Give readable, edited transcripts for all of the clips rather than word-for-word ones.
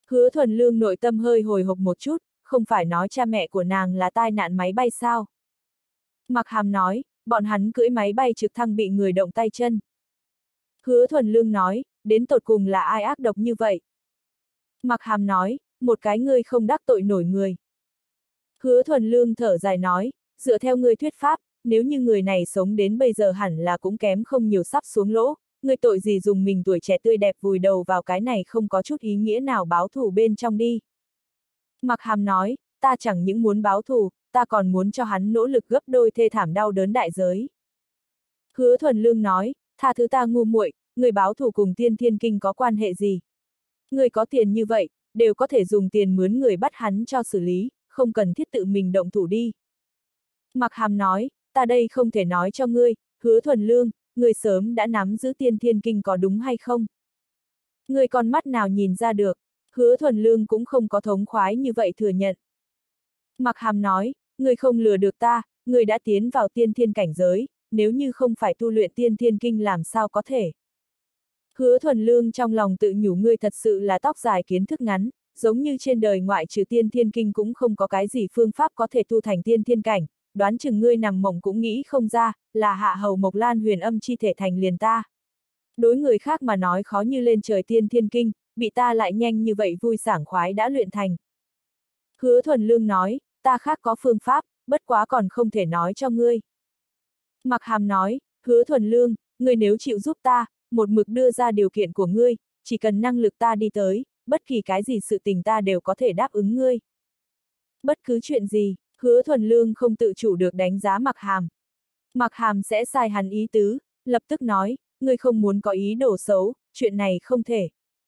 Hứa Thuần Lương nội tâm hơi hồi hộp một chút, không phải nói cha mẹ của nàng là tai nạn máy bay sao? Mạc Hàm nói, bọn hắn cưỡi máy bay trực thăng bị người động tay chân. Hứa Thuần Lương nói, đến tột cùng là ai ác độc như vậy? Mạc Hàm nói, một cái ngươi không đắc tội nổi người. Hứa Thuần Lương thở dài nói, dựa theo ngươi thuyết pháp, nếu như người này sống đến bây giờ hẳn là cũng kém không nhiều sắp xuống lỗ, ngươi tội gì dùng mình tuổi trẻ tươi đẹp vùi đầu vào cái này không có chút ý nghĩa nào báo thù bên trong đi. Mạc Hàm nói, ta chẳng những muốn báo thù, ta còn muốn cho hắn nỗ lực gấp đôi thê thảm đau đớn đại giới. Hứa Thuần Lương nói, tha thứ ta ngu muội, người báo thù cùng Tiên Thiên Kinh có quan hệ gì? Người có tiền như vậy, đều có thể dùng tiền mướn người bắt hắn cho xử lý, không cần thiết tự mình động thủ đi. Mạc Hàm nói, ta đây không thể nói cho ngươi, Hứa Thuần Lương, ngươi sớm đã nắm giữ Tiên Thiên Kinh có đúng hay không? Ngươi con mắt nào nhìn ra được, Hứa Thuần Lương cũng không có thống khoái như vậy thừa nhận. Mạc Hàm nói, ngươi không lừa được ta, ngươi đã tiến vào tiên thiên cảnh giới, nếu như không phải tu luyện Tiên Thiên Kinh làm sao có thể. Hứa Thuần Lương trong lòng tự nhủ ngươi thật sự là tóc dài kiến thức ngắn, giống như trên đời ngoại trừ Tiên Thiên Kinh cũng không có cái gì phương pháp có thể tu thành tiên thiên cảnh, đoán chừng ngươi nằm mộng cũng nghĩ không ra, là hạ hầu Mộc Lan huyền âm chi thể thành liền ta. Đối người khác mà nói khó như lên trời Tiên Thiên Kinh, bị ta lại nhanh như vậy vui sảng khoái đã luyện thành. Hứa Thuần Lương nói, ta khác có phương pháp, bất quá còn không thể nói cho ngươi. Mạc Hàm nói, Hứa Thuần Lương, ngươi nếu chịu giúp ta, một mực đưa ra điều kiện của ngươi, chỉ cần năng lực ta đi tới, bất kỳ cái gì sự tình ta đều có thể đáp ứng ngươi. Bất cứ chuyện gì, Hứa Thuần Lương không tự chủ được đánh giá Mạc Hàm. Mạc Hàm sẽ sai hắn ý tứ, lập tức nói, ngươi không muốn có ý đồ xấu, chuyện này không thể.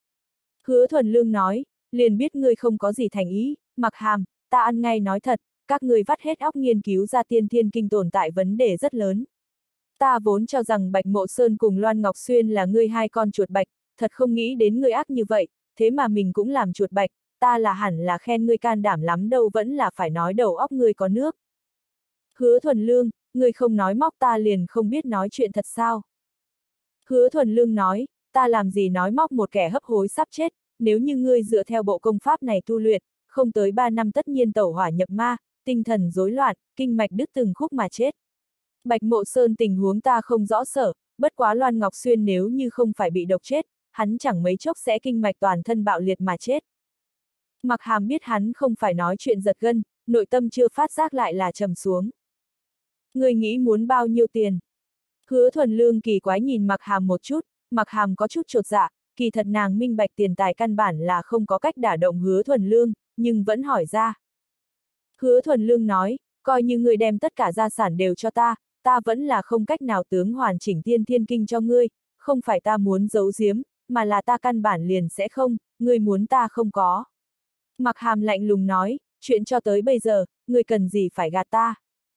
Hứa Thuần Lương nói, liền biết ngươi không có gì thành ý, Mạc Hàm, ta ăn ngay nói thật, các ngươi vắt hết óc nghiên cứu ra Tiên Thiên Kinh tồn tại vấn đề rất lớn. Ta vốn cho rằng Bạch Mộ Sơn cùng Loan Ngọc Xuyên là ngươi hai con chuột bạch, thật không nghĩ đến ngươi ác như vậy, thế mà mình cũng làm chuột bạch, ta là hẳn là khen ngươi can đảm lắm đâu vẫn là phải nói đầu óc ngươi có nước. Hứa Thuần Lương, ngươi không nói móc ta liền không biết nói chuyện thật sao? Hứa Thuần Lương nói, ta làm gì nói móc một kẻ hấp hối sắp chết, nếu như ngươi dựa theo bộ công pháp này tu luyện, không tới 3 năm tất nhiên tẩu hỏa nhập ma, tinh thần rối loạn, kinh mạch đứt từng khúc mà chết. Bạch Mộ Sơn tình huống ta không rõ sở, bất quá Loan Ngọc Xuyên nếu như không phải bị độc chết, hắn chẳng mấy chốc sẽ kinh mạch toàn thân bạo liệt mà chết. Mạc Hàm biết hắn không phải nói chuyện giật gân, nội tâm chưa phát giác lại là trầm xuống. Người nghĩ muốn bao nhiêu tiền? Hứa Thuần Lương kỳ quái nhìn Mạc Hàm một chút, Mạc Hàm có chút chột dạ, kỳ thật nàng minh bạch tiền tài căn bản là không có cách đả động Hứa Thuần Lương, nhưng vẫn hỏi ra. Hứa Thuần Lương nói, coi như người đem tất cả gia sản đều cho ta vẫn là không cách nào tướng hoàn chỉnh Tiên Thiên Kinh cho ngươi, không phải ta muốn giấu giếm, mà là ta căn bản liền sẽ không, ngươi muốn ta không có. Mạc Hàm lạnh lùng nói, chuyện cho tới bây giờ, ngươi cần gì phải gạt ta.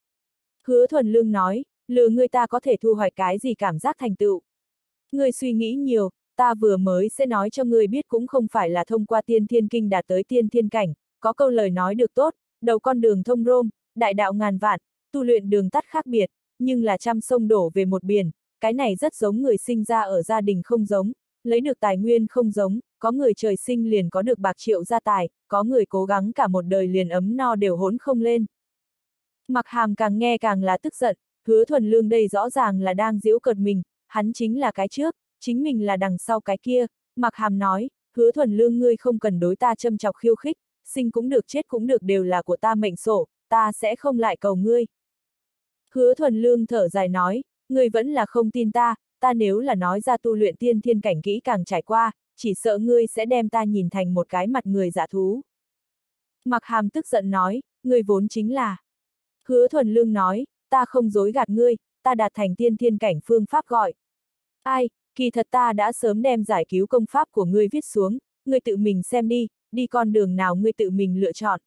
Hứa Thuần Lương nói, lừa ngươi ta có thể thu hoạch cái gì cảm giác thành tựu. Ngươi suy nghĩ nhiều, ta vừa mới sẽ nói cho ngươi biết cũng không phải là thông qua Tiên Thiên Kinh đạt tới tiên thiên cảnh, có câu lời nói được tốt, đầu con đường thông rôm, đại đạo ngàn vạn, tu luyện đường tắt khác biệt, nhưng là trăm sông đổ về một biển, cái này rất giống người sinh ra ở gia đình không giống, lấy được tài nguyên không giống, có người trời sinh liền có được bạc triệu gia tài, có người cố gắng cả một đời liền ấm no đều hỗn không lên. Mạc Hàm càng nghe càng là tức giận, Hứa Thuần Lương đây rõ ràng là đang giễu cợt mình, hắn chính là cái trước, chính mình là đằng sau cái kia. Mạc Hàm nói, Hứa Thuần Lương ngươi không cần đối ta châm chọc khiêu khích, sinh cũng được chết cũng được đều là của ta mệnh sổ, ta sẽ không lại cầu ngươi. Hứa Thuần Lương thở dài nói, ngươi vẫn là không tin ta nếu là nói ra tu luyện tiên thiên cảnh kỹ càng trải qua, chỉ sợ ngươi sẽ đem ta nhìn thành một cái mặt người giả thú. Mạc Hàm tức giận nói, ngươi vốn chính là. Hứa Thuần Lương nói, ta không dối gạt ngươi, ta đạt thành tiên thiên cảnh phương pháp gọi. Ai, kỳ thật ta đã sớm đem giải cứu công pháp của ngươi viết xuống, ngươi tự mình xem đi con đường nào ngươi tự mình lựa chọn.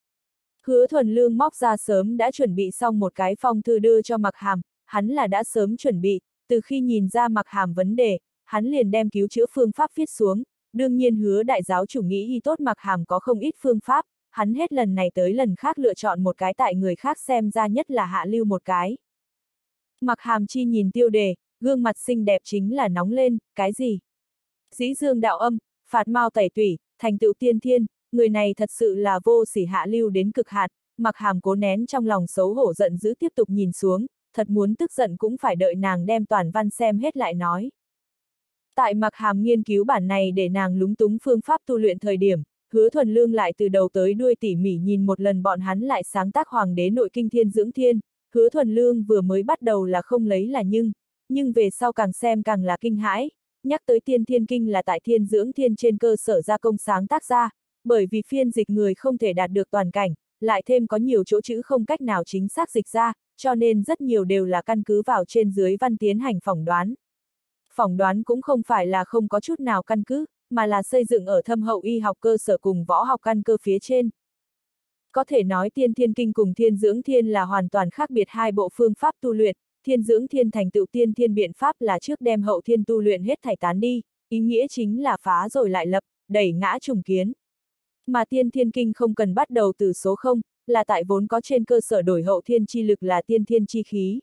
Hứa Thuần Lương móc ra sớm đã chuẩn bị xong một cái phong thư đưa cho Mạc Hàm, hắn là đã sớm chuẩn bị, từ khi nhìn ra Mạc Hàm vấn đề, hắn liền đem cứu chữa phương pháp viết xuống, đương nhiên Hứa đại giáo chủ nghĩ y tốt Mạc Hàm có không ít phương pháp, hắn hết lần này tới lần khác lựa chọn một cái tại người khác xem ra nhất là hạ lưu một cái. Mạc Hàm chi nhìn tiêu đề, gương mặt xinh đẹp chính là nóng lên, cái gì? Dĩ dương đạo âm, phạt mao tẩy tủy, thành tựu tiên thiên, người này thật sự là vô sỉ hạ lưu đến cực hạn. Mặc Hàm cố nén trong lòng xấu hổ giận dữ tiếp tục nhìn xuống, thật muốn tức giận cũng phải đợi nàng đem toàn văn xem hết lại nói. Tại Mặc Hàm nghiên cứu bản này để nàng lúng túng phương pháp tu luyện thời điểm, Hứa Thuần Lương lại từ đầu tới đuôi tỉ mỉ nhìn một lần bọn hắn lại sáng tác Hoàng đế nội kinh thiên dưỡng thiên. Hứa Thuần Lương vừa mới bắt đầu là không lấy là nhưng về sau càng xem càng là kinh hãi, nhắc tới tiên thiên kinh là tại thiên dưỡng thiên trên cơ sở gia công sáng tác ra, bởi vì phiên dịch người không thể đạt được toàn cảnh, lại thêm có nhiều chỗ chữ không cách nào chính xác dịch ra, cho nên rất nhiều đều là căn cứ vào trên dưới văn tiến hành phỏng đoán. Phỏng đoán cũng không phải là không có chút nào căn cứ, mà là xây dựng ở thâm hậu y học cơ sở cùng võ học căn cơ phía trên. Có thể nói tiên thiên kinh cùng thiên dưỡng thiên là hoàn toàn khác biệt hai bộ phương pháp tu luyện, thiên dưỡng thiên thành tựu tiên thiên biện pháp là trước đem hậu thiên tu luyện hết thảy tán đi, ý nghĩa chính là phá rồi lại lập, đẩy ngã trùng kiến. Mà tiên thiên kinh không cần bắt đầu từ số 0, là tại vốn có trên cơ sở đổi hậu thiên chi lực là tiên thiên chi khí.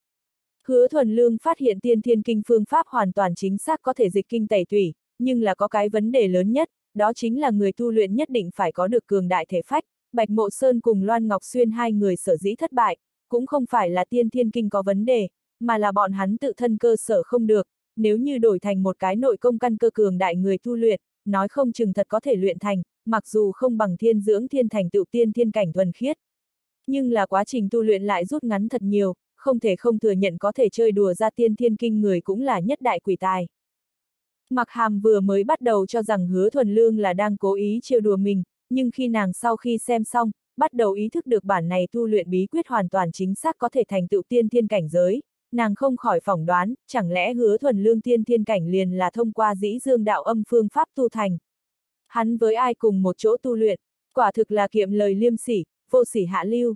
Hứa Thuần Lương phát hiện tiên thiên kinh phương pháp hoàn toàn chính xác có thể dịch kinh tẩy tủy, nhưng là có cái vấn đề lớn nhất, đó chính là người tu luyện nhất định phải có được cường đại thể phách. Bạch Mộ Sơn cùng Loan Ngọc Xuyên hai người sở dĩ thất bại, cũng không phải là tiên thiên kinh có vấn đề, mà là bọn hắn tự thân cơ sở không được, nếu như đổi thành một cái nội công căn cơ cường đại người tu luyện, nói không chừng thật có thể luyện thành, mặc dù không bằng thiên dưỡng thiên thành tựu tiên thiên cảnh thuần khiết. Nhưng là quá trình tu luyện lại rút ngắn thật nhiều, không thể không thừa nhận có thể chơi đùa ra tiên thiên kinh người cũng là nhất đại quỷ tài. Mặc Hàm vừa mới bắt đầu cho rằng Hứa Thuần Lương là đang cố ý trêu đùa mình, nhưng khi nàng sau khi xem xong, bắt đầu ý thức được bản này tu luyện bí quyết hoàn toàn chính xác có thể thành tựu tiên thiên cảnh giới, nàng không khỏi phỏng đoán, chẳng lẽ Hứa Thuần Lương tiên thiên cảnh liền là thông qua dĩ dương đạo âm phương pháp tu thành. Hắn với ai cùng một chỗ tu luyện, quả thực là kiệm lời liêm sỉ, vô sỉ hạ lưu.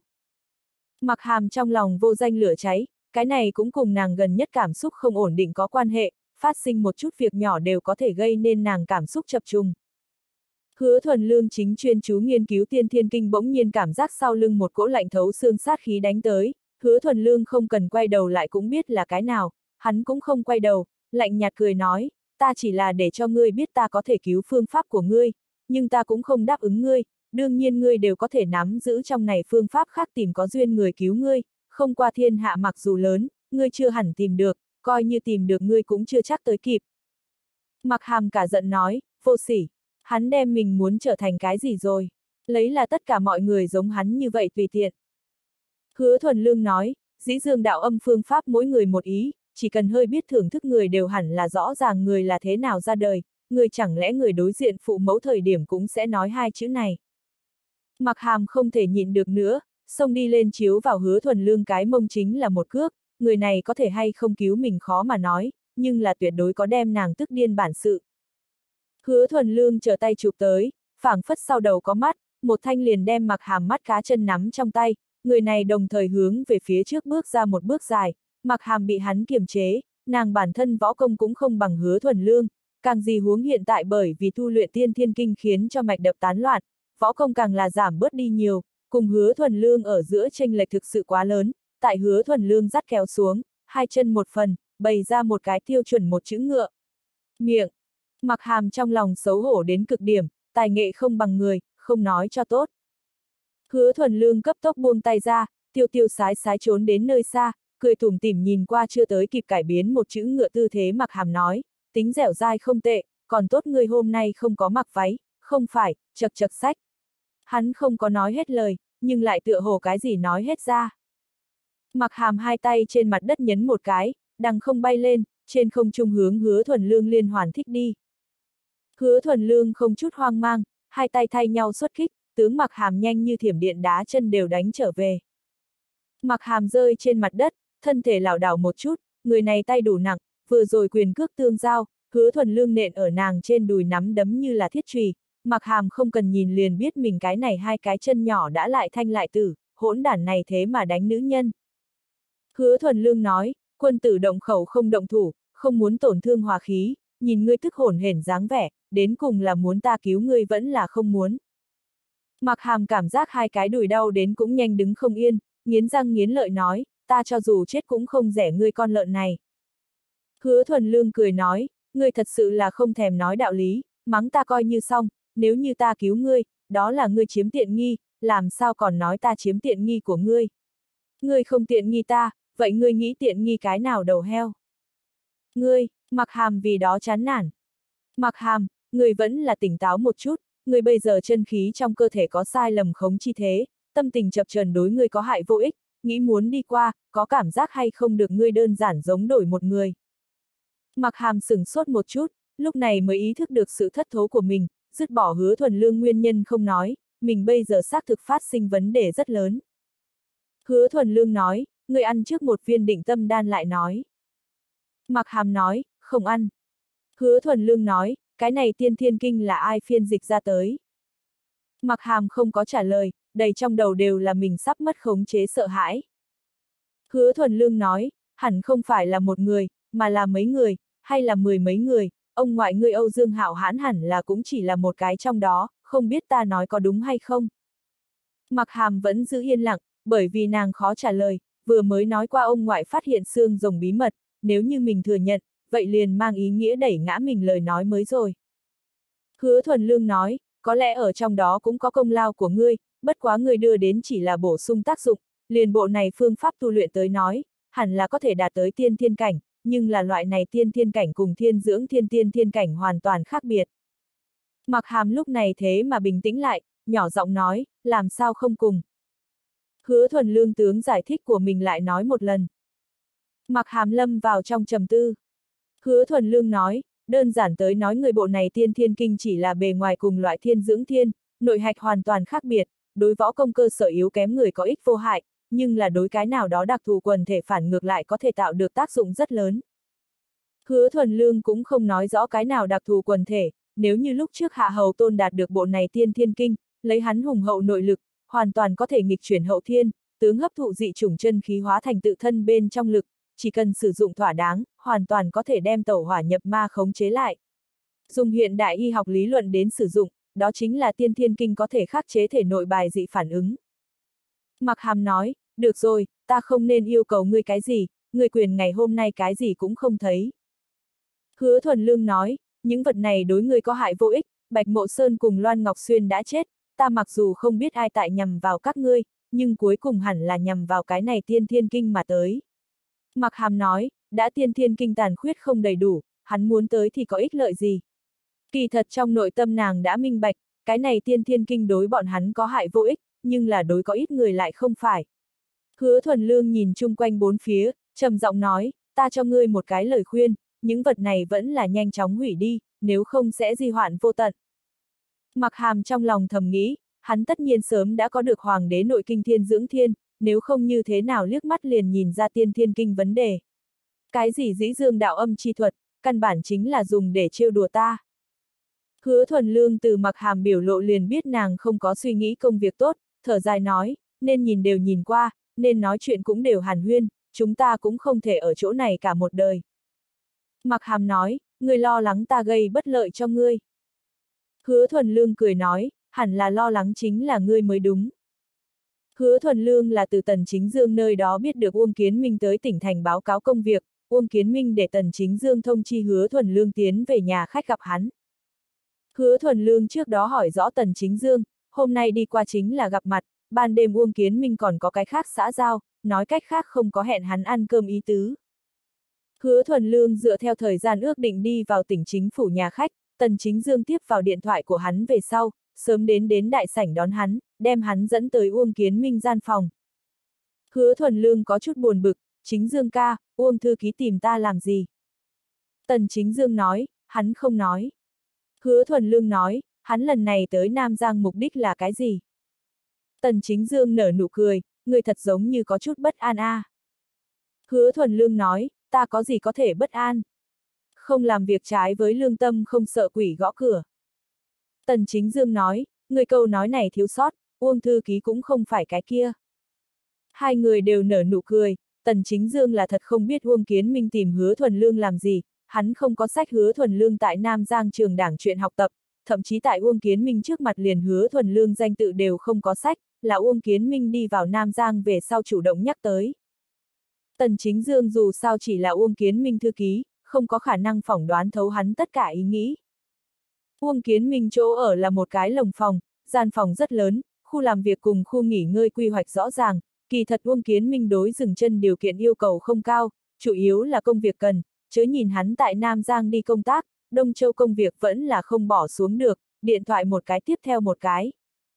Mặc Hàm trong lòng vô danh lửa cháy, cái này cũng cùng nàng gần nhất cảm xúc không ổn định có quan hệ, phát sinh một chút việc nhỏ đều có thể gây nên nàng cảm xúc chập trùng. Hứa Thuần Lương chính chuyên chú nghiên cứu tiên thiên kinh bỗng nhiên cảm giác sau lưng một cỗ lạnh thấu xương sát khí đánh tới, Hứa Thuần Lương không cần quay đầu lại cũng biết là cái nào, hắn cũng không quay đầu, lạnh nhạt cười nói, ta chỉ là để cho ngươi biết ta có thể cứu phương pháp của ngươi, nhưng ta cũng không đáp ứng ngươi, đương nhiên ngươi đều có thể nắm giữ trong này phương pháp khác tìm có duyên người cứu ngươi, không qua thiên hạ mặc dù lớn, ngươi chưa hẳn tìm được, coi như tìm được ngươi cũng chưa chắc tới kịp. Mặc Hàm cả giận nói, vô sỉ, hắn đem mình muốn trở thành cái gì rồi, lấy là tất cả mọi người giống hắn như vậy tùy tiện. Hứa Thuần Lương nói, dĩ dương đạo âm phương pháp mỗi người một ý, chỉ cần hơi biết thưởng thức người đều hẳn là rõ ràng người là thế nào ra đời, người chẳng lẽ người đối diện phụ mẫu thời điểm cũng sẽ nói hai chữ này. Mặc Hàm không thể nhịn được nữa, xông đi lên chiếu vào Hứa Thuần Lương cái mông chính là một cước, người này có thể hay không cứu mình khó mà nói, nhưng là tuyệt đối có đem nàng tức điên bản sự. Hứa Thuần Lương trở tay chụp tới, phảng phất sau đầu có mắt, một thanh liền đem Mặc Hàm mắt cá chân nắm trong tay, người này đồng thời hướng về phía trước bước ra một bước dài, Mặc Hàm bị hắn kiềm chế, nàng bản thân võ công cũng không bằng Hứa Thuần Lương, càng gì huống hiện tại bởi vì tu luyện tiên thiên kinh khiến cho mạch đập tán loạn, võ công càng là giảm bớt đi nhiều, cùng Hứa Thuần Lương ở giữa chênh lệch thực sự quá lớn, tại Hứa Thuần Lương dắt kéo xuống, hai chân một phần, bày ra một cái tiêu chuẩn một chữ ngựa. Miệng. Mặc Hàm trong lòng xấu hổ đến cực điểm, tài nghệ không bằng người, không nói cho tốt. Hứa Thuần Lương cấp tốc buông tay ra, tiêu tiêu sái sái trốn đến nơi xa, cười tủm tỉm nhìn qua chưa tới kịp cải biến một chữ ngựa tư thế. Mặc Hàm nói, tính dẻo dai không tệ, còn tốt người hôm nay không có mặc váy, không phải, chật chật sách. Hắn không có nói hết lời, nhưng lại tựa hồ cái gì nói hết ra. Mặc Hàm hai tay trên mặt đất nhấn một cái, đằng không bay lên, trên không trung hướng Hứa Thuần Lương liên hoàn thích đi. Hứa Thuần Lương không chút hoang mang, hai tay thay nhau xuất kích, tướng Mặc Hàm nhanh như thiểm điện đá chân đều đánh trở về. Mặc Hàm rơi trên mặt đất, thân thể lảo đảo một chút, người này tay đủ nặng, vừa rồi quyền cước tương giao, Hứa Thuần Lương nện ở nàng trên đùi nắm đấm như là thiết chùy. Mặc Hàm không cần nhìn liền biết mình cái này hai cái chân nhỏ đã lại thanh lại tử, hỗn đản này thế mà đánh nữ nhân. Hứa Thuần Lương nói, quân tử động khẩu không động thủ, không muốn tổn thương hòa khí, nhìn ngươi tức hổn hển dáng vẻ, đến cùng là muốn ta cứu ngươi vẫn là không muốn. Mặc Hàm cảm giác hai cái đùi đau đến cũng nhanh đứng không yên, nghiến răng nghiến lợi nói, ta cho dù chết cũng không rẻ ngươi con lợn này. Hứa Thuần Lương cười nói, ngươi thật sự là không thèm nói đạo lý, mắng ta coi như xong, nếu như ta cứu ngươi, đó là ngươi chiếm tiện nghi, làm sao còn nói ta chiếm tiện nghi của ngươi. Ngươi không tiện nghi ta, vậy ngươi nghĩ tiện nghi cái nào đầu heo? Ngươi, Mặc Hàm vì đó chán nản. Mặc Hàm, ngươi vẫn là tỉnh táo một chút, ngươi bây giờ chân khí trong cơ thể có sai lầm khống chi thế, tâm tình chập chờn đối ngươi có hại vô ích, nghĩ muốn đi qua, có cảm giác hay không được ngươi đơn giản giống đổi một người. Mặc Hàm sửng sốt một chút, lúc này mới ý thức được sự thất thố của mình, dứt bỏ Hứa Thuần Lương nguyên nhân không nói, mình bây giờ xác thực phát sinh vấn đề rất lớn. Hứa Thuần Lương nói, ngươi ăn trước một viên định tâm đan lại nói. Mặc Hàm nói, không ăn. Hứa Thuần Lương nói, cái này tiên thiên kinh là ai phiên dịch ra tới? Mặc Hàm không có trả lời, đầy trong đầu đều là mình sắp mất khống chế sợ hãi. Hứa Thuần Lương nói, hẳn không phải là một người, mà là mấy người, hay là mười mấy người, ông ngoại ngươi Âu Dương Hạo Hãn hẳn là cũng chỉ là một cái trong đó, không biết ta nói có đúng hay không? Mặc Hàm vẫn giữ yên lặng, bởi vì nàng khó trả lời, vừa mới nói qua ông ngoại phát hiện xương rồng bí mật, nếu như mình thừa nhận, vậy liền mang ý nghĩa đẩy ngã mình lời nói mới rồi. Hứa Thuần Lương nói, có lẽ ở trong đó cũng có công lao của ngươi, bất quá ngươi đưa đến chỉ là bổ sung tác dụng, liền bộ này phương pháp tu luyện tới nói, hẳn là có thể đạt tới tiên thiên cảnh, nhưng là loại này tiên thiên cảnh cùng thiên dưỡng tiên thiên cảnh hoàn toàn khác biệt. Mặc Hàm lúc này thế mà bình tĩnh lại, nhỏ giọng nói, làm sao không cùng. Hứa Thuần Lương tướng giải thích của mình lại nói một lần. Mặc Hàm lâm vào trong trầm tư. Hứa Thuần Lương nói, đơn giản tới nói người bộ này tiên thiên kinh chỉ là bề ngoài cùng loại thiên dưỡng thiên, nội hạch hoàn toàn khác biệt, đối võ công cơ sở yếu kém người có ích vô hại, nhưng là đối cái nào đó đặc thù quần thể phản ngược lại có thể tạo được tác dụng rất lớn. Hứa Thuần Lương cũng không nói rõ cái nào đặc thù quần thể, nếu như lúc trước Hạ Hầu Tôn đạt được bộ này tiên thiên kinh, lấy hắn hùng hậu nội lực, hoàn toàn có thể nghịch chuyển hậu thiên, tướng hấp thụ dị chủng chân khí hóa thành tự thân bên trong lực, chỉ cần sử dụng thỏa đáng, hoàn toàn có thể đem tẩu hỏa nhập ma khống chế lại. Dùng hiện đại y học lý luận đến sử dụng, đó chính là tiên thiên kinh có thể khắc chế thể nội bài dị phản ứng. Mặc Hàm nói, được rồi, ta không nên yêu cầu ngươi cái gì, ngươi quyền ngày hôm nay cái gì cũng không thấy. Hứa Thuần Lương nói, những vật này đối ngươi có hại vô ích, Bạch Mộ Sơn cùng Loan Ngọc Xuyên đã chết, ta mặc dù không biết ai tại nhằm vào các ngươi, nhưng cuối cùng hẳn là nhằm vào cái này tiên thiên kinh mà tới. Mặc Hàm nói, đã tiên thiên kinh tàn khuyết không đầy đủ, hắn muốn tới thì có ích lợi gì. Kỳ thật trong nội tâm nàng đã minh bạch, cái này tiên thiên kinh đối bọn hắn có hại vô ích, nhưng là đối có ít người lại không phải. Hứa Thuần Lương nhìn chung quanh bốn phía, trầm giọng nói, ta cho ngươi một cái lời khuyên, những vật này vẫn là nhanh chóng hủy đi, nếu không sẽ di hoạn vô tận. Mặc Hàm trong lòng thầm nghĩ, hắn tất nhiên sớm đã có được hoàng đế nội kinh thiên dưỡng thiên, nếu không như thế nào liếc mắt liền nhìn ra tiên thiên kinh vấn đề. Cái gì dĩ dương đạo âm chi thuật, căn bản chính là dùng để trêu đùa ta. Hứa Thuần Lương từ Mặc Hàm biểu lộ liền biết nàng không có suy nghĩ công việc tốt, thở dài nói, nên nhìn đều nhìn qua, nên nói chuyện cũng đều hàn huyên, chúng ta cũng không thể ở chỗ này cả một đời. Mặc Hàm nói, ngươi lo lắng ta gây bất lợi cho ngươi. Hứa Thuần Lương cười nói, hẳn là lo lắng chính là ngươi mới đúng. Hứa Thuần Lương là từ Tần Chính Dương nơi đó biết được Uông Kiến Minh tới tỉnh thành báo cáo công việc, Uông Kiến Minh để Tần Chính Dương thông chi Hứa Thuần Lương tiến về nhà khách gặp hắn. Hứa Thuần Lương trước đó hỏi rõ Tần Chính Dương, hôm nay đi qua chính là gặp mặt, ban đêm Uông Kiến Minh còn có cái khác xã giao, nói cách khác không có hẹn hắn ăn cơm ý tứ. Hứa Thuần Lương dựa theo thời gian ước định đi vào tỉnh chính phủ nhà khách, Tần Chính Dương tiếp vào điện thoại của hắn về sau, sớm đến đại sảnh đón hắn, đem hắn dẫn tới Uông Kiến Minh gian phòng. Hứa Thuần Lương có chút buồn bực, Chính Dương ca, Uông thư ký tìm ta làm gì? Tần Chính Dương nói, hắn không nói. Hứa Thuần Lương nói, hắn lần này tới Nam Giang mục đích là cái gì? Tần Chính Dương nở nụ cười, người thật giống như có chút bất an a. Hứa Thuần Lương nói, ta có gì có thể bất an? Không làm việc trái với lương tâm không sợ quỷ gõ cửa. Tần Chính Dương nói, người câu nói này thiếu sót, Uông thư ký cũng không phải cái kia. Hai người đều nở nụ cười, Tần Chính Dương là thật không biết Uông Kiến Minh tìm Hứa Thuần Lương làm gì, hắn không có sách Hứa Thuần Lương tại Nam Giang trường đảng chuyện học tập, thậm chí tại Uông Kiến Minh trước mặt liền Hứa Thuần Lương danh tự đều không có sách, là Uông Kiến Minh đi vào Nam Giang về sau chủ động nhắc tới. Tần Chính Dương dù sao chỉ là Uông Kiến Minh thư ký, không có khả năng phỏng đoán thấu hắn tất cả ý nghĩ. Uông Kiến Minh chỗ ở là một cái lồng phòng, gian phòng rất lớn, khu làm việc cùng khu nghỉ ngơi quy hoạch rõ ràng, kỳ thật Uông Kiến Minh đối dừng chân điều kiện yêu cầu không cao, chủ yếu là công việc cần, chớ nhìn hắn tại Nam Giang đi công tác, Đông Châu công việc vẫn là không bỏ xuống được, điện thoại một cái tiếp theo một cái.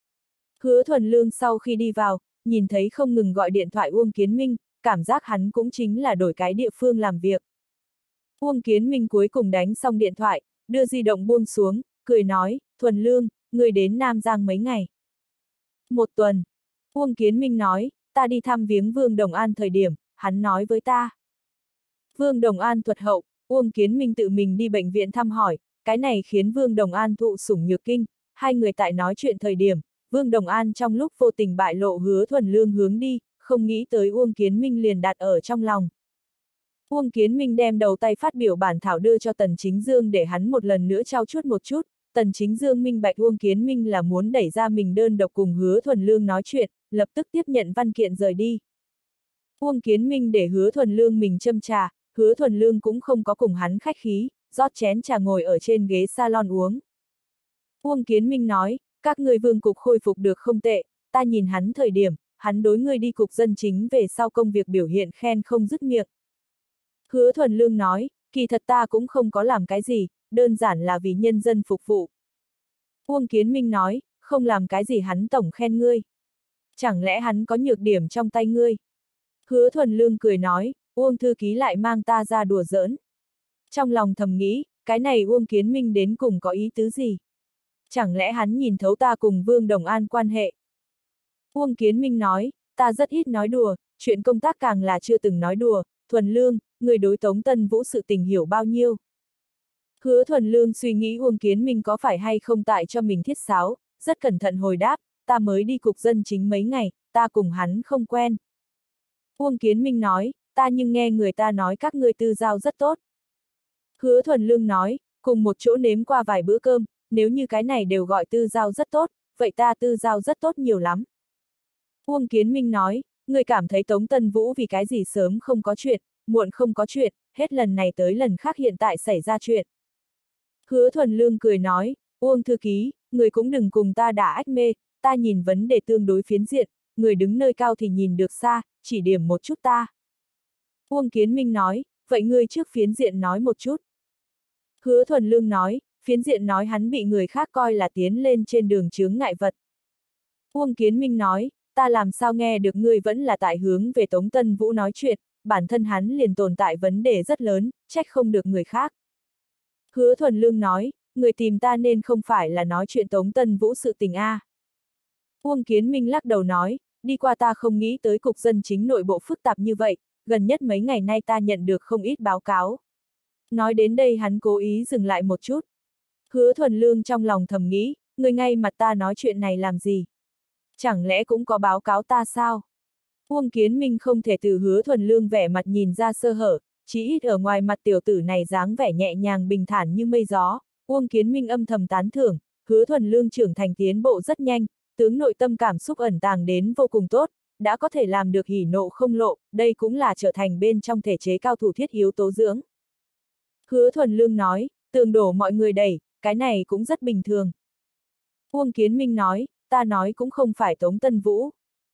Hứa Thuần Lương sau khi đi vào, nhìn thấy không ngừng gọi điện thoại Uông Kiến Minh, cảm giác hắn cũng chính là đổi cái địa phương làm việc. Uông Kiến Minh cuối cùng đánh xong điện thoại, đưa di động buông xuống, cười nói, Thuần Lương, người đến Nam Giang mấy ngày? 1 tuần. Uông Kiến Minh nói, ta đi thăm viếng Vương Đồng An thời điểm, hắn nói với ta. Vương Đồng An thuật hậu, Uông Kiến Minh tự mình đi bệnh viện thăm hỏi, cái này khiến Vương Đồng An thụ sủng nhược kinh, hai người tại nói chuyện thời điểm, Vương Đồng An trong lúc vô tình bại lộ Hứa Thuần Lương hướng đi, không nghĩ tới Uông Kiến Minh liền đặt ở trong lòng. Uông Kiến Minh đem đầu tay phát biểu bản thảo đưa cho Tần Chính Dương để hắn một lần nữa trao chuốt một chút, Tần Chính Dương minh bạch Uông Kiến Minh là muốn đẩy ra mình đơn độc cùng Hứa Thuần Lương nói chuyện, lập tức tiếp nhận văn kiện rời đi. Uông Kiến Minh để Hứa Thuần Lương mình châm trà, Hứa Thuần Lương cũng không có cùng hắn khách khí, rót chén trà ngồi ở trên ghế salon uống. Uông Kiến Minh nói, các người Vương cục khôi phục được không tệ, ta nhìn hắn thời điểm, hắn đối người đi cục dân chính về sau công việc biểu hiện khen không dứt miệng. Hứa Thuần Lương nói, kỳ thật ta cũng không có làm cái gì, đơn giản là vì nhân dân phục vụ. Uông Kiến Minh nói, không làm cái gì hắn tổng khen ngươi. Chẳng lẽ hắn có nhược điểm trong tay ngươi? Hứa Thuần Lương cười nói, Uông thư ký lại mang ta ra đùa giỡn. Trong lòng thầm nghĩ, cái này Uông Kiến Minh đến cùng có ý tứ gì? Chẳng lẽ hắn nhìn thấu ta cùng Vương Đồng An quan hệ? Uông Kiến Minh nói, ta rất ít nói đùa, chuyện công tác càng là chưa từng nói đùa, Thuần Lương, người đối Tống Tân Vũ sự tình hiểu bao nhiêu? Hứa Thuần Lương suy nghĩ Uông Kiến Minh có phải hay không tại cho mình thiết sáo, rất cẩn thận hồi đáp, ta mới đi cục dân chính mấy ngày, ta cùng hắn không quen. Uông Kiến Minh nói, ta nhưng nghe người ta nói các ngươi tư giao rất tốt. Hứa Thuần Lương nói, cùng một chỗ nếm qua vài bữa cơm, nếu như cái này đều gọi tư giao rất tốt, vậy ta tư giao rất tốt nhiều lắm. Uông Kiến Minh nói, người cảm thấy Tống Tân Vũ vì cái gì sớm không có chuyện, muộn không có chuyện, hết lần này tới lần khác hiện tại xảy ra chuyện. Hứa Thuần Lương cười nói, Uông thư ký, người cũng đừng cùng ta đả ách mê, ta nhìn vấn đề tương đối phiến diện, người đứng nơi cao thì nhìn được xa, chỉ điểm một chút ta. Uông Kiến Minh nói, vậy ngươi trước phiến diện nói một chút. Hứa Thuần Lương nói, phiến diện nói hắn bị người khác coi là tiến lên trên đường chướng ngại vật. Uông Kiến Minh nói, ta làm sao nghe được ngươi vẫn là tại hướng về Tống Tân Vũ nói chuyện, bản thân hắn liền tồn tại vấn đề rất lớn, trách không được người khác. Hứa Thuần Lương nói, người tìm ta nên không phải là nói chuyện Tống Tân Vũ sự tình a. Uông Kiến Minh lắc đầu nói, đi qua ta không nghĩ tới cục dân chính nội bộ phức tạp như vậy, gần nhất mấy ngày nay ta nhận được không ít báo cáo. Nói đến đây hắn cố ý dừng lại một chút. Hứa Thuần Lương trong lòng thầm nghĩ, người ngay mặt ta nói chuyện này làm gì? Chẳng lẽ cũng có báo cáo ta sao? Uông Kiến Minh không thể từ Hứa Thuần Lương vẻ mặt nhìn ra sơ hở, chỉ ít ở ngoài mặt tiểu tử này dáng vẻ nhẹ nhàng bình thản như mây gió. Uông Kiến Minh âm thầm tán thưởng, Hứa Thuần Lương trưởng thành tiến bộ rất nhanh, tướng nội tâm cảm xúc ẩn tàng đến vô cùng tốt, đã có thể làm được hỉ nộ không lộ, đây cũng là trở thành bên trong thể chế cao thủ thiết yếu tố dưỡng. Hứa Thuần Lương nói, tường đổ mọi người đẩy, cái này cũng rất bình thường. Uông Kiến Minh nói, ta nói cũng không phải Tống Tân Vũ.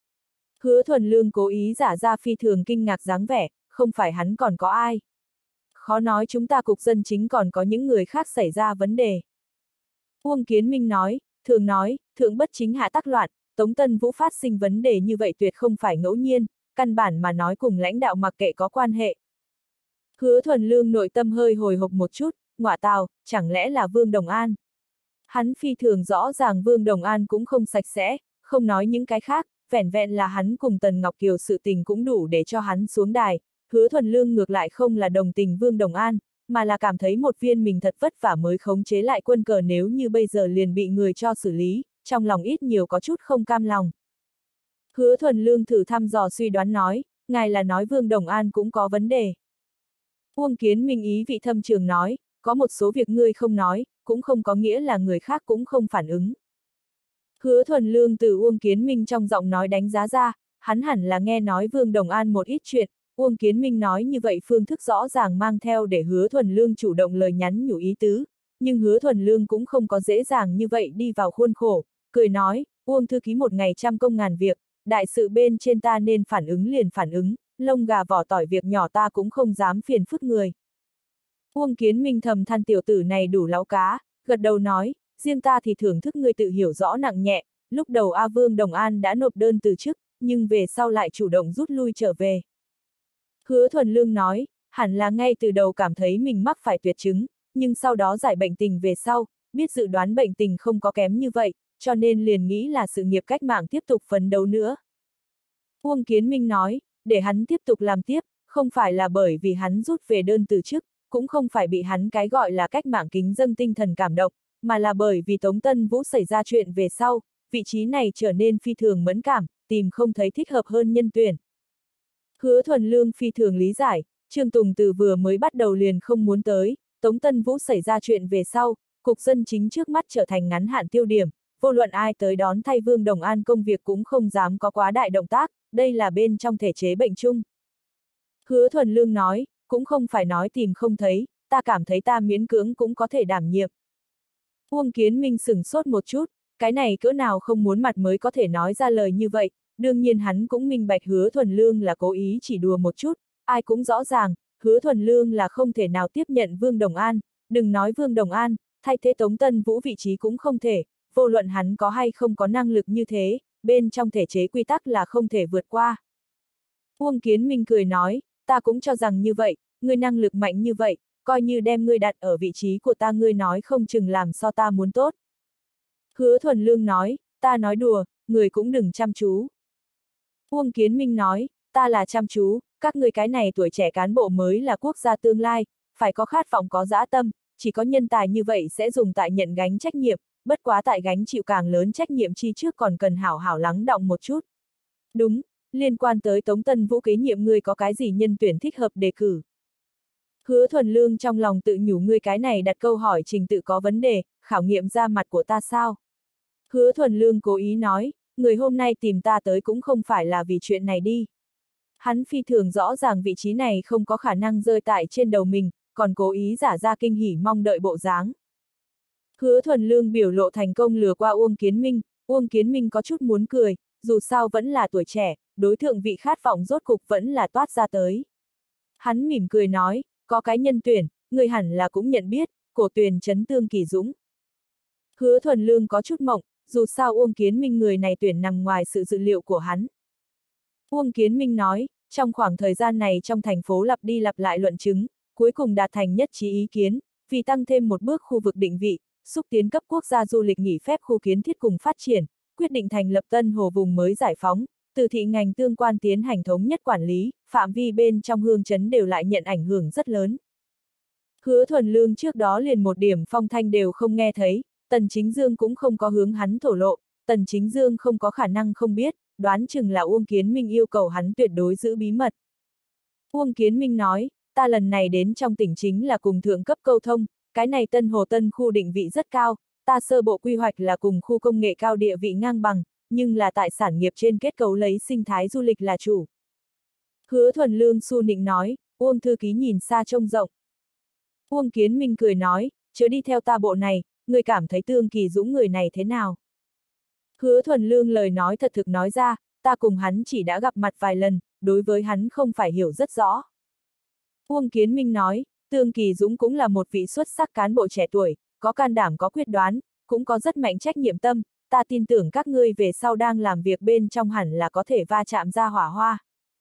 Hứa Thuần Lương cố ý giả ra phi thường kinh ngạc dáng vẻ, không phải hắn còn có ai. Khó nói chúng ta cục dân chính còn có những người khác xảy ra vấn đề. Uông Kiến Minh nói, thường nói, thượng bất chính hạ tắc loạn, Tống Tân Vũ phát sinh vấn đề như vậy tuyệt không phải ngẫu nhiên, căn bản mà nói cùng lãnh đạo mặc kệ có quan hệ. Hứa Thuần Lương nội tâm hơi hồi hộp một chút, ngọa tào, chẳng lẽ là Vương Đồng An? Hắn phi thường rõ ràng Vương Đồng An cũng không sạch sẽ, không nói những cái khác, vẻn vẹn là hắn cùng Tần Ngọc Kiều sự tình cũng đủ để cho hắn xuống đài. Hứa Thuần Lương ngược lại không là đồng tình Vương Đồng An, mà là cảm thấy một viên mình thật vất vả mới khống chế lại quân cờ nếu như bây giờ liền bị người cho xử lý, trong lòng ít nhiều có chút không cam lòng. Hứa Thuần Lương thử thăm dò suy đoán nói, ngài là nói Vương Đồng An cũng có vấn đề. Uông Kiến Minh ý vị thâm trường nói, có một số việc ngươi không nói, cũng không có nghĩa là người khác cũng không phản ứng. Hứa Thuần Lương từ Uông Kiến Minh trong giọng nói đánh giá ra, hắn hẳn là nghe nói Vương Đồng An một ít chuyện, Uông Kiến Minh nói như vậy phương thức rõ ràng mang theo để Hứa Thuần Lương chủ động lời nhắn nhủ ý tứ, nhưng Hứa Thuần Lương cũng không có dễ dàng như vậy đi vào khuôn khổ, cười nói, Uông thư ký một ngày trăm công ngàn việc, đại sự bên trên ta nên phản ứng liền phản ứng, lông gà vỏ tỏi việc nhỏ ta cũng không dám phiền phức người. Uông Kiến Minh thầm than tiểu tử này đủ láu cá, gật đầu nói, riêng ta thì thưởng thức ngươi tự hiểu rõ nặng nhẹ, lúc đầu A Vương Đồng An đã nộp đơn từ chức, nhưng về sau lại chủ động rút lui trở về. Hứa Thuần Lương nói, hẳn là ngay từ đầu cảm thấy mình mắc phải tuyệt chứng, nhưng sau đó giải bệnh tình về sau, biết dự đoán bệnh tình không có kém như vậy, cho nên liền nghĩ là sự nghiệp cách mạng tiếp tục phấn đấu nữa. Uông Kiến Minh nói, để hắn tiếp tục làm tiếp, không phải là bởi vì hắn rút về đơn từ chức, cũng không phải bị hắn cái gọi là cách mạng kính dâng tinh thần cảm động, mà là bởi vì Tống Tân Vũ xảy ra chuyện về sau, vị trí này trở nên phi thường mẫn cảm, tìm không thấy thích hợp hơn nhân tuyển. Hứa Thuần Lương phi thường lý giải, Trương Tùng từ vừa mới bắt đầu liền không muốn tới, Tống Tân Vũ xảy ra chuyện về sau, cục dân chính trước mắt trở thành ngắn hạn tiêu điểm, vô luận ai tới đón thay Vương Đồng An công việc cũng không dám có quá đại động tác, đây là bên trong thể chế bệnh chung. Hứa Thuần Lương nói, cũng không phải nói tìm không thấy, ta cảm thấy ta miễn cưỡng cũng có thể đảm nhiệm. Uông Kiến Minh sửng sốt một chút, cái này cỡ nào không muốn mặt mới có thể nói ra lời như vậy, đương nhiên hắn cũng minh bạch Hứa Thuần Lương là cố ý chỉ đùa một chút, ai cũng rõ ràng, Hứa Thuần Lương là không thể nào tiếp nhận Vương Đồng An, đừng nói Vương Đồng An, thay thế Tống Tân Vũ vị trí cũng không thể, vô luận hắn có hay không có năng lực như thế, bên trong thể chế quy tắc là không thể vượt qua. Uông Kiến Minh cười nói, ta cũng cho rằng như vậy, ngươi năng lực mạnh như vậy, coi như đem ngươi đặt ở vị trí của ta ngươi nói không chừng làm so ta muốn tốt. Hứa Thuần Lương nói, ta nói đùa, người cũng đừng chăm chú. Uông Kiến Minh nói, ta là chăm chú, các ngươi cái này tuổi trẻ cán bộ mới là quốc gia tương lai, phải có khát vọng có dã tâm, chỉ có nhân tài như vậy sẽ dùng tại nhận gánh trách nhiệm, bất quá tại gánh chịu càng lớn trách nhiệm chi trước còn cần hảo hảo lắng đọng một chút. Đúng, liên quan tới Tống Tân Vũ kế nhiệm ngươi có cái gì nhân tuyển thích hợp đề cử. Hứa Thuần Lương trong lòng tự nhủ ngươi cái này đặt câu hỏi trình tự có vấn đề, khảo nghiệm ra mặt của ta sao? Hứa Thuần Lương cố ý nói, người hôm nay tìm ta tới cũng không phải là vì chuyện này đi. Hắn phi thường rõ ràng vị trí này không có khả năng rơi tại trên đầu mình, còn cố ý giả ra kinh hỉ mong đợi bộ dáng. Hứa Thuần Lương biểu lộ thành công lừa qua Uông Kiến Minh có chút muốn cười, dù sao vẫn là tuổi trẻ, đối thượng vị khát vọng rốt cục vẫn là toát ra tới. Hắn mỉm cười nói, có cái nhân tuyển, người hẳn là cũng nhận biết, Cổ Tuyền trấn Tương Kỳ Dũng. Hứa Thuần Lương có chút mộng, dù sao Uông Kiến Minh người này tuyển nằm ngoài sự dự liệu của hắn. Uông Kiến Minh nói, trong khoảng thời gian này trong thành phố lặp đi lặp lại luận chứng, cuối cùng đạt thành nhất trí ý kiến, vì tăng thêm một bước khu vực định vị, xúc tiến cấp quốc gia du lịch nghỉ phép khu kiến thiết cùng phát triển, quyết định thành lập Tân Hồ vùng mới giải phóng, từ thị ngành tương quan tiến hành thống nhất quản lý, phạm vi bên trong hương trấn đều lại nhận ảnh hưởng rất lớn. Hứa Thuần Lương trước đó liền một điểm phong thanh đều không nghe thấy, Tần Chính Dương cũng không có hướng hắn thổ lộ, Tần Chính Dương không có khả năng không biết, đoán chừng là Uông Kiến Minh yêu cầu hắn tuyệt đối giữ bí mật. Uông Kiến Minh nói, ta lần này đến trong tỉnh chính là cùng thượng cấp câu thông, cái này Tân Hồ Tân khu định vị rất cao, ta sơ bộ quy hoạch là cùng khu công nghệ cao địa vị ngang bằng, nhưng là tại sản nghiệp trên kết cấu lấy sinh thái du lịch là chủ. Hứa Thuần Lương su nịnh nói, Uông thư ký nhìn xa trông rộng. Uông Kiến Minh cười nói, chớ đi theo ta bộ này, người cảm thấy Tương Kỳ Dũng người này thế nào? Hứa Thuần Lương lời nói thật thực nói ra, ta cùng hắn chỉ đã gặp mặt vài lần, đối với hắn không phải hiểu rất rõ. Uông Kiến Minh nói, Tương Kỳ Dũng cũng là một vị xuất sắc cán bộ trẻ tuổi, có can đảm có quyết đoán, cũng có rất mạnh trách nhiệm tâm, ta tin tưởng các ngươi về sau đang làm việc bên trong hẳn là có thể va chạm ra hỏa hoa.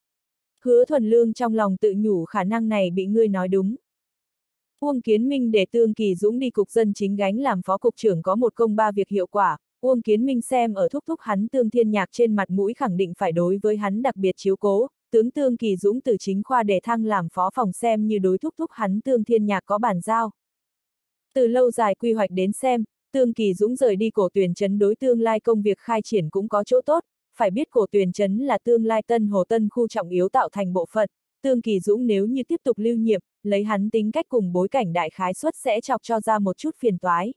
Hứa Thuần Lương trong lòng tự nhủ khả năng này bị ngươi nói đúng. Uông Kiến Minh để Tương Kỳ Dũng đi cục dân chính gánh làm phó cục trưởng có một công ba việc hiệu quả, Uông Kiến Minh xem ở thúc thúc hắn Tương Thiên Nhạc trên mặt mũi khẳng định phải đối với hắn đặc biệt chiếu cố, tướng Tương Kỳ Dũng từ chính khoa để thăng làm phó phòng xem như đối thúc thúc hắn Tương Thiên Nhạc có bàn giao. Từ lâu dài quy hoạch đến xem, Tương Kỳ Dũng rời đi Cổ Tuyền trấn đối tương lai công việc khai triển cũng có chỗ tốt, phải biết Cổ Tuyền trấn là tương lai Tân Hồ Tân khu trọng yếu tạo thành bộ phận, Tương Kỳ Dũng nếu như tiếp tục lưu nhiệm, lấy hắn tính cách cùng bối cảnh đại khái suất sẽ chọc cho ra một chút phiền toái.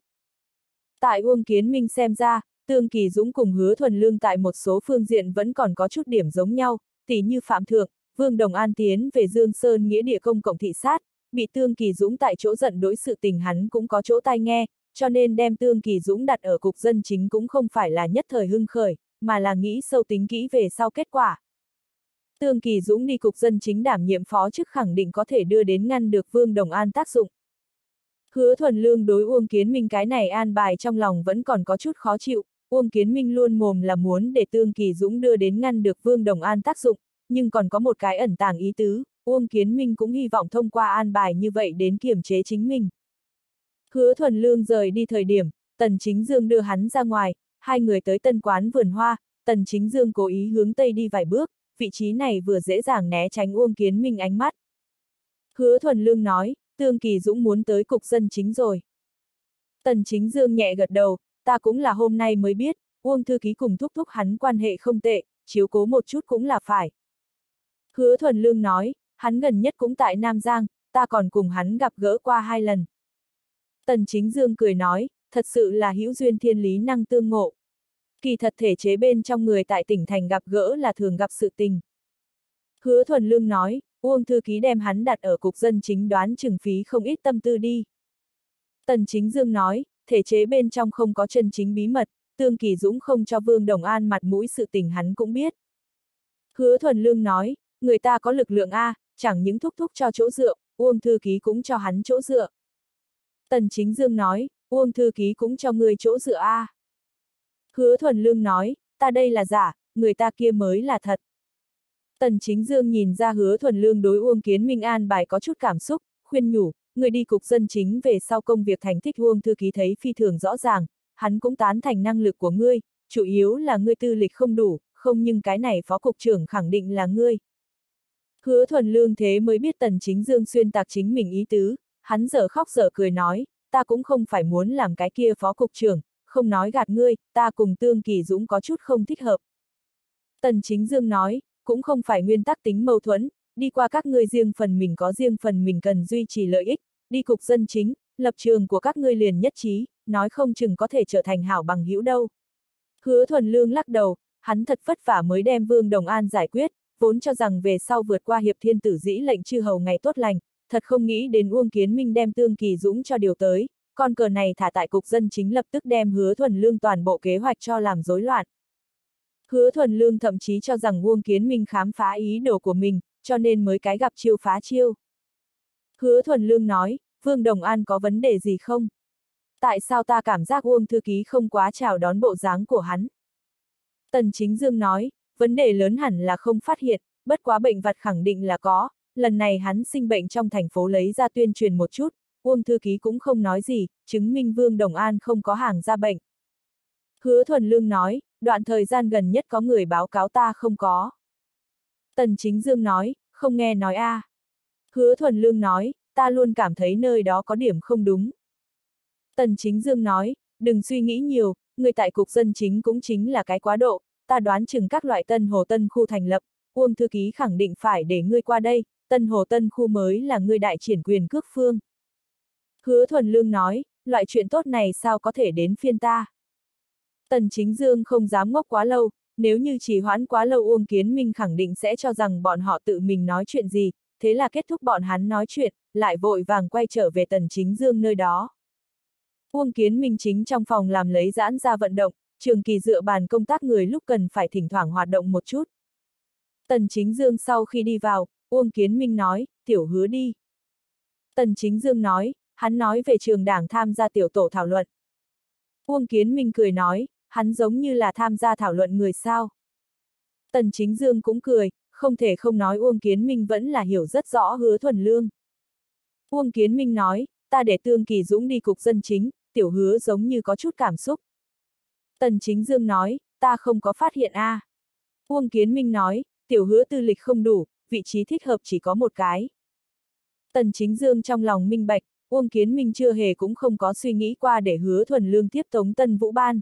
Tại Uông Kiến Minh xem ra, Tương Kỳ Dũng cùng Hứa Thuần Lương tại một số phương diện vẫn còn có chút điểm giống nhau, tỉ như Phạm Thượng, Vương Đồng An tiến về Dương Sơn nghĩa địa công cộng thị sát, bị Tương Kỳ Dũng tại chỗ giận đối sự tình hắn cũng có chỗ tai nghe, cho nên đem Tương Kỳ Dũng đặt ở cục dân chính cũng không phải là nhất thời hưng khởi, mà là nghĩ sâu tính kỹ về sau kết quả. Tương Kỳ Dũng đi cục dân chính đảm nhiệm phó chức khẳng định có thể đưa đến ngăn được Vương Đồng An tác dụng. Hứa Thuần Lương đối Uông Kiến Minh cái này an bài trong lòng vẫn còn có chút khó chịu, Uông Kiến Minh luôn mồm là muốn để Tương Kỳ Dũng đưa đến ngăn được Vương Đồng An tác dụng, nhưng còn có một cái ẩn tàng ý tứ, Uông Kiến Minh cũng hy vọng thông qua an bài như vậy đến kiềm chế chính mình. Hứa Thuần Lương rời đi thời điểm, Tần Chính Dương đưa hắn ra ngoài, hai người tới Tân Quán Vườn Hoa, Tần Chính Dương cố ý hướng Tây đi vài bước, vị trí này vừa dễ dàng né tránh Uông Kiến Minh ánh mắt. Hứa Thuần Lương nói, Tương Kỳ Dũng muốn tới cục dân chính rồi. Tần Chính Dương nhẹ gật đầu, ta cũng là hôm nay mới biết, Uông thư ký cùng thúc thúc hắn quan hệ không tệ, chiếu cố một chút cũng là phải. Hứa Thuần Lương nói, hắn gần nhất cũng tại Nam Giang, ta còn cùng hắn gặp gỡ qua 2 lần. Tần Chính Dương cười nói, thật sự là hữu duyên thiên lý năng tương ngộ. Kỳ thật thể chế bên trong người tại tỉnh thành gặp gỡ là thường gặp sự tình. Hứa Thuần Lương nói, Uông thư ký đem hắn đặt ở cục dân chính đoán chừng phí không ít tâm tư đi. Tần Chính Dương nói, thể chế bên trong không có chân chính bí mật, Tương Kỳ Dũng không cho Vương Đồng An mặt mũi sự tình hắn cũng biết. Hứa Thuần Lương nói, người ta có lực lượng A, chẳng những thúc thúc cho chỗ dựa, Uông thư ký cũng cho hắn chỗ dựa. Tần Chính Dương nói, Uông thư ký cũng cho người chỗ dựa A. Hứa Thuần Lương nói, ta đây là giả, người ta kia mới là thật. Tần Chính Dương nhìn ra Hứa Thuần Lương đối Uông Kiến Minh an bài có chút cảm xúc, khuyên nhủ, người đi cục dân chính về sau công việc thành tích Uông thư ký thấy phi thường rõ ràng, hắn cũng tán thành năng lực của ngươi, chủ yếu là ngươi tư lịch không đủ, không nhưng cái này phó cục trưởng khẳng định là ngươi. Hứa Thuần Lương thế mới biết Tần Chính Dương xuyên tạc chính mình ý tứ, hắn dở khóc dở cười nói, ta cũng không phải muốn làm cái kia phó cục trưởng, không nói gạt ngươi, ta cùng Tương Kỳ Dũng có chút không thích hợp. Tần Chính Dương nói, cũng không phải nguyên tắc tính mâu thuẫn, đi qua các ngươi riêng phần mình có riêng phần mình cần duy trì lợi ích, đi cục dân chính, lập trường của các ngươi liền nhất trí, nói không chừng có thể trở thành hảo bằng hữu đâu. Hứa Thuần Lương lắc đầu, hắn thật vất vả mới đem Vương Đồng An giải quyết, vốn cho rằng về sau vượt qua hiệp thiên tử dĩ lệnh chư hầu ngày tốt lành, thật không nghĩ đến Uông Kiến Minh đem Tương Kỳ Dũng cho điều tới, con cờ này thả tại cục dân chính lập tức đem Hứa Thuần Lương toàn bộ kế hoạch cho làm rối loạn. Hứa Thuần Lương thậm chí cho rằng Uông Kiến Minh khám phá ý đồ của mình, cho nên mới cái gặp chiêu phá chiêu. Hứa Thuần Lương nói, Vương Đồng An có vấn đề gì không? Tại sao ta cảm giác Uông thư ký không quá chào đón bộ dáng của hắn? Tần Chính Dương nói, vấn đề lớn hẳn là không phát hiện, bất quá bệnh vặt khẳng định là có, lần này hắn sinh bệnh trong thành phố lấy ra tuyên truyền một chút, Uông thư ký cũng không nói gì, chứng minh Vương Đồng An không có hàng ra bệnh. Hứa Thuần Lương nói, đoạn thời gian gần nhất có người báo cáo ta không có. Tần Chính Dương nói, không nghe nói a. Hứa Thuần Lương nói, ta luôn cảm thấy nơi đó có điểm không đúng. Tần Chính Dương nói, đừng suy nghĩ nhiều, người tại cục dân chính cũng chính là cái quá độ, ta đoán chừng các loại Tân Hồ Tân khu thành lập, Uông thư ký khẳng định phải để ngươi qua đây, Tân Hồ Tân khu mới là ngươi đại triển quyền cước phương. Hứa Thuần Lương nói, loại chuyện tốt này sao có thể đến phiên ta. Tần Chính Dương không dám ngốc quá lâu, nếu như trì hoãn quá lâu Uông Kiến Minh khẳng định sẽ cho rằng bọn họ tự mình nói chuyện gì, thế là kết thúc bọn hắn nói chuyện, lại vội vàng quay trở về Tần Chính Dương nơi đó. Uông Kiến Minh chính trong phòng làm lấy giãn ra vận động, trường kỳ dựa bàn công tác người lúc cần phải thỉnh thoảng hoạt động một chút. Tần Chính Dương sau khi đi vào, Uông Kiến Minh nói, tiểu Hứa đi. Tần Chính Dương nói, hắn nói về trường đảng tham gia tiểu tổ thảo luận. Uông Kiến Minh cười nói, hắn giống như là tham gia thảo luận người sao. Tần Chính Dương cũng cười, không thể không nói Uông Kiến Minh vẫn là hiểu rất rõ Hứa Thuần Lương. Uông Kiến Minh nói, ta để Tương Kỳ Dũng đi cục dân chính, tiểu Hứa giống như có chút cảm xúc. Tần Chính Dương nói, ta không có phát hiện a. Uông Kiến Minh nói, tiểu Hứa tư lịch không đủ, vị trí thích hợp chỉ có một cái. Tần Chính Dương trong lòng minh bạch, Uông Kiến Minh chưa hề cũng không có suy nghĩ qua để Hứa Thuần Lương tiếp tống Tân Vũ Ban.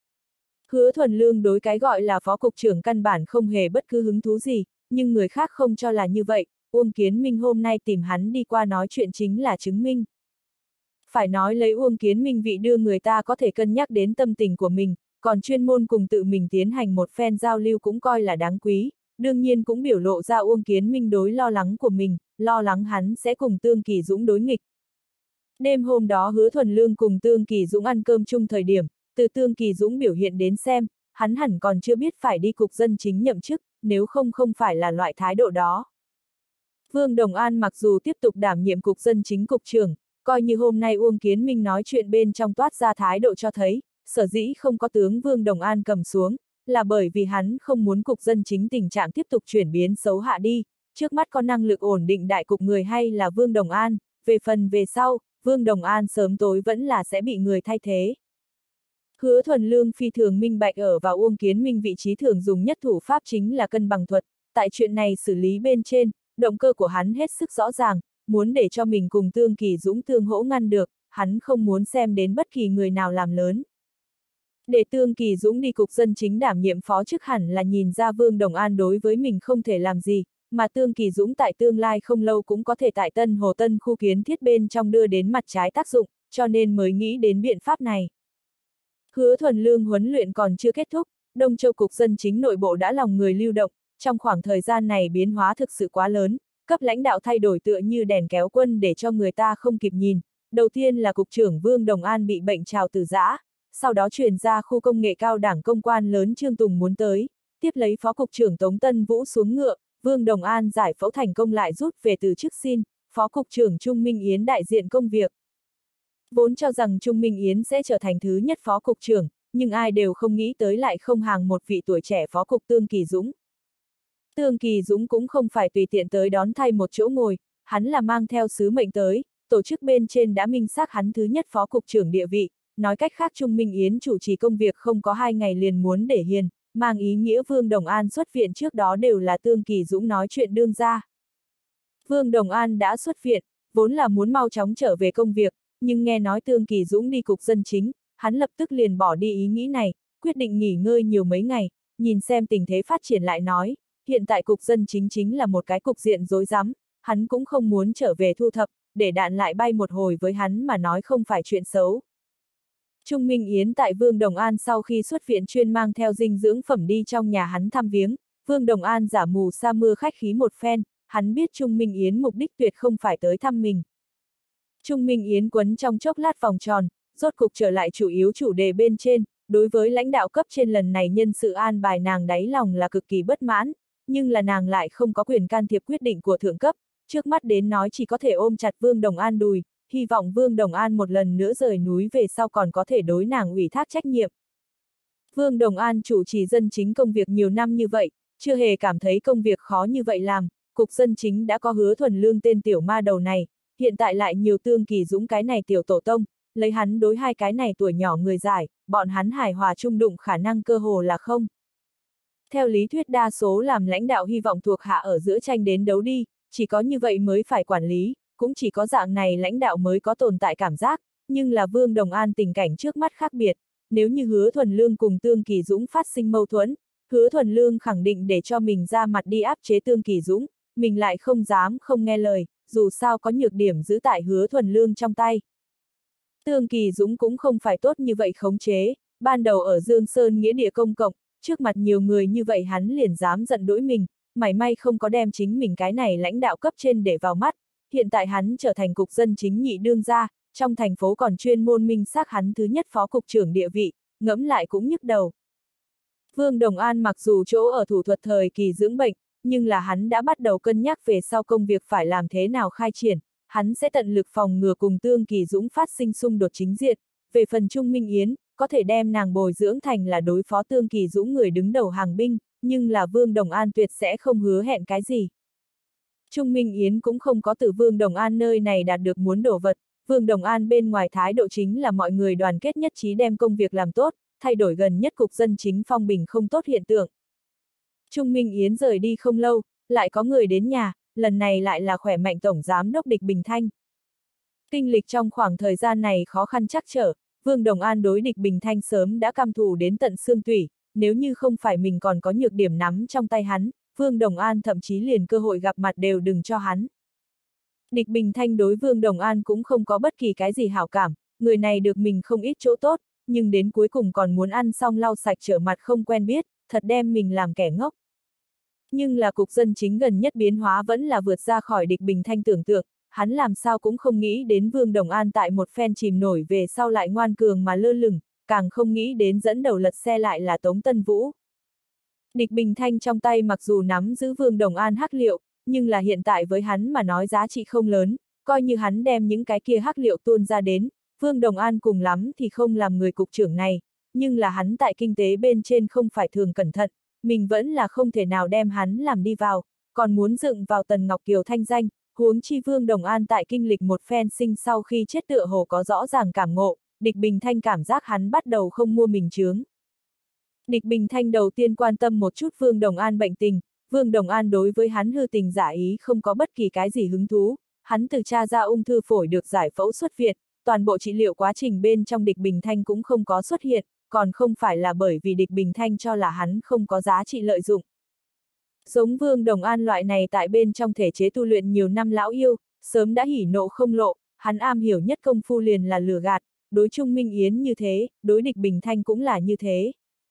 Hứa Thuần Lương đối cái gọi là phó cục trưởng căn bản không hề bất cứ hứng thú gì, nhưng người khác không cho là như vậy, Uông Kiến Minh hôm nay tìm hắn đi qua nói chuyện chính là chứng minh. Phải nói lấy Uông Kiến Minh vị đưa người ta có thể cân nhắc đến tâm tình của mình, còn chuyên môn cùng tự mình tiến hành một phen giao lưu cũng coi là đáng quý, đương nhiên cũng biểu lộ ra Uông Kiến Minh đối lo lắng của mình, lo lắng hắn sẽ cùng Tương Kỳ Dũng đối nghịch. Đêm hôm đó Hứa Thuần Lương cùng Tương Kỳ Dũng ăn cơm chung thời điểm, từ Tương Kỳ Dũng biểu hiện đến xem, hắn hẳn còn chưa biết phải đi cục dân chính nhậm chức, nếu không không phải là loại thái độ đó. Vương Đồng An mặc dù tiếp tục đảm nhiệm cục dân chính cục trưởng, coi như hôm nay Uông Kiến Minh nói chuyện bên trong toát ra thái độ cho thấy, sở dĩ không có tướng Vương Đồng An cầm xuống, là bởi vì hắn không muốn cục dân chính tình trạng tiếp tục chuyển biến xấu hạ đi, trước mắt có năng lực ổn định đại cục người hay là Vương Đồng An, về phần về sau, Vương Đồng An sớm tối vẫn là sẽ bị người thay thế. Hứa Thuần Lương phi thường minh bạch ở vào Uông Kiến Minh vị trí thường dùng nhất thủ pháp chính là cân bằng thuật, tại chuyện này xử lý bên trên, động cơ của hắn hết sức rõ ràng, muốn để cho mình cùng Tương Kỳ Dũng tương hỗ ngăn được, hắn không muốn xem đến bất kỳ người nào làm lớn. Để Tương Kỳ Dũng đi cục dân chính đảm nhiệm phó chức hẳn là nhìn ra Vương Đồng An đối với mình không thể làm gì, mà Tương Kỳ Dũng tại tương lai không lâu cũng có thể tại Tân Hồ Tân khu kiến thiết bên trong đưa đến mặt trái tác dụng, cho nên mới nghĩ đến biện pháp này. Hứa Thuần Lương huấn luyện còn chưa kết thúc, Đông Châu cục dân chính nội bộ đã lòng người lưu động, trong khoảng thời gian này biến hóa thực sự quá lớn, cấp lãnh đạo thay đổi tựa như đèn kéo quân để cho người ta không kịp nhìn. Đầu tiên là cục trưởng Vương Đồng An bị bệnh trào tử giã, sau đó truyền ra khu công nghệ cao đảng công quan lớn Trương Tùng muốn tới, tiếp lấy phó cục trưởng Tống Tân Vũ xuống ngựa, Vương Đồng An giải phẫu thành công lại rút về từ chức xin, phó cục trưởng Trung Minh Yến đại diện công việc. Vốn cho rằng Trung Minh Yến sẽ trở thành thứ nhất phó cục trưởng, nhưng ai đều không nghĩ tới lại không hàng một vị tuổi trẻ phó cục Tương Kỳ Dũng. Tương Kỳ Dũng cũng không phải tùy tiện tới đón thay một chỗ ngồi, hắn là mang theo sứ mệnh tới, tổ chức bên trên đã minh xác hắn thứ nhất phó cục trưởng địa vị, nói cách khác Trung Minh Yến chủ trì công việc không có 2 ngày liền muốn để hiền, mang ý nghĩa Vương Đồng An xuất viện trước đó đều là Tương Kỳ Dũng nói chuyện đương ra. Vương Đồng An đã xuất viện, vốn là muốn mau chóng trở về công việc, nhưng nghe nói Tương Kỳ Dũng đi cục dân chính, hắn lập tức liền bỏ đi ý nghĩ này, quyết định nghỉ ngơi nhiều mấy ngày, nhìn xem tình thế phát triển lại nói, hiện tại cục dân chính chính là một cái cục diện rối rắm, hắn cũng không muốn trở về thu thập, để đạn lại bay một hồi với hắn mà nói không phải chuyện xấu. Trung Minh Yến tại Vương Đồng An sau khi xuất viện chuyên mang theo dinh dưỡng phẩm đi trong nhà hắn thăm viếng, Vương Đồng An giả mù sa mưa khách khí một phen, hắn biết Trung Minh Yến mục đích tuyệt không phải tới thăm mình. Trung Minh Yến quấn trong chốc lát vòng tròn, rốt cục trở lại chủ yếu chủ đề bên trên, đối với lãnh đạo cấp trên lần này nhân sự an bài nàng đáy lòng là cực kỳ bất mãn, nhưng là nàng lại không có quyền can thiệp quyết định của thượng cấp, trước mắt đến nói chỉ có thể ôm chặt Vương Đồng An đùi, hy vọng Vương Đồng An một lần nữa rời núi về sau còn có thể đối nàng ủy thác trách nhiệm. Vương Đồng An chủ trì dân chính công việc nhiều năm như vậy, chưa hề cảm thấy công việc khó như vậy làm, cục dân chính đã có Hứa Thuần Lương tên tiểu ma đầu này, hiện tại lại nhiều Tương Kỳ Dũng cái này tiểu tổ tông, lấy hắn đối hai cái này tuổi nhỏ người giải, bọn hắn hài hòa chung đụng khả năng cơ hồ là không. Theo lý thuyết đa số làm lãnh đạo hy vọng thuộc hạ ở giữa tranh đến đấu đi, chỉ có như vậy mới phải quản lý, cũng chỉ có dạng này lãnh đạo mới có tồn tại cảm giác, nhưng là Vương Đồng An tình cảnh trước mắt khác biệt, nếu như Hứa Thuần Lương cùng Tương Kỳ Dũng phát sinh mâu thuẫn, Hứa Thuần Lương khẳng định để cho mình ra mặt đi áp chế Tương Kỳ Dũng, mình lại không dám không nghe lời, dù sao có nhược điểm giữ tại Hứa Thuần Lương trong tay. Tương Kỳ Dũng cũng không phải tốt như vậy khống chế, ban đầu ở Dương Sơn nghĩa địa công cộng, trước mặt nhiều người như vậy hắn liền dám giận dỗi mình, mảy may không có đem chính mình cái này lãnh đạo cấp trên để vào mắt, hiện tại hắn trở thành cục dân chính nhị đương gia, trong thành phố còn chuyên môn minh xác hắn thứ nhất phó cục trưởng địa vị, ngẫm lại cũng nhức đầu. Vương Đồng An mặc dù chỗ ở thủ thuật thời kỳ dưỡng bệnh, nhưng là hắn đã bắt đầu cân nhắc về sau công việc phải làm thế nào khai triển, hắn sẽ tận lực phòng ngừa cùng Tương Kỳ Dũng phát sinh xung đột chính diện, về phần Trung Minh Yến, có thể đem nàng bồi dưỡng thành là đối phó Tương Kỳ Dũng người đứng đầu hàng binh, nhưng là Vương Đồng An tuyệt sẽ không hứa hẹn cái gì. Trung Minh Yến cũng không có từ Vương Đồng An nơi này đạt được muốn đổ vật, Vương Đồng An bên ngoài thái độ chính là mọi người đoàn kết nhất trí đem công việc làm tốt, thay đổi gần nhất cục dân chính phong bình không tốt hiện tượng. Trung Minh Yến rời đi không lâu, lại có người đến nhà, lần này lại là khỏe mạnh tổng giám đốc Địch Bình Thanh. Kinh lịch trong khoảng thời gian này khó khăn trắc trở, Vương Đồng An đối Địch Bình Thanh sớm đã căm thù đến tận xương tủy, nếu như không phải mình còn có nhược điểm nắm trong tay hắn, Vương Đồng An thậm chí liền cơ hội gặp mặt đều đừng cho hắn. Địch Bình Thanh đối Vương Đồng An cũng không có bất kỳ cái gì hảo cảm, người này được mình không ít chỗ tốt, nhưng đến cuối cùng còn muốn ăn xong lau sạch trở mặt không quen biết, thật đem mình làm kẻ ngốc. Nhưng là cục dân chính gần nhất biến hóa vẫn là vượt ra khỏi Địch Bình Thanh tưởng tượng, hắn làm sao cũng không nghĩ đến Vương Đồng An tại một phen chìm nổi về sau lại ngoan cường mà lơ lửng, càng không nghĩ đến dẫn đầu lật xe lại là Tống Tân Vũ. Địch Bình Thanh trong tay mặc dù nắm giữ Vương Đồng An hắc liệu, nhưng là hiện tại với hắn mà nói giá trị không lớn, coi như hắn đem những cái kia hắc liệu tuôn ra đến, Vương Đồng An cùng lắm thì không làm người cục trưởng này, nhưng là hắn tại kinh tế bên trên không phải thường cẩn thận, mình vẫn là không thể nào đem hắn làm đi vào, còn muốn dựng vào Tần Ngọc Kiều thanh danh, huống chi Vương Đồng An tại kinh lịch một phen sinh sau khi chết tựa hồ có rõ ràng cảm ngộ, Địch Bình Thanh cảm giác hắn bắt đầu không mua mình chướng. Địch Bình Thanh đầu tiên quan tâm một chút Vương Đồng An bệnh tình, Vương Đồng An đối với hắn hư tình giả ý không có bất kỳ cái gì hứng thú, hắn từ tra ra ung thư phổi được giải phẫu xuất viện, toàn bộ trị liệu quá trình bên trong Địch Bình Thanh cũng không có xuất hiện, còn không phải là bởi vì Địch Bình Thanh cho là hắn không có giá trị lợi dụng. Giống Vương Đồng An loại này tại bên trong thể chế tu luyện nhiều năm lão yêu, sớm đã hỉ nộ không lộ, hắn am hiểu nhất công phu liền là lừa gạt, đối Trung Minh Yến như thế, đối Địch Bình Thanh cũng là như thế.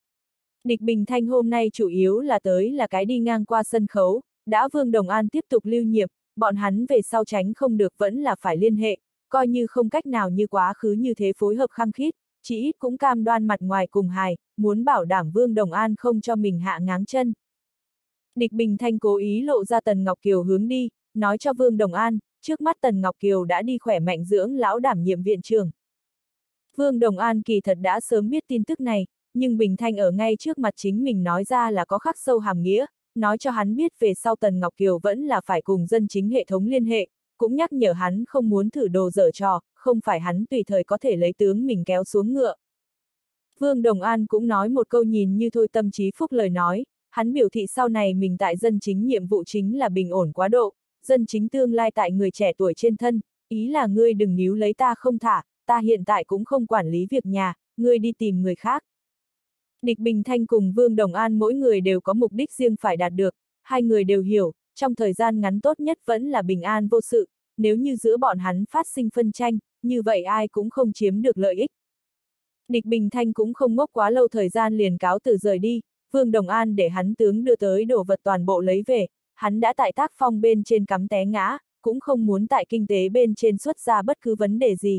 Địch Bình Thanh hôm nay chủ yếu là tới là cái đi ngang qua sân khấu, đã Vương Đồng An tiếp tục lưu nhiệm, bọn hắn về sau tránh không được vẫn là phải liên hệ, coi như không cách nào như quá khứ như thế phối hợp khăng khít, chỉ ít cũng cam đoan mặt ngoài cùng hài, muốn bảo đảm Vương Đồng An không cho mình hạ ngáng chân. Địch Bình Thanh cố ý lộ ra Tần Ngọc Kiều hướng đi, nói cho Vương Đồng An, trước mắt Tần Ngọc Kiều đã đi khỏe mạnh dưỡng lão đảm nhiệm viện trưởng. Vương Đồng An kỳ thật đã sớm biết tin tức này, nhưng Bình Thanh ở ngay trước mặt chính mình nói ra là có khắc sâu hàm nghĩa, nói cho hắn biết về sau Tần Ngọc Kiều vẫn là phải cùng dân chính hệ thống liên hệ, cũng nhắc nhở hắn không muốn thử đồ dở trò, không phải hắn tùy thời có thể lấy tướng mình kéo xuống ngựa. Vương Đồng An cũng nói một câu nhìn như thôi tâm trí phúc lời nói, hắn biểu thị sau này mình tại dân chính nhiệm vụ chính là bình ổn quá độ, dân chính tương lai tại người trẻ tuổi trên thân, ý là ngươi đừng níu lấy ta không thả, ta hiện tại cũng không quản lý việc nhà, ngươi đi tìm người khác. Địch Bình Thanh cùng Vương Đồng An mỗi người đều có mục đích riêng phải đạt được, hai người đều hiểu, trong thời gian ngắn tốt nhất vẫn là bình an vô sự, nếu như giữa bọn hắn phát sinh phân tranh, như vậy ai cũng không chiếm được lợi ích. Địch Bình Thanh cũng không ngốc quá lâu thời gian liền cáo từ rời đi, Vương Đồng An để hắn tướng đưa tới đồ vật toàn bộ lấy về, hắn đã tại tác phong bên trên cắm té ngã, cũng không muốn tại kinh tế bên trên xuất ra bất cứ vấn đề gì.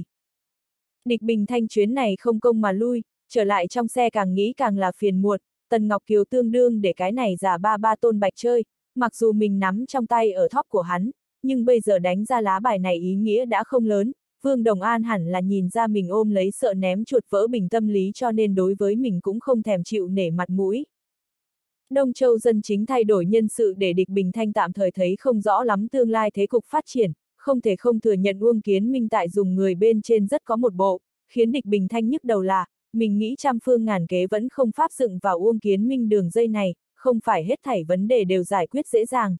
Địch Bình Thanh chuyến này không công mà lui, trở lại trong xe càng nghĩ càng là phiền muộn, Tần Ngọc Kiều tương đương để cái này giả ba Tôn Bạch chơi, mặc dù mình nắm trong tay ở thóp của hắn, nhưng bây giờ đánh ra lá bài này ý nghĩa đã không lớn, Vương Đồng An hẳn là nhìn ra mình ôm lấy sợ ném chuột vỡ bình tâm lý cho nên đối với mình cũng không thèm chịu nể mặt mũi. Đông Châu dân chính thay đổi nhân sự để Địch Bình Thanh tạm thời thấy không rõ lắm tương lai thế cục phát triển, không thể không thừa nhận Uông Kiến Minh tại dùng người bên trên rất có một bộ, khiến Địch Bình Thanh nhức đầu là, mình nghĩ trăm phương ngàn kế vẫn không pháp dựng vào Uông Kiến Minh đường dây này, không phải hết thảy vấn đề đều giải quyết dễ dàng.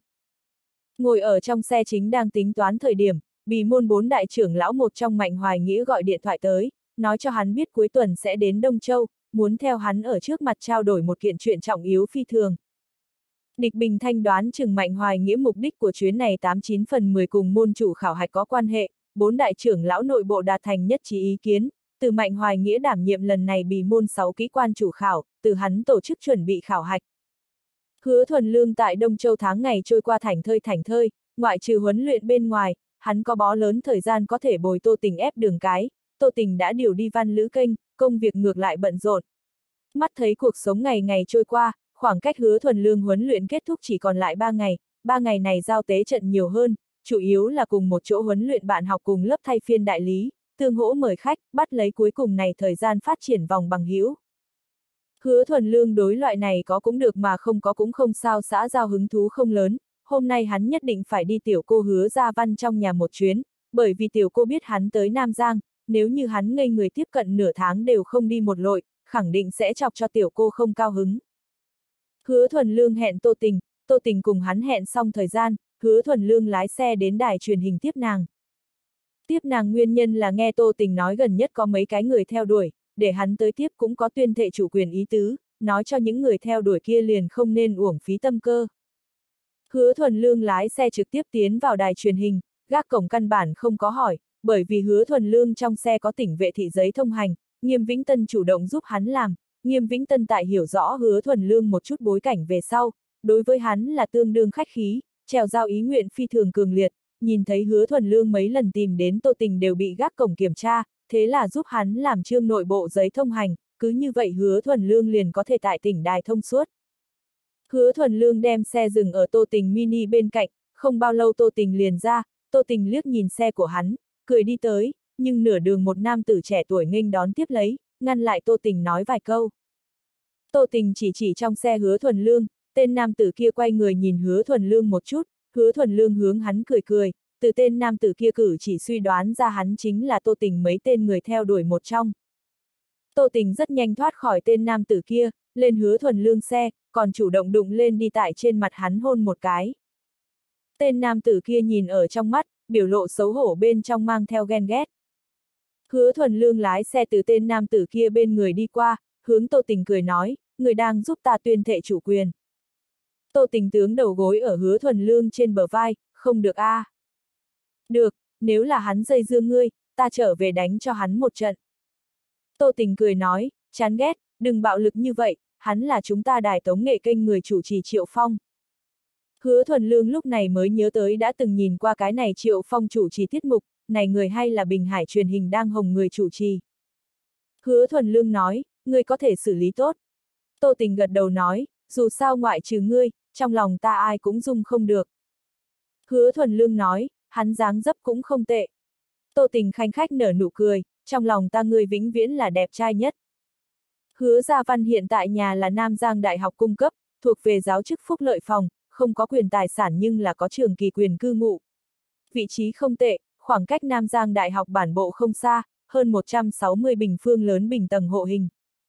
Ngồi ở trong xe chính đang tính toán thời điểm, Bì môn 4 đại trưởng lão một trong Mạnh Hoài Nghĩa gọi điện thoại tới, nói cho hắn biết cuối tuần sẽ đến Đông Châu, muốn theo hắn ở trước mặt trao đổi một kiện chuyện trọng yếu phi thường. Địch Bình Thanh đoán chừng Mạnh Hoài Nghĩa mục đích của chuyến này 89 phần 10 cùng môn chủ khảo hạch có quan hệ, 4 đại trưởng lão nội bộ đạt thành nhất trí ý kiến, từ Mạnh Hoài Nghĩa đảm nhiệm lần này Bì môn 6 kỹ quan chủ khảo, từ hắn tổ chức chuẩn bị khảo hạch. Hứa Thuần Lương tại Đông Châu tháng ngày trôi qua thảnh thơi, ngoại trừ huấn luyện bên ngoài, hắn có bó lớn thời gian có thể bồi Tô Tình ép đường cái, Tô Tình đã điều đi văn lữ kênh, công việc ngược lại bận rộn. Mắt thấy cuộc sống ngày ngày trôi qua, khoảng cách Hứa Thuần Lương huấn luyện kết thúc chỉ còn lại 3 ngày, 3 ngày này giao tế trận nhiều hơn, chủ yếu là cùng một chỗ huấn luyện bạn học cùng lớp thay phiên đại lý, tương hỗ mời khách, bắt lấy cuối cùng này thời gian phát triển vòng bằng hữu. Hứa Thuần Lương đối loại này có cũng được mà không có cũng không sao, xã giao hứng thú không lớn, hôm nay hắn nhất định phải đi tiểu cô Hứa Gia Văn trong nhà một chuyến, bởi vì tiểu cô biết hắn tới Nam Giang, nếu như hắn ngây người tiếp cận nửa tháng đều không đi một lội, khẳng định sẽ chọc cho tiểu cô không cao hứng. Hứa Thuần Lương hẹn Tô Tình cùng hắn hẹn xong thời gian, Hứa Thuần Lương lái xe đến đài truyền hình tiếp nàng. Tiếp nàng nguyên nhân là nghe Tô Tình nói gần nhất có mấy cái người theo đuổi, để hắn tới tiếp cũng có tuyên thệ chủ quyền ý tứ, nói cho những người theo đuổi kia liền không nên uổng phí tâm cơ. Hứa Thuần Lương lái xe trực tiếp tiến vào đài truyền hình, gác cổng căn bản không có hỏi, bởi vì Hứa Thuần Lương trong xe có tỉnh vệ thị giấy thông hành, Nghiêm Vĩnh Tân chủ động giúp hắn làm, Nghiêm Vĩnh Tân tại hiểu rõ Hứa Thuần Lương một chút bối cảnh về sau, đối với hắn là tương đương khách khí, trèo giao ý nguyện phi thường cường liệt, nhìn thấy Hứa Thuần Lương mấy lần tìm đến Tô Tình đều bị gác cổng kiểm tra, thế là giúp hắn làm trương nội bộ giấy thông hành, cứ như vậy Hứa Thuần Lương liền có thể tại tỉnh đài thông suốt. Hứa Thuần Lương đem xe dừng ở Tô Tình mini bên cạnh, không bao lâu Tô Tình liền ra, Tô Tình liếc nhìn xe của hắn, cười đi tới, nhưng nửa đường một nam tử trẻ tuổi nghênh đón tiếp lấy, ngăn lại Tô Tình nói vài câu. Tô Tình chỉ trong xe Hứa Thuần Lương, tên nam tử kia quay người nhìn Hứa Thuần Lương một chút, Hứa Thuần Lương hướng hắn cười cười, từ tên nam tử kia cử chỉ suy đoán ra hắn chính là Tô Tình mấy tên người theo đuổi một trong. Tô Tình rất nhanh thoát khỏi tên nam tử kia, lên Hứa Thuần Lương xe, còn chủ động đụng lên đi tại trên mặt hắn hôn một cái. Tên nam tử kia nhìn ở trong mắt, biểu lộ xấu hổ bên trong mang theo ghen ghét. Hứa Thuần Lương lái xe từ tên nam tử kia bên người đi qua, hướng Tô Tình cười nói, người đang giúp ta tuyên thệ chủ quyền. Tô Tình tướng đầu gối ở Hứa Thuần Lương trên bờ vai, không được a. Được, nếu là hắn dây dưa ngươi, ta trở về đánh cho hắn một trận. Tô Tình cười nói, chán ghét, đừng bạo lực như vậy, hắn là chúng ta đài tống nghệ kênh người chủ trì Triệu Phong. Hứa Thuần Lương lúc này mới nhớ tới đã từng nhìn qua cái này Triệu Phong chủ trì tiết mục, này người hay là Bình Hải truyền hình đang hồng người chủ trì. Hứa Thuần Lương nói, ngươi có thể xử lý tốt. Tô Tình gật đầu nói, dù sao ngoại trừ ngươi, trong lòng ta ai cũng dung không được. Hứa Thuần Lương nói, hắn dáng dấp cũng không tệ. Tô Tình khanh khách nở nụ cười, trong lòng ta ngươi vĩnh viễn là đẹp trai nhất. Hứa Gia Văn hiện tại nhà là Nam Giang Đại học cung cấp, thuộc về giáo chức phúc lợi phòng, không có quyền tài sản nhưng là có trường kỳ quyền cư ngụ. Vị trí không tệ, khoảng cách Nam Giang Đại học bản bộ không xa, hơn 160 bình phương lớn bình tầng hộ hình.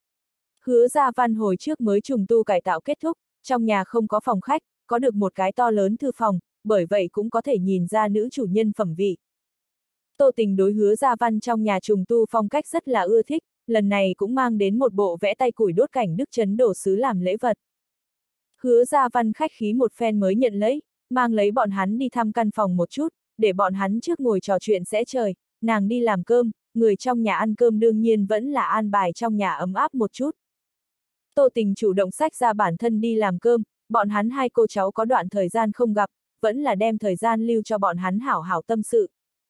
Hứa Gia Văn hồi trước mới trùng tu cải tạo kết thúc, trong nhà không có phòng khách, có được một cái to lớn thư phòng, bởi vậy cũng có thể nhìn ra nữ chủ nhân phẩm vị. Tô Tình đối Hứa Gia Văn trong nhà trùng tu phong cách rất là ưa thích, lần này cũng mang đến một bộ vẽ tay củi đốt cảnh Đức Trấn đồ sứ làm lễ vật. Hứa Gia Văn khách khí một phen mới nhận lấy, mang lấy bọn hắn đi thăm căn phòng một chút, để bọn hắn trước ngồi trò chuyện sẽ trời, nàng đi làm cơm, người trong nhà ăn cơm đương nhiên vẫn là an bài trong nhà ấm áp một chút. Tô Tình chủ động xách ra bản thân đi làm cơm, bọn hắn hai cô cháu có đoạn thời gian không gặp, vẫn là đem thời gian lưu cho bọn hắn hảo hảo tâm sự.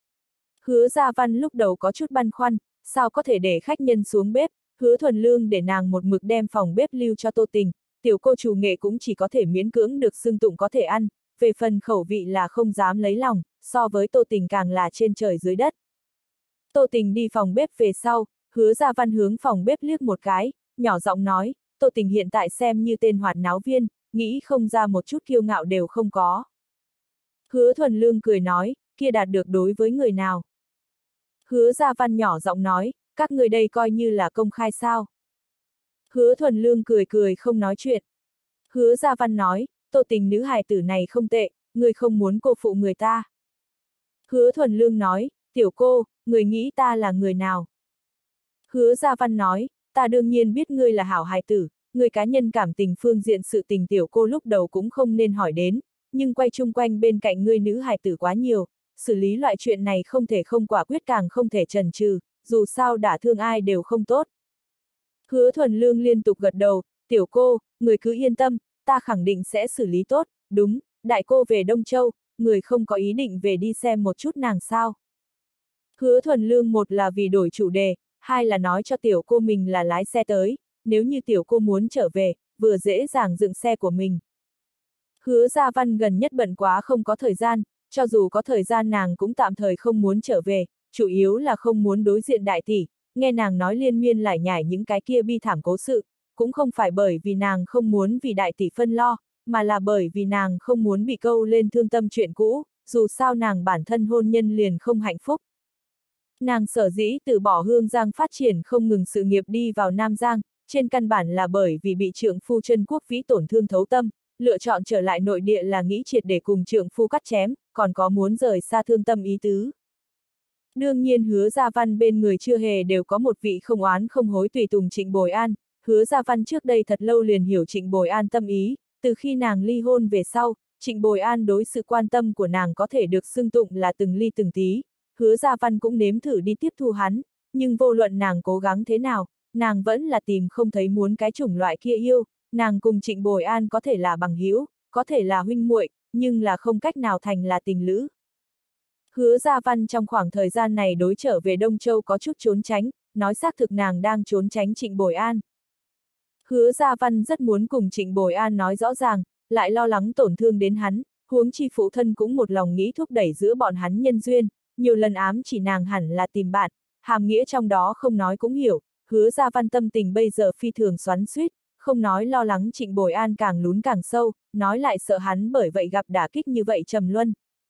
Hứa Gia Văn lúc đầu có chút băn khoăn, sao có thể để khách nhân xuống bếp, Hứa Thuần Lương để nàng một mực đem phòng bếp lưu cho Tô Tình, tiểu cô chủ nghệ cũng chỉ có thể miễn cưỡng được xưng tụng có thể ăn, về phần khẩu vị là không dám lấy lòng, so với Tô Tình càng là trên trời dưới đất. Tô Tình đi phòng bếp về sau, Hứa Gia Văn hướng phòng bếp liếc một cái, nhỏ giọng nói, Tô Tình hiện tại xem như tên hoạt náo viên, nghĩ không ra một chút kiêu ngạo đều không có. Hứa Thuần Lương cười nói, kia đạt được đối với người nào. Hứa Gia Văn nhỏ giọng nói, các người đây coi như là công khai sao. Hứa Thuần Lương cười cười không nói chuyện. Hứa Gia Văn nói, Tô Tình nữ hài tử này không tệ, người không muốn cô phụ người ta. Hứa Thuần Lương nói, tiểu cô, người nghĩ ta là người nào? Hứa Gia Văn nói, ta đương nhiên biết ngươi là hảo hài tử, người cá nhân cảm tình phương diện sự tình tiểu cô lúc đầu cũng không nên hỏi đến, nhưng quay chung quanh bên cạnh ngươi nữ hài tử quá nhiều, xử lý loại chuyện này không thể không quả quyết càng không thể chần chừ, dù sao đả thương ai đều không tốt. Hứa Thuần Lương liên tục gật đầu, tiểu cô, người cứ yên tâm, ta khẳng định sẽ xử lý tốt, đúng, đại cô về Đông Châu, người không có ý định về đi xem một chút nàng sao. Hứa Thuần Lương một là vì đổi chủ đề, hai là nói cho tiểu cô mình là lái xe tới, nếu như tiểu cô muốn trở về, vừa dễ dàng dựng xe của mình. Hứa Gia Văn gần nhất bận quá không có thời gian, cho dù có thời gian nàng cũng tạm thời không muốn trở về, chủ yếu là không muốn đối diện đại tỷ, nghe nàng nói liên miên lải nhải những cái kia bi thảm cố sự, cũng không phải bởi vì nàng không muốn vì đại tỷ phân lo, mà là bởi vì nàng không muốn bị câu lên thương tâm chuyện cũ, dù sao nàng bản thân hôn nhân liền không hạnh phúc. Nàng sở dĩ từ bỏ Hương Giang phát triển không ngừng sự nghiệp đi vào Nam Giang, trên căn bản là bởi vì bị trượng phu Trân Quốc Vĩ tổn thương thấu tâm, lựa chọn trở lại nội địa là nghĩ triệt để cùng trượng phu cắt chém, còn có muốn rời xa thương tâm ý tứ. Đương nhiên Hứa Gia Văn bên người chưa hề đều có một vị không oán không hối tùy tùng Trịnh Bồi An, Hứa Gia Văn trước đây thật lâu liền hiểu Trịnh Bồi An tâm ý, từ khi nàng ly hôn về sau, Trịnh Bồi An đối sự quan tâm của nàng có thể được xưng tụng là từng ly từng tí, Hứa Gia Văn cũng nếm thử đi tiếp thu hắn, nhưng vô luận nàng cố gắng thế nào, nàng vẫn là tìm không thấy muốn cái chủng loại kia yêu, nàng cùng Trịnh Bồi An có thể là bằng hữu, có thể là huynh muội, nhưng là không cách nào thành là tình lữ. Hứa Gia Văn trong khoảng thời gian này đối trở về Đông Châu có chút trốn tránh, nói xác thực nàng đang trốn tránh Trịnh Bồi An. Hứa Gia Văn rất muốn cùng Trịnh Bồi An nói rõ ràng, lại lo lắng tổn thương đến hắn, huống chi phụ thân cũng một lòng nghĩ thúc đẩy giữa bọn hắn nhân duyên, nhiều lần ám chỉ nàng hẳn là tìm bạn, hàm nghĩa trong đó không nói cũng hiểu, Hứa Gia Văn tâm tình bây giờ phi thường xoắn xuýt, không nói lo lắng Trịnh Bồi An càng lún càng sâu, nói lại sợ hắn bởi vậy gặp đả kích như vậy trầm luân.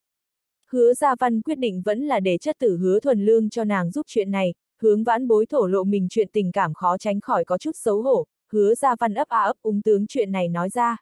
Hứa Gia Văn quyết định vẫn là để chất tử Hứa Thuần Lương cho nàng giúp chuyện này, hướng vãn bối thổ lộ mình chuyện tình cảm khó tránh khỏi có chút xấu hổ, Hứa Gia Văn ấp a ấp úng tướng chuyện này nói ra.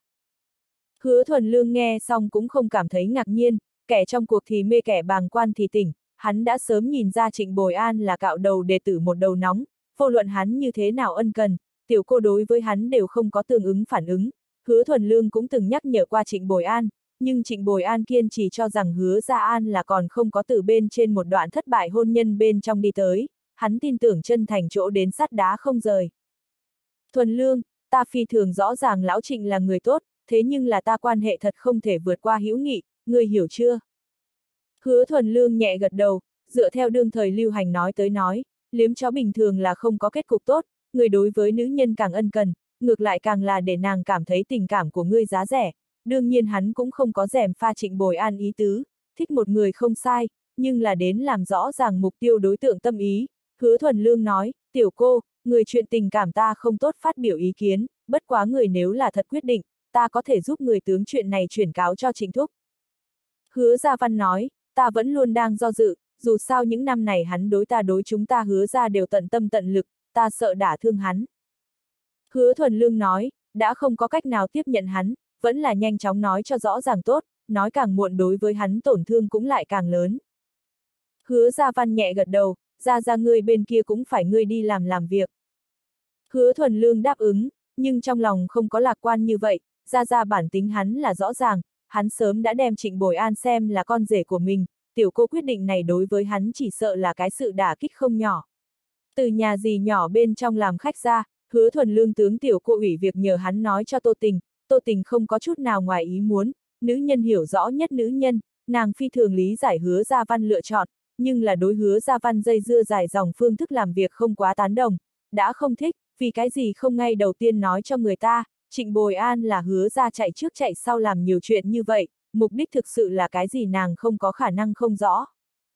Hứa Thuần Lương nghe xong cũng không cảm thấy ngạc nhiên, kẻ trong cuộc thì mê kẻ bàng quan thì tỉnh, hắn đã sớm nhìn ra Trịnh Bồi An là cạo đầu đệ tử một đầu nóng, vô luận hắn như thế nào ân cần, tiểu cô đối với hắn đều không có tương ứng phản ứng. Hứa Thuần Lương cũng từng nhắc nhở qua Trịnh Bồi An, nhưng Trịnh Bồi An kiên trì cho rằng Hứa Gia An là còn không có từ bên trên một đoạn thất bại hôn nhân bên trong đi tới, hắn tin tưởng chân thành chỗ đến sắt đá không rời. Thuần Lương, ta phi thường rõ ràng lão Trịnh là người tốt, thế nhưng là ta quan hệ thật không thể vượt qua hữu nghị, ngươi hiểu chưa? Hứa Thuần Lương nhẹ gật đầu, dựa theo đương thời lưu hành nói tới nói, liếm chó bình thường là không có kết cục tốt, người đối với nữ nhân càng ân cần, ngược lại càng là để nàng cảm thấy tình cảm của ngươi giá rẻ. Đương nhiên hắn cũng không có rèm pha Trịnh Bồi An ý tứ, thích một người không sai, nhưng là đến làm rõ ràng mục tiêu đối tượng tâm ý. Hứa Thuần Lương nói, tiểu cô, người chuyện tình cảm ta không tốt phát biểu ý kiến, bất quá người nếu là thật quyết định, ta có thể giúp người tướng chuyện này chuyển cáo cho Trịnh Thúc. Hứa Gia Văn nói, ta vẫn luôn đang do dự, dù sao những năm này hắn đối ta đối chúng ta Hứa ra đều tận tâm tận lực, ta sợ đả thương hắn. Hứa Thuần Lương nói, đã không có cách nào tiếp nhận hắn, vẫn là nhanh chóng nói cho rõ ràng tốt, nói càng muộn đối với hắn tổn thương cũng lại càng lớn. Hứa Gia Văn nhẹ gật đầu, ra ngươi bên kia cũng phải ngươi đi làm việc. Hứa Thuần Lương đáp ứng, nhưng trong lòng không có lạc quan như vậy, ra bản tính hắn là rõ ràng, hắn sớm đã đem Trịnh Bồi An xem là con rể của mình, tiểu cô quyết định này đối với hắn chỉ sợ là cái sự đả kích không nhỏ. Từ nhà gì nhỏ bên trong làm khách ra, Hứa Thuần Lương tướng tiểu cô ủy việc nhờ hắn nói cho Tô Tình không có chút nào ngoài ý muốn, nữ nhân hiểu rõ nhất nữ nhân, nàng phi thường lý giải Hứa Gia Văn lựa chọn, nhưng là đối Hứa Gia Văn dây dưa dài dòng phương thức làm việc không quá tán đồng, đã không thích, vì cái gì không ngay đầu tiên nói cho người ta, Trịnh Bồi An là Hứa Gia chạy trước chạy sau làm nhiều chuyện như vậy, mục đích thực sự là cái gì nàng không có khả năng không rõ.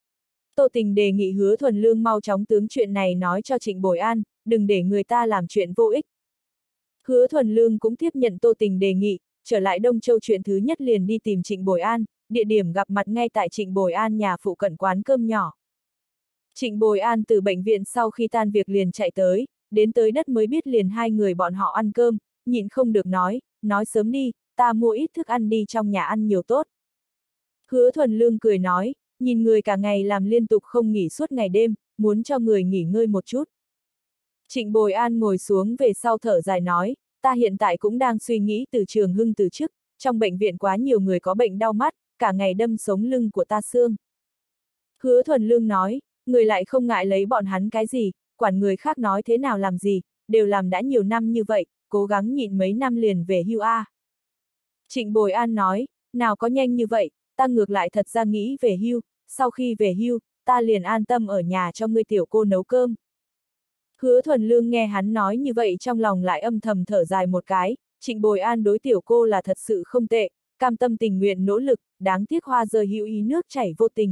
Tô Tình đề nghị Hứa Thuần Lương mau chóng tướng chuyện này nói cho Trịnh Bồi An, đừng để người ta làm chuyện vô ích. Hứa Thuần Lương cũng tiếp nhận Tô Tình đề nghị, trở lại Đông Châu chuyện thứ nhất liền đi tìm Trịnh Bồi An, địa điểm gặp mặt ngay tại Trịnh Bồi An nhà phụ cận quán cơm nhỏ. Trịnh Bồi An từ bệnh viện sau khi tan việc liền chạy tới, đến tới đất mới biết liền hai người bọn họ ăn cơm, nhịn không được nói sớm đi, ta mua ít thức ăn đi trong nhà ăn nhiều tốt. Hứa Thuần Lương cười nói, nhìn người cả ngày làm liên tục không nghỉ suốt ngày đêm, muốn cho người nghỉ ngơi một chút. Trịnh Bồi An ngồi xuống về sau thở dài nói, ta hiện tại cũng đang suy nghĩ từ Trường Hưng từ chức, trong bệnh viện quá nhiều người có bệnh đau mắt, cả ngày đâm sống lưng của ta xương. Hứa Thuần Lương nói, người lại không ngại lấy bọn hắn cái gì, quản người khác nói thế nào làm gì, đều làm đã nhiều năm như vậy, cố gắng nhịn mấy năm liền về hưu a. Trịnh Bồi An nói, nào có nhanh như vậy, ta ngược lại thật ra nghĩ về hưu, sau khi về hưu, ta liền an tâm ở nhà cho ngươi tiểu cô nấu cơm. Hứa Thuần Lương nghe hắn nói như vậy trong lòng lại âm thầm thở dài một cái, Trịnh Bồi An đối tiểu cô là thật sự không tệ, cam tâm tình nguyện nỗ lực, đáng tiếc hoa rơi hữu ý nước chảy vô tình.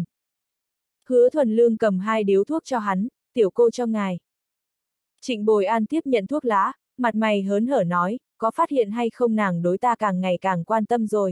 Hứa Thuần Lương cầm 2 điếu thuốc cho hắn, tiểu cô cho ngài. Trịnh Bồi An tiếp nhận thuốc lá, mặt mày hớn hở nói, có phát hiện hay không nàng đối ta càng ngày càng quan tâm rồi.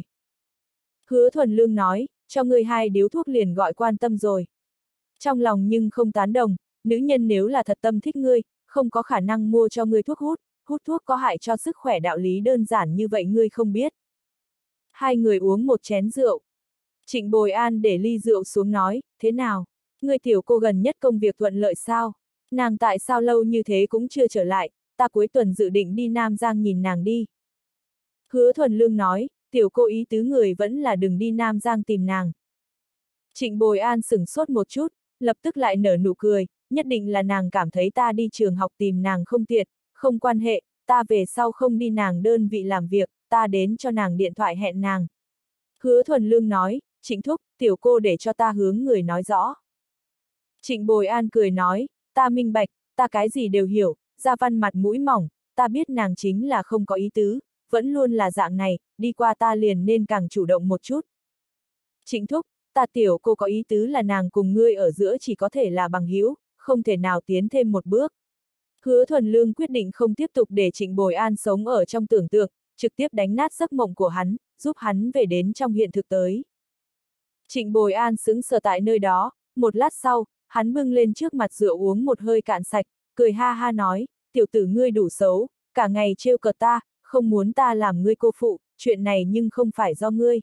Hứa Thuần Lương nói, cho ngươi 2 điếu thuốc liền gọi quan tâm rồi. Trong lòng nhưng không tán đồng, nữ nhân nếu là thật tâm thích ngươi, không có khả năng mua cho ngươi thuốc hút thuốc có hại cho sức khỏe đạo lý đơn giản như vậy ngươi không biết. Hai người uống một chén rượu. Trịnh Bồi An để ly rượu xuống nói, thế nào? Ngươi tiểu cô gần nhất công việc thuận lợi sao? Nàng tại sao lâu như thế cũng chưa trở lại, ta cuối tuần dự định đi Nam Giang nhìn nàng đi. Hứa Thuần Lương nói, tiểu cô ý tứ người vẫn là đừng đi Nam Giang tìm nàng. Trịnh Bồi An sửng sốt một chút, lập tức lại nở nụ cười, nhất định là nàng cảm thấy ta đi trường học tìm nàng không tiện, không quan hệ, ta về sau không đi nàng đơn vị làm việc, ta đến cho nàng điện thoại hẹn nàng. Hứa Thuần Lương nói, Trịnh thúc, tiểu cô để cho ta hướng người nói rõ. Trịnh Bồi An cười nói, ta minh bạch, ta cái gì đều hiểu, Gia Văn mặt mũi mỏng, ta biết nàng chính là không có ý tứ, vẫn luôn là dạng này, đi qua ta liền nên càng chủ động một chút. Trịnh thúc, ta tiểu cô có ý tứ là nàng cùng ngươi ở giữa chỉ có thể là bằng hữu, không thể nào tiến thêm một bước. Hứa Thuần Lương quyết định không tiếp tục để Trịnh Bồi An sống ở trong tưởng tượng, trực tiếp đánh nát giấc mộng của hắn, giúp hắn về đến trong hiện thực tới. Trịnh Bồi An sững sờ tại nơi đó, một lát sau, hắn bưng lên trước mặt rượu uống một hơi cạn sạch, cười ha ha nói, tiểu tử ngươi đủ xấu, cả ngày trêu cợt ta, không muốn ta làm ngươi cô phụ, chuyện này nhưng không phải do ngươi.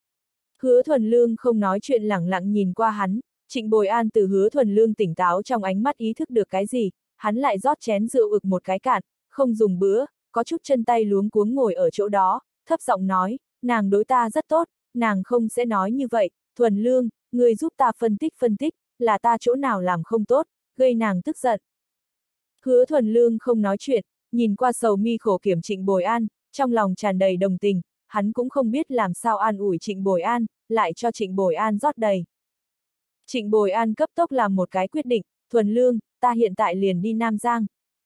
Hứa Thuần Lương không nói chuyện lẳng lặng nhìn qua hắn, Trịnh Bồi An từ Hứa Thuần Lương tỉnh táo trong ánh mắt ý thức được cái gì, hắn lại rót chén rượu ực một cái cạn, không dùng bữa, có chút chân tay luống cuống ngồi ở chỗ đó, thấp giọng nói, nàng đối ta rất tốt, nàng không sẽ nói như vậy, Thuần Lương, ngươi giúp ta phân tích, là ta chỗ nào làm không tốt, gây nàng tức giận. Hứa Thuần Lương không nói chuyện, nhìn qua sầu mi khổ kiểm Trịnh Bồi An, trong lòng tràn đầy đồng tình, hắn cũng không biết làm sao an ủi Trịnh Bồi An, lại cho Trịnh Bồi An rót đầy. Trịnh Bồi An cấp tốc làm một cái quyết định, Thuần Lương, ta hiện tại liền đi Nam Giang.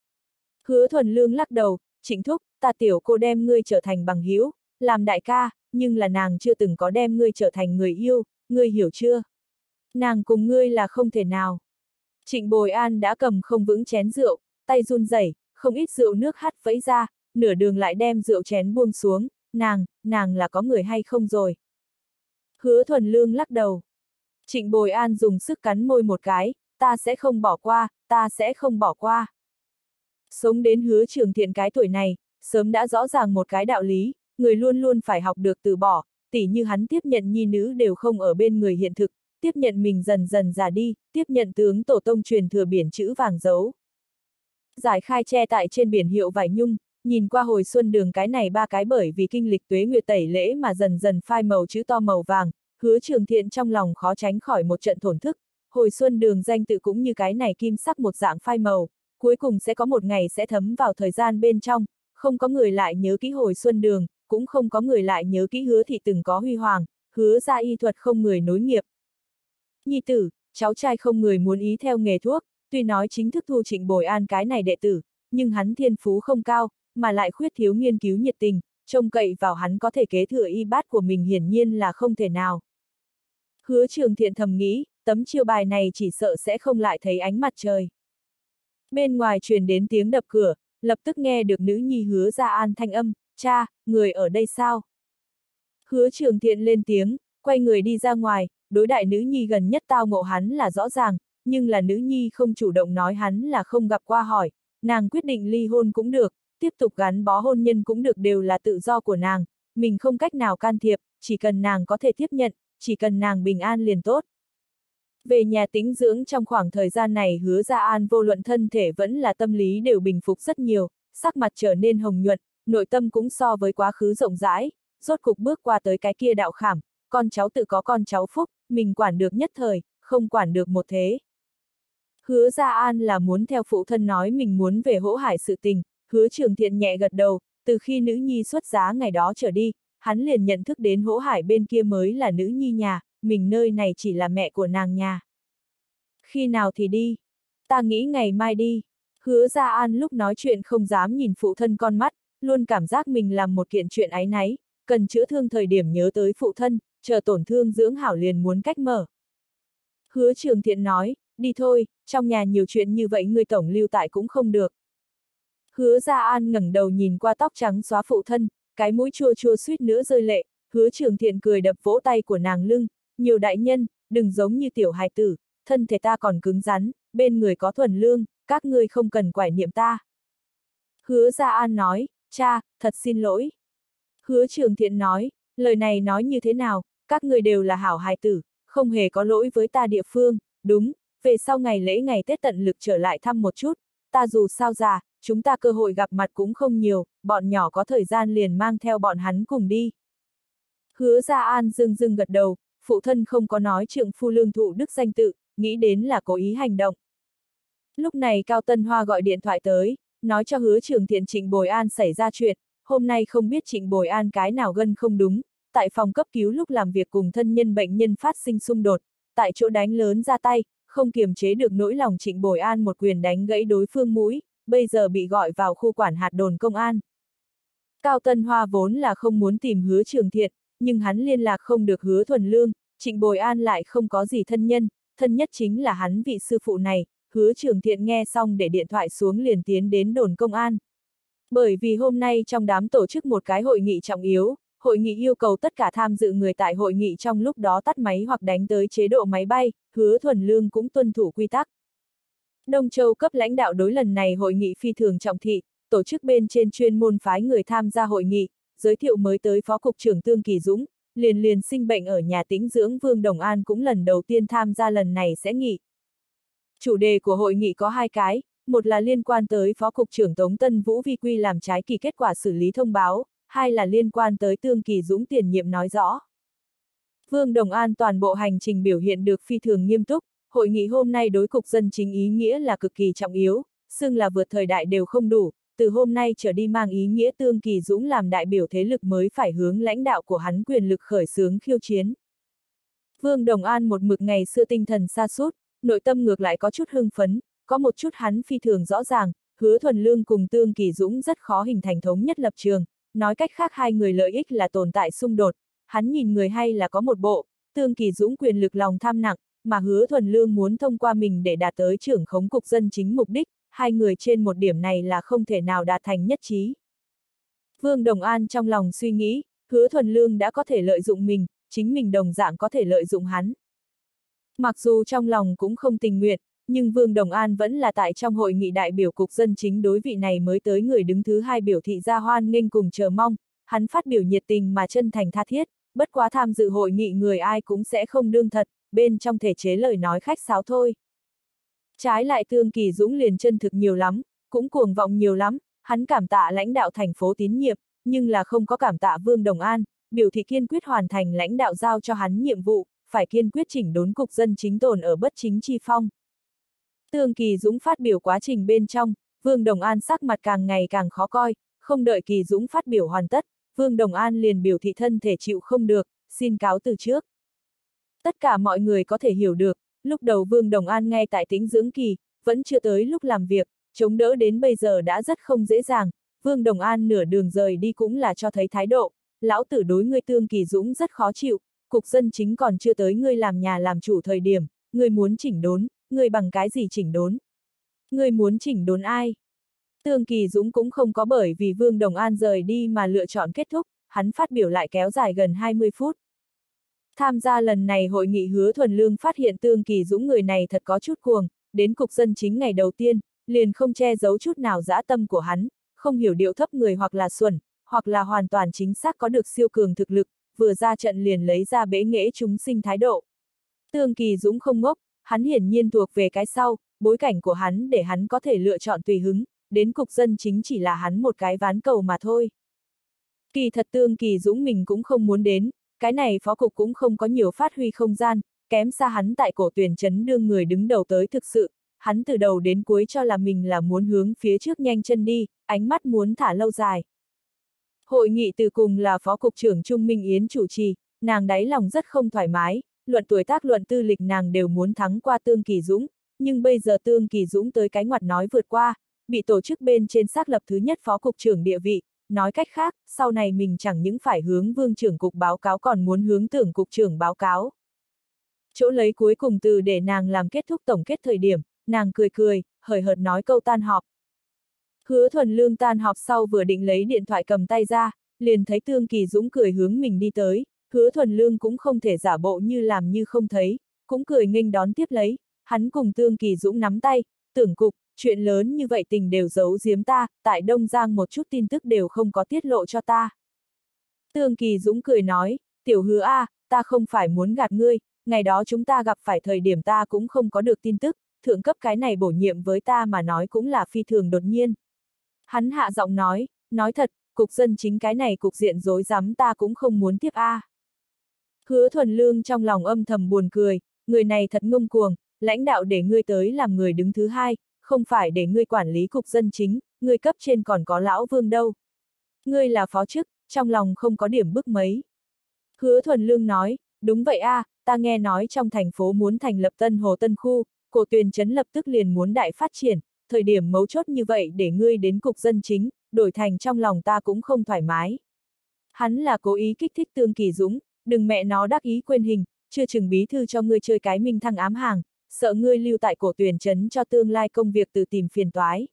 Hứa Thuần Lương lắc đầu, Trịnh thúc, ta tiểu cô đem ngươi trở thành bằng hữu, làm đại ca, nhưng là nàng chưa từng có đem ngươi trở thành người yêu, ngươi hiểu chưa? Nàng cùng ngươi là không thể nào. Trịnh Bồi An đã cầm không vững chén rượu, tay run rẩy, không ít rượu nước hắt vẫy ra, nửa đường lại đem rượu chén buông xuống, nàng là có người hay không rồi? Hứa Thuần Lương lắc đầu. Trịnh Bồi An dùng sức cắn môi một cái, ta sẽ không bỏ qua, ta sẽ không bỏ qua. Sống đến Hứa Trường Thiện cái tuổi này, sớm đã rõ ràng một cái đạo lý, người luôn luôn phải học được từ bỏ, tỉ như hắn tiếp nhận nhi nữ đều không ở bên người hiện thực, tiếp nhận mình dần dần già đi, tiếp nhận tướng tổ tông truyền thừa biển chữ vàng dấu. Giải khai che tại trên biển hiệu vải nhung, nhìn qua hồi xuân đường cái này ba cái bởi vì kinh lịch tuế nguyệt tẩy lễ mà dần dần phai màu chữ to màu vàng, Hứa Trường Thiện trong lòng khó tránh khỏi một trận thổn thức, hồi xuân đường danh tự cũng như cái này kim sắc một dạng phai màu, cuối cùng sẽ có một ngày sẽ thấm vào thời gian bên trong, không có người lại nhớ kỹ hồi xuân đường, cũng không có người lại nhớ kỹ Hứa thị từng có huy hoàng, Hứa ra y thuật không người nối nghiệp. Nhi tử, cháu trai không người muốn ý theo nghề thuốc, tuy nói chính thức thu Trịnh Bồi An cái này đệ tử, nhưng hắn thiên phú không cao, mà lại khuyết thiếu nghiên cứu nhiệt tình, trông cậy vào hắn có thể kế thừa y bát của mình hiển nhiên là không thể nào. Hứa Trường Thiện thầm nghĩ, tấm chiêu bài này chỉ sợ sẽ không lại thấy ánh mặt trời. Bên ngoài truyền đến tiếng đập cửa, lập tức nghe được nữ nhi Hứa Gia An thanh âm, cha, người ở đây sao? Hứa Trường Thiện lên tiếng, quay người đi ra ngoài, đối đại nữ nhi gần nhất tao ngộ hắn là rõ ràng, nhưng là nữ nhi không chủ động nói hắn là không gặp qua hỏi, nàng quyết định ly hôn cũng được, tiếp tục gắn bó hôn nhân cũng được đều là tự do của nàng, mình không cách nào can thiệp, chỉ cần nàng có thể tiếp nhận, chỉ cần nàng bình an liền tốt. Về nhà tĩnh dưỡng trong khoảng thời gian này Hứa Gia An vô luận thân thể vẫn là tâm lý đều bình phục rất nhiều, sắc mặt trở nên hồng nhuận, nội tâm cũng so với quá khứ rộng rãi, rốt cục bước qua tới cái kia đạo khảm, con cháu tự có con cháu phúc, mình quản được nhất thời, không quản được một thế. Hứa Gia An là muốn theo phụ thân nói mình muốn về Hỗ Hải sự tình, Hứa Trường Thiện nhẹ gật đầu, từ khi nữ nhi xuất giá ngày đó trở đi, hắn liền nhận thức đến Hỗ Hải bên kia mới là nữ nhi nhà, mình nơi này chỉ là mẹ của nàng nhà. Khi nào thì đi? Ta nghĩ ngày mai đi. Hứa Gia An lúc nói chuyện không dám nhìn phụ thân con mắt, luôn cảm giác mình làm một kiện chuyện áy náy, cần chữa thương thời điểm nhớ tới phụ thân, chờ tổn thương dưỡng hảo liền muốn cách mở. Hứa Trường Thiện nói, đi thôi, trong nhà nhiều chuyện như vậy người tổng lưu tại cũng không được. Hứa Gia An ngẩng đầu nhìn qua tóc trắng xóa phụ thân, cái mũi chua chua suýt nữa rơi lệ, Hứa Trường Thiện cười đập vỗ tay của nàng lưng, nhiều đại nhân, đừng giống như tiểu hài tử, thân thể ta còn cứng rắn, bên người có Thuần Lương, các ngươi không cần quải niệm ta. Hứa Gia An nói, cha, thật xin lỗi. Hứa Trường Thiện nói, lời này nói như thế nào, các ngươi đều là hảo hài tử, không hề có lỗi với ta địa phương, đúng, về sau ngày lễ ngày Tết tận lực trở lại thăm một chút, ta dù sao già, chúng ta cơ hội gặp mặt cũng không nhiều, bọn nhỏ có thời gian liền mang theo bọn hắn cùng đi. Hứa Gia An dưng dưng gật đầu, phụ thân không có nói trượng phu lương thụ đức danh tự, nghĩ đến là cố ý hành động. Lúc này Cao Tân Hoa gọi điện thoại tới, nói cho Hứa Trường Thiện Trịnh Bồi An xảy ra chuyện, hôm nay không biết Trịnh Bồi An cái nào gân không đúng, tại phòng cấp cứu lúc làm việc cùng thân nhân bệnh nhân phát sinh xung đột, tại chỗ đánh lớn ra tay, không kiềm chế được nỗi lòng Trịnh Bồi An một quyền đánh gãy đối phương mũi, bây giờ bị gọi vào khu quản hạt đồn công an. Cao Tân Hoa vốn là không muốn tìm Hứa Trường Thiện, nhưng hắn liên lạc không được Hứa Thuần Lương, Trịnh Bồi An lại không có gì thân nhân, thân nhất chính là hắn vị sư phụ này. Hứa Trường Thiện nghe xong để điện thoại xuống liền tiến đến đồn công an. Bởi vì hôm nay trong đám tổ chức một cái hội nghị trọng yếu, hội nghị yêu cầu tất cả tham dự người tại hội nghị trong lúc đó tắt máy hoặc đánh tới chế độ máy bay, Hứa Thuần Lương cũng tuân thủ quy tắc. Đông Châu cấp lãnh đạo đối lần này hội nghị phi thường trọng thị, tổ chức bên trên chuyên môn phái người tham gia hội nghị, giới thiệu mới tới Phó Cục trưởng Tương Kỳ Dũng, liền sinh bệnh ở nhà tĩnh dưỡng Vương Đồng An cũng lần đầu tiên tham gia lần này sẽ nghị. Chủ đề của hội nghị có hai cái, một là liên quan tới Phó Cục trưởng Tống Tân Vũ vi quy làm trái kỳ kết quả xử lý thông báo, hai là liên quan tới Tương Kỳ Dũng tiền nhiệm nói rõ. Vương Đồng An toàn bộ hành trình biểu hiện được phi thường nghiêm túc, hội nghị hôm nay đối cục dân chính ý nghĩa là cực kỳ trọng yếu, xưng là vượt thời đại đều không đủ, từ hôm nay trở đi mang ý nghĩa Tương Kỳ Dũng làm đại biểu thế lực mới phải hướng lãnh đạo của hắn quyền lực khởi xướng khiêu chiến. Vương Đồng An một mực ngày xưa tinh thần sa sút, nội tâm ngược lại có chút hưng phấn, có một chút hắn phi thường rõ ràng, Hứa Thuần Lương cùng Tương Kỳ Dũng rất khó hình thành thống nhất lập trường, nói cách khác hai người lợi ích là tồn tại xung đột, hắn nhìn người hay là có một bộ, Tương Kỳ Dũng quyền lực lòng tham nặng, mà Hứa Thuần Lương muốn thông qua mình để đạt tới trưởng khống cục dân chính mục đích, hai người trên một điểm này là không thể nào đạt thành nhất trí. Vương Đồng An trong lòng suy nghĩ, Hứa Thuần Lương đã có thể lợi dụng mình, chính mình đồng dạng có thể lợi dụng hắn. Mặc dù trong lòng cũng không tình nguyện, nhưng Vương Đồng An vẫn là tại trong hội nghị đại biểu cục dân chính đối vị này mới tới người đứng thứ hai biểu thị ra hoan nghênh cùng chờ mong, hắn phát biểu nhiệt tình mà chân thành tha thiết, bất quá tham dự hội nghị người ai cũng sẽ không đương thật, bên trong thể chế lời nói khách sáo thôi. Trái lại Tương Kỳ Dũng liền chân thực nhiều lắm, cũng cuồng vọng nhiều lắm, hắn cảm tạ lãnh đạo thành phố tín nhiệm, nhưng là không có cảm tạ Vương Đồng An, biểu thị kiên quyết hoàn thành lãnh đạo giao cho hắn nhiệm vụ, phải kiên quyết chỉnh đốn cục dân chính tồn ở bất chính chi phong. Tương Kỳ Dũng phát biểu quá trình bên trong, Vương Đồng An sắc mặt càng ngày càng khó coi, không đợi Kỳ Dũng phát biểu hoàn tất, Vương Đồng An liền biểu thị thân thể chịu không được, xin cáo từ trước. Tất cả mọi người có thể hiểu được, lúc đầu Vương Đồng An ngay tại tĩnh dưỡng kỳ, vẫn chưa tới lúc làm việc, chống đỡ đến bây giờ đã rất không dễ dàng, Vương Đồng An nửa đường rời đi cũng là cho thấy thái độ, lão tử đối ngươi Tương Kỳ Dũng rất khó chịu, cục dân chính còn chưa tới ngươi làm nhà làm chủ thời điểm, ngươi muốn chỉnh đốn, ngươi bằng cái gì chỉnh đốn? Ngươi muốn chỉnh đốn ai? Tương Kỳ Dũng cũng không có bởi vì Vương Đồng An rời đi mà lựa chọn kết thúc, hắn phát biểu lại kéo dài gần 20 phút. Tham gia lần này hội nghị Hứa Thuần Lương phát hiện Tương Kỳ Dũng người này thật có chút cuồng, đến cục dân chính ngày đầu tiên, liền không che giấu chút nào dã tâm của hắn, không hiểu điệu thấp người hoặc là xuẩn, hoặc là hoàn toàn chính xác có được siêu cường thực lực, vừa ra trận liền lấy ra bẽ nghễ chúng sinh thái độ. Tương Kỳ Dũng không ngốc, hắn hiển nhiên thuộc về cái sau, bối cảnh của hắn để hắn có thể lựa chọn tùy hứng, đến cục dân chính chỉ là hắn một cái ván cầu mà thôi. Kỳ thật Tương Kỳ Dũng mình cũng không muốn đến, cái này phó cục cũng không có nhiều phát huy không gian, kém xa hắn tại cổ tuyển trấn đương người đứng đầu tới thực sự, hắn từ đầu đến cuối cho là mình là muốn hướng phía trước nhanh chân đi, ánh mắt muốn thả lâu dài. Hội nghị từ cùng là Phó Cục trưởng Trung Minh Yến chủ trì, nàng đáy lòng rất không thoải mái, luận tuổi tác luận tư lịch nàng đều muốn thắng qua Tương Kỳ Dũng, nhưng bây giờ Tương Kỳ Dũng tới cái ngoặt nói vượt qua, bị tổ chức bên trên xác lập thứ nhất Phó Cục trưởng địa vị, nói cách khác, sau này mình chẳng những phải hướng Vương trưởng cục báo cáo còn muốn hướng Tưởng cục trưởng báo cáo. Chỗ lấy cuối cùng từ để nàng làm kết thúc tổng kết thời điểm, nàng cười cười, hời hợt nói câu tan họp. Hứa Thuần Lương tan họp sau vừa định lấy điện thoại cầm tay ra, liền thấy Tương Kỳ Dũng cười hướng mình đi tới, Hứa Thuần Lương cũng không thể giả bộ như làm như không thấy, cũng cười nghênh đón tiếp lấy, hắn cùng Tương Kỳ Dũng nắm tay, Tưởng cục, chuyện lớn như vậy tình đều giấu giếm ta, tại Đông Giang một chút tin tức đều không có tiết lộ cho ta. Tương Kỳ Dũng cười nói, tiểu Hứa a, ta không phải muốn gạt ngươi, ngày đó chúng ta gặp phải thời điểm ta cũng không có được tin tức, thượng cấp cái này bổ nhiệm với ta mà nói cũng là phi thường đột nhiên. Hắn hạ giọng nói thật, cục dân chính cái này cục diện rối rắm ta cũng không muốn tiếp a. Hứa Thuần Lương trong lòng âm thầm buồn cười, người này thật ngông cuồng, lãnh đạo để ngươi tới làm người đứng thứ hai, không phải để ngươi quản lý cục dân chính, ngươi cấp trên còn có lão Vương đâu. Ngươi là phó chức, trong lòng không có điểm bức mấy. Hứa Thuần Lương nói, đúng vậy a, ta nghe nói trong thành phố muốn thành lập Tân Hồ Tân Khu, Cổ Tuyền Trấn lập tức liền muốn đại phát triển, thời điểm mấu chốt như vậy để ngươi đến cục dân chính, đổi thành trong lòng ta cũng không thoải mái. Hắn là cố ý kích thích Tương Kỳ Dũng, đừng mẹ nó đắc ý quên hình, chưa chừng bí thư cho ngươi chơi cái minh thăng ám hàng, sợ ngươi lưu tại Cổ Tuyền Trấn cho tương lai công việc tự tìm phiền toái.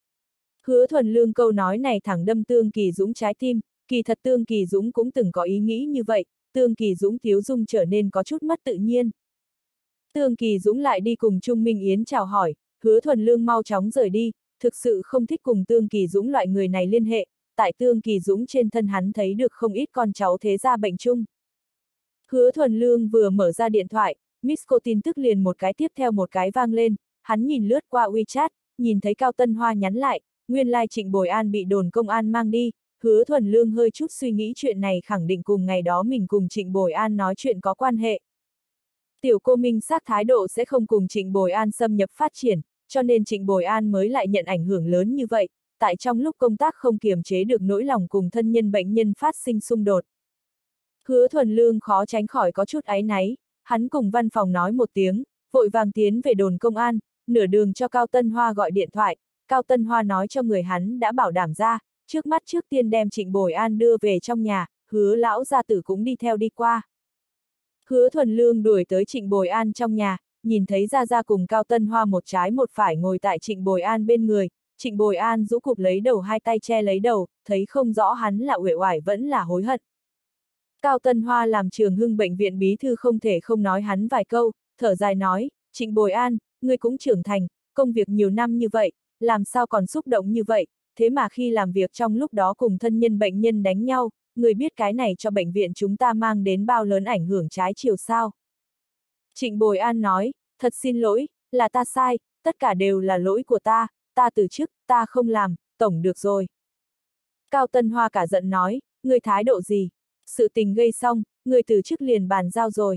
Hứa Thuần Lương câu nói này thẳng đâm Tương Kỳ Dũng trái tim, kỳ thật Tương Kỳ Dũng cũng từng có ý nghĩ như vậy, Tương Kỳ Dũng thiếu dung trở nên có chút mất tự nhiên. Tương Kỳ Dũng lại đi cùng Trung Minh Yến chào hỏi, Hứa Thuần Lương mau chóng rời đi, thực sự không thích cùng Tương Kỳ Dũng loại người này liên hệ, tại Tương Kỳ Dũng trên thân hắn thấy được không ít con cháu thế gia bệnh chung. Hứa Thuần Lương vừa mở ra điện thoại, Misco tin tức liền một cái tiếp theo một cái vang lên, hắn nhìn lướt qua WeChat, nhìn thấy Cao Tân Hoa nhắn lại, nguyên lai Trịnh Bồi An bị đồn công an mang đi, Hứa Thuần Lương hơi chút suy nghĩ chuyện này khẳng định cùng ngày đó mình cùng Trịnh Bồi An nói chuyện có quan hệ. Tiểu cô minh xác thái độ sẽ không cùng Trịnh Bồi An xâm nhập phát triển, cho nên Trịnh Bồi An mới lại nhận ảnh hưởng lớn như vậy, tại trong lúc công tác không kiềm chế được nỗi lòng cùng thân nhân bệnh nhân phát sinh xung đột. Hứa Thuần Lương khó tránh khỏi có chút áy náy, hắn cùng văn phòng nói một tiếng, vội vàng tiến về đồn công an, nửa đường cho Cao Tân Hoa gọi điện thoại, Cao Tân Hoa nói cho người hắn đã bảo đảm ra, trước mắt trước tiên đem Trịnh Bồi An đưa về trong nhà, Hứa lão gia tử cũng đi theo đi qua. Hứa Thuần Lương đuổi tới Trịnh Bồi An trong nhà, nhìn thấy Gia Gia cùng Cao Tân Hoa một trái một phải ngồi tại Trịnh Bồi An bên người, Trịnh Bồi An rũ cụp lấy đầu hai tay che lấy đầu, thấy không rõ hắn là uể oải vẫn là hối hận. Cao Tân Hoa làm Trường Hưng bệnh viện bí thư không thể không nói hắn vài câu, thở dài nói, Trịnh Bồi An, ngươi cũng trưởng thành, công việc nhiều năm như vậy, làm sao còn xúc động như vậy, thế mà khi làm việc trong lúc đó cùng thân nhân bệnh nhân đánh nhau, người biết cái này cho bệnh viện chúng ta mang đến bao lớn ảnh hưởng trái chiều sao. Trịnh Bồi An nói, thật xin lỗi, là ta sai, tất cả đều là lỗi của ta từ chức, ta không làm, tổng được rồi. Cao Tân Hoa cả giận nói, ngươi thái độ gì? Sự tình gây xong, ngươi từ chức liền bàn giao rồi.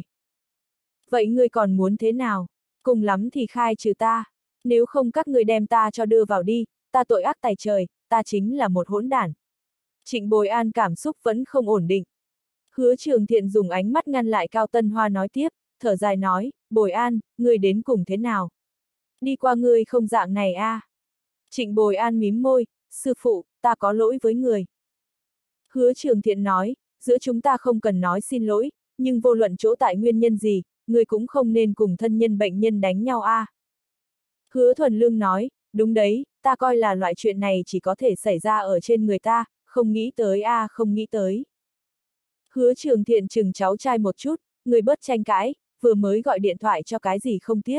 Vậy ngươi còn muốn thế nào? Cùng lắm thì khai trừ ta. Nếu không các ngươi đem ta cho đưa vào đi, ta tội ác tày trời, ta chính là một hỗn đản. Trịnh Bồi An cảm xúc vẫn không ổn định. Hứa Trường Thiện dùng ánh mắt ngăn lại Cao Tân Hoa nói tiếp, thở dài nói, Bồi An, ngươi đến cùng thế nào? Đi qua ngươi không dạng này a. Trịnh Bồi An mím môi, sư phụ, ta có lỗi với người. Hứa Trường Thiện nói, giữa chúng ta không cần nói xin lỗi, nhưng vô luận chỗ tại nguyên nhân gì, người cũng không nên cùng thân nhân bệnh nhân đánh nhau a. Hứa Thuần Lương nói, đúng đấy, ta coi là loại chuyện này chỉ có thể xảy ra ở trên người ta, không nghĩ tới a, không nghĩ tới. Hứa Trường Thiện chừng cháu trai một chút, người bớt tranh cãi, vừa mới gọi điện thoại cho cái gì không tiếp.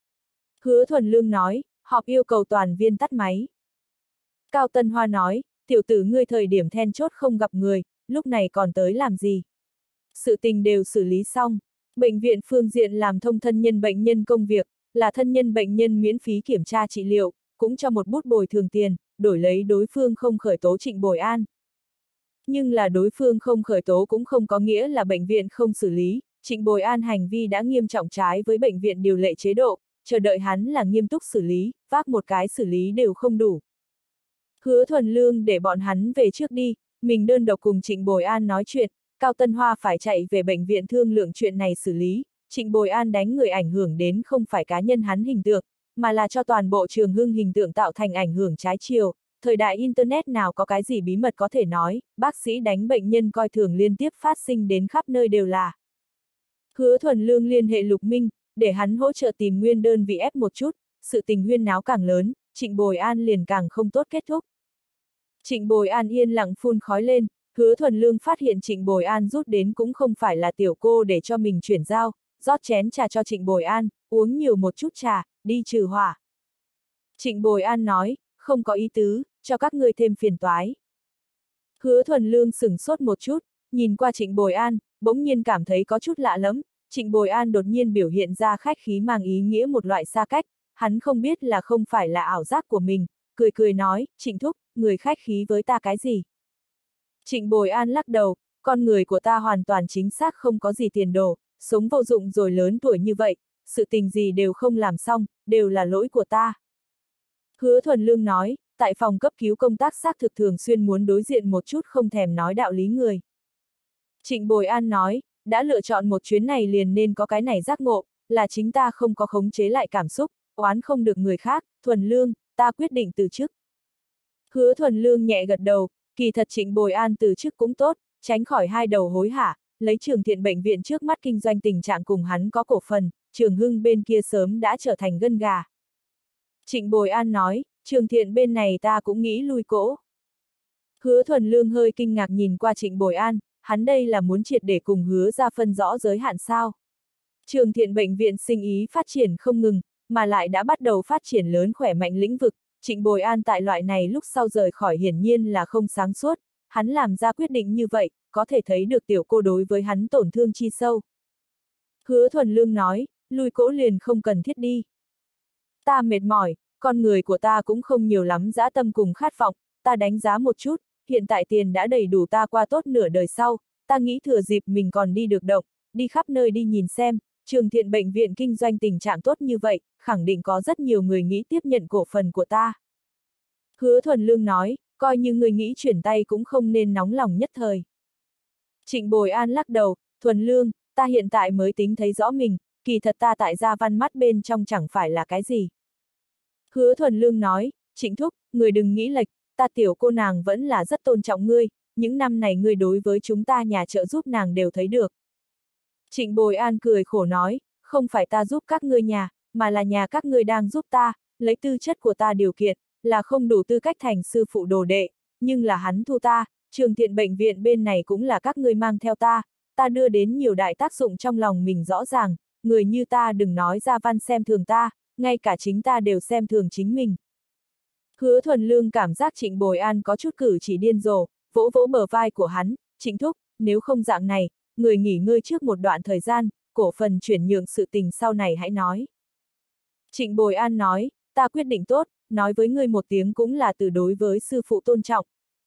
Hứa Thuần Lương nói, họp yêu cầu toàn viên tắt máy. Cao Tân Hoa nói, tiểu tử ngươi thời điểm then chốt không gặp người, lúc này còn tới làm gì? Sự tình đều xử lý xong. Bệnh viện phương diện làm thông thân nhân bệnh nhân công việc, là thân nhân bệnh nhân miễn phí kiểm tra trị liệu, cũng cho một bút bồi thường tiền, đổi lấy đối phương không khởi tố Trịnh Bồi An. Nhưng là đối phương không khởi tố cũng không có nghĩa là bệnh viện không xử lý, Trịnh Bồi An hành vi đã nghiêm trọng trái với bệnh viện điều lệ chế độ, chờ đợi hắn là nghiêm túc xử lý, vác một cái xử lý đều không đủ. Hứa Thuần Lương để bọn hắn về trước đi, mình đơn độc cùng Trịnh Bồi An nói chuyện, Cao Tân Hoa phải chạy về bệnh viện thương lượng chuyện này xử lý, Trịnh Bồi An đánh người ảnh hưởng đến không phải cá nhân hắn hình tượng, mà là cho toàn bộ Trường Hưng hình tượng tạo thành ảnh hưởng trái chiều, thời đại Internet nào có cái gì bí mật có thể nói, bác sĩ đánh bệnh nhân coi thường liên tiếp phát sinh đến khắp nơi đều là. Hứa Thuần Lương liên hệ Lục Minh, để hắn hỗ trợ tìm nguyên đơn vị ép một chút, sự tình huyên náo càng lớn, Trịnh Bồi An liền càng không tốt kết thúc. Trịnh Bồi An yên lặng phun khói lên, Hứa Thuần Lương phát hiện Trịnh Bồi An rút đến cũng không phải là tiểu cô để cho mình chuyển giao, rót chén trà cho Trịnh Bồi An, uống nhiều một chút trà, đi trừ hỏa. Trịnh Bồi An nói, không có ý tứ, cho các ngươi thêm phiền toái. Hứa Thuần Lương sửng sốt một chút, nhìn qua Trịnh Bồi An, bỗng nhiên cảm thấy có chút lạ lắm, Trịnh Bồi An đột nhiên biểu hiện ra khách khí mang ý nghĩa một loại xa cách, hắn không biết là không phải là ảo giác của mình, cười cười nói, Trịnh Thúc, người khách khí với ta cái gì? Trịnh Bồi An lắc đầu, con người của ta hoàn toàn chính xác không có gì tiền đồ, sống vô dụng rồi lớn tuổi như vậy, sự tình gì đều không làm xong, đều là lỗi của ta. Hứa Thuần Lương nói, tại phòng cấp cứu công tác xác thực thường xuyên muốn đối diện một chút không thèm nói đạo lý người. Trịnh Bồi An nói, đã lựa chọn một chuyến này liền nên có cái này giác ngộ, là chính ta không có khống chế lại cảm xúc, oán không được người khác, Thuần Lương, ta quyết định từ chức. Hứa Thuần Lương nhẹ gật đầu, kỳ thật Trịnh Bồi An từ chức cũng tốt, tránh khỏi hai đầu hối hả, lấy Trường Thiện bệnh viện trước mắt kinh doanh tình trạng cùng hắn có cổ phần, Trường Hưng bên kia sớm đã trở thành gân gà. Trịnh Bồi An nói, Trường Thiện bên này ta cũng nghĩ lui cỗ. Hứa Thuần Lương hơi kinh ngạc nhìn qua Trịnh Bồi An, hắn đây là muốn triệt để cùng Hứa ra phân rõ giới hạn sao. Trường Thiện bệnh viện sinh ý phát triển không ngừng, mà lại đã bắt đầu phát triển lớn khỏe mạnh lĩnh vực, Trịnh Bồi An tại loại này lúc sau rời khỏi hiển nhiên là không sáng suốt, hắn làm ra quyết định như vậy, có thể thấy được tiểu cô đối với hắn tổn thương chi sâu. Hứa Thuần Lương nói, lui cỗ liền không cần thiết đi. Ta mệt mỏi, con người của ta cũng không nhiều lắm dã tâm cùng khát vọng, ta đánh giá một chút, hiện tại tiền đã đầy đủ ta qua tốt nửa đời sau, ta nghĩ thừa dịp mình còn đi được động, đi khắp nơi đi nhìn xem, Trường Thiện bệnh viện kinh doanh tình trạng tốt như vậy, khẳng định có rất nhiều người nghĩ tiếp nhận cổ phần của ta. Hứa Thuần Lương nói, coi như người nghĩ chuyển tay cũng không nên nóng lòng nhất thời. Trịnh Bồi An lắc đầu, Thuần Lương, ta hiện tại mới tính thấy rõ mình, kỳ thật ta tại gia văn mắt bên trong chẳng phải là cái gì. Hứa Thuần Lương nói, Trịnh Thúc, người đừng nghĩ lệch, ta tiểu cô nàng vẫn là rất tôn trọng ngươi, những năm này ngươi đối với chúng ta nhà trợ giúp nàng đều thấy được. Trịnh Bồi An cười khổ nói, không phải ta giúp các ngươi nhà, mà là nhà các ngươi đang giúp ta, lấy tư chất của ta điều kiện, là không đủ tư cách thành sư phụ đồ đệ, nhưng là hắn thu ta, Trường Thiện bệnh viện bên này cũng là các ngươi mang theo ta đưa đến nhiều đại tác dụng trong lòng mình rõ ràng, người như ta đừng nói ra văn xem thường ta, ngay cả chính ta đều xem thường chính mình. Hứa Thuần Lương cảm giác Trịnh Bồi An có chút cử chỉ điên rồ, vỗ vỗ bờ vai của hắn, Trịnh Thúc, nếu không dạng này, người nghỉ ngơi trước một đoạn thời gian, cổ phần chuyển nhượng sự tình sau này hãy nói. Trịnh Bồi An nói, ta quyết định tốt, nói với ngươi một tiếng cũng là từ đối với sư phụ tôn trọng.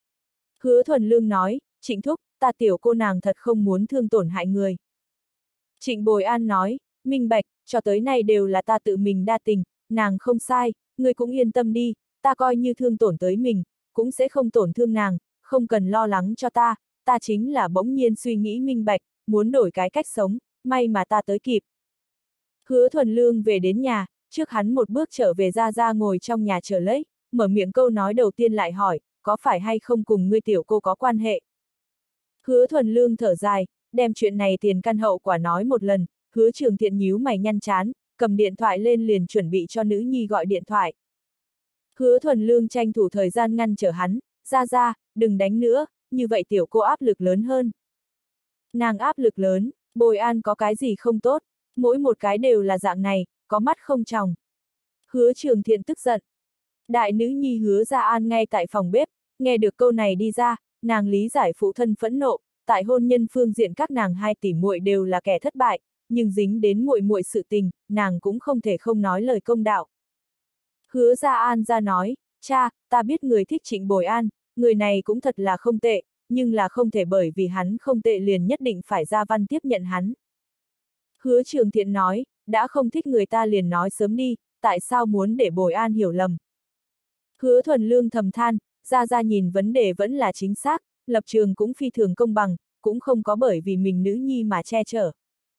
Hứa Thuần Lương nói, Trịnh Thúc, ta tiểu cô nàng thật không muốn thương tổn hại người. Trịnh Bồi An nói, minh bạch, cho tới nay đều là ta tự mình đa tình, nàng không sai, ngươi cũng yên tâm đi, ta coi như thương tổn tới mình, cũng sẽ không tổn thương nàng, không cần lo lắng cho ta chính là bỗng nhiên suy nghĩ minh bạch, muốn đổi cái cách sống, may mà ta tới kịp. Hứa Thuần Lương về đến nhà, trước hắn một bước trở về ra ngồi trong nhà chờ lấy, mở miệng câu nói đầu tiên lại hỏi, có phải hay không cùng ngươi tiểu cô có quan hệ? Hứa Thuần Lương thở dài, đem chuyện này tiền căn hậu quả nói một lần, Hứa Trường Thiện nhíu mày nhăn chán, cầm điện thoại lên liền chuẩn bị cho nữ nhi gọi điện thoại. Hứa Thuần Lương tranh thủ thời gian ngăn trở hắn, ra, đừng đánh nữa, như vậy tiểu cô áp lực lớn hơn. Nàng áp lực lớn, Bồi An có cái gì không tốt, mỗi một cái đều là dạng này, có mắt không tròng. Hứa Trường Thiện tức giận. Đại nữ nhi Hứa Gia An ngay tại phòng bếp, nghe được câu này đi ra, nàng lý giải phụ thân phẫn nộ, tại hôn nhân phương diện các nàng hai tỷ muội đều là kẻ thất bại, nhưng dính đến muội muội sự tình, nàng cũng không thể không nói lời công đạo. Hứa Gia An ra nói, cha, ta biết người thích Trịnh Bồi An, người này cũng thật là không tệ, nhưng là không thể bởi vì hắn không tệ liền nhất định phải ra văn tiếp nhận hắn. Hứa Trường Thiện nói, đã không thích người ta liền nói sớm đi, tại sao muốn để Bồi An hiểu lầm. Hứa Thuần Lương thầm than, ra nhìn vấn đề vẫn là chính xác, lập trường cũng phi thường công bằng, cũng không có bởi vì mình nữ nhi mà che chở.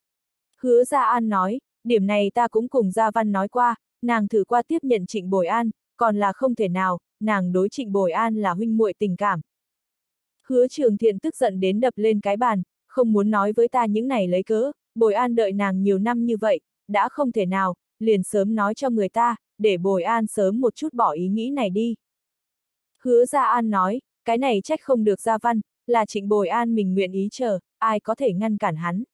Hứa Gia An nói, điểm này ta cũng cùng Gia Văn nói qua, nàng thử qua tiếp nhận Trịnh Bồi An, còn là không thể nào, nàng đối Trịnh Bồi An là huynh muội tình cảm. Hứa Trường Thiện tức giận đến đập lên cái bàn, không muốn nói với ta những này lấy cớ, Bồi An đợi nàng nhiều năm như vậy, đã không thể nào, liền sớm nói cho người ta, để Bồi An sớm một chút bỏ ý nghĩ này đi. Hứa Gia An nói, cái này trách không được Gia Văn, là Trịnh Bồi An mình nguyện ý chờ, ai có thể ngăn cản hắn.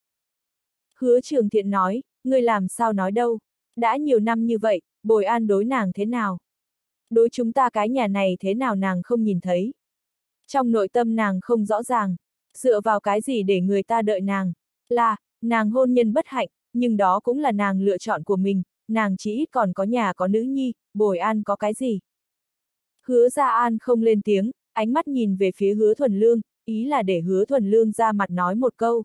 Hứa Trường Thiện nói, ngươi làm sao nói đâu, đã nhiều năm như vậy, Bồi An đối nàng thế nào? Đối chúng ta cái nhà này thế nào nàng không nhìn thấy? Trong nội tâm nàng không rõ ràng, dựa vào cái gì để người ta đợi nàng? Là, nàng hôn nhân bất hạnh, nhưng đó cũng là nàng lựa chọn của mình, nàng chỉ ít còn có nhà có nữ nhi, Bồi An có cái gì? Hứa Gia An không lên tiếng, ánh mắt nhìn về phía Hứa Thuần Lương, ý là để Hứa Thuần Lương ra mặt nói một câu.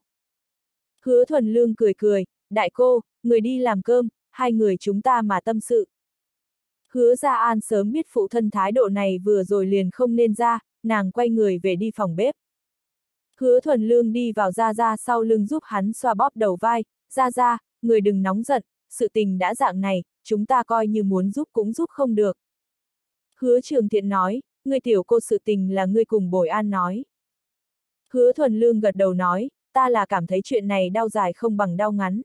Hứa Thuần Lương cười, đại cô, người đi làm cơm, hai người chúng ta mà tâm sự. Hứa Gia An sớm biết phụ thân thái độ này vừa rồi liền không nên ra, nàng quay người về đi phòng bếp. Hứa Thuần Lương đi vào Gia Gia sau lưng giúp hắn xoa bóp đầu vai, Gia Gia, người đừng nóng giận, sự tình đã dạng này, chúng ta coi như muốn giúp cũng giúp không được. Hứa Trường Thiện nói, ngươi tiểu cô sự tình là ngươi cùng Bồi An nói. Hứa Thuần Lương gật đầu nói, ta là cảm thấy chuyện này đau dài không bằng đau ngắn.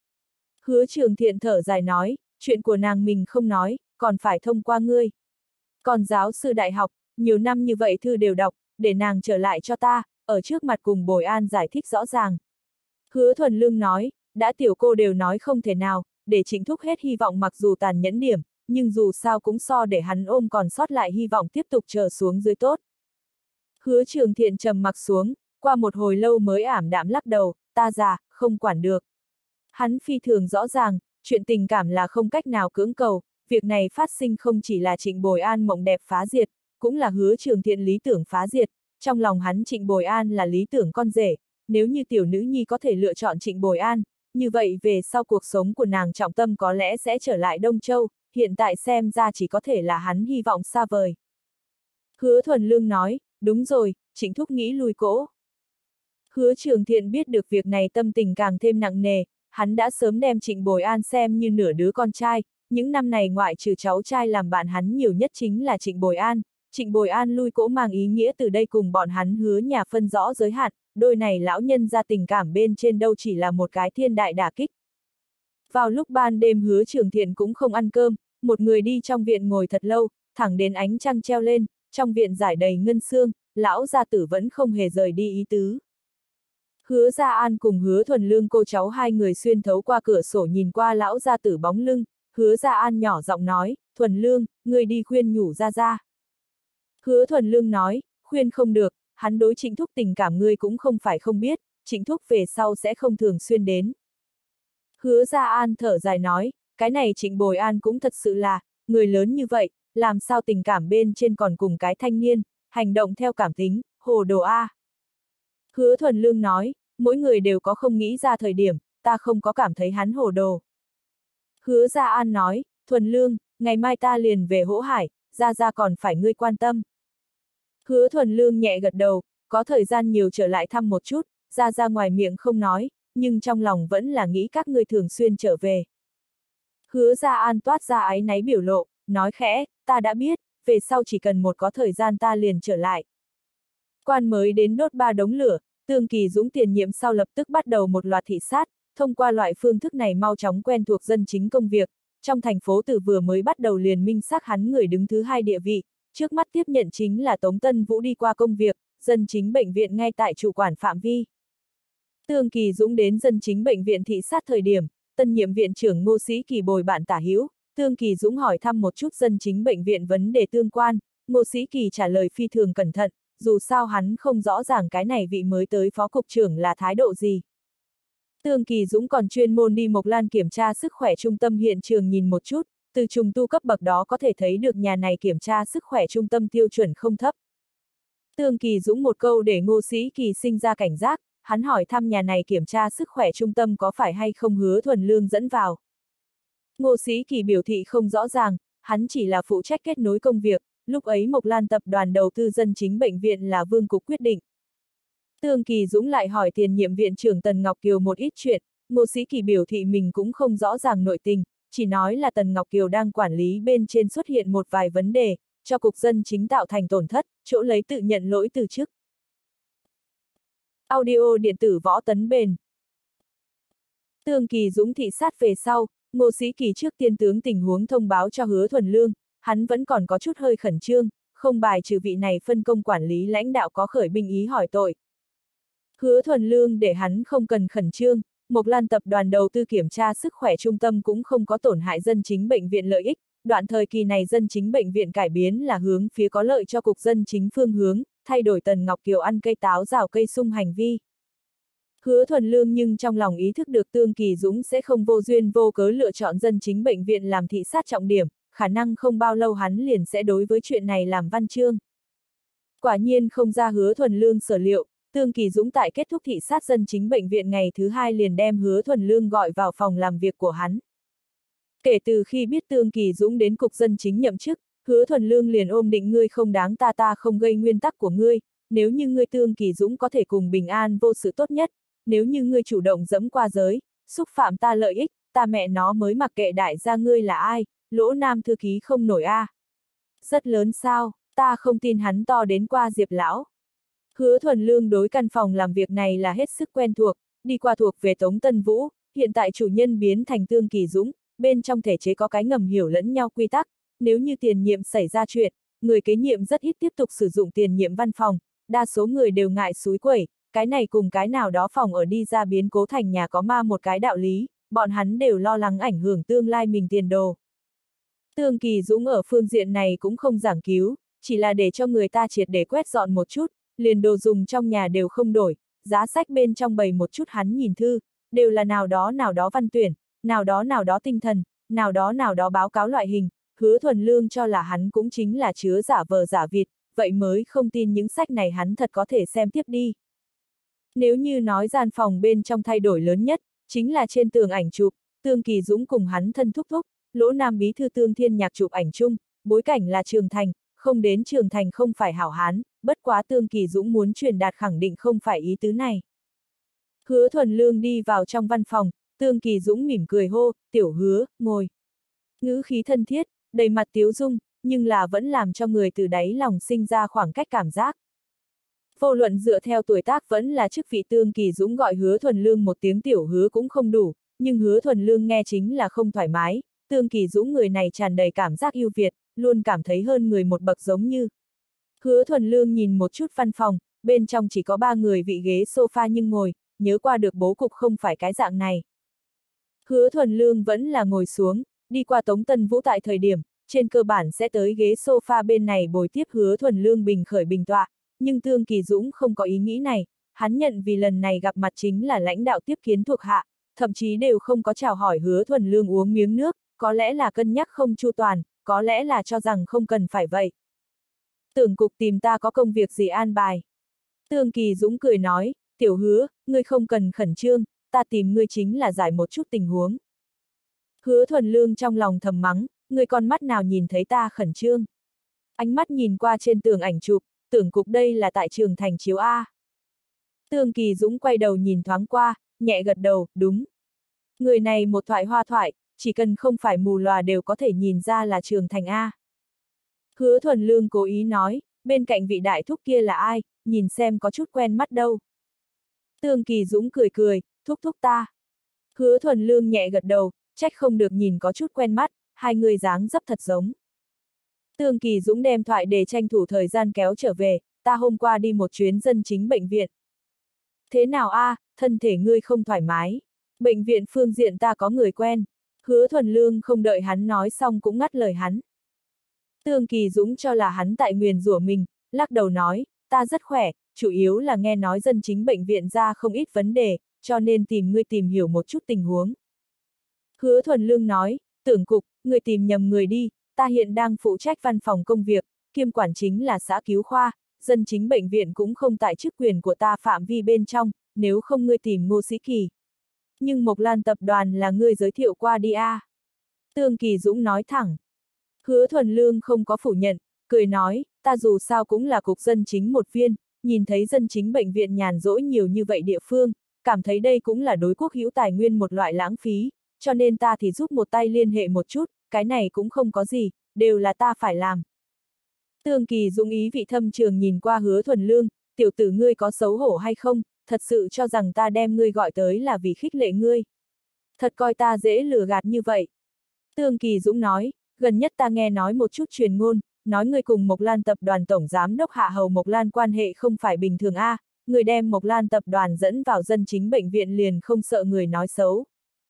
Hứa Trường Thiện thở dài nói, chuyện của nàng mình không nói, còn phải thông qua ngươi. Còn giáo sư đại học, nhiều năm như vậy thư đều đọc, để nàng trở lại cho ta, ở trước mặt cùng Bồi An giải thích rõ ràng. Hứa Thuần Lương nói, đã tiểu cô đều nói không thể nào, để Trịnh Thúc hết hy vọng mặc dù tàn nhẫn điểm, nhưng dù sao cũng so để hắn ôm còn sót lại hy vọng tiếp tục chờ xuống dưới tốt. Hứa Trường Thiện trầm mặc xuống, qua một hồi lâu mới ảm đạm lắc đầu, ta già, không quản được. Hắn phi thường rõ ràng, chuyện tình cảm là không cách nào cưỡng cầu, việc này phát sinh không chỉ là Trịnh Bồi An mộng đẹp phá diệt, cũng là Hứa Trường Thiện lý tưởng phá diệt, trong lòng hắn Trịnh Bồi An là lý tưởng con rể, nếu như tiểu nữ nhi có thể lựa chọn Trịnh Bồi An, như vậy về sau cuộc sống của nàng trọng tâm có lẽ sẽ trở lại Đông Châu, hiện tại xem ra chỉ có thể là hắn hy vọng xa vời. Hứa Thuần Lương nói, đúng rồi, Trịnh Thúc nghĩ lui cỗ. Hứa Trường Thiện biết được việc này tâm tình càng thêm nặng nề, hắn đã sớm đem Trịnh Bồi An xem như nửa đứa con trai, những năm này ngoại trừ cháu trai làm bạn hắn nhiều nhất chính là Trịnh Bồi An. Trịnh Bồi An lui cỗ mang ý nghĩa từ đây cùng bọn hắn Hứa nhà phân rõ giới hạn, đôi này lão nhân ra tình cảm bên trên đâu chỉ là một cái thiên đại đả kích. Vào lúc ban đêm Hứa Trường Thiện cũng không ăn cơm, một người đi trong viện ngồi thật lâu, thẳng đến ánh trăng treo lên, trong viện rải đầy ngân sương, lão gia tử vẫn không hề rời đi ý tứ. Hứa Gia An cùng Hứa Thuần Lương cô cháu hai người xuyên thấu qua cửa sổ nhìn qua lão gia tử bóng lưng, Hứa Gia An nhỏ giọng nói, Thuần Lương, ngươi đi khuyên nhủ Gia Gia. Hứa Thuần Lương nói, khuyên không được, hắn đối Trịnh Thúc tình cảm ngươi cũng không phải không biết, Trịnh Thúc về sau sẽ không thường xuyên đến. Hứa Gia An thở dài nói, cái này Trịnh Bồi An cũng thật sự là, người lớn như vậy, làm sao tình cảm bên trên còn cùng cái thanh niên, hành động theo cảm tính, hồ đồ a. Hứa Thuần Lương nói, mỗi người đều có không nghĩ ra thời điểm, ta không có cảm thấy hắn hồ đồ. Hứa Gia An nói, Thuần Lương, ngày mai ta liền về Hỗ Hải, Gia Gia còn phải ngươi quan tâm. Hứa Thuần Lương nhẹ gật đầu, có thời gian nhiều trở lại thăm một chút, Gia Gia ngoài miệng không nói, nhưng trong lòng vẫn là nghĩ các ngươi thường xuyên trở về. Hứa Gia An toát ra áy náy biểu lộ, nói khẽ, ta đã biết, về sau chỉ cần một có thời gian ta liền trở lại. Quan mới đến đốt 3 đống lửa, Tương Kỳ Dũng tiền nhiệm sau lập tức bắt đầu một loạt thị sát, thông qua loại phương thức này mau chóng quen thuộc dân chính công việc, trong thành phố từ vừa mới bắt đầu liền minh xác hắn người đứng thứ 2 địa vị, trước mắt tiếp nhận chính là Tống Tân Vũ đi qua công việc, dân chính bệnh viện ngay tại chủ quản phạm vi. Tương Kỳ Dũng đến dân chính bệnh viện thị sát thời điểm, tân nhiệm viện trưởng Ngô Sĩ Kỳ bồi bạn tả hữu, Tương Kỳ Dũng hỏi thăm một chút dân chính bệnh viện vấn đề tương quan, Ngô Sĩ Kỳ trả lời phi thường cẩn thận, dù sao hắn không rõ ràng cái này vị mới tới phó cục trưởng là thái độ gì. Tương Kỳ Dũng còn chuyên môn đi Mộc Lan kiểm tra sức khỏe trung tâm hiện trường nhìn một chút, từ trùng tu cấp bậc đó có thể thấy được nhà này kiểm tra sức khỏe trung tâm tiêu chuẩn không thấp. Tương Kỳ Dũng một câu để Ngô Sĩ Kỳ sinh ra cảnh giác, hắn hỏi thăm nhà này kiểm tra sức khỏe trung tâm có phải hay không Hứa Thuần Lương dẫn vào. Ngô Sĩ Kỳ biểu thị không rõ ràng, hắn chỉ là phụ trách kết nối công việc, lúc ấy Mộc Lan tập đoàn đầu tư dân chính bệnh viện là Vương Cục quyết định. Tương Kỳ Dũng lại hỏi tiền nhiệm viện trưởng Tần Ngọc Kiều một ít chuyện, Ngô Sĩ Kỳ biểu thị mình cũng không rõ ràng nội tình, chỉ nói là Tần Ngọc Kiều đang quản lý bên trên xuất hiện một vài vấn đề, cho cục dân chính tạo thành tổn thất, chỗ lấy tự nhận lỗi từ chức. Audio điện tử Võ Tấn Bền. Tương Kỳ Dũng thị sát về sau, Ngô Sĩ Kỳ trước tiên tướng tình huống thông báo cho Hứa Thuần Lương, hắn vẫn còn có chút hơi khẩn trương, không bài trừ vị này phân công quản lý lãnh đạo có khởi binh ý hỏi tội. Hứa Thuần Lương để hắn không cần khẩn trương, Mộc Lan tập đoàn đầu tư kiểm tra sức khỏe trung tâm cũng không có tổn hại dân chính bệnh viện lợi ích, đoạn thời kỳ này dân chính bệnh viện cải biến là hướng phía có lợi cho cục dân chính phương hướng, thay đổi Tần Ngọc Kiều ăn cây táo rào cây sung hành vi. Hứa Thuần Lương nhưng trong lòng ý thức được Tương Kỳ Dũng sẽ không vô duyên vô cớ lựa chọn dân chính bệnh viện làm thị sát trọng điểm, khả năng không bao lâu hắn liền sẽ đối với chuyện này làm văn chương. Quả nhiên không ra Hứa Thuần Lương sở liệu, Tương Kỳ Dũng tại kết thúc thị sát dân chính bệnh viện ngày thứ 2 liền đem Hứa Thuần Lương gọi vào phòng làm việc của hắn. Kể từ khi biết Tương Kỳ Dũng đến cục dân chính nhậm chức, Hứa Thuần Lương liền ôm định ngươi không đáng ta không gây nguyên tắc của ngươi, nếu như ngươi Tương Kỳ Dũng có thể cùng bình an vô sự tốt nhất, nếu như ngươi chủ động dẫm qua giới, xúc phạm ta lợi ích, ta mẹ nó mới mặc kệ đại gia ngươi là ai, Lỗ Nam thư ký không nổi a. Rất lớn sao, ta không tin hắn to đến qua Diệp lão. Hứa Thuần Lương đối căn phòng làm việc này là hết sức quen thuộc, đi qua thuộc về Tống Tân Vũ, hiện tại chủ nhân biến thành Tương Kỳ Dũng, bên trong thể chế có cái ngầm hiểu lẫn nhau quy tắc, nếu như tiền nhiệm xảy ra chuyện, người kế nhiệm rất ít tiếp tục sử dụng tiền nhiệm văn phòng, đa số người đều ngại xúi quẩy, cái này cùng cái nào đó phòng ở đi ra biến cố thành nhà có ma một cái đạo lý, bọn hắn đều lo lắng ảnh hưởng tương lai mình tiền đồ. Tương Kỳ Dũng ở phương diện này cũng không giảng cứu, chỉ là để cho người ta triệt để quét dọn một chút, liền đồ dùng trong nhà đều không đổi, giá sách bên trong bày một chút hắn nhìn thư, đều là nào đó văn tuyển, nào đó tinh thần, nào đó báo cáo loại hình, Hứa Thuần Lương cho là hắn cũng chính là chứa giả vờ giả vịt, vậy mới không tin những sách này hắn thật có thể xem tiếp đi. Nếu như nói gian phòng bên trong thay đổi lớn nhất, chính là trên tường ảnh chụp, Tương Kỳ Dũng cùng hắn thân thúc thúc, Lỗ Nam bí thư Tương Thiên Nhạc chụp ảnh chung, bối cảnh là Trường Thành, không đến Trường Thành không phải hảo hán, bất quá Tương Kỳ Dũng muốn truyền đạt khẳng định không phải ý tứ này. Hứa Thuần Lương đi vào trong văn phòng, Tương Kỳ Dũng mỉm cười hô, tiểu Hứa, ngồi. Ngữ khí thân thiết, đầy mặt tiếu dung, nhưng là vẫn làm cho người từ đáy lòng sinh ra khoảng cách cảm giác. Vô luận dựa theo tuổi tác vẫn là chức vị Tương Kỳ Dũng gọi Hứa Thuần Lương một tiếng tiểu Hứa cũng không đủ, nhưng Hứa Thuần Lương nghe chính là không thoải mái, Tương Kỳ Dũng người này tràn đầy cảm giác ưu việt, luôn cảm thấy hơn người một bậc giống như. Hứa Thuần Lương nhìn một chút văn phòng, bên trong chỉ có 3 người vị ghế sofa nhưng ngồi, nhớ qua được bố cục không phải cái dạng này. Hứa Thuần Lương vẫn là ngồi xuống, đi qua Tống Tân Vũ tại thời điểm, trên cơ bản sẽ tới ghế sofa bên này bồi tiếp Hứa Thuần Lương bình khởi bình tọa, nhưng Tương Kỳ Dũng không có ý nghĩ này, hắn nhận vì lần này gặp mặt chính là lãnh đạo tiếp kiến thuộc hạ, thậm chí đều không có chào hỏi Hứa Thuần Lương uống miếng nước, có lẽ là cân nhắc không chu toàn, có lẽ là cho rằng không cần phải vậy. Tưởng cục tìm ta có công việc gì an bài. Tương Kỳ Dũng cười nói, tiểu Hứa, ngươi không cần khẩn trương, ta tìm ngươi chính là giải một chút tình huống. Hứa Thuần Lương trong lòng thầm mắng, ngươi con mắt nào nhìn thấy ta khẩn trương. Ánh mắt nhìn qua trên tường ảnh chụp, tưởng cục đây là tại Trường Thành chiếu A. Tương Kỳ Dũng quay đầu nhìn thoáng qua, nhẹ gật đầu, đúng. Người này một thoại hoa thoại, chỉ cần không phải mù lòa đều có thể nhìn ra là Trường Thành A. Hứa Thuần Lương cố ý nói, bên cạnh vị đại thúc kia là ai, nhìn xem có chút quen mắt đâu. Tương Kỳ Dũng cười cười, thúc thúc ta. Hứa Thuần Lương nhẹ gật đầu, trách không được nhìn có chút quen mắt, hai người dáng dấp thật giống. Tương Kỳ Dũng đem thoại để tranh thủ thời gian kéo trở về, ta hôm qua đi một chuyến dân chính bệnh viện. Thế nào a, thân thể ngươi không thoải mái? Bệnh viện phương diện ta có người quen. Hứa Thuần Lương không đợi hắn nói xong cũng ngắt lời hắn. Tương Kỳ Dũng cho là hắn tại nguyền rủa mình, lắc đầu nói, ta rất khỏe, chủ yếu là nghe nói dân chính bệnh viện ra không ít vấn đề, cho nên tìm ngươi tìm hiểu một chút tình huống. Hứa Thuần Lương nói, tưởng cục, ngươi tìm nhầm người đi, ta hiện đang phụ trách văn phòng công việc, kiêm quản chính là xã cứu khoa, dân chính bệnh viện cũng không tại chức quyền của ta phạm vi bên trong, nếu không ngươi tìm Ngô Sĩ Kỳ. Nhưng Mộc Lan tập đoàn là ngươi giới thiệu qua đi a. Tương Kỳ Dũng nói thẳng. Hứa Thuần Lương không có phủ nhận, cười nói, ta dù sao cũng là cục dân chính một viên, nhìn thấy dân chính bệnh viện nhàn rỗi nhiều như vậy địa phương, cảm thấy đây cũng là đối quốc hữu tài nguyên một loại lãng phí, cho nên ta thì giúp một tay liên hệ một chút, cái này cũng không có gì, đều là ta phải làm. Tương Kỳ Dũng ý vị thâm trường nhìn qua Hứa Thuần Lương, tiểu tử ngươi có xấu hổ hay không, thật sự cho rằng ta đem ngươi gọi tới là vì khích lệ ngươi. Thật coi ta dễ lừa gạt như vậy. Tương Kỳ Dũng nói, gần nhất ta nghe nói một chút truyền ngôn, nói ngươi cùng Mộc Lan tập đoàn tổng giám đốc Hạ Hầu Mộc Lan quan hệ không phải bình thường a, người đem Mộc Lan tập đoàn dẫn vào dân chính bệnh viện liền không sợ người nói xấu.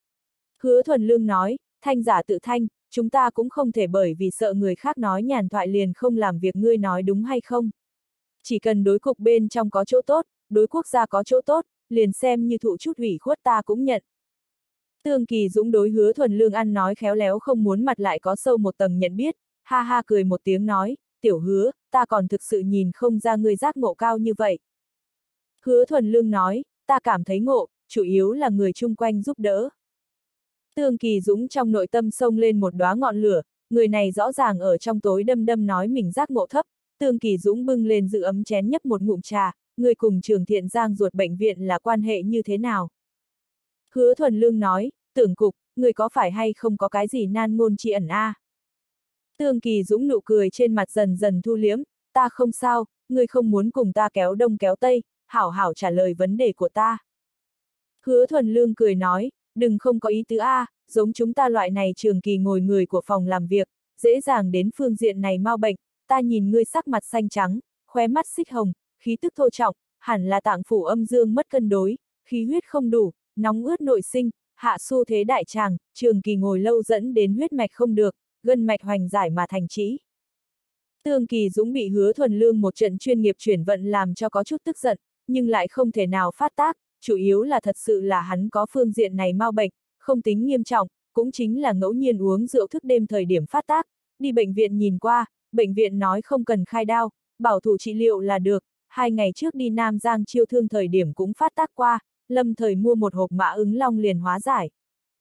Hứa Thuần Lương nói, thanh giả tự thanh, chúng ta cũng không thể bởi vì sợ người khác nói nhàn thoại liền không làm việc ngươi nói đúng hay không. Chỉ cần đối cục bên trong có chỗ tốt, đối quốc gia có chỗ tốt, liền xem như thụ chút ủy khuất ta cũng nhận. Tương Kỳ Dũng đối Hứa Thuần Lương ăn nói khéo léo không muốn mặt lại có sâu một tầng nhận biết, ha ha cười một tiếng nói, tiểu Hứa, ta còn thực sự nhìn không ra ngươi giác ngộ cao như vậy. Hứa Thuần Lương nói, ta cảm thấy ngộ, chủ yếu là người chung quanh giúp đỡ. Tương Kỳ Dũng trong nội tâm xông lên một đóa ngọn lửa, người này rõ ràng ở trong tối đâm đâm nói mình giác ngộ thấp. Tương Kỳ Dũng bưng lên giữ ấm chén nhấp một ngụm trà, người cùng Trường Thiện Giang ruột bệnh viện là quan hệ như thế nào? Hứa Thuần Lương nói, Tưởng cục, người có phải hay không có cái gì nan ngôn tri ẩn a? Tương Kỳ Dũng nụ cười trên mặt dần dần thu liếm, ta không sao, người không muốn cùng ta kéo đông kéo tây, hảo hảo trả lời vấn đề của ta. Hứa Thuần Lương cười nói, đừng không có ý tứ a, giống chúng ta loại này trường kỳ ngồi người của phòng làm việc, dễ dàng đến phương diện này mau bệnh, ta nhìn ngươi sắc mặt xanh trắng, khóe mắt xích hồng, khí tức thô trọng, hẳn là tạng phủ âm dương mất cân đối, khí huyết không đủ, nóng ướt nội sinh, hạ xu thế đại tràng, trường kỳ ngồi lâu dẫn đến huyết mạch không được, gân mạch hoành giải mà thành trĩ. Tương Kỳ Dũng bị Hứa Thuần Lương một trận chuyên nghiệp chuyển vận làm cho có chút tức giận, nhưng lại không thể nào phát tác, chủ yếu là thật sự là hắn có phương diện này mau bệnh, không tính nghiêm trọng, cũng chính là ngẫu nhiên uống rượu thức đêm thời điểm phát tác, đi bệnh viện nhìn qua, bệnh viện nói không cần khai đao, bảo thủ trị liệu là được, 2 ngày trước đi Nam Giang chiêu thương thời điểm cũng phát tác qua, lâm thời mua một hộp mã ứng long liền hóa giải.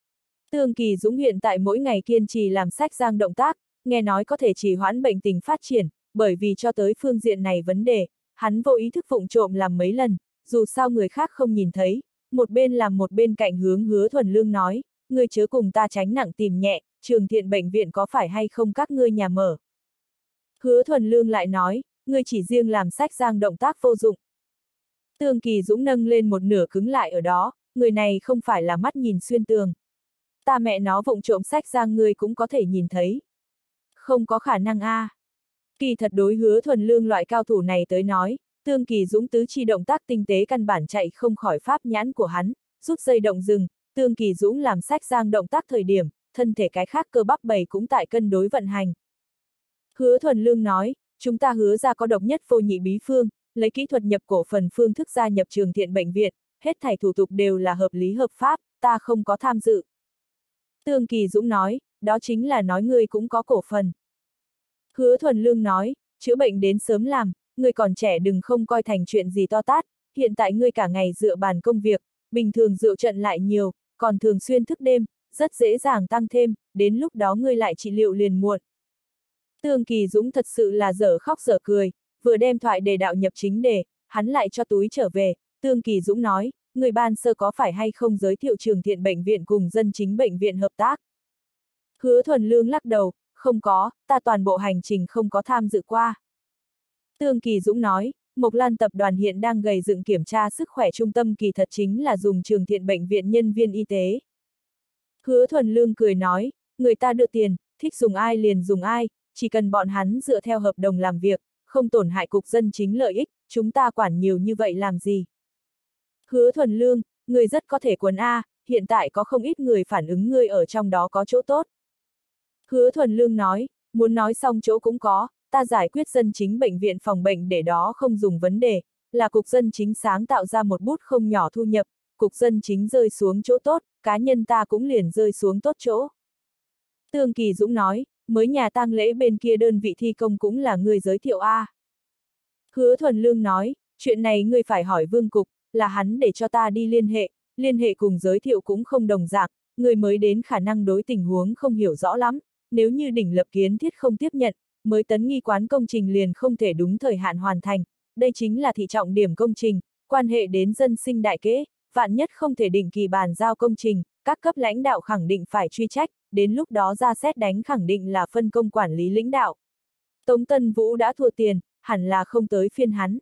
Tương Kỳ Dũng hiện tại mỗi ngày kiên trì làm sách giang động tác, nghe nói có thể trì hoãn bệnh tình phát triển, bởi vì cho tới phương diện này vấn đề, hắn vô ý thức vụng trộm làm mấy lần, dù sao người khác không nhìn thấy, một bên làm một bên cạnh hướng Hứa Thuần Lương nói, ngươi chớ cùng ta tránh nặng tìm nhẹ, Trường Thiện bệnh viện có phải hay không các ngươi nhà mở. Hứa Thuần Lương lại nói, ngươi chỉ riêng làm sách giang động tác vô dụng. Tương Kỳ Dũng nâng lên một nửa cứng lại ở đó, người này không phải là mắt nhìn xuyên tường. Ta mẹ nó vụng trộm sách giang ngươi cũng có thể nhìn thấy. Không có khả năng a. Kỳ thật đối Hứa Thuần Lương loại cao thủ này tới nói, Tương Kỳ Dũng tứ chi động tác tinh tế căn bản chạy không khỏi pháp nhãn của hắn, rút dây động rừng, Tương Kỳ Dũng làm sách giang động tác thời điểm, thân thể cái khác cơ bắp bầy cũng tại cân đối vận hành. Hứa Thuần Lương nói, chúng ta hứa ra có độc nhất vô nhị bí phương, lấy kỹ thuật nhập cổ phần phương thức gia nhập Trường Thiện bệnh viện, hết thảy thủ tục đều là hợp lý hợp pháp, ta không có tham dự. Tương Kỳ Dũng nói, đó chính là nói ngươi cũng có cổ phần. Hứa Thuần Lương nói, chữa bệnh đến sớm làm, ngươi còn trẻ đừng không coi thành chuyện gì to tát, hiện tại ngươi cả ngày dựa bàn công việc, bình thường rượu trận lại nhiều, còn thường xuyên thức đêm, rất dễ dàng tăng thêm, đến lúc đó ngươi lại trị liệu liền muộn. Tương Kỳ Dũng thật sự là dở khóc dở cười, vừa đem thoại đề đạo nhập chính đề, hắn lại cho túi trở về, Tương Kỳ Dũng nói, người ban sơ có phải hay không giới thiệu Trường Thiện bệnh viện cùng dân chính bệnh viện hợp tác. Hứa Thuần Lương lắc đầu, không có, ta toàn bộ hành trình không có tham dự qua. Tương Kỳ Dũng nói, Mộc Lan tập đoàn hiện đang gầy dựng kiểm tra sức khỏe trung tâm kỳ thật chính là dùng Trường Thiện bệnh viện nhân viên y tế. Hứa Thuần Lương cười nói, người ta đưa tiền, thích dùng ai liền dùng ai, chỉ cần bọn hắn dựa theo hợp đồng làm việc, không tổn hại cục dân chính lợi ích, chúng ta quản nhiều như vậy làm gì. Hứa Thuần Lương, người rất có thể quấn A, hiện tại có không ít người phản ứng ngươi ở trong đó có chỗ tốt. Hứa Thuần Lương nói, muốn nói xong chỗ cũng có, ta giải quyết dân chính bệnh viện phòng bệnh để đó không dùng vấn đề, là cục dân chính sáng tạo ra một bút không nhỏ thu nhập, cục dân chính rơi xuống chỗ tốt, cá nhân ta cũng liền rơi xuống tốt chỗ. Tương Kỳ Dũng nói, mới nhà tang lễ bên kia đơn vị thi công cũng là người giới thiệu A. Hứa Thuần Lương nói, chuyện này ngươi phải hỏi Vương Cục, là hắn để cho ta đi liên hệ cùng giới thiệu cũng không đồng dạng, người mới đến khả năng đối tình huống không hiểu rõ lắm, nếu như đỉnh lập kiến thiết không tiếp nhận, mới tấn nghi quán công trình liền không thể đúng thời hạn hoàn thành, đây chính là thị trọng điểm công trình, quan hệ đến dân sinh đại kế, vạn nhất không thể định kỳ bàn giao công trình, các cấp lãnh đạo khẳng định phải truy trách, đến lúc đó ra xét đánh khẳng định là phân công quản lý lãnh đạo. Tống Tân Vũ đã thua tiền, hẳn là không tới phiên hắn.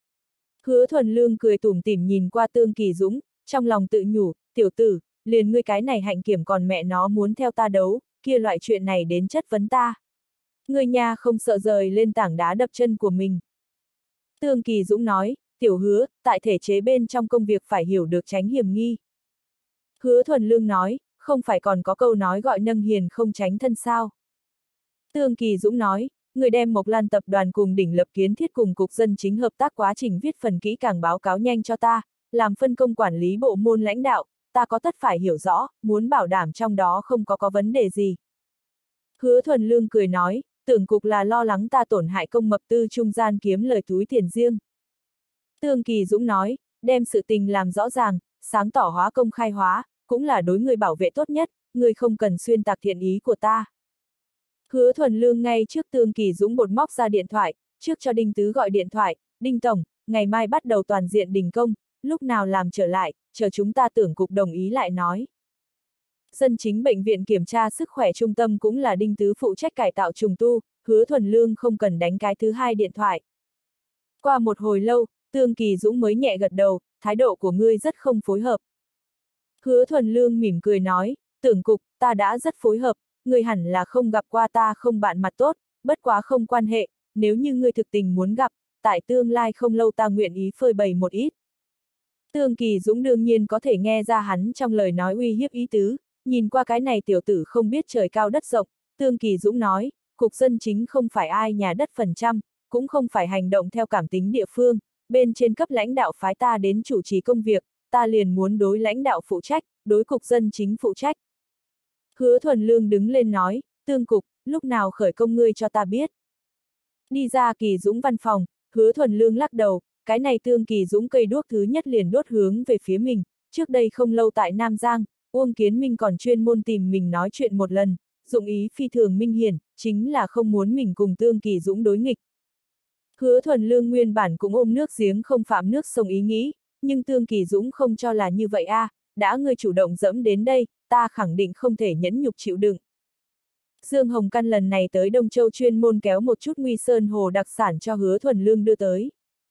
Hứa Thuần Lương cười tủm tỉm nhìn qua Tương Kỳ Dũng, trong lòng tự nhủ, tiểu tử, liền ngươi cái này hạnh kiểm còn mẹ nó muốn theo ta đấu, kia loại chuyện này đến chất vấn ta. Ngươi nha không sợ rời lên tảng đá đập chân của mình. Tương Kỳ Dũng nói, tiểu Hứa, tại thể chế bên trong công việc phải hiểu được tránh hiểm nghi. Hứa Thuần Lương nói, không phải còn có câu nói gọi nâng hiền không tránh thân sao. Tương Kỳ Dũng nói, người đem Mộc Lan tập đoàn cùng đỉnh lập kiến thiết cùng cục dân chính hợp tác quá trình viết phần kỹ càng báo cáo nhanh cho ta, làm phân công quản lý bộ môn lãnh đạo, ta có tất phải hiểu rõ, muốn bảo đảm trong đó không có vấn đề gì. Hứa Thuần Lương cười nói, tưởng cục là lo lắng ta tổn hại công mập tư trung gian kiếm lời túi tiền riêng. Tương Kỳ Dũng nói, đem sự tình làm rõ ràng, sáng tỏ hóa công khai hóa, cũng là đối người bảo vệ tốt nhất, ngươi không cần xuyên tạc thiện ý của ta. Hứa Thuần Lương ngay trước Tương Kỳ Dũng bột móc ra điện thoại, trước cho Đinh Tứ gọi điện thoại, Đinh Tổng, ngày mai bắt đầu toàn diện đình công, lúc nào làm trở lại, chờ chúng ta tưởng cục đồng ý lại nói. Dân chính bệnh viện kiểm tra sức khỏe trung tâm cũng là Đinh Tứ phụ trách cải tạo trùng tu, Hứa Thuần Lương không cần đánh cái thứ hai điện thoại. Qua một hồi lâu, Tương Kỳ Dũng mới nhẹ gật đầu, thái độ của ngươi rất không phối hợp. Hứa Thuần Lương mỉm cười nói, tưởng cục, ta đã rất phối hợp, ngươi hẳn là không gặp qua ta không bạn mặt tốt, bất quá không quan hệ, nếu như ngươi thực tình muốn gặp, tại tương lai không lâu ta nguyện ý phơi bày một ít. Tương Kỳ Dũng đương nhiên có thể nghe ra hắn trong lời nói uy hiếp ý tứ, nhìn qua cái này tiểu tử không biết trời cao đất rộng, Tương Kỳ Dũng nói, cục dân chính không phải ai nhà đất phần trăm, cũng không phải hành động theo cảm tính địa phương, bên trên cấp lãnh đạo phái ta đến chủ trì công việc, ta liền muốn đối lãnh đạo phụ trách, đối cục dân chính phụ trách. Hứa Thuần Lương đứng lên nói, Tương cục, lúc nào khởi công ngươi cho ta biết. Đi ra Kỳ Dũng văn phòng, Hứa Thuần Lương lắc đầu, cái này Tương Kỳ Dũng cây đuốc thứ nhất liền đốt hướng về phía mình, trước đây không lâu tại Nam Giang, Uông Kiến Minh còn chuyên môn tìm mình nói chuyện một lần, dụng ý phi thường minh hiển, chính là không muốn mình cùng Tương Kỳ Dũng đối nghịch. Hứa Thuần Lương nguyên bản cũng ôm nước giếng không phạm nước sông ý nghĩ, nhưng Tương Kỳ Dũng không cho là như vậy a, đã ngươi chủ động dẫm đến đây, ta khẳng định không thể nhẫn nhục chịu đựng. Dương Hồng Căn lần này tới Đông Châu chuyên môn kéo một chút Nguy Sơn Hồ đặc sản cho Hứa Thuần Lương đưa tới.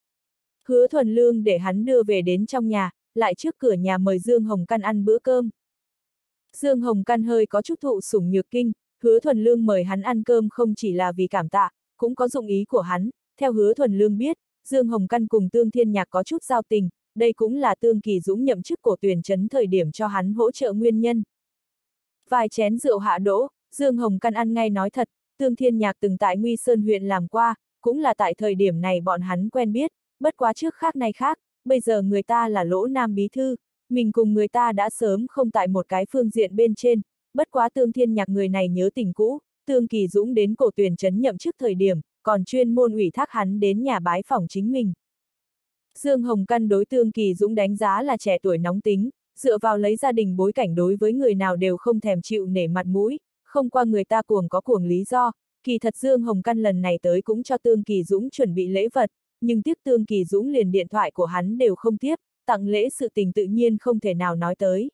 Hứa Thuần Lương để hắn đưa về đến trong nhà, lại trước cửa nhà mời Dương Hồng Căn ăn bữa cơm. Dương Hồng Căn hơi có chút thụ sủng nhược kinh, Hứa Thuần Lương mời hắn ăn cơm không chỉ là vì cảm tạ, cũng có dụng ý của hắn. Theo Hứa Thuần Lương biết, Dương Hồng Căn cùng Tương Thiên Nhạc có chút giao tình, đây cũng là Tương Kỳ Dũng nhậm chức Cổ Tuyền Trấn thời điểm cho hắn hỗ trợ nguyên nhân. Vài chén rượu hạ đỗ, Dương Hồng Căn ăn ngay nói thật, Tương Thiên Nhạc từng tại Nguy Sơn huyện làm qua, cũng là tại thời điểm này bọn hắn quen biết, bất quá trước khác này khác, bây giờ người ta là Lỗ Nam bí thư, mình cùng người ta đã sớm không tại một cái phương diện bên trên, bất quá Tương Thiên Nhạc người này nhớ tình cũ, Tương Kỳ Dũng đến Cổ Tuyền Trấn nhậm chức thời điểm, còn chuyên môn ủy thác hắn đến nhà bái phỏng chính mình. Dương Hồng Căn đối Tương Kỳ Dũng đánh giá là trẻ tuổi nóng tính, dựa vào lấy gia đình bối cảnh đối với người nào đều không thèm chịu nể mặt mũi, không qua người ta cuồng có cuồng lý do, kỳ thật Dương Hồng Căn lần này tới cũng cho Tương Kỳ Dũng chuẩn bị lễ vật, nhưng tiếc Tương Kỳ Dũng liền điện thoại của hắn đều không tiếp, tặng lễ sự tình tự nhiên không thể nào nói tới.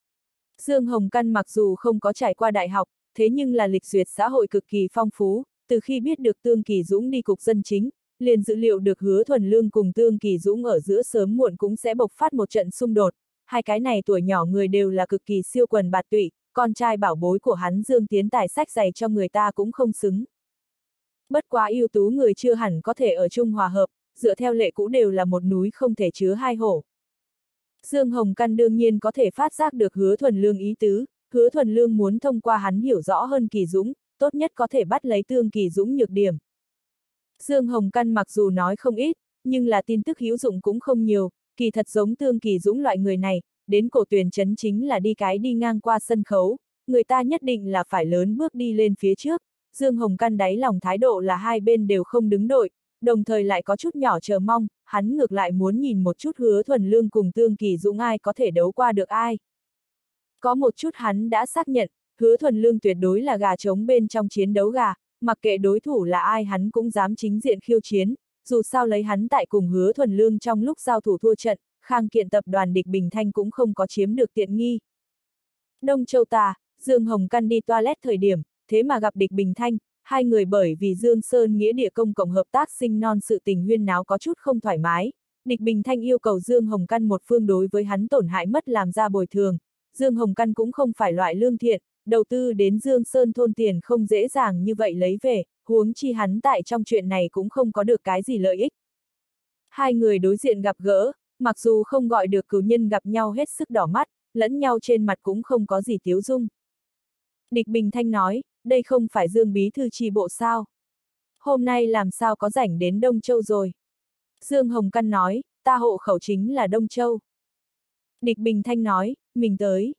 Dương Hồng Căn mặc dù không có trải qua đại học, thế nhưng là lịch duyệt xã hội cực kỳ phong phú, từ khi biết được Tương Kỳ Dũng đi cục dân chính, liền dữ liệu được Hứa Thuần Lương cùng Tương Kỳ Dũng ở giữa sớm muộn cũng sẽ bộc phát một trận xung đột, hai cái này tuổi nhỏ người đều là cực kỳ siêu quần bạt tụy, con trai bảo bối của hắn Dương Tiến Tài sách giày cho người ta cũng không xứng. Bất quá ưu tú người chưa hẳn có thể ở chung hòa hợp, dựa theo lệ cũ đều là một núi không thể chứa hai hổ. Dương Hồng Căn đương nhiên có thể phát giác được Hứa Thuần Lương ý tứ, Hứa Thuần Lương muốn thông qua hắn hiểu rõ hơn Kỳ Dũng, tốt nhất có thể bắt lấy Tương Kỳ Dũng nhược điểm. Dương Hồng Căn mặc dù nói không ít, nhưng là tin tức hữu dụng cũng không nhiều, kỳ thật giống Tương Kỳ Dũng loại người này, đến Cổ Tuyền Trấn chính là đi ngang qua sân khấu, người ta nhất định là phải lớn bước đi lên phía trước. Dương Hồng Căn đáy lòng thái độ là hai bên đều không đứng đội, đồng thời lại có chút nhỏ chờ mong, hắn ngược lại muốn nhìn một chút Hứa Thuần Lương cùng Tương Kỳ Dũng ai có thể đấu qua được ai. Có một chút hắn đã xác nhận, Hứa Thuần Lương tuyệt đối là gà trống bên trong chiến đấu gà, mặc kệ đối thủ là ai hắn cũng dám chính diện khiêu chiến, dù sao lấy hắn tại cùng Hứa Thuần Lương trong lúc giao thủ thua trận, Khang Kiện tập đoàn Địch Bình Thanh cũng không có chiếm được tiện nghi. Đông Châu Tà, Dương Hồng Căn đi toilet thời điểm, thế mà gặp Địch Bình Thanh, hai người bởi vì Dương Sơn nghĩa địa công cộng hợp tác sinh non sự tình huyên náo có chút không thoải mái, Địch Bình Thanh yêu cầu Dương Hồng Căn một phương đối với hắn tổn hại mất làm ra bồi thường, Dương Hồng Căn cũng không phải loại lương thiện, đầu tư đến Dương Sơn thôn tiền không dễ dàng như vậy lấy về, huống chi hắn tại trong chuyện này cũng không có được cái gì lợi ích. Hai người đối diện gặp gỡ, mặc dù không gọi được cửu nhân gặp nhau hết sức đỏ mắt, lẫn nhau trên mặt cũng không có gì tiếu dung. Địch Bình Thanh nói, đây không phải Dương bí thư chi bộ sao? Hôm nay làm sao có rảnh đến Đông Châu rồi? Dương Hồng Căn nói, ta hộ khẩu chính là Đông Châu. Địch Bình Thanh nói, mình tới.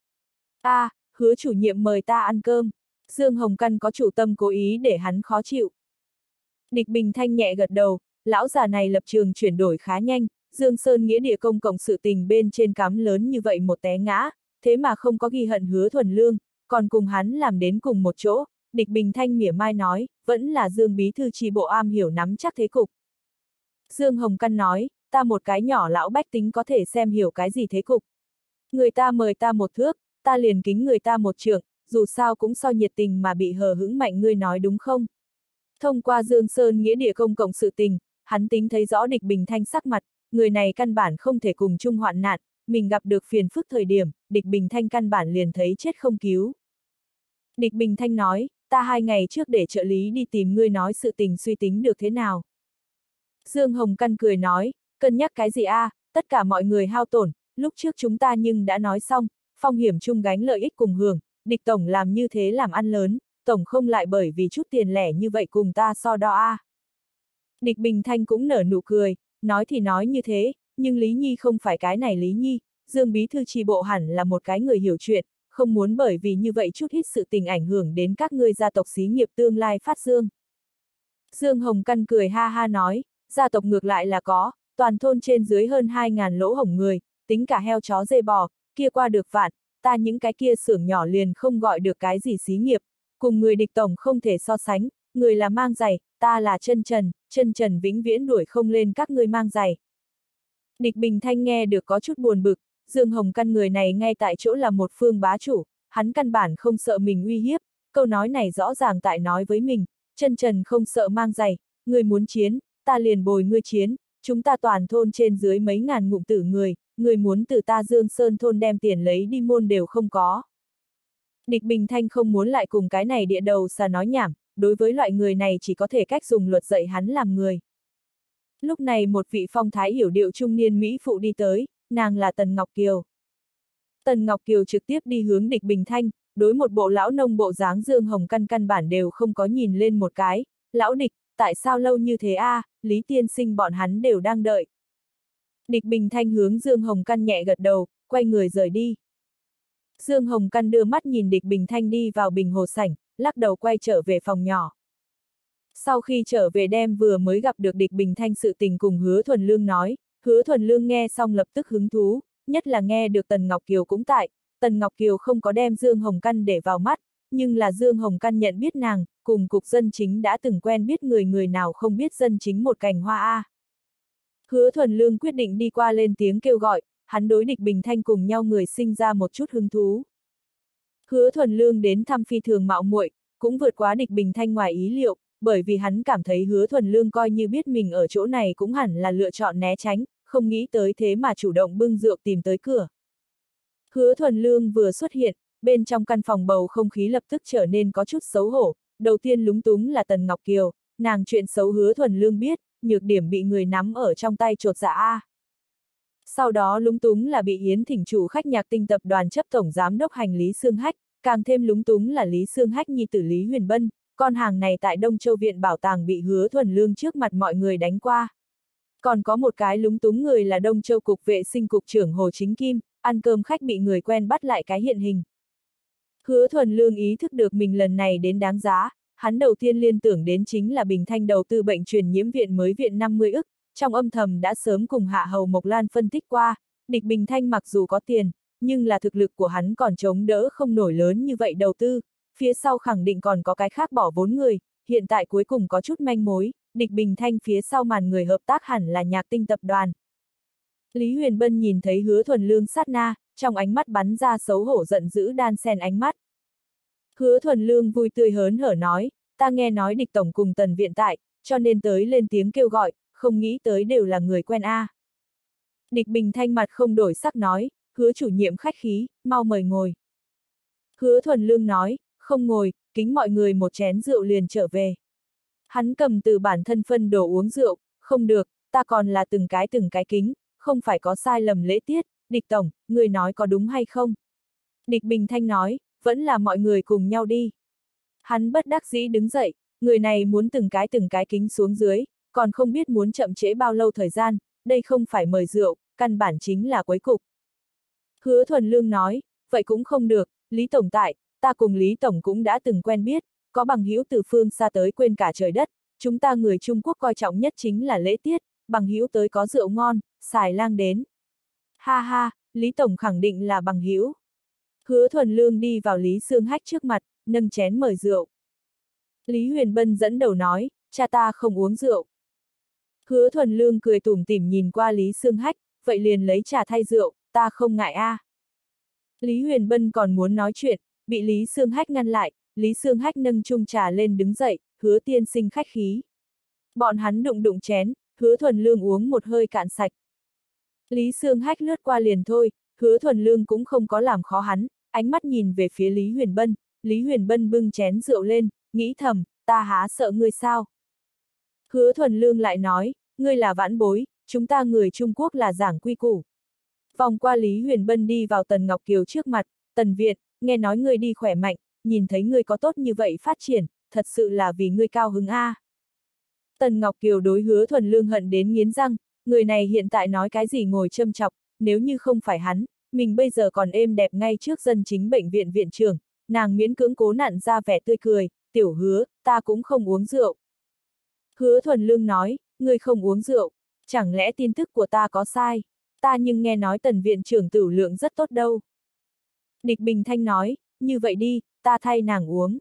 Hứa chủ nhiệm mời ta ăn cơm. Dương Hồng Căn có chủ tâm cố ý để hắn khó chịu. Địch Bình Thanh nhẹ gật đầu, lão già này lập trường chuyển đổi khá nhanh, Dương Sơn nghĩa địa công cộng sự tình bên trên cắm lớn như vậy một té ngã, thế mà không có ghi hận Hứa Thuần Lương, còn cùng hắn làm đến cùng một chỗ, Địch Bình Thanh mỉa mai nói, vẫn là Dương bí thư chi bộ am hiểu nắm chắc thế cục. Dương Hồng Căn nói, ta một cái nhỏ lão bách tính có thể xem hiểu cái gì thế cục. Người ta mời ta một thước, ta liền kính người ta một trượng, dù sao cũng so nhiệt tình mà bị hờ hững mạnh, ngươi nói đúng không? Thông qua Dương Sơn nghĩa địa công cộng sự tình, hắn tính thấy rõ Địch Bình Thanh sắc mặt, người này căn bản không thể cùng chung hoạn nạn, mình gặp được phiền phức thời điểm, Địch Bình Thanh căn bản liền thấy chết không cứu. Địch Bình Thanh nói, ta 2 ngày trước để trợ lý đi tìm ngươi nói sự tình suy tính được thế nào. Dương Hồng Căn cười nói, cân nhắc cái gì a? Tất cả mọi người hao tổn, lúc trước chúng ta nhưng đã nói xong, phong hiểm chung gánh lợi ích cùng hưởng, Địch tổng làm như thế làm ăn lớn, tổng không lại bởi vì chút tiền lẻ như vậy cùng ta so đo a. Địch Bình Thanh cũng nở nụ cười, nói thì nói như thế, nhưng Lý Nhi không phải cái này Lý Nhi, Dương bí thư chi bộ hẳn là một cái người hiểu chuyện, không muốn bởi vì như vậy chút ít sự tình ảnh hưởng đến các ngươi gia tộc xí nghiệp tương lai phát dương. Dương Hồng Căn cười ha ha nói, gia tộc ngược lại là có, toàn thôn trên dưới hơn 2.000 lỗ hổng người, tính cả heo chó dê bò, kia qua được vạn, ta những cái kia xưởng nhỏ liền không gọi được cái gì xí nghiệp, cùng người Địch tổng không thể so sánh, người là mang giày, ta là chân trần vĩnh viễn đuổi không lên các ngươi mang giày. Địch Bình Thanh nghe được có chút buồn bực, Dương Hồng Căn người này ngay tại chỗ là một phương bá chủ, hắn căn bản không sợ mình uy hiếp, câu nói này rõ ràng tại nói với mình, chân trần không sợ mang giày, người muốn chiến, ta liền bồi ngươi chiến, chúng ta toàn thôn trên dưới mấy ngàn ngụm tử người muốn từ ta Dương Sơn thôn đem tiền lấy đi môn đều không có. Địch Bình Thanh không muốn lại cùng cái này địa đầu xà nói nhảm, đối với loại người này chỉ có thể cách dùng luật dạy hắn làm người. Lúc này một vị phong thái hiểu điệu trung niên Mỹ phụ đi tới, nàng là Tần Ngọc Kiều. Tần Ngọc Kiều trực tiếp đi hướng Địch Bình Thanh, đối một bộ lão nông bộ dáng Dương Hồng Căn căn bản đều không có nhìn lên một cái, lão Địch, tại sao lâu như thế a? Lý tiên sinh bọn hắn đều đang đợi. Địch Bình Thanh hướng Dương Hồng Căn nhẹ gật đầu, quay người rời đi. Dương Hồng Căn đưa mắt nhìn Địch Bình Thanh đi vào bình hồ sảnh, lắc đầu quay trở về phòng nhỏ. Sau khi trở về đem vừa mới gặp được Địch Bình Thanh sự tình cùng Hứa Thuần Lương nói, Hứa Thuần Lương nghe xong lập tức hứng thú, nhất là nghe được Tần Ngọc Kiều cũng tại, Tần Ngọc Kiều không có đem Dương Hồng Căn để vào mắt, nhưng là Dương Hồng Căn nhận biết nàng, cùng cục dân chính đã từng quen biết người nào không biết dân chính một cành hoa a. Hứa Thuần Lương quyết định đi qua lên tiếng kêu gọi, hắn đối Địch Bình Thanh cùng nhau người sinh ra một chút hứng thú. Hứa Thuần Lương đến thăm phi thường mạo muội, cũng vượt quá Địch Bình Thanh ngoài ý liệu, bởi vì hắn cảm thấy Hứa Thuần Lương coi như biết mình ở chỗ này cũng hẳn là lựa chọn né tránh, không nghĩ tới thế mà chủ động bưng rượu tìm tới cửa. Hứa Thuần Lương vừa xuất hiện, bên trong căn phòng bầu không khí lập tức trở nên có chút xấu hổ, đầu tiên lúng túng là Tần Ngọc Kiều, nàng chuyện xấu Hứa Thuần Lương biết, nhược điểm bị người nắm ở trong tay chột dạ a. Sau đó lúng túng là bị Yến Thỉnh chủ khách nhạc tinh tập đoàn chấp tổng giám đốc hành Lý Sương Hách, càng thêm lúng túng là Lý Sương Hách nhi tử Lý Huyền Bân, con hàng này tại Đông Châu Viện Bảo tàng bị Hứa Thuần Lương trước mặt mọi người đánh qua. Còn có một cái lúng túng người là Đông Châu Cục Vệ sinh Cục trưởng Hồ Chính Kim, ăn cơm khách bị người quen bắt lại cái hiện hình. Hứa Thuần Lương ý thức được mình lần này đến đáng giá, hắn đầu tiên liên tưởng đến chính là Bình Thanh đầu tư bệnh truyền nhiễm viện mới viện 50 ức, trong âm thầm đã sớm cùng Hạ Hầu Mộc Lan phân tích qua, Địch Bình Thanh mặc dù có tiền, nhưng là thực lực của hắn còn chống đỡ không nổi lớn như vậy đầu tư, phía sau khẳng định còn có cái khác bỏ vốn người, hiện tại cuối cùng có chút manh mối, Địch Bình Thanh phía sau màn người hợp tác hẳn là Nhạc Tinh tập đoàn. Lý Huyền Bân nhìn thấy Hứa Thuần Lương sát na, trong ánh mắt bắn ra xấu hổ giận dữ đan xen ánh mắt. Hứa Thuần Lương vui tươi hớn hở nói, ta nghe nói Địch tổng cùng Tần viện tại, cho nên tới lên tiếng kêu gọi, không nghĩ tới đều là người quen a. Địch Bình Thanh mặt không đổi sắc nói, Hứa chủ nhiệm khách khí, mau mời ngồi. Hứa Thuần Lương nói, không ngồi, kính mọi người một chén rượu liền trở về. Hắn cầm từ bản thân phân đồ uống rượu, không được, ta còn là từng cái kính, không phải có sai lầm lễ tiết, Địch tổng, người nói có đúng hay không? Địch Bình Thanh nói, vẫn là mọi người cùng nhau đi. Hắn bất đắc dĩ đứng dậy, người này muốn từng cái kính xuống dưới, còn không biết muốn chậm trễ bao lâu thời gian, đây không phải mời rượu, căn bản chính là quấy cục. Hứa Thuần Lương nói, vậy cũng không được, Lý Tổng tại, ta cùng Lý Tổng cũng đã từng quen biết, có bằng hữu từ phương xa tới quên cả trời đất, chúng ta người Trung Quốc coi trọng nhất chính là lễ tiết, bằng hữu tới có rượu ngon, xài lang đến. Ha ha, Lý Tổng khẳng định là bằng hữu. Hứa Thuần Lương đi vào Lý Xương Hách trước mặt, nâng chén mời rượu. Lý Huyền Bân dẫn đầu nói, cha ta không uống rượu. Hứa Thuần Lương cười tủm tỉm nhìn qua Lý Xương Hách, vậy liền lấy trà thay rượu, ta không ngại a. Lý Huyền Bân còn muốn nói chuyện, bị Lý Xương Hách ngăn lại, Lý Xương Hách nâng chung trà lên đứng dậy, Hứa tiên sinh khách khí. Bọn hắn đụng đụng chén, Hứa Thuần Lương uống một hơi cạn sạch. Lý Xương Hách lướt qua liền thôi, Hứa Thuần Lương cũng không có làm khó hắn, ánh mắt nhìn về phía Lý Huyền Bân, Lý Huyền Bân bưng chén rượu lên, nghĩ thầm, ta há sợ ngươi sao? Hứa Thuần Lương lại nói, ngươi là vãn bối, chúng ta người Trung Quốc là giảng quy củ. Vòng qua Lý Huyền Bân đi vào Tần Ngọc Kiều trước mặt, Tần Việt, nghe nói ngươi đi khỏe mạnh, nhìn thấy ngươi có tốt như vậy phát triển, thật sự là vì ngươi cao hứng a. Tần Ngọc Kiều đối Hứa Thuần Lương hận đến nghiến răng, người này hiện tại nói cái gì ngồi châm chọc, nếu như không phải hắn, mình bây giờ còn êm đẹp ngay trước dân chính bệnh viện viện trưởng, nàng miễn cưỡng cố nặn ra vẻ tươi cười, tiểu Hứa, ta cũng không uống rượu. Hứa Thuần Lương nói, ngươi không uống rượu, chẳng lẽ tin tức của ta có sai, ta nhưng nghe nói Tần viện trưởng tửu lượng rất tốt đâu. Địch Bình Thanh nói, như vậy đi, ta thay nàng uống.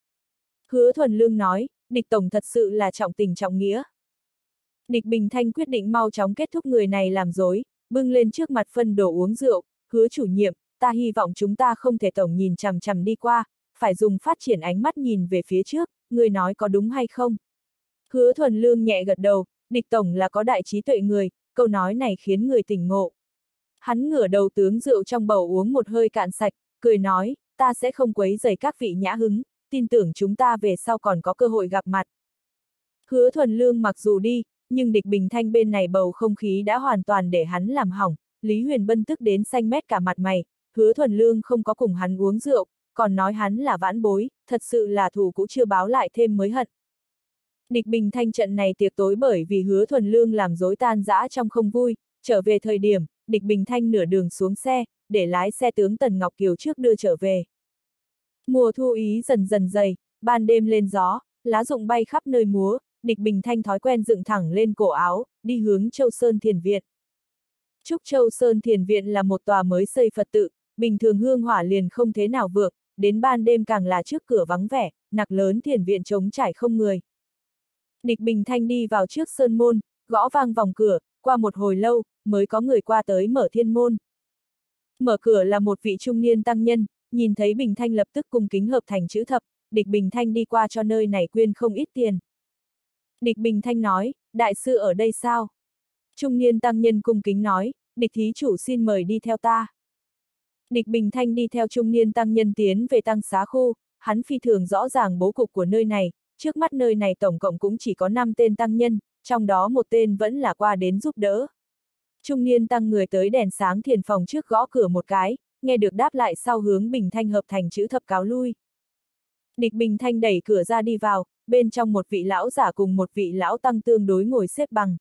Hứa Thuần Lương nói, địch tổng thật sự là trọng tình trọng nghĩa. Địch Bình Thanh quyết định mau chóng kết thúc người này làm dối, bưng lên trước mặt phân đổ uống rượu, Hứa chủ nhiệm, ta hy vọng chúng ta không thể tổng nhìn chằm chằm đi qua, phải dùng phát triển ánh mắt nhìn về phía trước, người nói có đúng hay không? Hứa Thuần Lương nhẹ gật đầu, địch tổng là có đại trí tuệ người, câu nói này khiến người tỉnh ngộ. Hắn ngửa đầu tướng rượu trong bầu uống một hơi cạn sạch, cười nói, ta sẽ không quấy rầy các vị nhã hứng, tin tưởng chúng ta về sau còn có cơ hội gặp mặt. Hứa Thuần Lương mặc dù đi, nhưng địch Bình Thanh bên này bầu không khí đã hoàn toàn để hắn làm hỏng, Lý Huyền Bân tức đến xanh mét cả mặt mày, Hứa Thuần Lương không có cùng hắn uống rượu, còn nói hắn là vãn bối, thật sự là thù cũ chưa báo lại thêm mới hận. Địch Bình Thanh trận này tiệc tối bởi vì Hứa Thuần Lương làm rối tan rã trong không vui, trở về thời điểm, địch Bình Thanh nửa đường xuống xe, để lái xe tướng Tần Ngọc Kiều trước đưa trở về. Mùa thu ý dần dần dày, ban đêm lên gió, lá rụng bay khắp nơi múa, địch Bình Thanh thói quen dựng thẳng lên cổ áo, đi hướng Châu Sơn Thiền Viện. Trúc Châu Sơn Thiền Viện là một tòa mới xây Phật tự, bình thường hương hỏa liền không thế nào vượng, đến ban đêm càng là trước cửa vắng vẻ, nặc lớn thiền viện trống trải không người. Địch Bình Thanh đi vào trước sơn môn, gõ vang vòng cửa, qua một hồi lâu, mới có người qua tới mở thiên môn. Mở cửa là một vị trung niên tăng nhân, nhìn thấy Bình Thanh lập tức cung kính hợp thành chữ thập, địch Bình Thanh đi qua cho nơi này quyên không ít tiền. Địch Bình Thanh nói, đại sư ở đây sao? Trung niên tăng nhân cung kính nói, địch thí chủ xin mời đi theo ta. Địch Bình Thanh đi theo trung niên tăng nhân tiến về tăng xá khu, hắn phi thường rõ ràng bố cục của nơi này, trước mắt nơi này tổng cộng cũng chỉ có 5 tên tăng nhân, trong đó một tên vẫn là qua đến giúp đỡ. Trung niên tăng người tới đèn sáng thiền phòng trước gõ cửa một cái, nghe được đáp lại sau hướng Bình Thanh hợp thành chữ thập cáo lui. Địch Bình Thanh đẩy cửa ra đi vào, bên trong một vị lão giả cùng một vị lão tăng tương đối ngồi xếp bằng.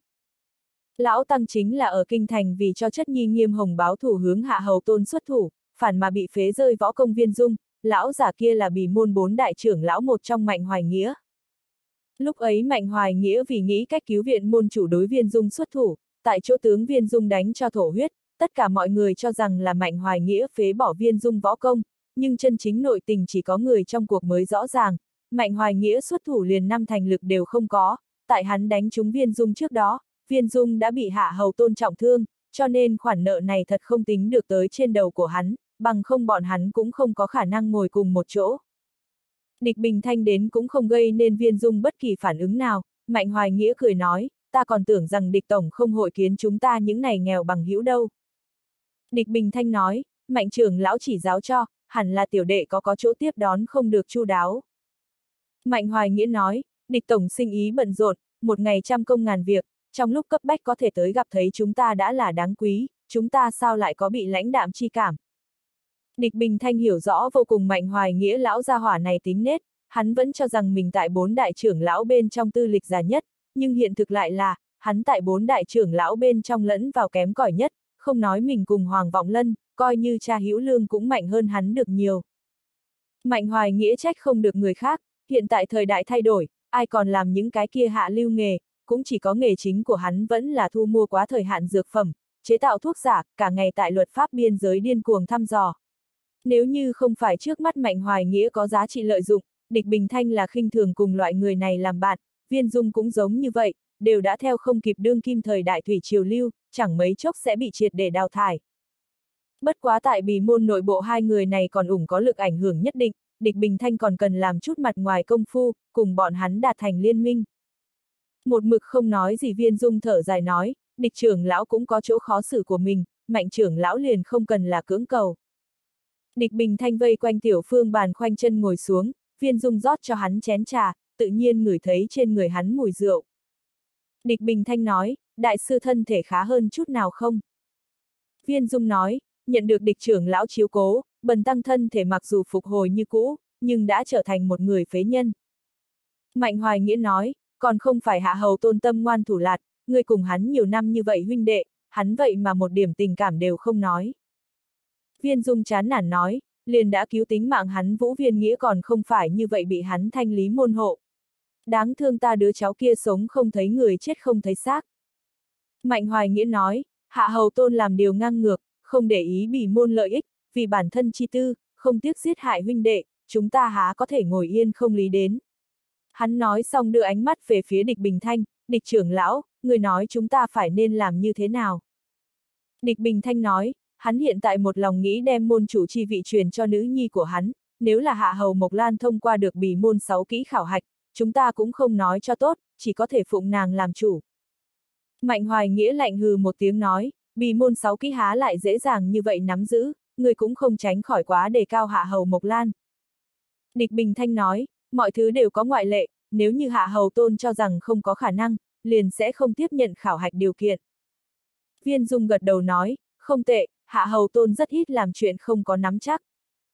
Lão tăng chính là ở kinh thành vì cho chất nhi Nghiêm Hồng báo thủ hướng Hạ Hầu Tôn xuất thủ, phản mà bị phế rơi võ công Viên Dung, lão giả kia là bì môn 4 đại trưởng lão một trong Mạnh Hoài Nghĩa. Lúc ấy Mạnh Hoài Nghĩa vì nghĩ cách cứu viện môn chủ đối Viên Dung xuất thủ, tại chỗ tướng Viên Dung đánh cho thổ huyết, tất cả mọi người cho rằng là Mạnh Hoài Nghĩa phế bỏ Viên Dung võ công, nhưng chân chính nội tình chỉ có người trong cuộc mới rõ ràng, Mạnh Hoài Nghĩa xuất thủ liền 5 thành lực đều không có, tại hắn đánh trúng Viên Dung trước đó, Viên Dung đã bị Hạ Hầu Tôn trọng thương, cho nên khoản nợ này thật không tính được tới trên đầu của hắn, bằng không bọn hắn cũng không có khả năng ngồi cùng một chỗ. Địch Bình Thanh đến cũng không gây nên Viên Dung bất kỳ phản ứng nào, Mạnh Hoài Nghĩa cười nói, ta còn tưởng rằng địch tổng không hội kiến chúng ta những này nghèo bằng hữu đâu. Địch Bình Thanh nói, Mạnh trưởng lão chỉ giáo cho, hẳn là tiểu đệ có chỗ tiếp đón không được chu đáo. Mạnh Hoài Nghĩa nói, địch tổng sinh ý bận rộn, một ngày trăm công ngàn việc, trong lúc cấp bách có thể tới gặp thấy chúng ta đã là đáng quý, chúng ta sao lại có bị lãnh đạm chi cảm. Địch Bình Thanh hiểu rõ vô cùng Mạnh Hoài Nghĩa lão gia hỏa này tính nết, hắn vẫn cho rằng mình tại 4 đại trưởng lão bên trong tư lịch già nhất, nhưng hiện thực lại là, hắn tại 4 đại trưởng lão bên trong lẫn vào kém cỏi nhất, không nói mình cùng Hoàng Vọng Lân, coi như cha Hữu Lương cũng mạnh hơn hắn được nhiều. Mạnh Hoài Nghĩa trách không được người khác, hiện tại thời đại thay đổi, ai còn làm những cái kia hạ lưu nghề, cũng chỉ có nghề chính của hắn vẫn là thu mua quá thời hạn dược phẩm, chế tạo thuốc giả, cả ngày tại luật pháp biên giới điên cuồng thăm dò. Nếu như không phải trước mắt Mạnh Hoài Nghĩa có giá trị lợi dụng, Địch Bình Thanh là khinh thường cùng loại người này làm bạn, Viên Dung cũng giống như vậy, đều đã theo không kịp đương kim thời đại thủy triều lưu, chẳng mấy chốc sẽ bị triệt để đào thải. Bất quá tại bì môn nội bộ hai người này còn có lực ảnh hưởng nhất định, Địch Bình Thanh còn cần làm chút mặt ngoài công phu, cùng bọn hắn đạt thành liên minh. Một mực không nói gì Viên Dung thở dài nói, Địch trưởng lão cũng có chỗ khó xử của mình, Mạnh trưởng lão liền không cần là cưỡng cầu. Địch Bình Thanh vây quanh Tiểu Phương bàn khoanh chân ngồi xuống, Viên Dung rót cho hắn chén trà, tự nhiên ngửi thấy trên người hắn mùi rượu. Địch Bình Thanh nói, đại sư thân thể khá hơn chút nào không? Viên Dung nói, nhận được địch trưởng lão chiếu cố, bần tăng thân thể mặc dù phục hồi như cũ, nhưng đã trở thành một người phế nhân. Mạnh Hoài Nghĩa nói, còn không phải hạ hầu Tôn tâm ngoan thủ lạt, ngươi cùng hắn nhiều năm như vậy huynh đệ, hắn vậy mà một điểm tình cảm đều không nói. Viên Dung chán nản nói, liền đã cứu tính mạng hắn Vũ Viên Nghĩa còn không phải như vậy bị hắn thanh lý môn hộ. Đáng thương ta đứa cháu kia sống không thấy người chết không thấy xác. Mạnh Hoài Nghĩa nói, hạ hầu Tôn làm điều ngang ngược, không để ý bỉ môn lợi ích, vì bản thân chi tư, không tiếc giết hại huynh đệ, chúng ta há có thể ngồi yên không lý đến. Hắn nói xong đưa ánh mắt về phía Địch Bình Thanh, Địch trưởng lão, người nói chúng ta phải nên làm như thế nào. Địch Bình Thanh nói, hắn hiện tại một lòng nghĩ đem môn chủ chi vị truyền cho nữ nhi của hắn, nếu là hạ hầu Mộc Lan thông qua được bỉ môn 6 kỹ khảo hạch, chúng ta cũng không nói cho tốt, chỉ có thể phụng nàng làm chủ. Mạnh Hoài Nghĩa lạnh hừ một tiếng nói, bỉ môn 6 kỹ há lại dễ dàng như vậy nắm giữ, người cũng không tránh khỏi quá đề cao hạ hầu Mộc Lan. Địch Bình Thanh nói, mọi thứ đều có ngoại lệ, nếu như hạ hầu Tôn cho rằng không có khả năng, liền sẽ không tiếp nhận khảo hạch điều kiện. Viên Dung gật đầu nói, không tệ, hạ hầu Tôn rất ít làm chuyện không có nắm chắc.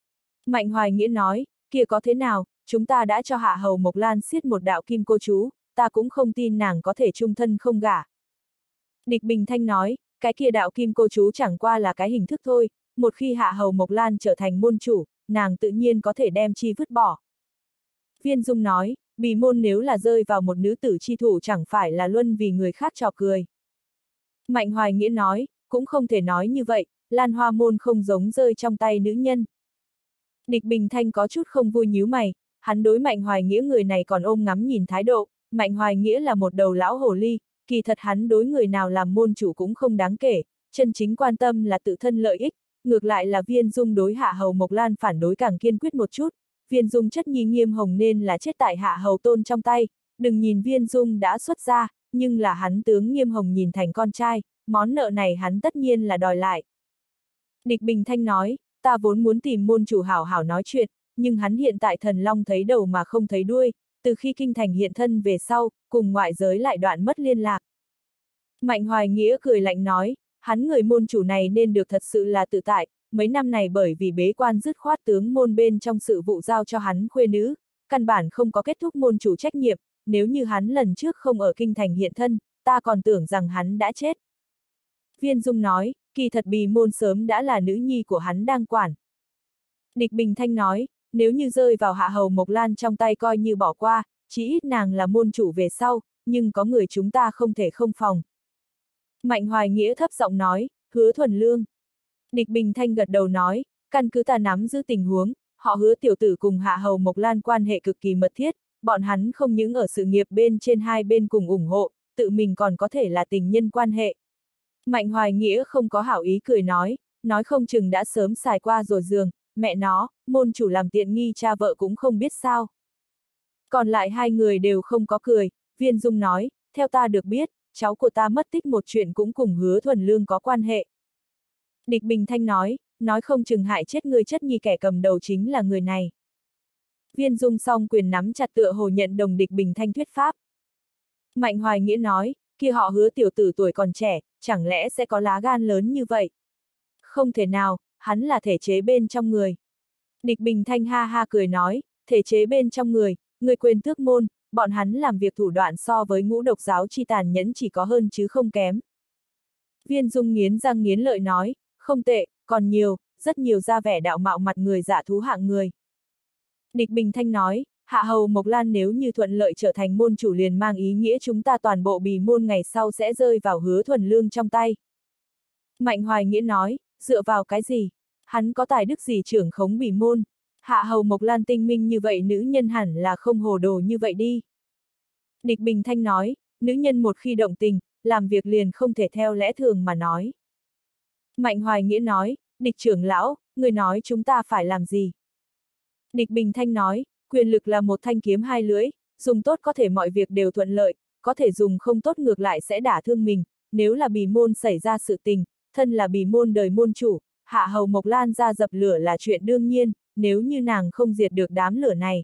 Mạnh Hoài Nghĩa nói, kia có thế nào, chúng ta đã cho hạ hầu Mộc Lan xiết một đạo kim cô chú, ta cũng không tin nàng có thể chung thân không gả. Địch Bình Thanh nói, cái kia đạo kim cô chú chẳng qua là cái hình thức thôi, một khi hạ hầu Mộc Lan trở thành môn chủ, nàng tự nhiên có thể đem chi vứt bỏ. Viên Dung nói, bì môn nếu là rơi vào một nữ tử chi thủ chẳng phải là luân vì người khác trò cười. Mạnh Hoài Nghĩa nói, cũng không thể nói như vậy, Lan Hoa môn không giống rơi trong tay nữ nhân. Địch Bình Thanh có chút không vui nhíu mày, hắn đối Mạnh Hoài Nghĩa người này còn ôm ngắm nhìn thái độ, Mạnh Hoài Nghĩa là một đầu lão hồ ly, kỳ thật hắn đối người nào làm môn chủ cũng không đáng kể, chân chính quan tâm là tự thân lợi ích, ngược lại là Viên Dung đối hạ hầu Mộc Lan phản đối càng kiên quyết một chút. Viên Dung chất nhi Nghiêm Hồng nên là chết tại hạ hầu Tôn trong tay, đừng nhìn Viên Dung đã xuất gia, nhưng là hắn tướng Nghiêm Hồng nhìn thành con trai, món nợ này hắn tất nhiên là đòi lại. Địch Bình Thanh nói, ta vốn muốn tìm môn chủ hảo hảo nói chuyện, nhưng hắn hiện tại thần long thấy đầu mà không thấy đuôi, từ khi kinh thành hiện thân về sau, cùng ngoại giới lại đoạn mất liên lạc. Mạnh Hoài Nghĩa cười lạnh nói, hắn người môn chủ này nên được thật sự là tự tại, mấy năm này bởi vì bế quan dứt khoát tướng môn bên trong sự vụ giao cho hắn khuê nữ, căn bản không có kết thúc môn chủ trách nhiệm, nếu như hắn lần trước không ở kinh thành hiện thân, ta còn tưởng rằng hắn đã chết. Viên Dung nói, kỳ thật bì môn sớm đã là nữ nhi của hắn đang quản. Địch Bình Thanh nói, nếu như rơi vào hạ hầu Mộc Lan trong tay coi như bỏ qua, chỉ ít nàng là môn chủ về sau, nhưng có người chúng ta không thể không phòng. Mạnh Hoài Nghĩa thấp giọng nói, Hứa Thuần Lương. Địch Bình Thanh gật đầu nói, căn cứ ta nắm giữ tình huống, họ Hứa tiểu tử cùng hạ hầu Mộc Lan quan hệ cực kỳ mật thiết, bọn hắn không những ở sự nghiệp bên trên hai bên cùng ủng hộ, tự mình còn có thể là tình nhân quan hệ. Mạnh Hoài Nghĩa không có hảo ý cười nói không chừng đã sớm xài qua rồi giường, mẹ nó, môn chủ làm tiện nghi cha vợ cũng không biết sao. Còn lại hai người đều không có cười, Viên Dung nói, theo ta được biết, cháu của ta mất tích một chuyện cũng cùng Hứa Thuần Lương có quan hệ. Địch Bình Thanh nói không chừng hại chết người chất nhi kẻ cầm đầu chính là người này. Viên Dung song quyền nắm chặt tựa hồ nhận đồng Địch Bình Thanh thuyết pháp. Mạnh Hoài Nghĩa nói, kia họ Hứa tiểu tử tuổi còn trẻ, chẳng lẽ sẽ có lá gan lớn như vậy? Không thể nào, hắn là thể chế bên trong người. Địch Bình Thanh ha ha cười nói, thể chế bên trong người quên tước môn, bọn hắn làm việc thủ đoạn so với Ngũ Độc giáo chi tàn nhẫn chỉ có hơn chứ không kém. Viên Dung nghiến răng nghiến lợi nói, không tệ, còn nhiều, rất nhiều ra vẻ đạo mạo mặt người dạ thú hạng người. Địch Bình Thanh nói, hạ hầu Mộc Lan nếu như thuận lợi trở thành môn chủ liền mang ý nghĩa chúng ta toàn bộ bì môn ngày sau sẽ rơi vào Hứa Thuần Lương trong tay. Mạnh Hoài Nghĩa nói, dựa vào cái gì? Hắn có tài đức gì trưởng khống bỉ môn? Hạ hầu Mộc Lan tinh minh như vậy nữ nhân hẳn là không hồ đồ như vậy đi. Địch Bình Thanh nói, nữ nhân một khi động tình, làm việc liền không thể theo lẽ thường mà nói. Mạnh Hoài Nghĩa nói, địch trưởng lão, người nói chúng ta phải làm gì? Địch Bình Thanh nói, quyền lực là một thanh kiếm hai lưỡi, dùng tốt có thể mọi việc đều thuận lợi, có thể dùng không tốt ngược lại sẽ đả thương mình, nếu là bỉ môn xảy ra sự tình, thân là bỉ môn đời môn chủ, hạ hầu Mộc Lan ra dập lửa là chuyện đương nhiên, nếu như nàng không diệt được đám lửa này.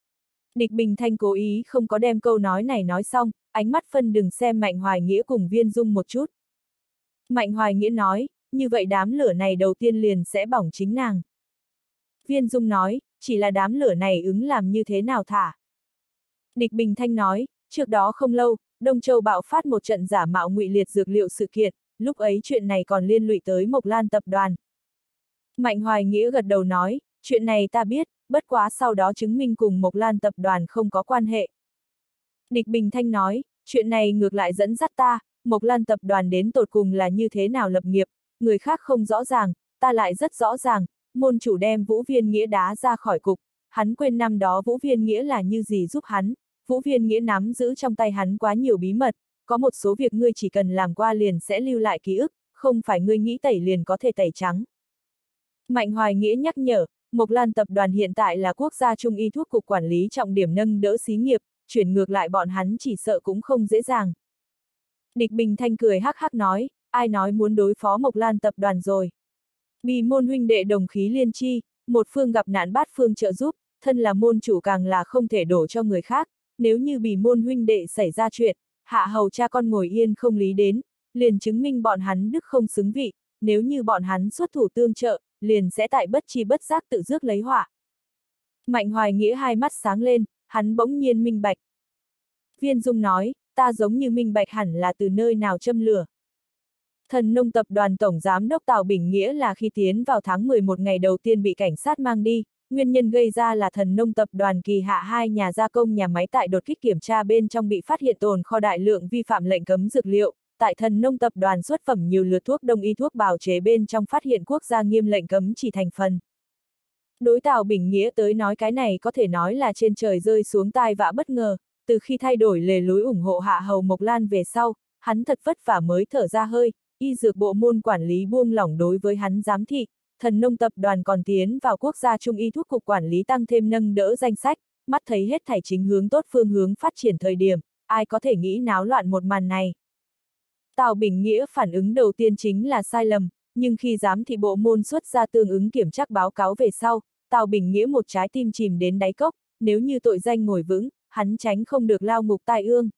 Địch Bình Thanh cố ý không có đem câu nói này nói xong, ánh mắt phân đừng xem Mạnh Hoài Nghĩa cùng Viên Dung một chút. Mạnh Hoài Nghĩa nói, như vậy đám lửa này đầu tiên liền sẽ bỏng chính nàng. Viên Dung nói, chỉ là đám lửa này ứng làm như thế nào thả. Địch Bình Thanh nói, trước đó không lâu, Đông Châu bạo phát một trận giả mạo ngụy liệt dược liệu sự kiện, lúc ấy chuyện này còn liên lụy tới Mộc Lan tập đoàn. Mạnh Hoài Nghĩa gật đầu nói, chuyện này ta biết, bất quá sau đó chứng minh cùng Mộc Lan tập đoàn không có quan hệ. Địch Bình Thanh nói, chuyện này ngược lại dẫn dắt ta, Mộc Lan tập đoàn đến tột cùng là như thế nào lập nghiệp, người khác không rõ ràng, ta lại rất rõ ràng, môn chủ đem Vũ Viên Nghĩa đá ra khỏi cục, hắn quên năm đó Vũ Viên Nghĩa là như gì giúp hắn, Vũ Viên Nghĩa nắm giữ trong tay hắn quá nhiều bí mật, có một số việc ngươi chỉ cần làm qua liền sẽ lưu lại ký ức, không phải ngươi nghĩ tẩy liền có thể tẩy trắng. Mạnh Hoài Nghĩa nhắc nhở, Mộc Lan tập đoàn hiện tại là quốc gia trung y thuốc cục quản lý trọng điểm nâng đỡ xí nghiệp, chuyển ngược lại bọn hắn chỉ sợ cũng không dễ dàng. Địch Bình Thanh cười hắc hắc nói, ai nói muốn đối phó Mộc Lan tập đoàn rồi. Bỉ môn huynh đệ đồng khí liên chi, một phương gặp nạn bát phương trợ giúp, thân là môn chủ càng là không thể đổ cho người khác, nếu như bỉ môn huynh đệ xảy ra chuyện, hạ hầu cha con ngồi yên không lý đến, liền chứng minh bọn hắn đức không xứng vị, nếu như bọn hắn xuất thủ tương trợ, liền sẽ tại bất chi bất giác tự rước lấy họa. Mạnh Hoài Nghĩa hai mắt sáng lên, hắn bỗng nhiên minh bạch. Viên Dung nói, ta giống như minh bạch hẳn là từ nơi nào châm lửa. Thần nông tập đoàn tổng giám đốc Tào Bình Nghĩa là khi tiến vào tháng 11 ngày đầu tiên bị cảnh sát mang đi, nguyên nhân gây ra là thần nông tập đoàn kỳ hạ hai nhà gia công nhà máy tại đột kích kiểm tra bên trong bị phát hiện tồn kho đại lượng vi phạm lệnh cấm dược liệu, tại thần nông tập đoàn xuất phẩm nhiều lượt thuốc đông y thuốc bào chế bên trong phát hiện quốc gia nghiêm lệnh cấm chỉ thành phần. Đối Tào Bình Nghĩa tới nói cái này có thể nói là trên trời rơi xuống tai vạ bất ngờ, từ khi thay đổi lề lối ủng hộ hạ hầu Mộc Lan về sau, hắn thật vất vả mới thở ra hơi, y dược bộ môn quản lý buông lỏng đối với hắn giám thị, thần nông tập đoàn còn tiến vào quốc gia trung y thuốc cục quản lý tăng thêm nâng đỡ danh sách, mắt thấy hết thảy chính hướng tốt phương hướng phát triển thời điểm, ai có thể nghĩ náo loạn một màn này. Tào Bình Nghĩa phản ứng đầu tiên chính là sai lầm, nhưng khi giám thị bộ môn xuất ra tương ứng kiểm tra báo cáo về sau, Tào Bình Nghĩa một trái tim chìm đến đáy cốc, nếu như tội danh ngồi vững, hắn tránh không được lao ngục tai ương.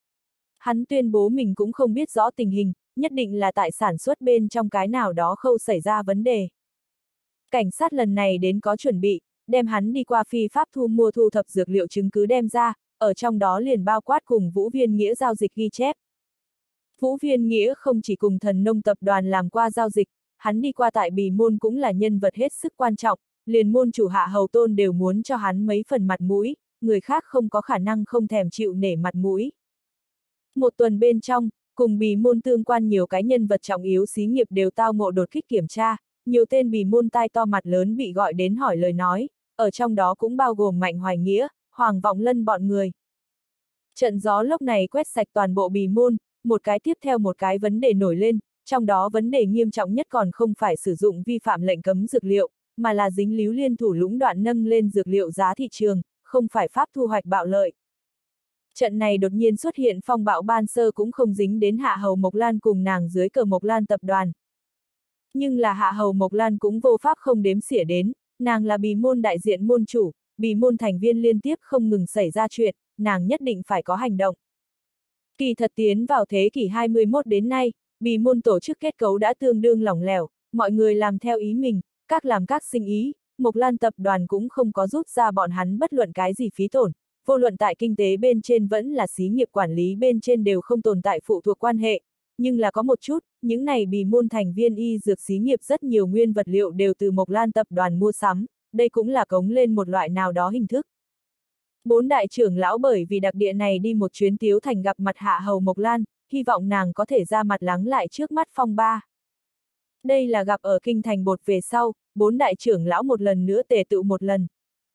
Hắn tuyên bố mình cũng không biết rõ tình hình, nhất định là tại sản xuất bên trong cái nào đó khâu xảy ra vấn đề. Cảnh sát lần này đến có chuẩn bị, đem hắn đi qua phi pháp thu mua thu thập dược liệu chứng cứ đem ra, ở trong đó liền bao quát cùng Vũ Viên Nghĩa giao dịch ghi chép. Vũ Viên Nghĩa không chỉ cùng thần nông tập đoàn làm qua giao dịch, hắn đi qua tại bỉ môn cũng là nhân vật hết sức quan trọng, liền môn chủ Hạ Hầu Tôn đều muốn cho hắn mấy phần mặt mũi, người khác không có khả năng không thèm chịu nể mặt mũi. Một tuần bên trong, cùng bỉ môn tương quan nhiều cái nhân vật trọng yếu xí nghiệp đều tao ngộ đột kích kiểm tra, nhiều tên bỉ môn tai to mặt lớn bị gọi đến hỏi lời nói, ở trong đó cũng bao gồm Mạnh Hoài Nghĩa, Hoàng Vọng Lân bọn người. Trận gió lốc này quét sạch toàn bộ bỉ môn, một cái tiếp theo một cái vấn đề nổi lên, trong đó vấn đề nghiêm trọng nhất còn không phải sử dụng vi phạm lệnh cấm dược liệu, mà là dính líu liên thủ lũng đoạn nâng lên dược liệu giá thị trường, không phải pháp thu hoạch bạo lợi. Trận này đột nhiên xuất hiện phong bạo ban sơ cũng không dính đến Hạ Hầu Mộc Lan cùng nàng dưới cờ Mộc Lan tập đoàn. Nhưng là Hạ Hầu Mộc Lan cũng vô pháp không đếm xỉa đến, nàng là bỉ môn đại diện môn chủ, bỉ môn thành viên liên tiếp không ngừng xảy ra chuyện, nàng nhất định phải có hành động. Kỳ thật tiến vào thế kỷ 21 đến nay, bỉ môn tổ chức kết cấu đã tương đương lỏng lẻo, mọi người làm theo ý mình, các làm các sinh ý, Mộc Lan tập đoàn cũng không có rút ra bọn hắn bất luận cái gì phí tổn, vô luận tại kinh tế bên trên vẫn là xí nghiệp quản lý bên trên đều không tồn tại phụ thuộc quan hệ, nhưng là có một chút, những này bỉ môn thành viên y dược xí nghiệp rất nhiều nguyên vật liệu đều từ Mộc Lan tập đoàn mua sắm, đây cũng là cống lên một loại nào đó hình thức. Bốn đại trưởng lão bởi vì đặc địa này đi một chuyến Tiếu Thành gặp mặt Hạ Hầu Mộc Lan, hy vọng nàng có thể ra mặt lắng lại trước mắt phong ba. Đây là gặp ở kinh thành bột về sau, 4 đại trưởng lão một lần nữa tề tựu một lần.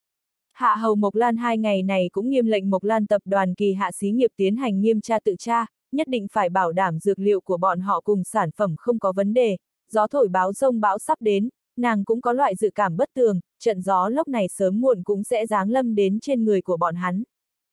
Hạ hầu Mộc Lan 2 ngày này cũng nghiêm lệnh Mộc Lan tập đoàn kỳ hạ xí nghiệp tiến hành nghiêm tra tự tra, nhất định phải bảo đảm dược liệu của bọn họ cùng sản phẩm không có vấn đề, gió thổi báo rông bão sắp đến, nàng cũng có loại dự cảm bất tường, trận gió lốc này sớm muộn cũng sẽ giáng lâm đến trên người của bọn hắn.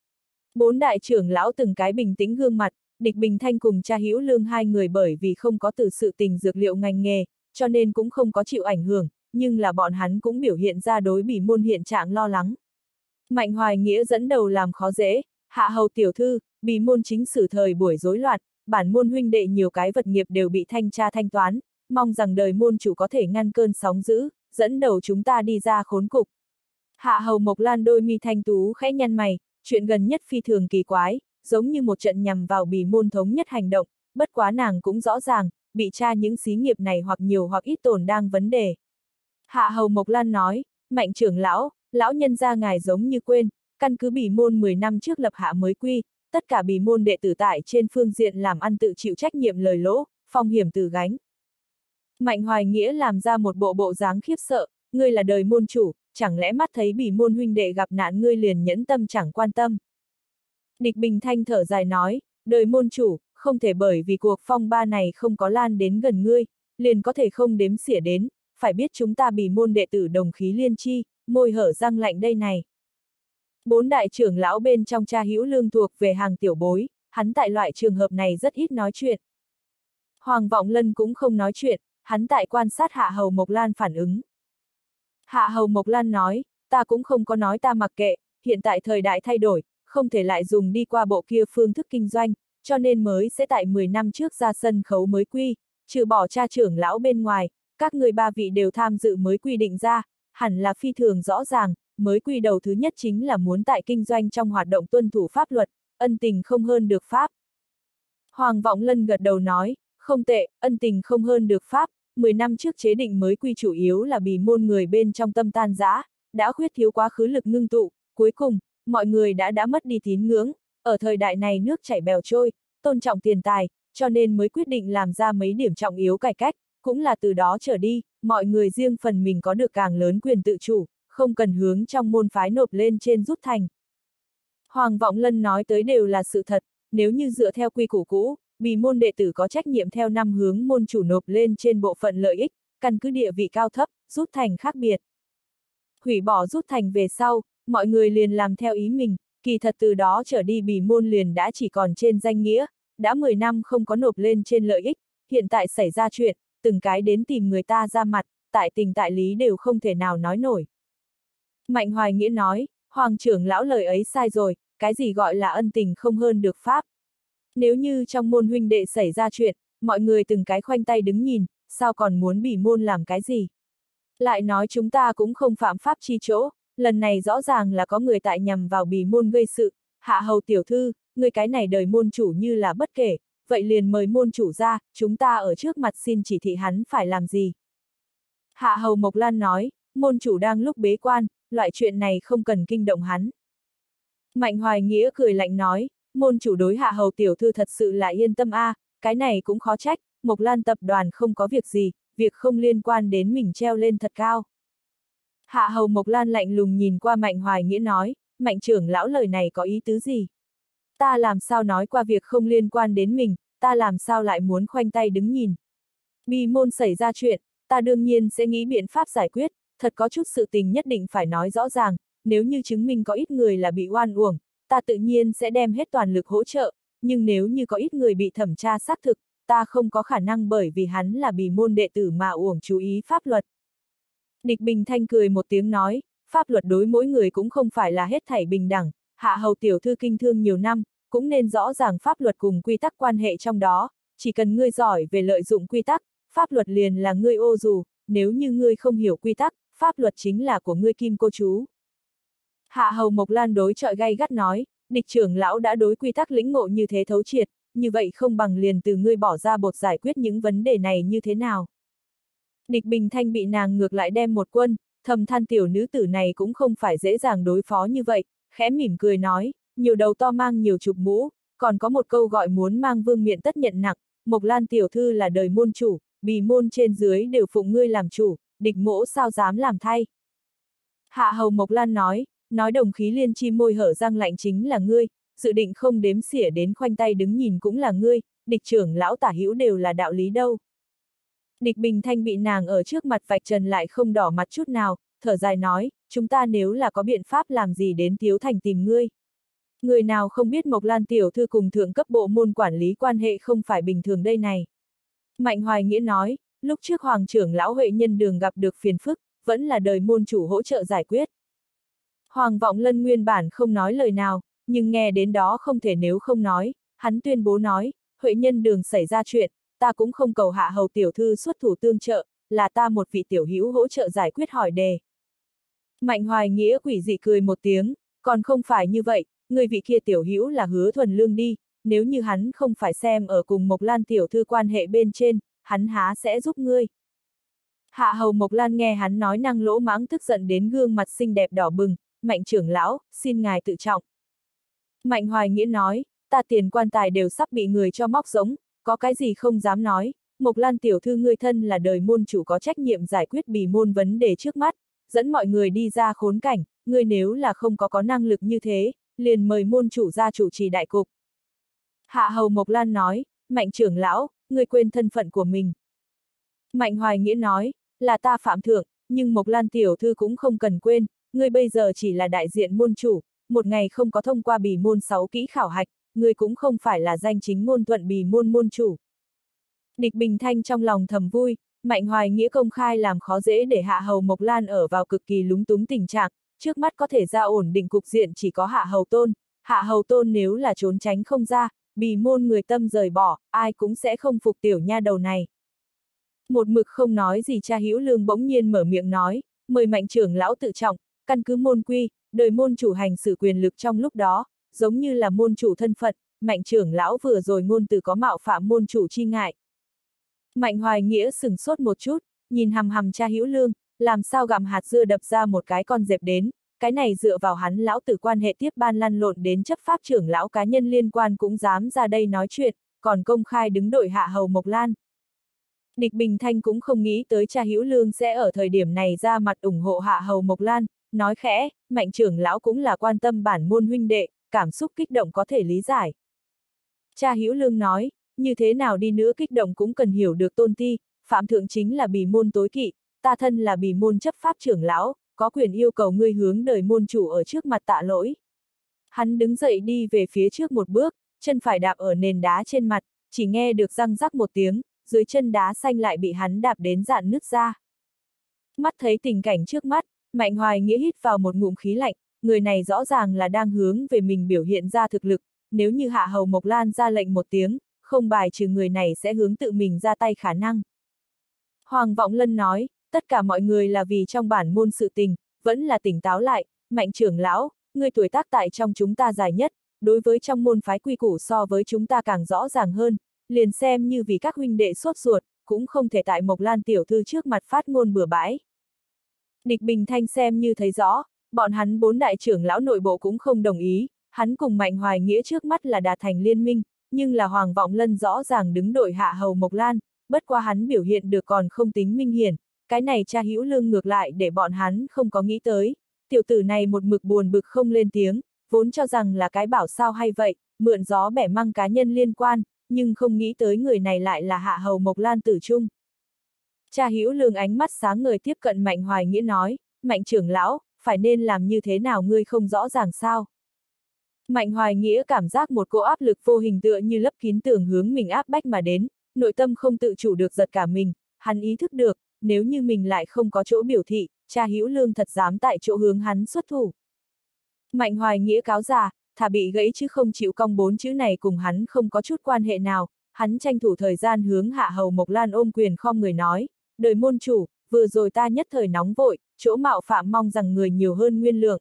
4 đại trưởng lão từng cái bình tĩnh gương mặt, Địch Bình Thanh cùng cha Hữu Lương hai người bởi vì không có từ sự tình dược liệu ngành nghề, cho nên cũng không có chịu ảnh hưởng, nhưng là bọn hắn cũng biểu hiện ra đối Bỉ Môn hiện trạng lo lắng. Mạnh Hoài Nghĩa dẫn đầu làm khó dễ, Hạ hầu tiểu thư, Bỉ Môn chính sử thời buổi rối loạn, bản môn huynh đệ nhiều cái vật nghiệp đều bị thanh tra thanh toán, mong rằng đời môn chủ có thể ngăn cơn sóng dữ, dẫn đầu chúng ta đi ra khốn cục. Hạ hầu Mộc Lan đôi mi thanh tú khẽ nhăn mày, chuyện gần nhất phi thường kỳ quái, giống như một trận nhằm vào Bỉ Môn thống nhất hành động, bất quá nàng cũng rõ ràng, bị tra những xí nghiệp này hoặc nhiều hoặc ít tồn đang vấn đề. Hạ hầu Mộc Lan nói, Mạnh trưởng lão, lão nhân gia ngài giống như quên, căn cứ Bỉ Môn 10 năm trước lập hạ mới quy, tất cả Bỉ Môn đệ tử tại trên phương diện làm ăn tự chịu trách nhiệm lời lỗ, phong hiểm tự gánh. Mạnh Hoài Nghĩa làm ra một bộ dáng khiếp sợ, ngươi là đời môn chủ, chẳng lẽ mắt thấy Bỉ Môn huynh đệ gặp nạn ngươi liền nhẫn tâm chẳng quan tâm. Địch Bình Thanh thở dài nói, đời môn chủ, không thể bởi vì cuộc phong ba này không có lan đến gần ngươi, liền có thể không đếm xỉa đến, phải biết chúng ta Bỉ Môn đệ tử đồng khí liên chi, môi hở răng lạnh đây này. 4 đại trưởng lão bên trong cha Hữu Lương thuộc về hàng tiểu bối, hắn tại loại trường hợp này rất ít nói chuyện. Hoàng Vọng Lân cũng không nói chuyện, hắn tại quan sát Hạ hầu Mộc Lan phản ứng. Hạ hầu Mộc Lan nói, ta cũng không có nói ta mặc kệ, hiện tại thời đại thay đổi, không thể lại dùng đi qua bộ kia phương thức kinh doanh, cho nên mới sẽ tại 10 năm trước ra sân khấu mới quy, trừ bỏ cha trưởng lão bên ngoài, các người 3 vị đều tham dự mới quy định ra, hẳn là phi thường rõ ràng, mới quy đầu thứ nhất chính là muốn tại kinh doanh trong hoạt động tuân thủ pháp luật, ân tình không hơn được pháp. Hoàng Vọng Lân gật đầu nói, không tệ, ân tình không hơn được pháp, 10 năm trước chế định mới quy chủ yếu là Bỉ Môn người bên trong tâm tan rã, đã khuyết thiếu quá khứ lực ngưng tụ, cuối cùng, mọi người đã mất đi tín ngưỡng, ở thời đại này nước chảy bèo trôi, tôn trọng tiền tài, cho nên mới quyết định làm ra mấy điểm trọng yếu cải cách, cũng là từ đó trở đi, mọi người riêng phần mình có được càng lớn quyền tự chủ, không cần hướng trong môn phái nộp lên trên rút thành. Hoàng Vọng Lân nói tới đều là sự thật, nếu như dựa theo quy củ cũ, Bỉ Môn đệ tử có trách nhiệm theo năm hướng môn chủ nộp lên trên bộ phận lợi ích, căn cứ địa vị cao thấp, rút thành khác biệt. Hủy bỏ rút thành về sau, mọi người liền làm theo ý mình, kỳ thật từ đó trở đi Bỉ Môn liền đã chỉ còn trên danh nghĩa, đã 10 năm không có nộp lên trên lợi ích, hiện tại xảy ra chuyện, từng cái đến tìm người ta ra mặt, tại tình tại lý đều không thể nào nói nổi. Mạnh Hoài Nghĩa nói, Hoàng trưởng lão lời ấy sai rồi, cái gì gọi là ân tình không hơn được pháp. Nếu như trong môn huynh đệ xảy ra chuyện, mọi người từng cái khoanh tay đứng nhìn, sao còn muốn Bỉ Môn làm cái gì? Lại nói chúng ta cũng không phạm pháp chi chỗ, lần này rõ ràng là có người tại nhằm vào Bỉ Môn gây sự, Hạ hầu tiểu thư, người cái này đời môn chủ như là bất kể, vậy liền mời môn chủ ra, chúng ta ở trước mặt xin chỉ thị hắn phải làm gì. Hạ hầu Mộc Lan nói, môn chủ đang lúc bế quan, loại chuyện này không cần kinh động hắn. Mạnh Hoài Nghĩa cười lạnh nói, môn chủ đối Hạ hầu tiểu thư thật sự là yên tâm a, cái này cũng khó trách, Mộc Lan tập đoàn không có việc gì, việc không liên quan đến mình treo lên thật cao. Hạ hầu Mộc Lan lạnh lùng nhìn qua Mạnh Hoài Nghĩa nói, Mạnh trưởng lão lời này có ý tứ gì? Ta làm sao nói qua việc không liên quan đến mình, ta làm sao lại muốn khoanh tay đứng nhìn? Bỉ Môn xảy ra chuyện, ta đương nhiên sẽ nghĩ biện pháp giải quyết, thật có chút sự tình nhất định phải nói rõ ràng, nếu như chứng minh có ít người là bị oan uổng, ta tự nhiên sẽ đem hết toàn lực hỗ trợ, nhưng nếu như có ít người bị thẩm tra xác thực, ta không có khả năng bởi vì hắn là Bỉ Môn đệ tử mà uổng chú ý pháp luật. Địch Bình Thanh cười một tiếng nói, pháp luật đối mỗi người cũng không phải là hết thảy bình đẳng, Hạ hầu tiểu thư kinh thương nhiều năm, cũng nên rõ ràng pháp luật cùng quy tắc quan hệ trong đó, chỉ cần ngươi giỏi về lợi dụng quy tắc, pháp luật liền là ngươi ô dù, nếu như ngươi không hiểu quy tắc, pháp luật chính là của ngươi kim cô chú. Hạ hầu Mộc Lan đối chọi gay gắt nói, địch trưởng lão đã đối quy tắc lĩnh ngộ như thế thấu triệt, như vậy không bằng liền từ ngươi bỏ ra bột giải quyết những vấn đề này như thế nào. Địch Bình Thanh bị nàng ngược lại đem một quân, thầm than tiểu nữ tử này cũng không phải dễ dàng đối phó như vậy, khẽ mỉm cười nói, nhiều đầu to mang nhiều chục mũ, còn có một câu gọi muốn mang vương miện tất nhận nặng, Mộc Lan tiểu thư là đời môn chủ, bì môn trên dưới đều phụng ngươi làm chủ, địch mỗ sao dám làm thay. Hạ hầu Mộc Lan nói đồng khí liên chi môi hở răng lạnh chính là ngươi, dự định không đếm xỉa đến khoanh tay đứng nhìn cũng là ngươi, địch trưởng lão tả hữu đều là đạo lý đâu. Địch Bình Thanh bị nàng ở trước mặt vạch trần lại không đỏ mặt chút nào, thở dài nói, chúng ta nếu là có biện pháp làm gì đến Tiếu Thành tìm ngươi. Người nào không biết Mộc Lan tiểu thư cùng thượng cấp bộ môn quản lý quan hệ không phải bình thường đây này. Mạnh Hoài Nghĩa nói, lúc trước Hoàng trưởng lão Huệ Nhân Đường gặp được phiền phức, vẫn là đời môn chủ hỗ trợ giải quyết. Hoàng Vọng Lân nguyên bản không nói lời nào, nhưng nghe đến đó không thể nếu không nói, hắn tuyên bố nói, Huệ Nhân Đường xảy ra chuyện, ta cũng không cầu hạ hầu tiểu thư xuất thủ tương trợ, là ta một vị tiểu hữu hỗ trợ giải quyết hỏi đề. Mạnh Hoài Nghĩa quỷ dị cười một tiếng, còn không phải như vậy, người vị kia tiểu hữu là Hứa Thuần Lương đi, nếu như hắn không phải xem ở cùng Mộc Lan tiểu thư quan hệ bên trên, hắn há sẽ giúp ngươi. Hạ hầu Mộc Lan nghe hắn nói năng lỗ mãng tức giận đến gương mặt xinh đẹp đỏ bừng, Mạnh trưởng lão, xin ngài tự trọng. Mạnh Hoài Nghĩa nói, ta tiền quan tài đều sắp bị người cho móc giống, có cái gì không dám nói, Mộc Lan tiểu thư ngươi thân là đời môn chủ có trách nhiệm giải quyết bì môn vấn đề trước mắt, dẫn mọi người đi ra khốn cảnh, ngươi nếu là không có năng lực như thế, liền mời môn chủ ra chủ trì đại cục. Hạ hầu Mộc Lan nói, Mạnh trưởng lão, ngươi quên thân phận của mình. Mạnh Hoài Nghĩa nói, là ta phạm thượng, nhưng Mộc Lan tiểu thư cũng không cần quên, ngươi bây giờ chỉ là đại diện môn chủ, một ngày không có thông qua bì môn 6 kỹ khảo hạch, ngươi cũng không phải là danh chính ngôn thuận bì môn môn chủ. Địch Bình Thanh trong lòng thầm vui, Mạnh Hoài Nghĩa công khai làm khó dễ để Hạ hầu Mộc Lan ở vào cực kỳ lúng túng tình trạng, trước mắt có thể ra ổn định cục diện chỉ có Hạ hầu tôn nếu là trốn tránh không ra, bì môn người tâm rời bỏ, ai cũng sẽ không phục tiểu nha đầu này. Một mực không nói gì Cha Hữu Lương bỗng nhiên mở miệng nói, mời Mạnh trưởng lão tự trọng, căn cứ môn quy, đời môn chủ hành xử quyền lực trong lúc đó, giống như là môn chủ thân phận, Mạnh trưởng lão vừa rồi ngôn từ có mạo phạm môn chủ chi ngại. Mạnh Hoài Nghĩa sửng sốt một chút, nhìn hằm hằm Cha Hữu Lương, làm sao gặm hạt dưa đập ra một cái con dẹp đến, cái này dựa vào hắn lão tử quan hệ tiếp ban lăn lộn đến chấp pháp trưởng lão cá nhân liên quan cũng dám ra đây nói chuyện, còn công khai đứng đội Hạ hầu Mộc Lan. Địch Bình Thanh cũng không nghĩ tới Cha Hữu Lương sẽ ở thời điểm này ra mặt ủng hộ Hạ hầu Mộc Lan, nói khẽ, Mạnh trưởng lão cũng là quan tâm bản môn huynh đệ, cảm xúc kích động có thể lý giải. Cha Hữu Lương nói, như thế nào đi nữa kích động cũng cần hiểu được tôn ti, phạm thượng chính là bì môn tối kỵ, ta thân là bì môn chấp pháp trưởng lão, có quyền yêu cầu ngươi hướng đời môn chủ ở trước mặt tạ lỗi. Hắn đứng dậy đi về phía trước một bước, chân phải đạp ở nền đá trên mặt, chỉ nghe được răng rắc một tiếng, dưới chân đá xanh lại bị hắn đạp đến rạn nứt ra. Mắt thấy tình cảnh trước mắt, Mạnh Hoài Nghĩa hít vào một ngụm khí lạnh, người này rõ ràng là đang hướng về mình biểu hiện ra thực lực, nếu như Hạ hầu Mộc Lan ra lệnh một tiếng, không bài trừ người này sẽ hướng tự mình ra tay khả năng. Hoàng Vọng Lân nói, tất cả mọi người là vì trong bản môn sự tình, vẫn là tỉnh táo lại, Mạnh trưởng lão, người tuổi tác tại trong chúng ta dài nhất, đối với trong môn phái quy củ so với chúng ta càng rõ ràng hơn, liền xem như vì các huynh đệ sốt ruột, cũng không thể tại Mộc Lan tiểu thư trước mặt phát ngôn bừa bãi. Địch Bình Thanh xem như thấy rõ, bọn hắn 4 đại trưởng lão nội bộ cũng không đồng ý, hắn cùng Mạnh Hoài Nghĩa trước mắt là đạt thành liên minh, nhưng là Hoàng Vọng Lân rõ ràng đứng đội Hạ hầu Mộc Lan, bất qua hắn biểu hiện được còn không tính minh hiển, cái này Cha Hữu Lương ngược lại để bọn hắn không có nghĩ tới, tiểu tử này một mực buồn bực không lên tiếng, vốn cho rằng là cái bảo sao hay vậy, mượn gió bẻ măng cá nhân liên quan, nhưng không nghĩ tới người này lại là Hạ hầu Mộc Lan tử trung. Cha Hữu Lương ánh mắt sáng ngời tiếp cận Mạnh Hoài Nghĩa nói, Mạnh trưởng lão, phải nên làm như thế nào ngươi không rõ ràng sao? Mạnh Hoài Nghĩa cảm giác một cỗ áp lực vô hình tựa như lấp kín tường hướng mình áp bách mà đến, nội tâm không tự chủ được giật cả mình, hắn ý thức được, nếu như mình lại không có chỗ biểu thị, Cha Hữu Lương thật dám tại chỗ hướng hắn xuất thủ. Mạnh Hoài Nghĩa cáo già, thà bị gãy chứ không chịu cong 4 chữ này cùng hắn không có chút quan hệ nào, hắn tranh thủ thời gian hướng Hạ hầu Mộc Lan ôm quyền khom người nói, đời môn chủ, vừa rồi ta nhất thời nóng vội, chỗ mạo phạm mong rằng người nhiều hơn nguyên lượng.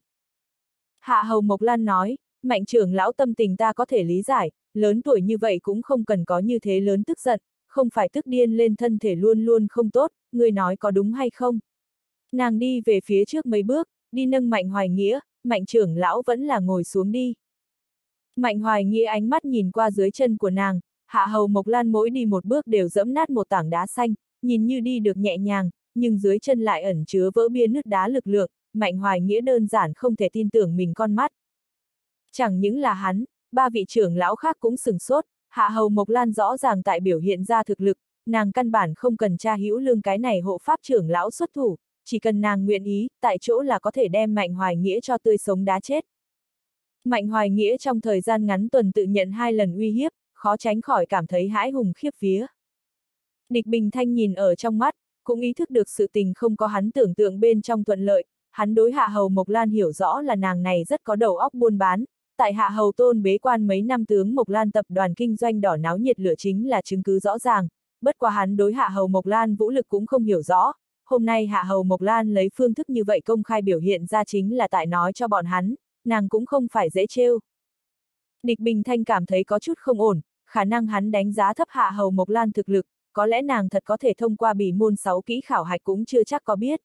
Hạ hầu Mộc Lan nói, Mạnh trưởng lão tâm tình ta có thể lý giải, lớn tuổi như vậy cũng không cần có như thế lớn tức giận, không phải tức điên lên thân thể luôn luôn không tốt, người nói có đúng hay không? Nàng đi về phía trước mấy bước, đi nâng Mạnh Hoài Nghĩa, Mạnh trưởng lão vẫn là ngồi xuống đi. Mạnh Hoài Nghĩa ánh mắt nhìn qua dưới chân của nàng, Hạ hầu Mộc Lan mỗi đi một bước đều dẫm nát một tảng đá xanh, nhìn như đi được nhẹ nhàng, nhưng dưới chân lại ẩn chứa vỡ bia nứt đá lực lượng, Mạnh Hoài Nghĩa đơn giản không thể tin tưởng mình con mắt. Chẳng những là hắn, ba vị trưởng lão khác cũng sửng sốt, Hạ Hầu Mộc Lan rõ ràng tại biểu hiện ra thực lực, nàng căn bản không cần tra hữu lương cái này hộ pháp trưởng lão xuất thủ, chỉ cần nàng nguyện ý, tại chỗ là có thể đem Mạnh Hoài Nghĩa cho tươi sống đá chết. Mạnh Hoài Nghĩa trong thời gian ngắn tuần tự nhận 2 lần uy hiếp, khó tránh khỏi cảm thấy hãi hùng khiếp vía. Địch Bình Thanh nhìn ở trong mắt, cũng ý thức được sự tình không có hắn tưởng tượng bên trong thuận lợi, hắn đối Hạ Hầu Mộc Lan hiểu rõ là nàng này rất có đầu óc buôn bán, tại Hạ Hầu Tôn bế quan mấy năm tướng Mộc Lan tập đoàn kinh doanh đỏ náo nhiệt lửa chính là chứng cứ rõ ràng, bất quá hắn đối Hạ Hầu Mộc Lan vũ lực cũng không hiểu rõ, hôm nay Hạ Hầu Mộc Lan lấy phương thức như vậy công khai biểu hiện ra chính là tại nói cho bọn hắn, nàng cũng không phải dễ trêu. Địch Bình Thanh cảm thấy có chút không ổn, khả năng hắn đánh giá thấp Hạ Hầu Mộc Lan thực lực, có lẽ nàng thật có thể thông qua bỉ môn 6 kỹ khảo hạch cũng chưa chắc có biết.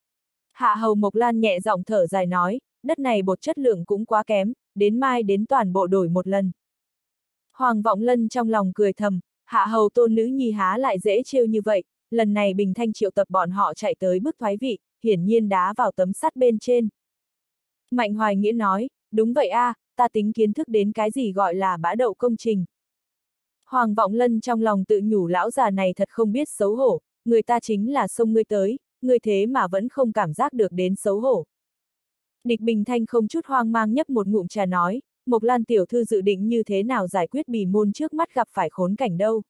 Hạ Hầu Mộc Lan nhẹ giọng thở dài nói, đất này bột chất lượng cũng quá kém, đến mai đến toàn bộ đổi một lần. Hoàng Vọng Lân trong lòng cười thầm, Hạ Hầu Tôn nữ nhi há lại dễ trêu như vậy, lần này Bình Thanh triệu tập bọn họ chạy tới bức thoái vị, hiển nhiên đá vào tấm sắt bên trên. Mạnh Hoài Nghĩa nói, đúng vậy a, ta tính kiến thức đến cái gì gọi là bã đậu công trình. Hoàng Vọng Lân trong lòng tự nhủ lão già này thật không biết xấu hổ, người ta chính là xông ngươi tới, ngươi thế mà vẫn không cảm giác được đến xấu hổ. Địch Bình Thanh không chút hoang mang nhấp một ngụm trà nói, Mộc Lan tiểu thư dự định như thế nào giải quyết bỉ môn trước mắt gặp phải khốn cảnh đâu.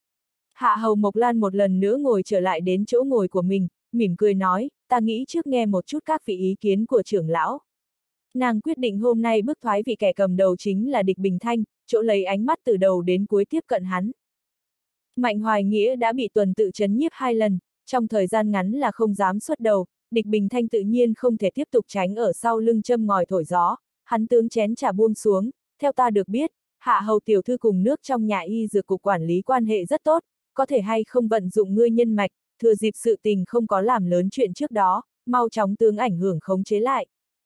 Hạ Hầu Mộc Lan một lần nữa ngồi trở lại đến chỗ ngồi của mình, mỉm cười nói, ta nghĩ trước nghe một chút các vị ý kiến của trưởng lão. Nàng quyết định hôm nay bức thoái vị kẻ cầm đầu chính là Địch Bình Thanh, chỗ lấy ánh mắt từ đầu đến cuối tiếp cận hắn. Mạnh Hoài Nghĩa đã bị tuần tự trấn nhiếp 2 lần, trong thời gian ngắn là không dám xuất đầu, Địch Bình Thanh tự nhiên không thể tiếp tục tránh ở sau lưng châm ngòi thổi gió, hắn tướng chén trà buông xuống, theo ta được biết, Hạ Hầu tiểu thư cùng nước trong nhà y dược cục quản lý quan hệ rất tốt, có thể hay không vận dụng ngươi nhân mạch, thừa dịp sự tình không có làm lớn chuyện trước đó, mau chóng tướng ảnh hưởng khống chế lại.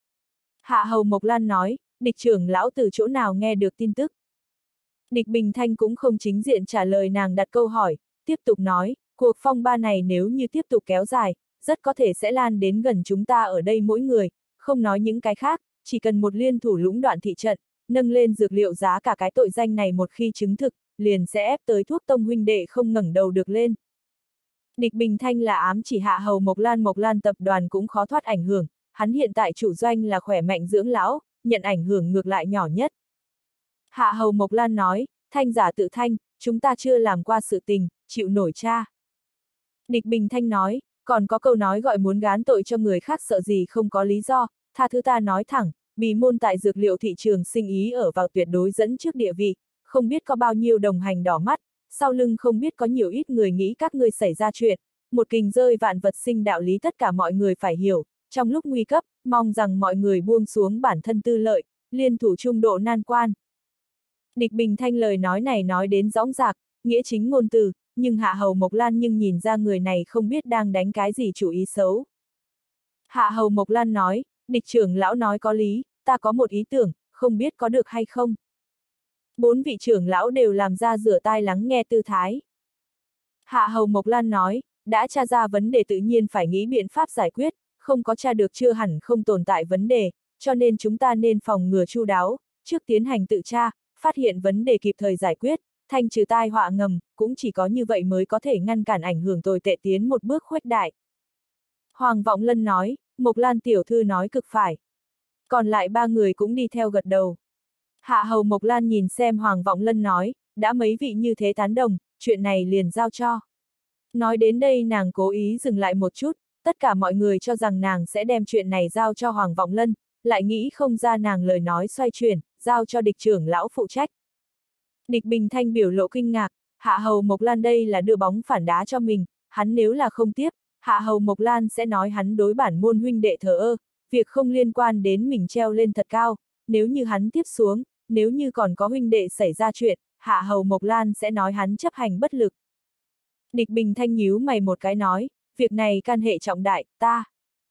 Hạ Hầu Mộc Lan nói, địch trưởng lão từ chỗ nào nghe được tin tức. Địch Bình Thanh cũng không chính diện trả lời nàng đặt câu hỏi, tiếp tục nói, cuộc phong ba này nếu như tiếp tục kéo dài, rất có thể sẽ lan đến gần chúng ta ở đây mỗi người, không nói những cái khác, chỉ cần một liên thủ lũng đoạn thị trận, nâng lên dược liệu giá cả cái tội danh này một khi chứng thực, liền sẽ ép tới thuốc tông huynh đệ không ngẩng đầu được lên. Địch Bình Thanh là ám chỉ Hạ Hầu Mộc Lan tập đoàn cũng khó thoát ảnh hưởng, hắn hiện tại chủ doanh là khỏe mạnh dưỡng lão, nhận ảnh hưởng ngược lại nhỏ nhất. Hạ Hầu Mộc Lan nói, thanh giả tự thanh, chúng ta chưa làm qua sự tình, chịu nổi tra. Địch Bình Thanh nói, còn có câu nói gọi muốn gán tội cho người khác sợ gì không có lý do, tha thứ ta nói thẳng, bì môn tại dược liệu thị trường sinh ý ở vào tuyệt đối dẫn trước địa vị, không biết có bao nhiêu đồng hành đỏ mắt, sau lưng không biết có nhiều ít người nghĩ các ngươi xảy ra chuyện, một kình rơi vạn vật sinh đạo lý tất cả mọi người phải hiểu, trong lúc nguy cấp, mong rằng mọi người buông xuống bản thân tư lợi, liên thủ trung độ nan quan. Địch Bình Thanh lời nói này nói đến dõng dạc, nghĩa chính ngôn từ, nhưng Hạ Hầu Mộc Lan nhưng nhìn ra người này không biết đang đánh cái gì chủ ý xấu. Hạ Hầu Mộc Lan nói, địch trưởng lão nói có lý, ta có một ý tưởng, không biết có được hay không. 4 vị trưởng lão đều làm ra rửa tai lắng nghe tư thái. Hạ Hầu Mộc Lan nói, đã tra ra vấn đề tự nhiên phải nghĩ biện pháp giải quyết, không có tra được chưa hẳn không tồn tại vấn đề, cho nên chúng ta nên phòng ngừa chu đáo, trước tiến hành tự tra, phát hiện vấn đề kịp thời giải quyết, thanh trừ tai họa ngầm, cũng chỉ có như vậy mới có thể ngăn cản ảnh hưởng tồi tệ tiến một bước khuếch đại. Hoàng Vọng Lân nói, Mộc Lan tiểu thư nói cực phải. Còn lại 3 người cũng đi theo gật đầu. Hạ Hầu Mộc Lan nhìn xem Hoàng Vọng Lân nói, đã mấy vị như thế tán đồng, chuyện này liền giao cho. Nói đến đây nàng cố ý dừng lại một chút, tất cả mọi người cho rằng nàng sẽ đem chuyện này giao cho Hoàng Vọng Lân, lại nghĩ không ra nàng lời nói xoay chuyển, giao cho địch trưởng lão phụ trách. Địch Bình Thanh biểu lộ kinh ngạc, Hạ Hầu Mộc Lan đây là đưa bóng phản đá cho mình, hắn nếu là không tiếp, Hạ Hầu Mộc Lan sẽ nói hắn đối bản môn huynh đệ thờ ơ, việc không liên quan đến mình treo lên thật cao, nếu như hắn tiếp xuống, nếu như còn có huynh đệ xảy ra chuyện, Hạ Hầu Mộc Lan sẽ nói hắn chấp hành bất lực. Địch Bình Thanh nhíu mày một cái nói, việc này can hệ trọng đại, ta.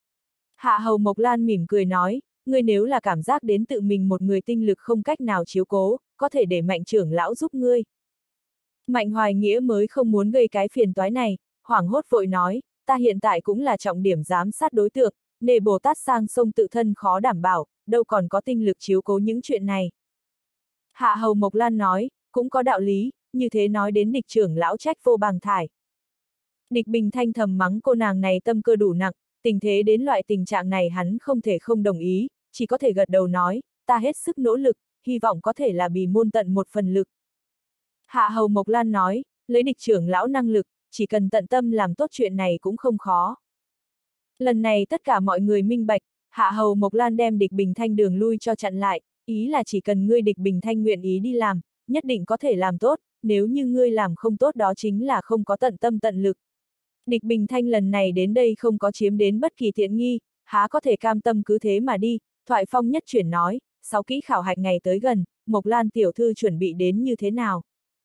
Hạ Hầu Mộc Lan mỉm cười nói, ngươi nếu là cảm giác đến tự mình một người tinh lực không cách nào chiếu cố, có thể để Mạnh trưởng lão giúp ngươi. Mạnh Hoài Nghĩa mới không muốn gây cái phiền toái này, hoảng hốt vội nói, ta hiện tại cũng là trọng điểm giám sát đối tượng, nề Bồ Tát sang sông tự thân khó đảm bảo, đâu còn có tinh lực chiếu cố những chuyện này. Hạ Hầu Mộc Lan nói, cũng có đạo lý, như thế nói đến địch trưởng lão trách vô bằng thải. Địch Bình Thanh thầm mắng cô nàng này tâm cơ đủ nặng, tình thế đến loại tình trạng này hắn không thể không đồng ý, chỉ có thể gật đầu nói, ta hết sức nỗ lực, hy vọng có thể là bì môn tận một phần lực. Hạ Hầu Mộc Lan nói, lấy địch trưởng lão năng lực, chỉ cần tận tâm làm tốt chuyện này cũng không khó. Lần này tất cả mọi người minh bạch, Hạ Hầu Mộc Lan đem địch Bình Thanh đường lui cho chặn lại, ý là chỉ cần ngươi địch Bình Thanh nguyện ý đi làm, nhất định có thể làm tốt, nếu như ngươi làm không tốt đó chính là không có tận tâm tận lực. Địch Bình Thanh lần này đến đây không có chiếm đến bất kỳ tiện nghi, há có thể cam tâm cứ thế mà đi, thoại phong nhất chuyển nói, sau kỹ khảo hạch ngày tới gần, Mộc Lan tiểu thư chuẩn bị đến như thế nào?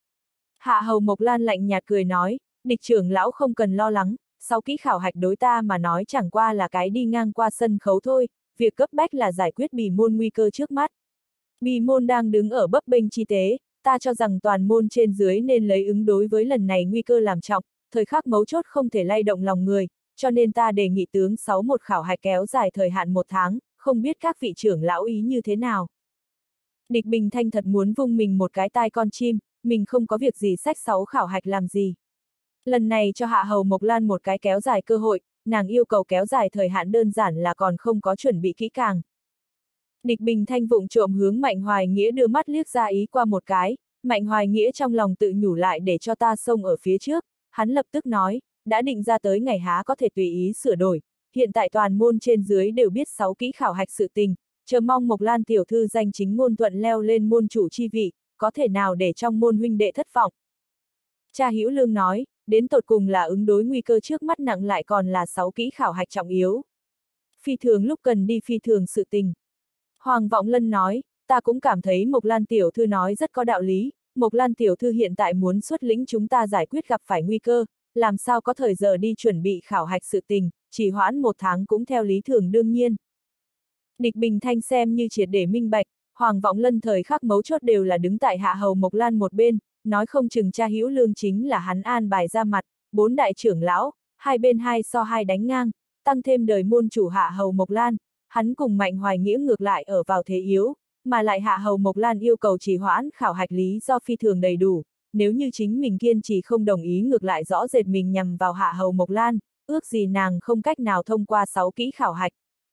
Hạ Hầu Mộc Lan lạnh nhạt cười nói, địch trưởng lão không cần lo lắng, sau kỹ khảo hạch đối ta mà nói chẳng qua là cái đi ngang qua sân khấu thôi, việc cấp bách là giải quyết bì môn nguy cơ trước mắt. Bì môn đang đứng ở bấp bênh chi tế, ta cho rằng toàn môn trên dưới nên lấy ứng đối với lần này nguy cơ làm trọng, thời khắc mấu chốt không thể lay động lòng người, cho nên ta đề nghị tướng 61 khảo hạch kéo dài thời hạn 1 tháng, không biết các vị trưởng lão ý như thế nào. Địch Bình Thanh thật muốn vung mình một cái tai con chim, mình không có việc gì sách 6 khảo hạch làm gì. Lần này cho Hạ Hầu Mộc Lan một cái kéo dài cơ hội, nàng yêu cầu kéo dài thời hạn đơn giản là còn không có chuẩn bị kỹ càng. Địch Bình Thanh vụng trộm hướng Mạnh Hoài Nghĩa đưa mắt liếc ra ý qua một cái, Mạnh Hoài Nghĩa trong lòng tự nhủ lại để cho ta xông ở phía trước, hắn lập tức nói, đã định ra tới ngày há có thể tùy ý sửa đổi, hiện tại toàn môn trên dưới đều biết 6 kỹ khảo hạch sự tình, chờ mong Mộc Lan tiểu thư danh chính ngôn thuận leo lên môn chủ chi vị, có thể nào để trong môn huynh đệ thất vọng. Cha Hữu Lương nói, đến tột cùng là ứng đối nguy cơ trước mắt nặng lại còn là 6 kỹ khảo hạch trọng yếu. Phi thường lúc cần đi phi thường sự tình. Hoàng Vọng Lân nói, ta cũng cảm thấy Mộc Lan tiểu thư nói rất có đạo lý, Mộc Lan tiểu thư hiện tại muốn xuất lĩnh chúng ta giải quyết gặp phải nguy cơ, làm sao có thời giờ đi chuẩn bị khảo hạch sự tình, chỉ hoãn 1 tháng cũng theo lý thường đương nhiên. Địch Bình Thanh xem như triệt để minh bạch, Hoàng Vọng Lân thời khắc mấu chốt đều là đứng tại Hạ Hầu Mộc Lan một bên, nói không chừng cha Hữu Lương chính là hắn an bài ra mặt, 4 đại trưởng lão, hai bên 2 so 2 đánh ngang, tăng thêm đời môn chủ Hạ Hầu Mộc Lan, hắn cùng Mạnh Hoài Nghĩa ngược lại ở vào thế yếu, mà lại Hạ Hầu Mộc Lan yêu cầu trì hoãn khảo hạch lý do phi thường đầy đủ, nếu như chính mình kiên trì không đồng ý ngược lại rõ rệt mình nhằm vào Hạ Hầu Mộc Lan, ước gì nàng không cách nào thông qua 6 kỹ khảo hạch.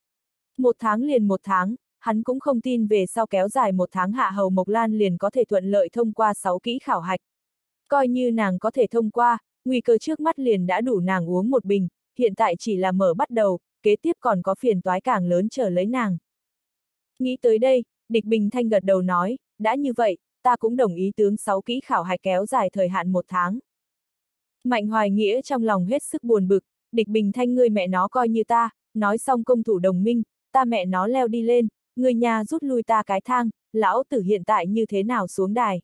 1 tháng liền 1 tháng, hắn cũng không tin về sau kéo dài 1 tháng Hạ Hầu Mộc Lan liền có thể thuận lợi thông qua 6 kỹ khảo hạch. Coi như nàng có thể thông qua, nguy cơ trước mắt liền đã đủ nàng uống một bình, hiện tại chỉ là mở bắt đầu, kế tiếp còn có phiền toái càng lớn chờ lấy nàng. Nghĩ tới đây, Địch Bình Thanh gật đầu nói, đã như vậy, ta cũng đồng ý tướng 6 kỹ khảo hạch kéo dài thời hạn 1 tháng. Mạnh Hoài Nghĩa trong lòng hết sức buồn bực, Địch Bình Thanh ngươi mẹ nó coi như ta, nói xong công thủ đồng minh, ta mẹ nó leo đi lên, người nhà rút lui ta cái thang, lão tử hiện tại như thế nào xuống đài.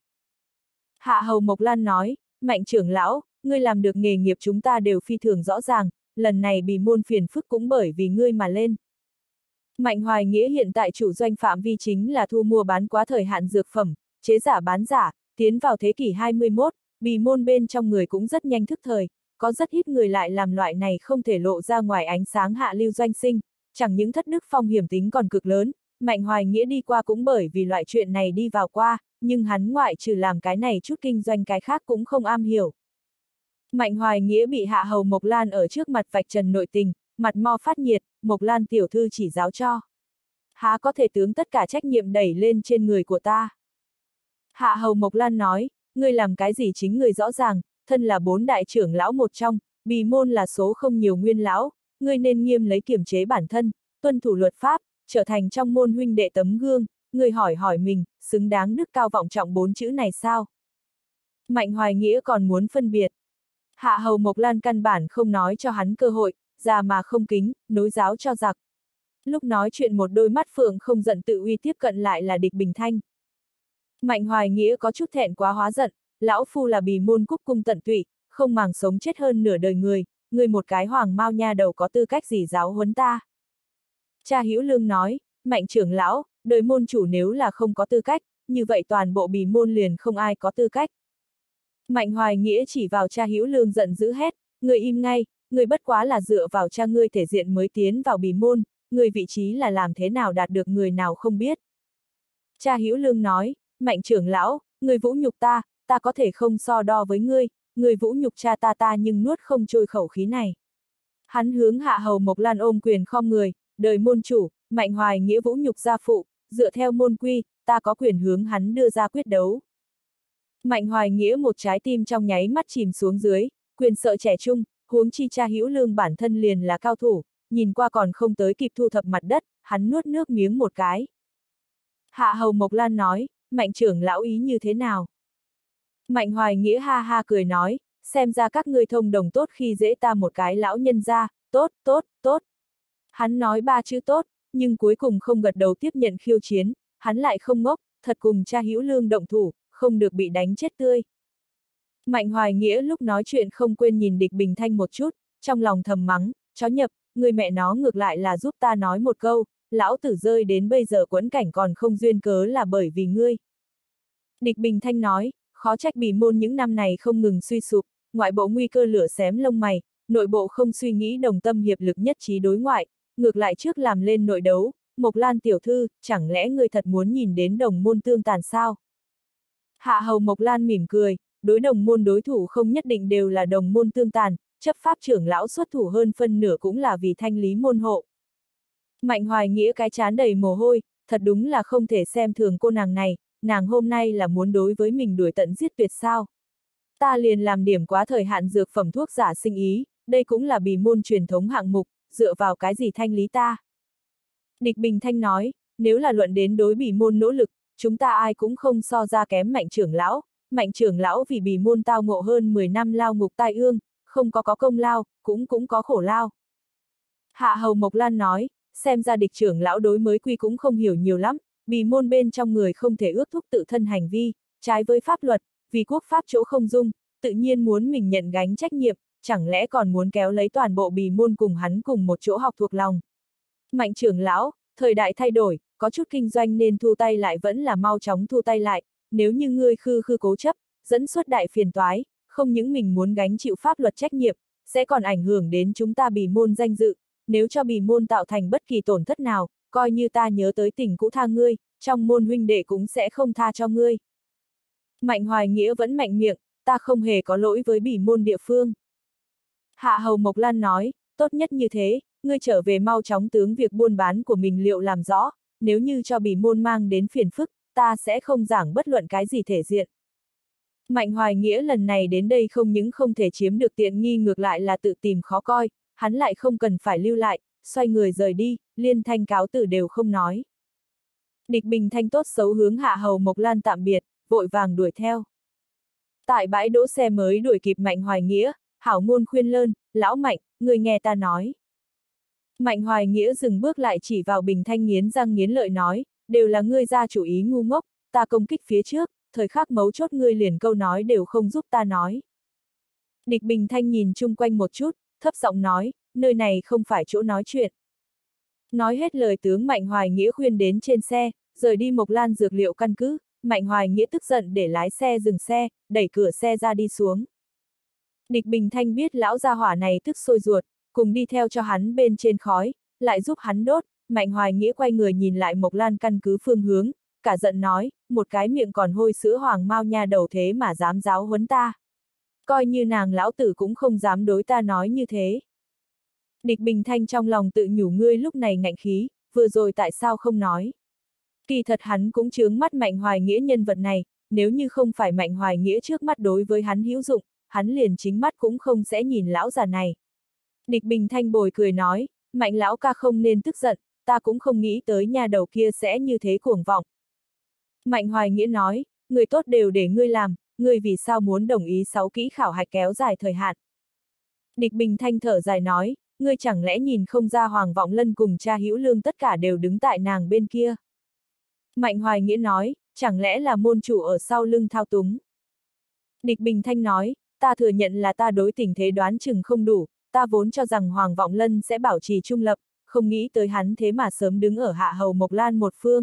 Hạ Hầu Mộc Lan nói, Mạnh trưởng lão, ngươi làm được nghề nghiệp chúng ta đều phi thường rõ ràng, lần này bì môn phiền phức cũng bởi vì ngươi mà lên. Mạnh Hoài Nghĩa hiện tại chủ doanh phạm vi chính là thu mua bán quá thời hạn dược phẩm, chế giả bán giả, tiến vào thế kỷ 21, bì môn bên trong người cũng rất nhanh thức thời, có rất ít người lại làm loại này không thể lộ ra ngoài ánh sáng hạ lưu doanh sinh, chẳng những thất đức phong hiểm tính còn cực lớn, Mạnh Hoài Nghĩa đi qua cũng bởi vì loại chuyện này đi vào qua, nhưng hắn ngoại trừ làm cái này chút kinh doanh cái khác cũng không am hiểu. Mạnh Hoài Nghĩa bị Hạ Hầu Mộc Lan ở trước mặt vạch trần nội tình, mặt mo phát nhiệt, Mộc Lan tiểu thư chỉ giáo cho. Há có thể tướng tất cả trách nhiệm đẩy lên trên người của ta. Hạ Hầu Mộc Lan nói, ngươi làm cái gì chính người rõ ràng, thân là 4 đại trưởng lão một trong, bì môn là số không nhiều nguyên lão, ngươi nên nghiêm lấy kiểm chế bản thân, tuân thủ luật pháp, trở thành trong môn huynh đệ tấm gương, ngươi hỏi hỏi mình, xứng đáng đức cao vọng trọng 4 chữ này sao? Mạnh Hoài Nghĩa còn muốn phân biệt. Hạ Hầu Mộc Lan căn bản không nói cho hắn cơ hội, già mà không kính, nối giáo cho giặc. Lúc nói chuyện một đôi mắt phượng không giận tự uy tiếp cận lại là Địch Bình Thanh. Mạnh Hoài Nghĩa có chút thẹn quá hóa giận, lão phu là bì môn cúc cung tận tụy, không màng sống chết hơn nửa đời người một cái hoàng mao nha đầu có tư cách gì giáo huấn ta. Cha Hữu Lương nói, Mạnh trưởng lão, đời môn chủ nếu là không có tư cách, như vậy toàn bộ bì môn liền không ai có tư cách. Mạnh Hoài Nghĩa chỉ vào cha Hữu Lương giận dữ hét, ngươi im ngay, ngươi bất quá là dựa vào cha ngươi thể diện mới tiến vào bì môn, ngươi vị trí là làm thế nào đạt được người nào không biết. Cha Hữu Lương nói, Mạnh trưởng lão, ngươi vũ nhục ta, ta có thể không so đo với ngươi vũ nhục cha ta nhưng nuốt không trôi khẩu khí này. Hắn hướng Hạ Hầu Mộc Lan ôm quyền khom người, đời môn chủ, Mạnh Hoài Nghĩa vũ nhục gia phụ, dựa theo môn quy, ta có quyền hướng hắn đưa ra quyết đấu. Mạnh Hoài Nghĩa một trái tim trong nháy mắt chìm xuống dưới, quyền sợ trẻ trung, huống chi cha Hữu Lương bản thân liền là cao thủ, nhìn qua còn không tới kịp thu thập mặt đất, hắn nuốt nước miếng một cái. Hạ Hầu Mộc Lan nói, Mạnh trưởng lão ý như thế nào? Mạnh Hoài Nghĩa ha ha cười nói, xem ra các ngươi thông đồng tốt khi dễ ta một cái lão nhân ra, tốt. Hắn nói 3 chữ tốt, nhưng cuối cùng không gật đầu tiếp nhận khiêu chiến, hắn lại không ngốc, thật cùng cha Hữu Lương động thủ, không được bị đánh chết tươi. Mạnh Hoài Nghĩa lúc nói chuyện không quên nhìn Địch Bình Thanh một chút, trong lòng thầm mắng, chó nhập, người mẹ nó ngược lại là giúp ta nói một câu, lão tử rơi đến bây giờ quẫn cảnh còn không duyên cớ là bởi vì ngươi. Địch Bình Thanh nói, khó trách bì môn những năm này không ngừng suy sụp, ngoại bộ nguy cơ lửa xém lông mày, nội bộ không suy nghĩ đồng tâm hiệp lực nhất trí đối ngoại, ngược lại trước làm lên nội đấu, Mộc Lan tiểu thư, chẳng lẽ ngươi thật muốn nhìn đến đồng môn tương tàn sao? Hạ Hầu Mộc Lan mỉm cười, đối đồng môn đối thủ không nhất định đều là đồng môn tương tàn, chấp pháp trưởng lão xuất thủ hơn phân nửa cũng là vì thanh lý môn hộ. Mạnh Hoài Nghĩa cái trán đầy mồ hôi, thật đúng là không thể xem thường cô nàng này, nàng hôm nay là muốn đối với mình đuổi tận giết tuyệt sao. Ta liền làm điểm quá thời hạn dược phẩm thuốc giả sinh ý, đây cũng là bì môn truyền thống hạng mục, dựa vào cái gì thanh lý ta. Địch Bình Thanh nói, nếu là luận đến đối bì môn nỗ lực, chúng ta ai cũng không so ra kém Mạnh trưởng lão vì bì môn tao ngộ hơn 10 năm lao ngục tai ương, không có công lao, cũng có khổ lao. Hạ Hầu Mộc Lan nói, xem ra địch trưởng lão đối mới quy cũng không hiểu nhiều lắm, bì môn bên trong người không thể ước thúc tự thân hành vi, trái với pháp luật, vì quốc pháp chỗ không dung, tự nhiên muốn mình nhận gánh trách nhiệm, chẳng lẽ còn muốn kéo lấy toàn bộ bì môn cùng hắn cùng một chỗ học thuộc lòng. Mạnh trưởng lão, thời đại thay đổi, có chút kinh doanh nên thu tay lại vẫn là mau chóng thu tay lại, nếu như ngươi khư cố chấp, dẫn xuất đại phiền toái, không những mình muốn gánh chịu pháp luật trách nhiệm, sẽ còn ảnh hưởng đến chúng ta bì môn danh dự, nếu cho bì môn tạo thành bất kỳ tổn thất nào, coi như ta nhớ tới tình cũ tha ngươi, trong môn huynh đệ cũng sẽ không tha cho ngươi. Mạnh Hoài Nghĩa vẫn mạnh miệng, ta không hề có lỗi với bì môn địa phương. Hạ Hầu Mộc Lan nói, tốt nhất như thế, ngươi trở về mau chóng tướng việc buôn bán của mình liệu làm rõ, nếu như cho bì môn mang đến phiền phức, ta sẽ không giảng bất luận cái gì thể diện. Mạnh Hoài Nghĩa lần này đến đây không những không thể chiếm được tiện nghi ngược lại là tự tìm khó coi, hắn lại không cần phải lưu lại, xoay người rời đi, liên thanh cáo tử đều không nói. Địch Bình Thanh tốt xấu hướng Hạ Hầu Mộc Lan tạm biệt, vội vàng đuổi theo. Tại bãi đỗ xe mới đuổi kịp Mạnh Hoài Nghĩa, hảo ngôn khuyên lơn, lão Mạnh, người nghe ta nói. Mạnh Hoài Nghĩa dừng bước lại chỉ vào Bình Thanh nghiến răng nghiến lợi nói, đều là ngươi ra chủ ý ngu ngốc, ta công kích phía trước, thời khắc mấu chốt ngươi liền câu nói đều không giúp ta nói. Địch Bình Thanh nhìn chung quanh một chút, thấp giọng nói, nơi này không phải chỗ nói chuyện. Nói hết lời tướng Mạnh Hoài Nghĩa khuyên đến trên xe, rời đi Mộc Lan dược liệu căn cứ, Mạnh Hoài Nghĩa tức giận để lái xe dừng xe, đẩy cửa xe ra đi xuống. Địch Bình Thanh biết lão gia hỏa này tức sôi ruột, cùng đi theo cho hắn bên trên khói, lại giúp hắn đốt, Mạnh Hoài Nghĩa quay người nhìn lại Mộc Lan căn cứ phương hướng, cả giận nói, một cái miệng còn hôi sữa hoàng mao nha đầu thế mà dám giáo huấn ta. Coi như nàng lão tử cũng không dám đối ta nói như thế. Địch Bình Thanh trong lòng tự nhủ ngươi lúc này ngạnh khí, vừa rồi tại sao không nói. Kỳ thật hắn cũng chướng mắt Mạnh Hoài Nghĩa nhân vật này, nếu như không phải Mạnh Hoài Nghĩa trước mắt đối với hắn hữu dụng, hắn liền chính mắt cũng không sẽ nhìn lão già này. Địch Bình Thanh bồi cười nói, Mạnh lão ca không nên tức giận, ta cũng không nghĩ tới nhà đầu kia sẽ như thế cuồng vọng. Mạnh Hoài Nghĩa nói, người tốt đều để ngươi làm, ngươi vì sao muốn đồng ý 6 kỹ khảo hạch kéo dài thời hạn. Địch Bình Thanh thở dài nói, ngươi chẳng lẽ nhìn không ra Hoàng Vọng Lân cùng cha Hữu Lương tất cả đều đứng tại nàng bên kia. Mạnh Hoài Nghĩa nói, chẳng lẽ là môn chủ ở sau lưng thao túng. Địch Bình Thanh nói, ta thừa nhận là ta đối tình thế đoán chừng không đủ, ta vốn cho rằng Hoàng Vọng Lân sẽ bảo trì trung lập, không nghĩ tới hắn thế mà sớm đứng ở Hạ Hầu Mộc Lan một phương.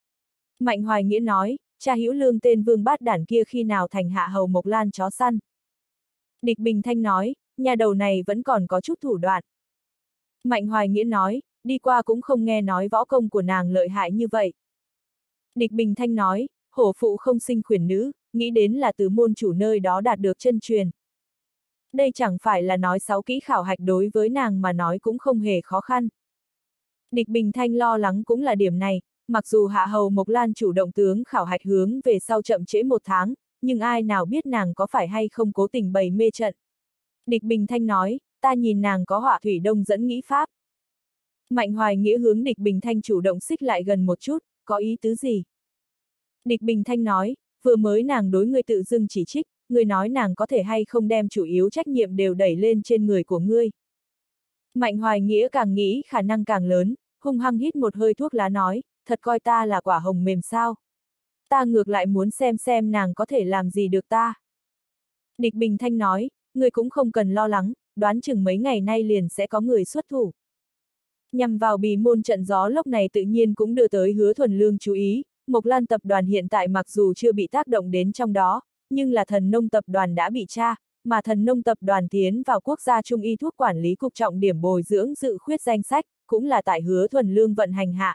Mạnh Hoài Nghĩa nói, cha Hữu Lương tên vương bát đản kia khi nào thành Hạ Hầu Mộc Lan chó săn. Địch Bình Thanh nói, nhà đầu này vẫn còn có chút thủ đoạn. Mạnh Hoài Nghĩa nói, đi qua cũng không nghe nói võ công của nàng lợi hại như vậy. Địch Bình Thanh nói, hổ phụ không sinh khuyển nữ, nghĩ đến là từ môn chủ nơi đó đạt được chân truyền. Đây chẳng phải là nói 6 kỹ khảo hạch đối với nàng mà nói cũng không hề khó khăn. Địch Bình Thanh lo lắng cũng là điểm này, mặc dù Hạ Hầu Mộc Lan chủ động tướng khảo hạch hướng về sau chậm trễ 1 tháng, nhưng ai nào biết nàng có phải hay không cố tình bày mê trận. Địch Bình Thanh nói, ta nhìn nàng có họa thủy đông dẫn nghĩ pháp. Mạnh Hoài Nghĩa hướng Địch Bình Thanh chủ động xích lại gần một chút, có ý tứ gì? Địch Bình Thanh nói, vừa mới nàng đối ngươi tự dưng chỉ trích, ngươi nói nàng có thể hay không đem chủ yếu trách nhiệm đều đẩy lên trên người của ngươi. Mạnh Hoài Nghĩa càng nghĩ khả năng càng lớn, hung hăng hít một hơi thuốc lá nói, thật coi ta là quả hồng mềm sao. Ta ngược lại muốn xem nàng có thể làm gì được ta. Địch Bình Thanh nói, ngươi cũng không cần lo lắng, đoán chừng mấy ngày nay liền sẽ có người xuất thủ. Nhằm vào Bì môn trận gió lốc này tự nhiên cũng đưa tới Hứa Thuần Lương chú ý, Mộc Lan tập đoàn hiện tại mặc dù chưa bị tác động đến trong đó, nhưng là Thần Nông tập đoàn đã bị tra, mà Thần Nông tập đoàn tiến vào quốc gia trung y thuốc quản lý cục trọng điểm bồi dưỡng dự khuyết danh sách, cũng là tại Hứa Thuần Lương vận hành hạ.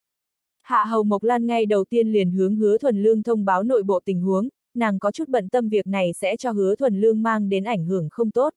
Hạ Hầu Mộc Lan ngay đầu tiên liền hướng Hứa Thuần Lương thông báo nội bộ tình huống, nàng có chút bận tâm việc này sẽ cho Hứa Thuần Lương mang đến ảnh hưởng không tốt.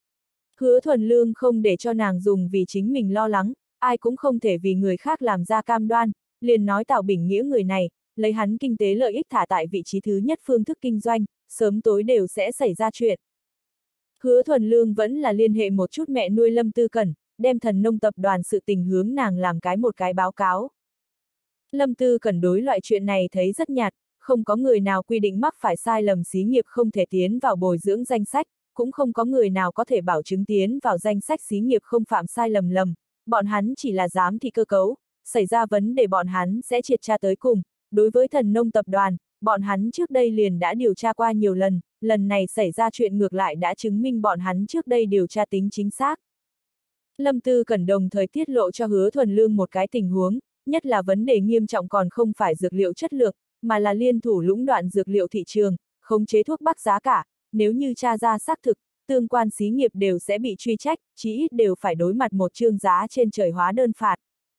Hứa Thuần Lương không để cho nàng dùng vì chính mình lo lắng, ai cũng không thể vì người khác làm ra cam đoan, liền nói Tào Bình Nghĩa người này, lấy hắn kinh tế lợi ích thả tại vị trí thứ nhất phương thức kinh doanh, sớm tối đều sẽ xảy ra chuyện. Hứa Thuần Lương vẫn là liên hệ một chút mẹ nuôi Lâm Tư Cẩn, đem Thần Nông tập đoàn sự tình hướng nàng làm một cái báo cáo. Lâm Tư Cẩn đối loại chuyện này thấy rất nhạt, không có người nào quy định mắc phải sai lầm xí nghiệp không thể tiến vào bồi dưỡng danh sách, cũng không có người nào có thể bảo chứng tiến vào danh sách xí nghiệp không phạm sai lầm, bọn hắn chỉ là giám thị cơ cấu, xảy ra vấn đề bọn hắn sẽ triệt tra tới cùng. Đối với Thần Nông tập đoàn, bọn hắn trước đây liền đã điều tra qua nhiều lần, lần này xảy ra chuyện ngược lại đã chứng minh bọn hắn trước đây điều tra tính chính xác. Lâm Tư Cẩn đồng thời tiết lộ cho Hứa Thuần Lương một cái tình huống, nhất là vấn đề nghiêm trọng còn không phải dược liệu chất lượng, mà là liên thủ lũng đoạn dược liệu thị trường, khống chế thuốc bắc giá cả, nếu như tra ra xác thực, tương quan xí nghiệp đều sẽ bị truy trách, chí ít đều phải đối mặt một chương giá trên trời hóa đơn phạt.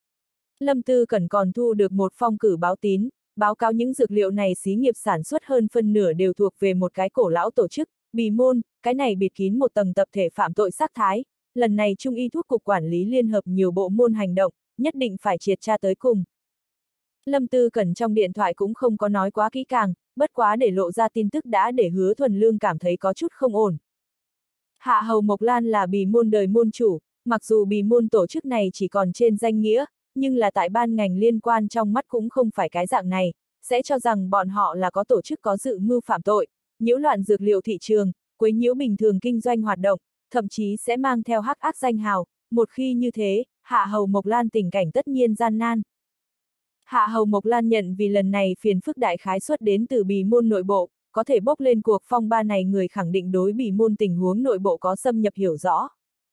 Lâm Tư Cẩn còn thu được một phong cử báo tín, báo cáo những dược liệu này xí nghiệp sản xuất hơn phân nửa đều thuộc về một cái cổ lão tổ chức, Bì môn, cái này bịt kín một tầng tập thể phạm tội sắc thái, lần này Trung y thuốc cục quản lý liên hợp nhiều bộ môn hành động, nhất định phải triệt tra tới cùng. Lâm Tư Cẩn trong điện thoại cũng không có nói quá kỹ càng, bất quá để lộ ra tin tức đã để Hứa Thuần Lương cảm thấy có chút không ổn. Hạ Hầu Mộc Lan là Bì môn đời môn chủ, mặc dù Bì môn tổ chức này chỉ còn trên danh nghĩa, nhưng là tại ban ngành liên quan trong mắt cũng không phải cái dạng này, sẽ cho rằng bọn họ là có tổ chức có dự mưu phạm tội, nhiễu loạn dược liệu thị trường, quấy nhiễu bình thường kinh doanh hoạt động, thậm chí sẽ mang theo hắc ác danh hào, một khi như thế, Hạ Hầu Mộc Lan tình cảnh tất nhiên gian nan. Hạ Hầu Mộc Lan nhận vì lần này phiền phức đại khái xuất đến từ Bì môn nội bộ, có thể bốc lên cuộc phong ba này người khẳng định đối Bì môn tình huống nội bộ có xâm nhập hiểu rõ.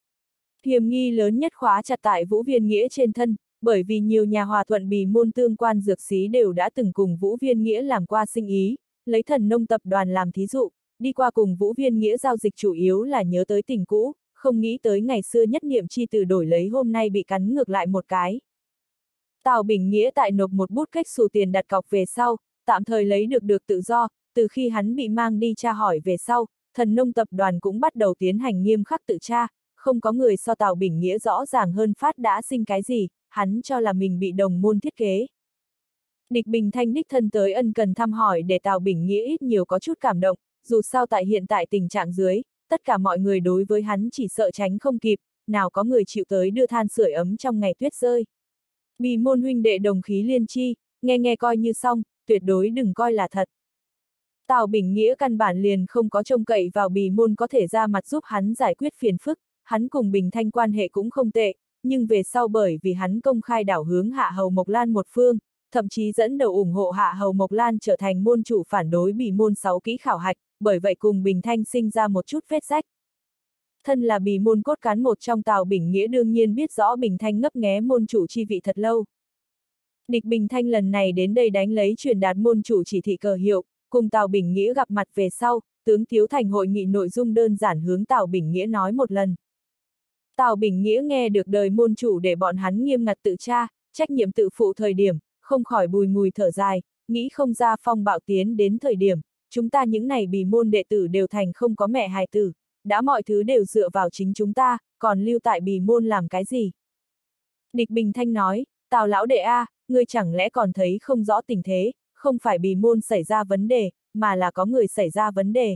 Hiểm nghi lớn nhất khóa chặt tại Vũ Viên Nghĩa trên thân, bởi vì nhiều nhà hòa thuận Bì môn tương quan dược xí đều đã từng cùng Vũ Viên Nghĩa làm qua sinh ý, lấy Thần Nông tập đoàn làm thí dụ, đi qua cùng Vũ Viên Nghĩa giao dịch chủ yếu là nhớ tới tình cũ, không nghĩ tới ngày xưa nhất niệm chi từ đổi lấy hôm nay bị cắn ngược lại một cái. Tào Bình Nghĩa tại nộp một bút cách xù tiền đặt cọc về sau, tạm thời lấy được tự do, từ khi hắn bị mang đi tra hỏi về sau, Thần Nông tập đoàn cũng bắt đầu tiến hành nghiêm khắc tự tra, không có người so Tào Bình Nghĩa rõ ràng hơn phát đã sinh cái gì, hắn cho là mình bị đồng môn thiết kế. Địch Bình Thanh đích thân tới ân cần thăm hỏi để Tào Bình Nghĩa ít nhiều có chút cảm động, dù sao tại hiện tại tình trạng dưới, tất cả mọi người đối với hắn chỉ sợ tránh không kịp, nào có người chịu tới đưa than sưởi ấm trong ngày tuyết rơi. Bì môn huynh đệ đồng khí liên chi, nghe coi như xong, tuyệt đối đừng coi là thật. Tào Bình Nghĩa căn bản liền không có trông cậy vào Bì môn có thể ra mặt giúp hắn giải quyết phiền phức, hắn cùng Bình Thanh quan hệ cũng không tệ, nhưng về sau bởi vì hắn công khai đảo hướng Hạ Hầu Mộc Lan một phương, thậm chí dẫn đầu ủng hộ Hạ Hầu Mộc Lan trở thành môn chủ phản đối Bì môn 6 kỹ khảo hạch, bởi vậy cùng Bình Thanh sinh ra một chút vết rách. Thân là Bì môn cốt cán một trong Tào Bình Nghĩa đương nhiên biết rõ Bình Thanh ngấp nghé môn chủ chi vị thật lâu. Địch Bình Thanh lần này đến đây đánh lấy truyền đạt môn chủ chỉ thị cờ hiệu, cùng Tào Bình Nghĩa gặp mặt về sau, tướng Thiếu Thành hội nghị nội dung đơn giản hướng Tào Bình Nghĩa nói một lần. Tào Bình Nghĩa nghe được đời môn chủ để bọn hắn nghiêm ngặt tự tra, trách nhiệm tự phụ thời điểm, không khỏi bùi ngùi thở dài, nghĩ không ra phong bạo tiến đến thời điểm, chúng ta những này bì môn đệ tử đều thành không có mẹ hài tử, đã mọi thứ đều dựa vào chính chúng ta, còn lưu tại bì môn làm cái gì? Địch Bình Thanh nói, Tào lão đệ a, ngươi chẳng lẽ còn thấy không rõ tình thế, không phải bì môn xảy ra vấn đề, mà là có người xảy ra vấn đề.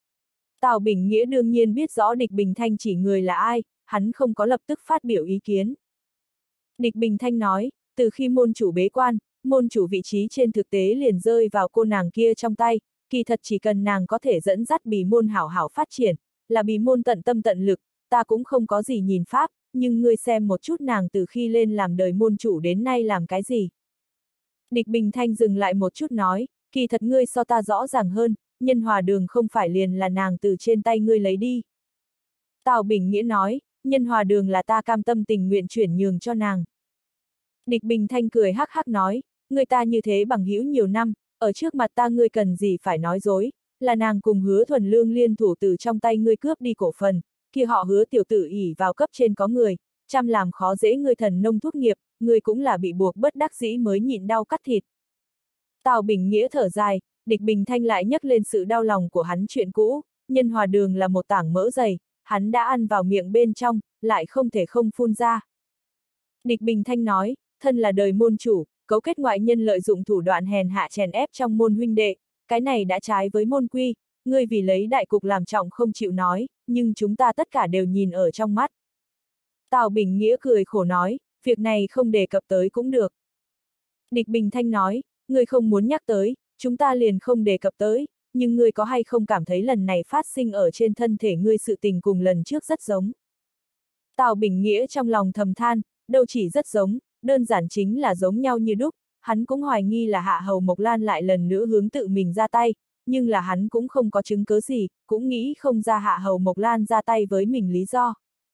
Tào Bình Nghĩa đương nhiên biết rõ Địch Bình Thanh chỉ người là ai, hắn không có lập tức phát biểu ý kiến. Địch Bình Thanh nói, từ khi môn chủ bế quan, môn chủ vị trí trên thực tế liền rơi vào cô nàng kia trong tay, kỳ thật chỉ cần nàng có thể dẫn dắt bì môn hảo hảo phát triển, là bì môn tận tâm tận lực, ta cũng không có gì nhìn pháp, nhưng ngươi xem một chút nàng từ khi lên làm đời môn chủ đến nay làm cái gì. Địch Bình Thanh dừng lại một chút nói, kỳ thật ngươi so ta rõ ràng hơn, Nhân Hòa Đường không phải liền là nàng từ trên tay ngươi lấy đi. Tào Bình Nghĩa nói, Nhân Hòa Đường là ta cam tâm tình nguyện chuyển nhường cho nàng. Địch Bình Thanh cười hắc hắc nói, người ta như thế bằng hữu nhiều năm, ở trước mặt ta ngươi cần gì phải nói dối, là nàng cùng Hứa Thuần Lương liên thủ từ trong tay ngươi cướp đi cổ phần, kia họ Hứa tiểu tử ỷ vào cấp trên có người, chăm làm khó dễ ngươi thần nông thuốc nghiệp, ngươi cũng là bị buộc bất đắc dĩ mới nhịn đau cắt thịt. Tào Bình Nghĩa thở dài, Địch Bình Thanh lại nhắc lên sự đau lòng của hắn chuyện cũ, Nhân Hòa Đường là một tảng mỡ dày, hắn đã ăn vào miệng bên trong, lại không thể không phun ra. Địch Bình Thanh nói, thân là đời môn chủ, cấu kết ngoại nhân lợi dụng thủ đoạn hèn hạ chèn ép trong môn huynh đệ, cái này đã trái với môn quy, ngươi vì lấy đại cục làm trọng không chịu nói, nhưng chúng ta tất cả đều nhìn ở trong mắt. Tào Bình Nghĩa cười khổ nói, việc này không đề cập tới cũng được. Địch Bình Thanh nói, ngươi không muốn nhắc tới, chúng ta liền không đề cập tới, nhưng ngươi có hay không cảm thấy lần này phát sinh ở trên thân thể ngươi sự tình cùng lần trước rất giống. Tào Bình Nghĩa trong lòng thầm than, đâu chỉ rất giống, đơn giản chính là giống nhau như đúc, hắn cũng hoài nghi là Hạ Hầu Mộc Lan lại lần nữa hướng tự mình ra tay, nhưng là hắn cũng không có chứng cứ gì, cũng nghĩ không ra Hạ Hầu Mộc Lan ra tay với mình lý do.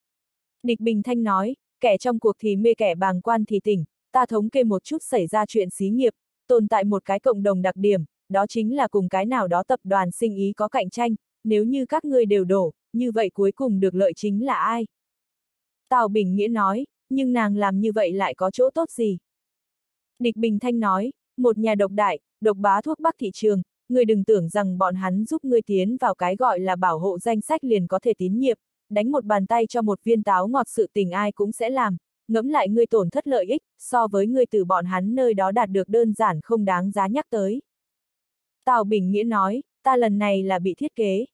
Địch Bình Thanh nói, kẻ trong cuộc thì mê kẻ bàng quan thì tỉnh, ta thống kê một chút xảy ra chuyện xí nghiệp, tồn tại một cái cộng đồng đặc điểm, đó chính là cùng cái nào đó tập đoàn sinh ý có cạnh tranh, nếu như các ngươi đều đổ, như vậy cuối cùng được lợi chính là ai? Tào Bình Nghĩa nói, nhưng nàng làm như vậy lại có chỗ tốt gì? Địch Bình Thanh nói, một nhà độc đại, độc bá thuốc bắc thị trường, ngươi đừng tưởng rằng bọn hắn giúp ngươi tiến vào cái gọi là bảo hộ danh sách liền có thể tín nhiệm, đánh một bàn tay cho một viên táo ngọt sự tình ai cũng sẽ làm, ngẫm lại ngươi tổn thất lợi ích, so với ngươi từ bọn hắn nơi đó đạt được đơn giản không đáng giá nhắc tới. Tào Bình Nghĩa nói, ta lần này là bị thiết kế.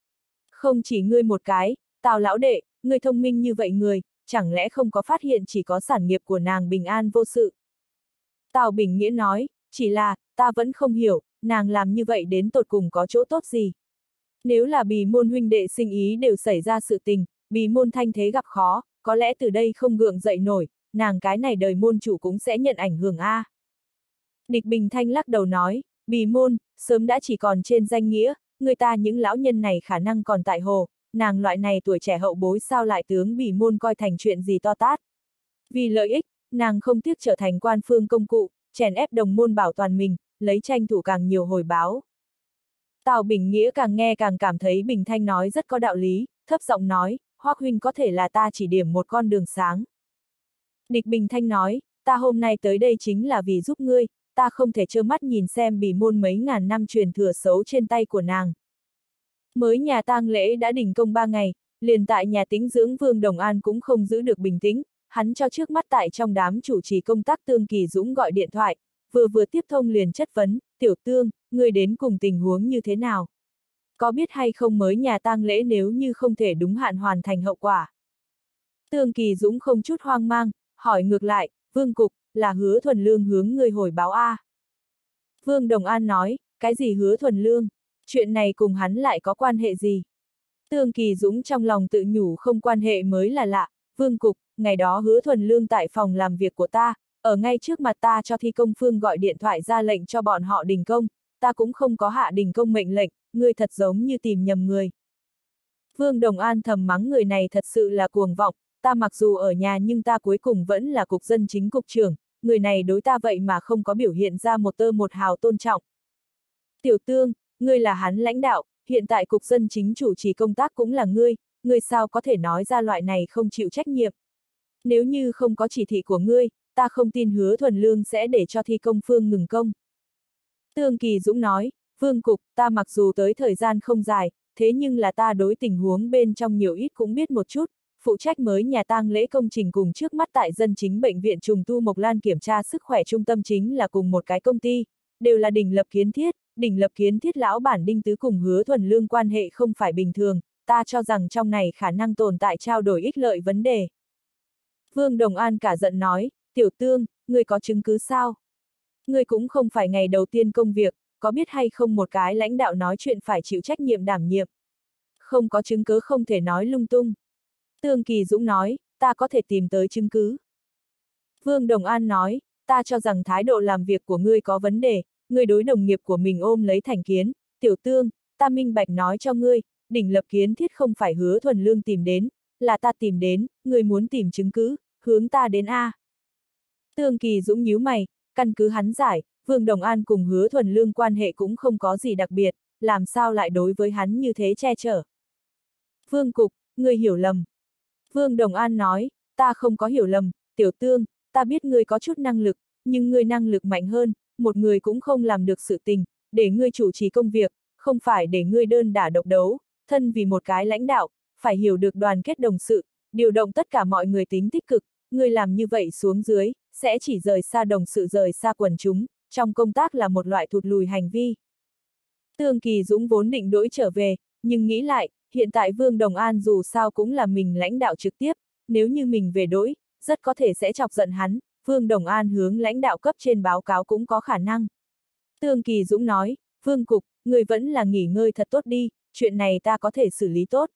Không chỉ ngươi một cái, Tào lão đệ, ngươi thông minh như vậy người, chẳng lẽ không có phát hiện chỉ có sản nghiệp của nàng bình an vô sự. Tào Bình Nghĩa nói, chỉ là, ta vẫn không hiểu, nàng làm như vậy đến tột cùng có chỗ tốt gì. Nếu là bì môn huynh đệ sinh ý đều xảy ra sự tình, bì môn thanh thế gặp khó, có lẽ từ đây không gượng dậy nổi, nàng cái này đời môn chủ cũng sẽ nhận ảnh hưởng a. Địch Bình Thanh lắc đầu nói, bì môn, sớm đã chỉ còn trên danh nghĩa, người ta những lão nhân này khả năng còn tại hồ, nàng loại này tuổi trẻ hậu bối sao lại tướng bì môn coi thành chuyện gì to tát. Vì lợi ích, nàng không tiếc trở thành quan phương công cụ, chèn ép đồng môn bảo toàn mình, lấy tranh thủ càng nhiều hồi báo. Tào Bình Nghĩa càng nghe càng cảm thấy Bình Thanh nói rất có đạo lý, thấp giọng nói, Hoắc huynh có thể là ta chỉ điểm một con đường sáng. Địch Bình Thanh nói, ta hôm nay tới đây chính là vì giúp ngươi, ta không thể trơ mắt nhìn xem bì môn mấy ngàn năm truyền thừa xấu trên tay của nàng. Mới nhà tang lễ đã đình công 3 ngày, liền tại nhà tĩnh dưỡng Vương Đồng An cũng không giữ được bình tĩnh, hắn cho trước mắt tại trong đám chủ trì công tác Tương Kỳ Dũng gọi điện thoại, vừa tiếp thông liền chất vấn, tiểu Tương, ngươi đến cùng tình huống như thế nào? Có biết hay không mới nhà tang lễ nếu như không thể đúng hạn hoàn thành hậu quả? Tương Kỳ Dũng không chút hoang mang, hỏi ngược lại, Vương Cục, là Hứa Thuần Lương hướng ngươi hồi báo a. Vương Đồng An nói, cái gì Hứa Thuần Lương? Chuyện này cùng hắn lại có quan hệ gì? Tương Kỳ Dũng trong lòng tự nhủ không quan hệ mới là lạ, Vương Cục, ngày đó Hứa Thuần Lương tại phòng làm việc của ta, ở ngay trước mặt ta cho thi công phương gọi điện thoại ra lệnh cho bọn họ đình công, ta cũng không có hạ đình công mệnh lệnh, ngươi thật giống như tìm nhầm người. Vương Đồng An thầm mắng người này thật sự là cuồng vọng, ta mặc dù ở nhà nhưng ta cuối cùng vẫn là cục dân chính cục trưởng, người này đối ta vậy mà không có biểu hiện ra một tơ một hào tôn trọng. Tiểu Tương, ngươi là hắn lãnh đạo, hiện tại cục dân chính chủ trì công tác cũng là ngươi sao có thể nói ra loại này không chịu trách nhiệm. Nếu như không có chỉ thị của ngươi, ta không tin Hứa Thuần Lương sẽ để cho thi công phương ngừng công. Tương Kỳ Dũng nói, Vương Cục, ta mặc dù tới thời gian không dài, thế nhưng là ta đối tình huống bên trong nhiều ít cũng biết một chút, phụ trách mới nhà tang lễ công trình cùng trước mắt tại dân chính bệnh viện trùng tu Mộc Lan kiểm tra sức khỏe trung tâm chính là cùng một cái công ty, đều là Đỉnh Lập Kiến Thiết lão bản Đinh Tứ cùng Hứa Thuần Lương quan hệ không phải bình thường, ta cho rằng trong này khả năng tồn tại trao đổi ích lợi vấn đề. Vương Đồng An cả giận nói, Tiểu Tương, ngươi có chứng cứ sao? Ngươi cũng không phải ngày đầu tiên công việc, có biết hay không một cái lãnh đạo nói chuyện phải chịu trách nhiệm đảm nhiệm. Không có chứng cứ không thể nói lung tung. Tương Kỳ Dũng nói, ta có thể tìm tới chứng cứ. Vương Đồng An nói, ta cho rằng thái độ làm việc của ngươi có vấn đề, ngươi đối đồng nghiệp của mình ôm lấy thành kiến. Tiểu Tương, ta minh bạch nói cho ngươi, Đỉnh Lập Kiến Thiết không phải Hứa Thuần Lương tìm đến, là ta tìm đến, ngươi muốn tìm chứng cứ, hướng ta đến A. Tương Kỳ Dũng nhíu mày, căn cứ hắn giải, Vương Đồng An cùng Hứa Thuần Lương quan hệ cũng không có gì đặc biệt, làm sao lại đối với hắn như thế che chở. Vương Cục, ngươi hiểu lầm. Vương Đồng An nói, ta không có hiểu lầm, Tiểu Tương, ta biết ngươi có chút năng lực, nhưng ngươi năng lực mạnh hơn, một người cũng không làm được sự tình, để ngươi chủ trì công việc, không phải để ngươi đơn đả độc đấu, thân vì một cái lãnh đạo, phải hiểu được đoàn kết đồng sự, điều động tất cả mọi người tính tích cực, ngươi làm như vậy xuống dưới, sẽ chỉ rời xa đồng sự rời xa quần chúng, trong công tác là một loại thụt lùi hành vi. Tương Kỳ Dũng vốn định đỗi trở về, nhưng nghĩ lại, hiện tại Vương Đồng An dù sao cũng là mình lãnh đạo trực tiếp, nếu như mình về đỗi, rất có thể sẽ chọc giận hắn, Vương Đồng An hướng lãnh đạo cấp trên báo cáo cũng có khả năng. Tương Kỳ Dũng nói, Vương Cục, người vẫn là nghỉ ngơi thật tốt đi, chuyện này ta có thể xử lý tốt.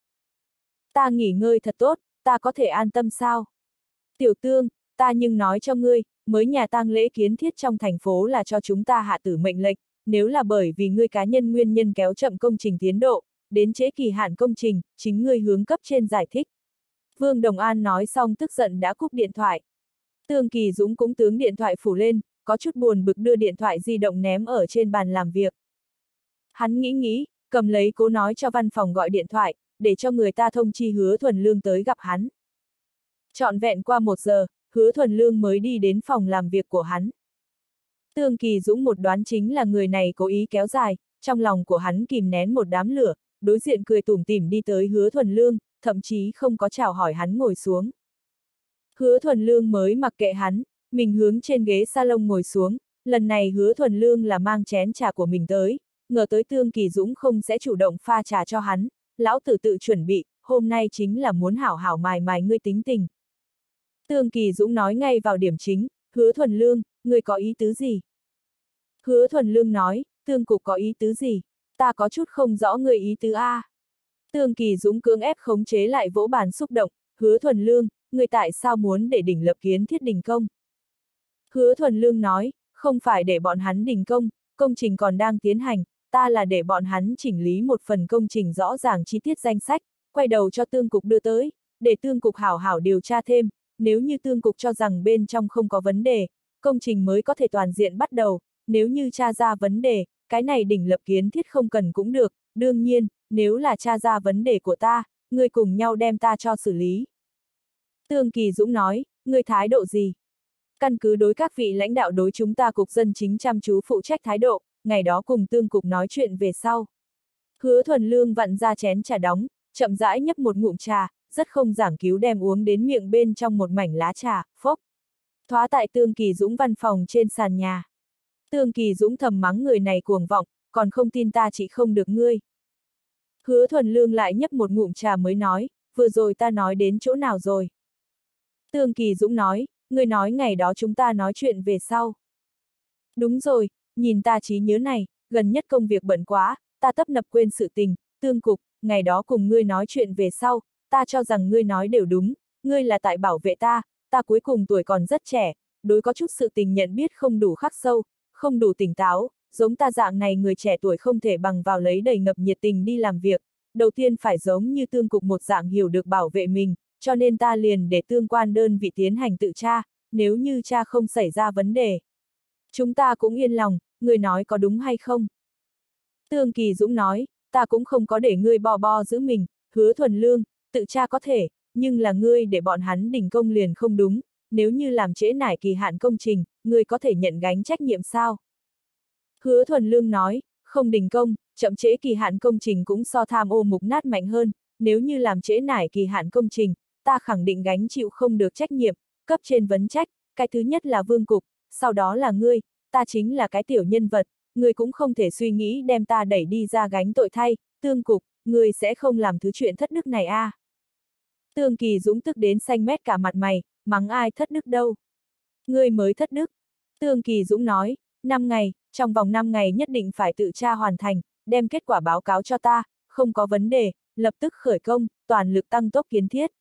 Ta nghỉ ngơi thật tốt, ta có thể an tâm sao? Tiểu Tương, ta nhưng nói cho ngươi, mới nhà tang lễ kiến thiết trong thành phố là cho chúng ta hạ tử mệnh lệnh, nếu là bởi vì ngươi cá nhân nguyên nhân kéo chậm công trình tiến độ, đến trễ kỳ hạn công trình, chính ngươi hướng cấp trên giải thích. Vương Đồng An nói xong tức giận đã cúp điện thoại. Tương Kỳ Dũng cũng tướng điện thoại phủ lên, có chút buồn bực đưa điện thoại di động ném ở trên bàn làm việc. Hắn nghĩ, cầm lấy cố nói cho văn phòng gọi điện thoại, để cho người ta thông chi Hứa Thuần Lương tới gặp hắn. Trọn vẹn qua 1 giờ, Hứa Thuần Lương mới đi đến phòng làm việc của hắn. Tương Kỳ Dũng một đoán chính là người này cố ý kéo dài, trong lòng của hắn kìm nén một đám lửa, đối diện cười tủm tỉm đi tới Hứa Thuần Lương, thậm chí không có chào hỏi hắn ngồi xuống. Hứa Thuần Lương mới mặc kệ hắn, mình hướng trên ghế salon ngồi xuống, lần này Hứa Thuần Lương là mang chén trà của mình tới, ngờ tới Tương Kỳ Dũng không sẽ chủ động pha trà cho hắn, lão tử tự chuẩn bị, hôm nay chính là muốn hảo hảo mài mài ngươi tính tình. Tương Kỳ Dũng nói ngay vào điểm chính, Hứa Thuần Lương, ngươi có ý tứ gì? Hứa Thuần Lương nói, Tương Cục có ý tứ gì? Ta có chút không rõ ngươi ý tứ A. Tương Kỳ Dũng cưỡng ép khống chế lại vỗ bàn xúc động, Hứa Thuần Lương, ngươi tại sao muốn để Đỉnh Lập Kiến Thiết đình công? Hứa Thuần Lương nói, không phải để bọn hắn đình công, công trình còn đang tiến hành, ta là để bọn hắn chỉnh lý một phần công trình rõ ràng chi tiết danh sách, quay đầu cho Tương Cục đưa tới, để Tương Cục hảo hảo điều tra thêm, nếu như Tương Cục cho rằng bên trong không có vấn đề, công trình mới có thể toàn diện bắt đầu, nếu như tra ra vấn đề, cái này Đỉnh Lập Kiến Thiết không cần cũng được, đương nhiên, nếu là tra ra vấn đề của ta, ngươi cùng nhau đem ta cho xử lý. Tương Kỳ Dũng nói, ngươi thái độ gì? Căn cứ đối các vị lãnh đạo đối chúng ta cục dân chính chăm chú phụ trách thái độ, ngày đó cùng Tương Cục nói chuyện về sau. Hứa Thuần Lương vặn ra chén trà đóng, chậm rãi nhấp một ngụm trà, rất không giảng cứu đem uống đến miệng bên trong một mảnh lá trà, phốc. Thoá tại Tương Kỳ Dũng văn phòng trên sàn nhà. Tương Kỳ Dũng thầm mắng người này cuồng vọng, còn không tin ta chỉ không được ngươi. Hứa Thuần Lương lại nhấp một ngụm trà mới nói, vừa rồi ta nói đến chỗ nào rồi? Tương Kỳ Dũng nói, ngươi nói ngày đó chúng ta nói chuyện về sau. Đúng rồi, nhìn ta trí nhớ này, gần nhất công việc bận quá, ta tấp nập quên sự tình, Tương Cục, ngày đó cùng ngươi nói chuyện về sau, ta cho rằng ngươi nói đều đúng, ngươi là tại bảo vệ ta cuối cùng tuổi còn rất trẻ, đối có chút sự tình nhận biết không đủ khắc sâu, không đủ tỉnh táo, giống ta dạng này người trẻ tuổi không thể bằng vào lấy đầy ngập nhiệt tình đi làm việc, đầu tiên phải giống như Tương Cục một dạng hiểu được bảo vệ mình, cho nên ta liền để tương quan đơn vị tiến hành tự tra, nếu như tra không xảy ra vấn đề. Chúng ta cũng yên lòng, người nói có đúng hay không? Tương Kỳ Dũng nói, ta cũng không có để ngươi bo bo giữ mình, Hứa Thuần Lương, tự tra có thể, nhưng là ngươi để bọn hắn đình công liền không đúng, nếu như làm trễ nải kỳ hạn công trình, ngươi có thể nhận gánh trách nhiệm sao? Hứa Thuần Lương nói, không đình công, chậm trễ kỳ hạn công trình cũng so tham ô mục nát mạnh hơn, nếu như làm trễ nải kỳ hạn công trình, ta khẳng định gánh chịu không được trách nhiệm, cấp trên vấn trách, cái thứ nhất là Vương Cục, sau đó là ngươi, ta chính là cái tiểu nhân vật, ngươi cũng không thể suy nghĩ đem ta đẩy đi ra gánh tội thay, Tương Cục, ngươi sẽ không làm thứ chuyện thất đức này à. Tương Kỳ Dũng tức đến xanh mét cả mặt mày, mắng ai thất đức đâu. Ngươi mới thất đức. Tương Kỳ Dũng nói, 5 ngày, trong vòng 5 ngày nhất định phải tự tra hoàn thành, đem kết quả báo cáo cho ta, không có vấn đề, lập tức khởi công, toàn lực tăng tốc kiến thiết.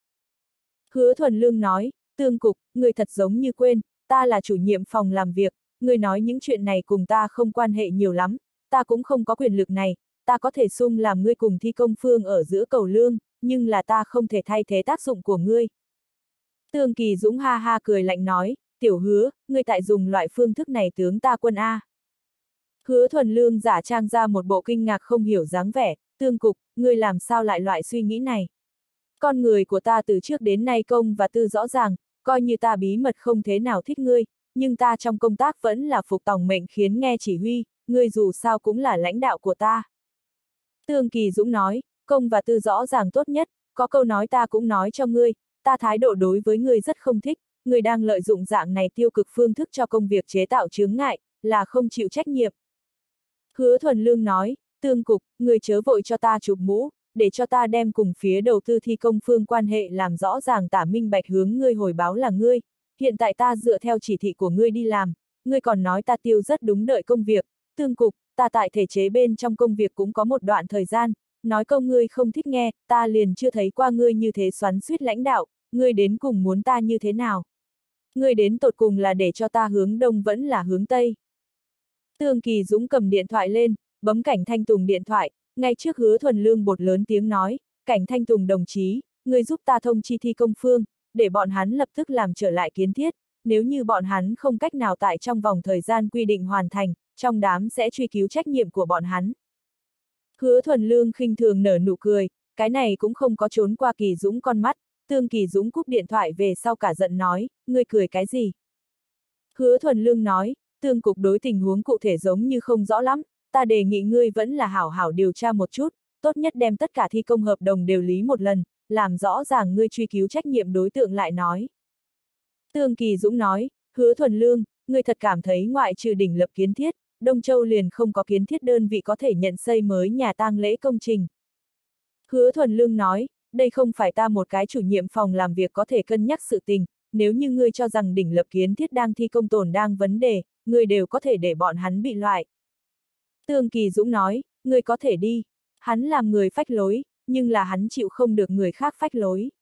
Hứa Thuần Lương nói, Tương Cục, người thật giống như quên, ta là chủ nhiệm phòng làm việc, người nói những chuyện này cùng ta không quan hệ nhiều lắm, ta cũng không có quyền lực này, ta có thể sung làm ngươi cùng thi công phương ở giữa cầu lương, nhưng là ta không thể thay thế tác dụng của ngươi. Tương Kỳ Dũng ha ha cười lạnh nói, tiểu Hứa, ngươi tại dùng loại phương thức này tướng ta quân A. Hứa Thuần Lương giả trang ra một bộ kinh ngạc không hiểu dáng vẻ, Tương Cục, ngươi làm sao lại loại suy nghĩ này? Con người của ta từ trước đến nay công và tư rõ ràng, coi như ta bí mật không thế nào thích ngươi, nhưng ta trong công tác vẫn là phục tòng mệnh khiến nghe chỉ huy, ngươi dù sao cũng là lãnh đạo của ta. Tương Kỳ Dũng nói, công và tư rõ ràng tốt nhất, có câu nói ta cũng nói cho ngươi, ta thái độ đối với ngươi rất không thích, ngươi đang lợi dụng dạng này tiêu cực phương thức cho công việc chế tạo chướng ngại, là không chịu trách nhiệm. Hứa Thuần Lương nói, Tương Cục, ngươi chớ vội cho ta chụp mũ, để cho ta đem cùng phía đầu tư thi công phương quan hệ làm rõ ràng tả minh bạch hướng ngươi hồi báo là ngươi, hiện tại ta dựa theo chỉ thị của ngươi đi làm, ngươi còn nói ta tiêu rất đúng đợi công việc, Tương Cục, ta tại thể chế bên trong công việc cũng có một đoạn thời gian, nói câu ngươi không thích nghe, ta liền chưa thấy qua ngươi như thế xoắn xuýt lãnh đạo, ngươi đến cùng muốn ta như thế nào? Ngươi đến tột cùng là để cho ta hướng đông vẫn là hướng tây? Tương Kỳ Dũng cầm điện thoại lên, bấm Cảnh Thanh Tùng điện thoại, ngay trước Hứa Thuần Lương bột lớn tiếng nói, Cảnh Thanh Tùng đồng chí, ngươi giúp ta thông chi thi công phương, để bọn hắn lập tức làm trở lại kiến thiết, nếu như bọn hắn không cách nào tại trong vòng thời gian quy định hoàn thành, trong đám sẽ truy cứu trách nhiệm của bọn hắn. Hứa Thuần Lương khinh thường nở nụ cười, cái này cũng không có trốn qua Kỳ Dũng con mắt, Tương Kỳ Dũng cúp điện thoại về sau cả giận nói, ngươi cười cái gì? Hứa Thuần Lương nói, Tương Cục đối tình huống cụ thể giống như không rõ lắm, ta đề nghị ngươi vẫn là hảo hảo điều tra một chút, tốt nhất đem tất cả thi công hợp đồng đều lý một lần, làm rõ ràng ngươi truy cứu trách nhiệm đối tượng lại nói. Tương Kỳ Dũng nói, Hứa Thuần Lương, ngươi thật cảm thấy ngoại trừ đỉnh lập kiến thiết, Đông Châu liền không có kiến thiết đơn vị có thể nhận xây mới nhà tang lễ công trình. Hứa Thuần Lương nói, đây không phải ta một cái chủ nhiệm phòng làm việc có thể cân nhắc sự tình, nếu như ngươi cho rằng đỉnh lập kiến thiết đang thi công tồn đang vấn đề, ngươi đều có thể để bọn hắn bị loại. Tương Kỳ Dũng nói, ngươi có thể đi, hắn làm người phách lối, nhưng là hắn chịu không được người khác phách lối.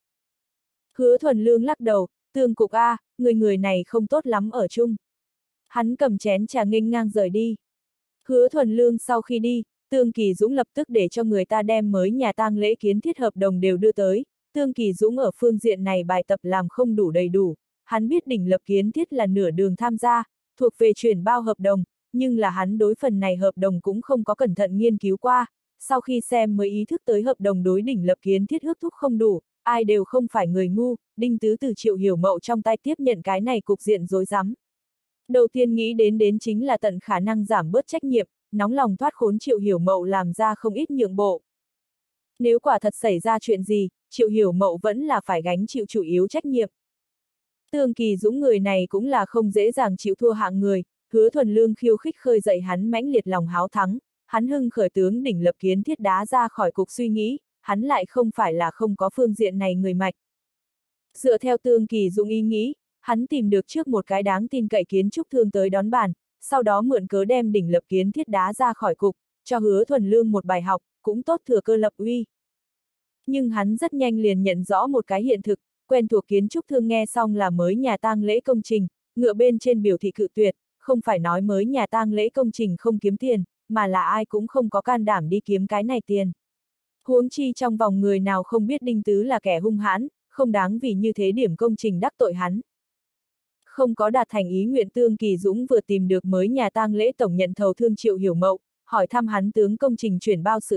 Hứa Thuần Lương lắc đầu, Tương Cục A, người này không tốt lắm ở chung. Hắn cầm chén trà nghênh ngang rời đi. Hứa Thuần Lương sau khi đi, Tương Kỳ Dũng lập tức để cho người ta đem mới nhà tang lễ kiến thiết hợp đồng đều đưa tới. Tương Kỳ Dũng ở phương diện này bài tập làm không đủ đầy đủ, hắn biết đỉnh lập kiến thiết là nửa đường tham gia, thuộc về chuyển bao hợp đồng, nhưng là hắn đối phần này hợp đồng cũng không có cẩn thận nghiên cứu qua, sau khi xem mới ý thức tới hợp đồng đối đỉnh lập kiến thiết ước thúc không đủ, ai đều không phải người ngu, Đinh Tứ từ Triệu Hiểu Mậu trong tay tiếp nhận cái này cục diện rối rắm. Đầu tiên nghĩ đến chính là tận khả năng giảm bớt trách nhiệm, nóng lòng thoát khốn Triệu Hiểu Mậu làm ra không ít nhượng bộ. Nếu quả thật xảy ra chuyện gì, Triệu Hiểu Mậu vẫn là phải gánh chịu chủ yếu trách nhiệm. Tương Kỳ Dũng người này cũng là không dễ dàng chịu thua hạng người, Hứa Thuần Lương khiêu khích khơi dậy hắn mãnh liệt lòng háo thắng, hắn hưng khởi tướng đỉnh lập kiến thiết đá ra khỏi cục suy nghĩ, hắn lại không phải là không có phương diện này người mạch. Dựa theo Tương Kỳ Dũng ý nghĩ, hắn tìm được trước một cái đáng tin cậy kiến trúc thương tới đón bàn, sau đó mượn cớ đem đỉnh lập kiến thiết đá ra khỏi cục, cho Hứa Thuần Lương một bài học, cũng tốt thừa cơ lập uy. Nhưng hắn rất nhanh liền nhận rõ một cái hiện thực, quen thuộc kiến trúc thương nghe xong là mới nhà tang lễ công trình, ngựa bên trên biểu thị cự tuyệt, không phải nói mới nhà tang lễ công trình không kiếm tiền, mà là ai cũng không có can đảm đi kiếm cái này tiền. Huống chi trong vòng người nào không biết Đinh Tứ là kẻ hung hãn, không đáng vì như thế điểm công trình đắc tội hắn. Không có đạt thành ý nguyện, Tương Kỳ Dũng vừa tìm được mới nhà tang lễ tổng nhận thầu thương Triệu Hiểu Mậu, hỏi thăm hắn tướng công trình chuyển bao sự tình,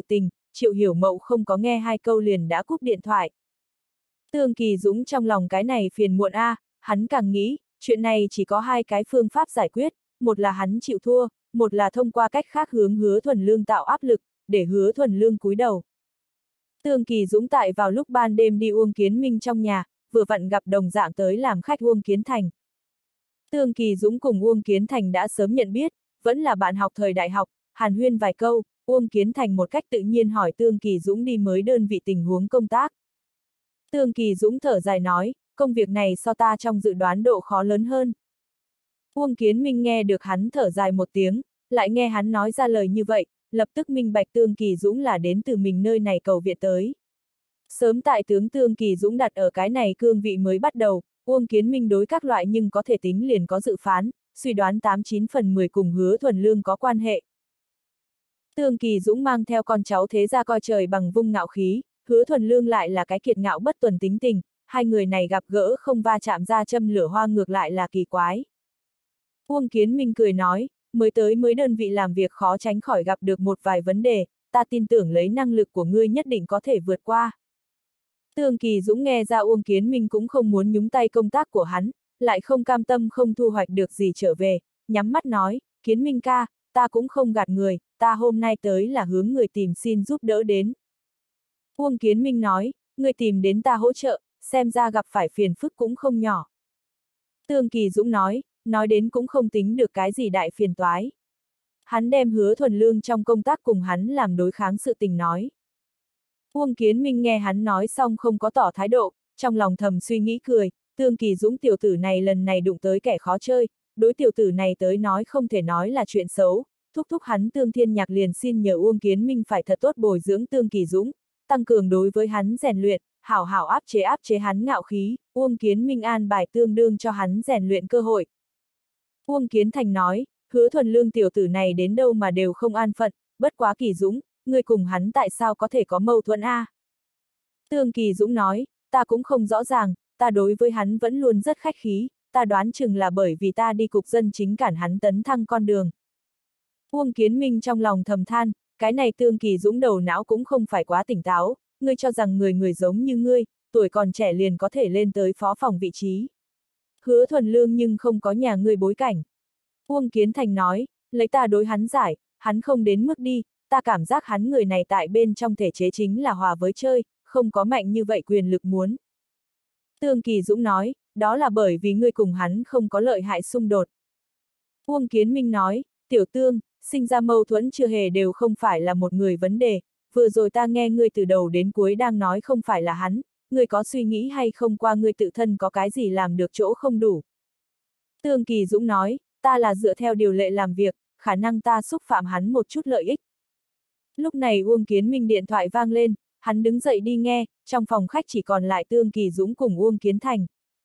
Triệu Hiểu Mậu không có nghe 2 câu liền đã cúp điện thoại. Tương Kỳ Dũng trong lòng cái này phiền muộn hắn càng nghĩ, chuyện này chỉ có 2 cái phương pháp giải quyết, một là hắn chịu thua, một là thông qua cách khác hướng Hứa Thuần Lương tạo áp lực, để Hứa Thuần Lương cúi đầu. Tương Kỳ Dũng tại vào lúc ban đêm đi Uông Kiến Minh trong nhà, vừa vặn gặp đồng dạng tới làm khách Uông Kiến Thành. Tương Kỳ Dũng cùng Uông Kiến Thành đã sớm nhận biết, vẫn là bạn học thời đại học, hàn huyên vài câu, Uông Kiến Thành một cách tự nhiên hỏi Tương Kỳ Dũng đi mới đơn vị tình huống công tác. Tương Kỳ Dũng thở dài nói, công việc này so ta trong dự đoán độ khó lớn hơn. Uông Kiến Minh nghe được hắn thở dài một tiếng, lại nghe hắn nói ra lời như vậy, lập tức minh bạch Tương Kỳ Dũng là đến từ mình nơi này cầu viện tới. Sớm tại tướng Tương Kỳ Dũng đặt ở cái này cương vị mới bắt đầu, Uông Kiến Minh đối các loại nhưng có thể tính liền có dự phán, suy đoán 89 phần 10 cùng Hứa Thuần Lương có quan hệ. Tương Kỳ Dũng mang theo con cháu thế ra coi trời bằng vung ngạo khí, Hứa Thuần Lương lại là cái kiệt ngạo bất tuần tính tình, hai người này gặp gỡ không va chạm ra châm lửa hoa ngược lại là kỳ quái. Uông Kiến Minh cười nói, mới đơn vị làm việc khó tránh khỏi gặp được một vài vấn đề, ta tin tưởng lấy năng lực của ngươi nhất định có thể vượt qua. Tương Kỳ Dũng nghe ra Uông Kiến Minh cũng không muốn nhúng tay công tác của hắn, lại không cam tâm không thu hoạch được gì trở về, nhắm mắt nói, Kiến Minh ca, ta cũng không gạt người, ta hôm nay tới là hướng người tìm xin giúp đỡ đến. Uông Kiến Minh nói, người tìm đến ta hỗ trợ, xem ra gặp phải phiền phức cũng không nhỏ. Tương Kỳ Dũng nói đến cũng không tính được cái gì đại phiền toái. Hắn đem Hứa Thuần Lương trong công tác cùng hắn làm đối kháng sự tình nói. Uông Kiến Minh nghe hắn nói xong không có tỏ thái độ, trong lòng thầm suy nghĩ cười, Tương Kỳ Dũng tiểu tử này lần này đụng tới kẻ khó chơi, đối tiểu tử này tới nói không thể nói là chuyện xấu, thúc hắn Tương Thiên Nhạc liền xin nhờ Uông Kiến Minh phải thật tốt bồi dưỡng Tương Kỳ Dũng, tăng cường đối với hắn rèn luyện, hảo hảo áp chế hắn ngạo khí, Uông Kiến Minh an bài tương đương cho hắn rèn luyện cơ hội. Uông Kiến Thành nói, Hứa Thuần Lương tiểu tử này đến đâu mà đều không an phận, bất quá Kỳ Dũng, người cùng hắn tại sao có thể có mâu thuẫn Tương Kỳ Dũng nói, ta cũng không rõ ràng, ta đối với hắn vẫn luôn rất khách khí, ta đoán chừng là bởi vì ta đi cục dân chính cản hắn tấn thăng con đường. Uông Kiến Minh trong lòng thầm than, cái này Tương Kỳ Dũng đầu não cũng không phải quá tỉnh táo, ngươi cho rằng người giống như ngươi, tuổi còn trẻ liền có thể lên tới phó phòng vị trí. Hứa Thuần Lương nhưng không có nhà ngươi bối cảnh. Uông Kiến Thành nói, lấy ta đối hắn giải, hắn không đến mức đi, ta cảm giác hắn người này tại bên trong thể chế chính là hòa với chơi, không có mạnh như vậy quyền lực muốn. Tương Kỳ Dũng nói, đó là bởi vì ngươi cùng hắn không có lợi hại xung đột. Uông Kiến Minh nói, tiểu Tương, sinh ra mâu thuẫn chưa hề đều không phải là một người vấn đề, vừa rồi ta nghe ngươi từ đầu đến cuối đang nói không phải là hắn, ngươi có suy nghĩ hay không qua ngươi tự thân có cái gì làm được chỗ không đủ. Tương Kỳ Dũng nói, ta là dựa theo điều lệ làm việc, khả năng ta xúc phạm hắn một chút lợi ích. Lúc này Uông Kiến Minh điện thoại vang lên, hắn đứng dậy đi nghe, trong phòng khách chỉ còn lại Tương Kỳ Dũng cùng Uông Kiến Thành.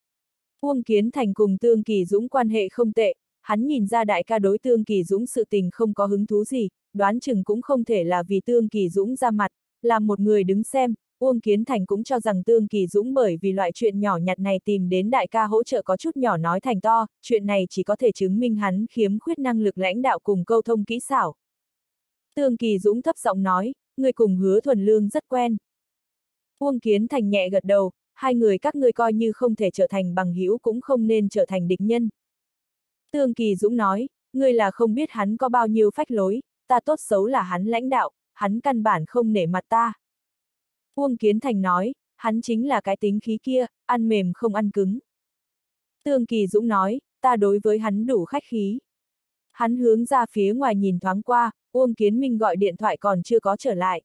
Uông Kiến Thành cùng Tương Kỳ Dũng quan hệ không tệ, hắn nhìn ra đại ca đối Tương Kỳ Dũng sự tình không có hứng thú gì, đoán chừng cũng không thể là vì Tương Kỳ Dũng ra mặt, làm một người đứng xem, Uông Kiến Thành cũng cho rằng Tương Kỳ Dũng bởi vì loại chuyện nhỏ nhặt này tìm đến đại ca hỗ trợ có chút nhỏ nói thành to, chuyện này chỉ có thể chứng minh hắn khiếm khuyết năng lực lãnh đạo cùng câu thông kỹ xảo. Tương Kỳ Dũng thấp giọng nói, người cùng Hứa Thuần Lương rất quen. Uông Kiến Thành nhẹ gật đầu, hai người các ngươi coi như không thể trở thành bằng hữu cũng không nên trở thành địch nhân. Tương Kỳ Dũng nói, ngươi là không biết hắn có bao nhiêu phách lối, ta tốt xấu là hắn lãnh đạo, hắn căn bản không nể mặt ta. Uông Kiến Thành nói, hắn chính là cái tính khí kia, ăn mềm không ăn cứng. Tương Kỳ Dũng nói, ta đối với hắn đủ khách khí. Hắn hướng ra phía ngoài nhìn thoáng qua, Uông Kiến Minh gọi điện thoại còn chưa có trở lại.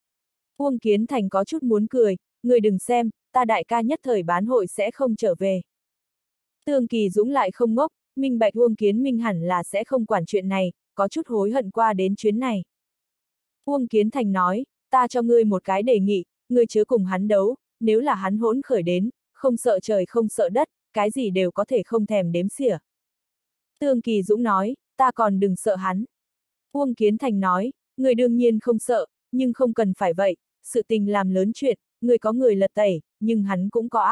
Uông Kiến Thành có chút muốn cười, người đừng xem, ta đại ca nhất thời bán hội sẽ không trở về. Tương Kỳ Dũng lại không ngốc, minh bạch Uông Kiến Minh hẳn là sẽ không quản chuyện này, có chút hối hận qua đến chuyến này. Uông Kiến Thành nói, ta cho ngươi một cái đề nghị, ngươi chớ cùng hắn đấu, nếu là hắn hỗn khởi đến, không sợ trời không sợ đất, cái gì đều có thể không thèm đếm xỉa. Tương Kỳ Dũng nói, ta còn đừng sợ hắn. Uông Kiến Thành nói, ngươi đương nhiên không sợ, nhưng không cần phải vậy, sự tình làm lớn chuyện, ngươi có người lật tẩy, nhưng hắn cũng có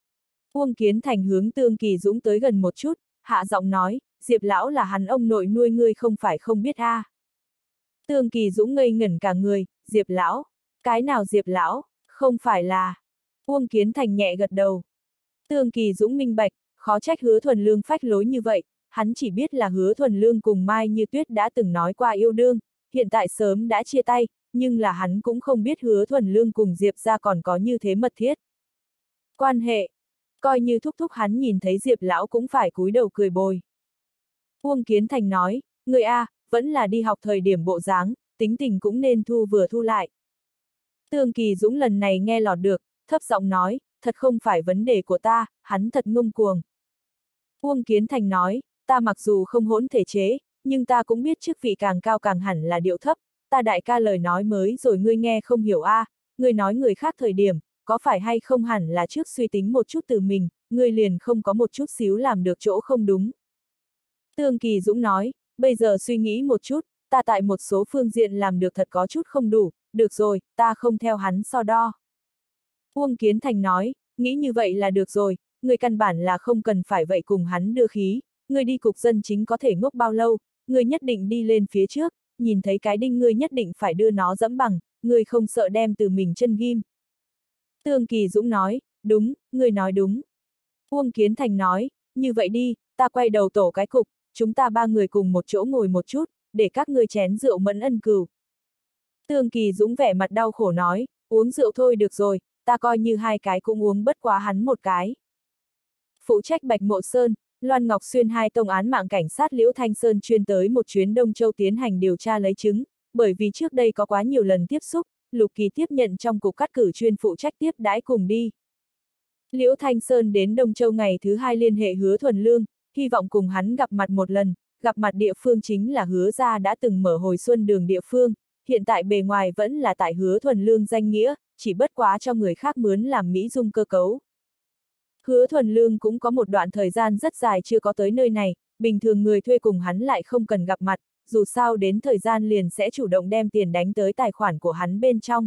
Uông Kiến Thành hướng Tương Kỳ Dũng tới gần một chút, hạ giọng nói, Diệp lão là hắn ông nội nuôi ngươi không phải không biết Tương Kỳ Dũng ngây ngẩn cả người, Diệp lão. Cái nào Diệp lão, không phải là... Uông Kiến Thành nhẹ gật đầu. Tương Kỳ Dũng minh bạch, khó trách Hứa Thuần Lương phách lối như vậy, hắn chỉ biết là Hứa Thuần Lương cùng Mai Như Tuyết đã từng nói qua yêu đương, hiện tại sớm đã chia tay, nhưng là hắn cũng không biết Hứa Thuần Lương cùng Diệp ra còn có như thế mật thiết quan hệ. Coi như thúc thúc hắn nhìn thấy Diệp lão cũng phải cúi đầu cười bồi. Uông Kiến Thành nói, người A, vẫn là đi học thời điểm bộ dáng, tính tình cũng nên thu vừa thu lại. Tương Kỳ Dũng lần này nghe lọt được, thấp giọng nói, thật không phải vấn đề của ta, hắn thật ngông cuồng. Uông Kiến Thành nói, ta mặc dù không hỗn thể chế, nhưng ta cũng biết chức vị càng cao càng hẳn là điệu thấp, ta đại ca lời nói mới rồi ngươi nghe không hiểu a, ngươi nói người khác thời điểm, có phải hay không hẳn là trước suy tính một chút từ mình, ngươi liền không có một chút xíu làm được chỗ không đúng. Tương Kỳ Dũng nói, bây giờ suy nghĩ một chút, ta tại một số phương diện làm được thật có chút không đủ, được rồi, ta không theo hắn so đo. Uông Kiến Thành nói, nghĩ như vậy là được rồi, người căn bản là không cần phải vậy cùng hắn đưa khí, người đi cục dân chính có thể ngốc bao lâu, người nhất định đi lên phía trước, nhìn thấy cái đinh người nhất định phải đưa nó dẫm bằng, người không sợ đem từ mình chân ghim. Tương Kỳ Dũng nói, đúng, người nói đúng. Uông Kiến Thành nói, như vậy đi, ta quay đầu tổ cái cục, chúng ta ba người cùng một chỗ ngồi một chút, để các ngươi chén rượu mẫn ân cừu. Tương Kỳ Dũng vẻ mặt đau khổ nói, uống rượu thôi được rồi, ta coi như hai cái cũng uống bất quá hắn một cái. Phụ trách Bạch Mộ Sơn, Loan Ngọc Xuyên hai tông án mạng cảnh sát Liễu Thanh Sơn chuyên tới một chuyến Đông Châu tiến hành điều tra lấy chứng, bởi vì trước đây có quá nhiều lần tiếp xúc, Lục Kỳ tiếp nhận trong cục cắt cử chuyên phụ trách tiếp đãi cùng đi. Liễu Thanh Sơn đến Đông Châu ngày thứ hai liên hệ Hứa Thuần Lương, hy vọng cùng hắn gặp mặt một lần, gặp mặt địa phương chính là Hứa gia đã từng mở hồi xuân đường địa phương, hiện tại bề ngoài vẫn là tại Hứa Thuần Lương danh nghĩa, chỉ bất quá cho người khác mướn làm mỹ dung cơ cấu. Hứa Thuần Lương cũng có một đoạn thời gian rất dài chưa có tới nơi này, bình thường người thuê cùng hắn lại không cần gặp mặt, dù sao đến thời gian liền sẽ chủ động đem tiền đánh tới tài khoản của hắn bên trong.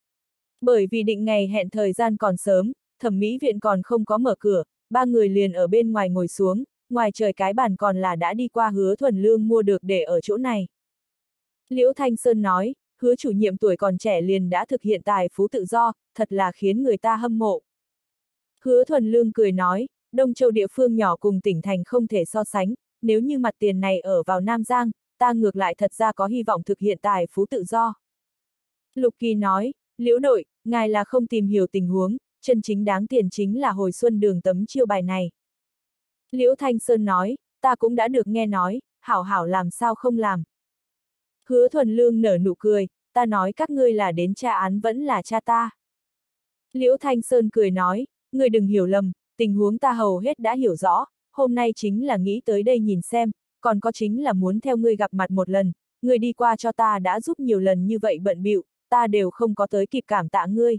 Bởi vì định ngày hẹn thời gian còn sớm, thẩm mỹ viện còn không có mở cửa, ba người liền ở bên ngoài ngồi xuống, ngoài trời cái bàn còn là đã đi qua Hứa Thuần Lương mua được để ở chỗ này. Liễu Thanh Sơn nói, Hứa chủ nhiệm tuổi còn trẻ liền đã thực hiện tài phú tự do, thật là khiến người ta hâm mộ. Hứa Thuần Lương cười nói, Đông Châu địa phương nhỏ cùng tỉnh thành không thể so sánh, nếu như mặt tiền này ở vào Nam Giang, ta ngược lại thật ra có hy vọng thực hiện tài phú tự do. Lục Kỳ nói, Liễu đội, ngài là không tìm hiểu tình huống, chân chính đáng tiền chính là hồi xuân đường tấm chiêu bài này. Liễu Thanh Sơn nói, ta cũng đã được nghe nói, hảo hảo làm sao không làm. Hứa Thuần Lương nở nụ cười, ta nói các ngươi là đến tra án vẫn là cha ta. Liễu Thanh Sơn cười nói, ngươi đừng hiểu lầm, tình huống ta hầu hết đã hiểu rõ, hôm nay chính là nghĩ tới đây nhìn xem, còn có chính là muốn theo ngươi gặp mặt một lần, ngươi đi qua cho ta đã giúp nhiều lần như vậy bận bịu, ta đều không có tới kịp cảm tạ ngươi.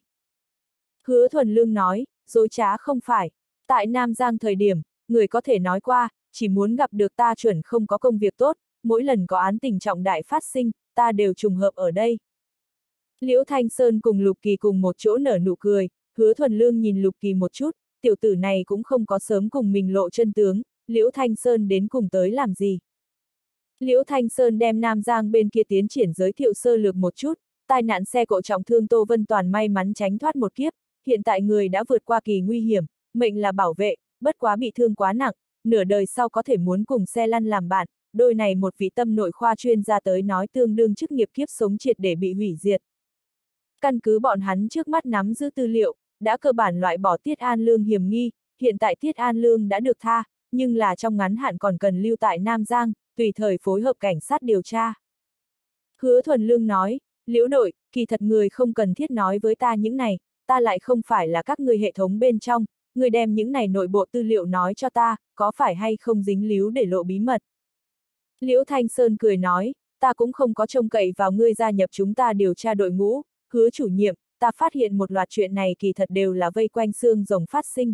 Hứa Thuần Lương nói, dối trá không phải, tại Nam Giang thời điểm, người có thể nói qua, chỉ muốn gặp được ta chuẩn không có công việc tốt, mỗi lần có án tình trọng đại phát sinh, ta đều trùng hợp ở đây. Liễu Thanh Sơn cùng Lục Kỳ cùng một chỗ nở nụ cười, Hứa Thuần Lương nhìn Lục Kỳ một chút, tiểu tử này cũng không có sớm cùng mình lộ chân tướng, Liễu Thanh Sơn đến cùng tới làm gì. Liễu Thanh Sơn đem Nam Giang bên kia tiến triển giới thiệu sơ lược một chút, tai nạn xe cộ trọng thương Tô Vân Toàn may mắn tránh thoát một kiếp, hiện tại người đã vượt qua kỳ nguy hiểm, mệnh là bảo vệ, bất quá bị thương quá nặng, nửa đời sau có thể muốn cùng xe lăn làm bạn, đôi này một vị tâm nội khoa chuyên gia tới nói tương đương chức nghiệp kiếp sống triệt để bị hủy diệt. Căn cứ bọn hắn trước mắt nắm giữ tư liệu, đã cơ bản loại bỏ Tiết An Lương hiểm nghi, hiện tại Tiết An Lương đã được tha, nhưng là trong ngắn hạn còn cần lưu tại Nam Giang, tùy thời phối hợp cảnh sát điều tra. Hứa Thuần Lương nói, Liễu đội, kỳ thật người không cần thiết nói với ta những này, ta lại không phải là các người hệ thống bên trong, người đem những này nội bộ tư liệu nói cho ta, có phải hay không dính líu để lộ bí mật. Liễu Thanh Sơn cười nói, ta cũng không có trông cậy vào ngươi gia nhập chúng ta điều tra đội ngũ, Hứa chủ nhiệm, ta phát hiện một loạt chuyện này kỳ thật đều là vây quanh xương rồng phát sinh.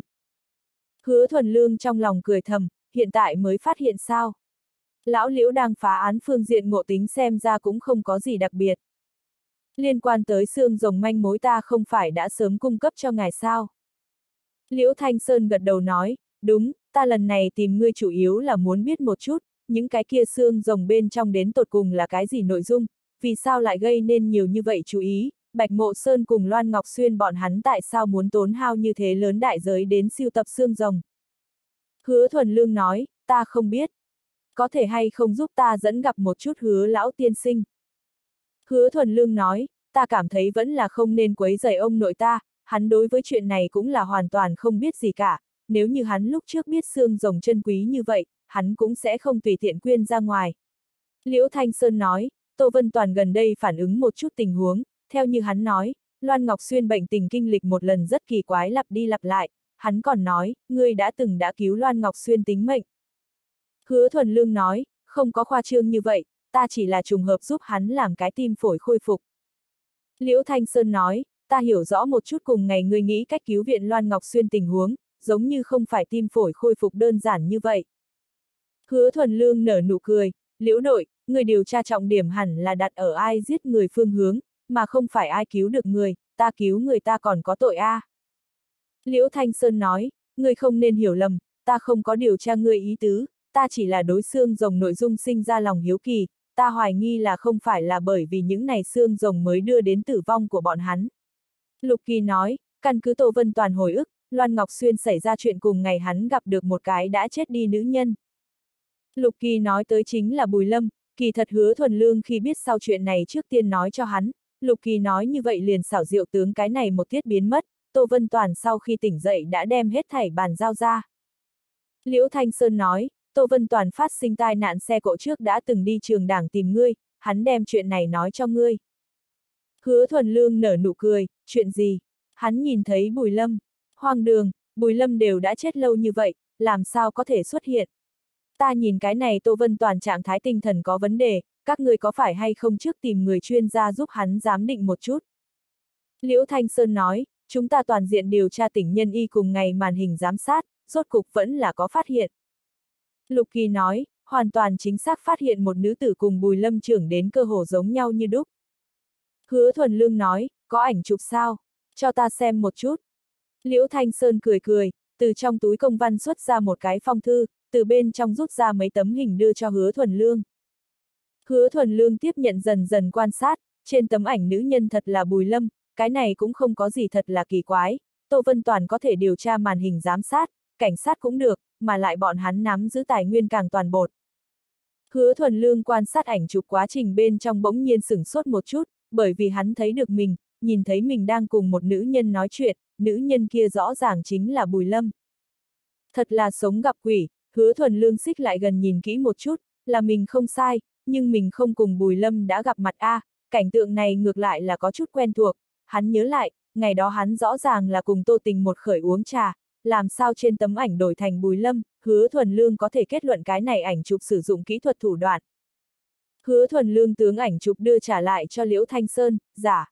Hứa Thuần Lương trong lòng cười thầm, hiện tại mới phát hiện sao. Lão Liễu đang phá án phương diện ngộ tính xem ra cũng không có gì đặc biệt. Liên quan tới xương rồng manh mối ta không phải đã sớm cung cấp cho ngài sao. Liễu Thanh Sơn gật đầu nói, đúng, ta lần này tìm ngươi chủ yếu là muốn biết một chút, những cái kia xương rồng bên trong đến tột cùng là cái gì nội dung, vì sao lại gây nên nhiều như vậy chú ý, Bạch Mộ Sơn cùng Loan Ngọc Xuyên bọn hắn tại sao muốn tốn hao như thế lớn đại giới đến sưu tập xương rồng? Hứa Thuần Lương nói, ta không biết. Có thể hay không giúp ta dẫn gặp một chút Hứa lão tiên sinh? Hứa Thuần Lương nói, ta cảm thấy vẫn là không nên quấy rầy ông nội ta, hắn đối với chuyện này cũng là hoàn toàn không biết gì cả, nếu như hắn lúc trước biết xương rồng chân quý như vậy, hắn cũng sẽ không tùy tiện quyên ra ngoài. Liễu Thanh Sơn nói, Tô Vân Toàn gần đây phản ứng một chút tình huống, theo như hắn nói, Loan Ngọc Xuyên bệnh tình kinh lịch một lần rất kỳ quái lặp đi lặp lại, hắn còn nói, ngươi đã cứu Loan Ngọc Xuyên tính mệnh. Hứa Thuần Lương nói, không có khoa trương như vậy, ta chỉ là trùng hợp giúp hắn làm cái tim phổi khôi phục. Liễu Thanh Sơn nói, ta hiểu rõ một chút cùng ngày ngươi nghĩ cách cứu viện Loan Ngọc Xuyên tình huống, giống như không phải tim phổi khôi phục đơn giản như vậy. Hứa Thuần Lương nở nụ cười, Liễu đội, người điều tra trọng điểm hẳn là đặt ở ai giết người phương hướng, mà không phải ai cứu được người, ta cứu người ta còn có tội a. Liễu Thanh Sơn nói, người không nên hiểu lầm, ta không có điều tra ngươi ý tứ, ta chỉ là đối xương rồng nội dung sinh ra lòng hiếu kỳ, ta hoài nghi là không phải là bởi vì những này xương rồng mới đưa đến tử vong của bọn hắn. Lục Kỳ nói, căn cứ Tô Vân Toàn hồi ức, Loan Ngọc Xuyên xảy ra chuyện cùng ngày hắn gặp được một cái đã chết đi nữ nhân. Lục Kỳ nói tới chính là Bùi Lâm, kỳ thật Hứa Thuần Lương khi biết sau chuyện này trước tiên nói cho hắn, Lục Kỳ nói như vậy liền xảo diệu tướng cái này một tiết biến mất, Tô Vân Toàn sau khi tỉnh dậy đã đem hết thảy bàn giao ra. Liễu Thanh Sơn nói, Tô Vân Toàn phát sinh tai nạn xe cộ trước đã từng đi trường đảng tìm ngươi, hắn đem chuyện này nói cho ngươi. Hứa Thuần Lương nở nụ cười, chuyện gì? Hắn nhìn thấy Bùi Lâm. Hoang đường, Bùi Lâm đều đã chết lâu như vậy, làm sao có thể xuất hiện? Ta nhìn cái này Tô Vân Toàn trạng thái tinh thần có vấn đề, các người có phải hay không trước tìm người chuyên gia giúp hắn giám định một chút? Liễu Thanh Sơn nói, chúng ta toàn diện điều tra tỉnh Nhân Y cùng ngày màn hình giám sát, rốt cục vẫn là có phát hiện. Lục Kỳ nói, hoàn toàn chính xác phát hiện một nữ tử cùng Bùi Lâm trưởng đến cơ hồ giống nhau như đúc. Hứa Thuần Lương nói, có ảnh chụp sao? Cho ta xem một chút. Liễu Thanh Sơn cười cười, từ trong túi công văn xuất ra một cái phong thư, từ bên trong rút ra mấy tấm hình đưa cho Hứa Thuần Lương. Hứa Thuần Lương tiếp nhận dần dần quan sát, trên tấm ảnh nữ nhân thật là Bùi Lâm, cái này cũng không có gì thật là kỳ quái, Tô Vân Toàn có thể điều tra màn hình giám sát, cảnh sát cũng được, mà lại bọn hắn nắm giữ tài nguyên càng toàn bột. Hứa Thuần Lương quan sát ảnh chụp quá trình bên trong bỗng nhiên sửng sốt một chút, bởi vì hắn thấy được mình, nhìn thấy mình đang cùng một nữ nhân nói chuyện, nữ nhân kia rõ ràng chính là Bùi Lâm. Thật là sống gặp quỷ, Hứa Thuần Lương xích lại gần nhìn kỹ một chút, là mình không sai, nhưng mình không cùng Bùi Lâm đã gặp mặt cảnh tượng này ngược lại là có chút quen thuộc, hắn nhớ lại, ngày đó hắn rõ ràng là cùng Tô Tình một khởi uống trà, làm sao trên tấm ảnh đổi thành Bùi Lâm, Hứa Thuần Lương có thể kết luận cái này ảnh chụp sử dụng kỹ thuật thủ đoạn. Hứa Thuần Lương tướng ảnh chụp đưa trả lại cho Liễu Thanh Sơn, giả.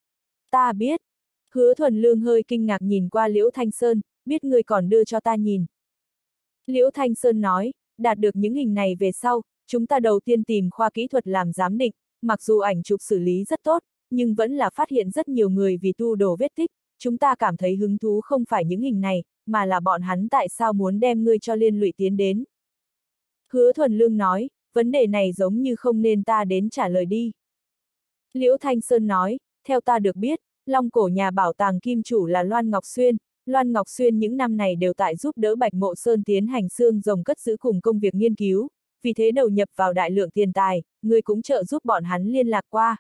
Ta biết. Hứa Thuần Lương hơi kinh ngạc nhìn qua Liễu Thanh Sơn, biết người còn đưa cho ta nhìn. Liễu Thanh Sơn nói, đạt được những hình này về sau, chúng ta đầu tiên tìm khoa kỹ thuật làm giám định, mặc dù ảnh chụp xử lý rất tốt, nhưng vẫn là phát hiện rất nhiều người vì tu đổ vết tích, chúng ta cảm thấy hứng thú không phải những hình này, mà là bọn hắn tại sao muốn đem ngươi cho liên lụy tiến đến. Hứa Thuần Lương nói, vấn đề này giống như không nên ta đến trả lời đi. Liễu Thanh Sơn nói, theo ta được biết, Long Cổ nhà bảo tàng kim chủ là Loan Ngọc Xuyên. Loan Ngọc Xuyên những năm này đều tại giúp đỡ Bạch Mộ Sơn tiến hành xương rồng cất giữ cùng công việc nghiên cứu, vì thế đầu nhập vào đại lượng tiền tài, người cũng trợ giúp bọn hắn liên lạc qua.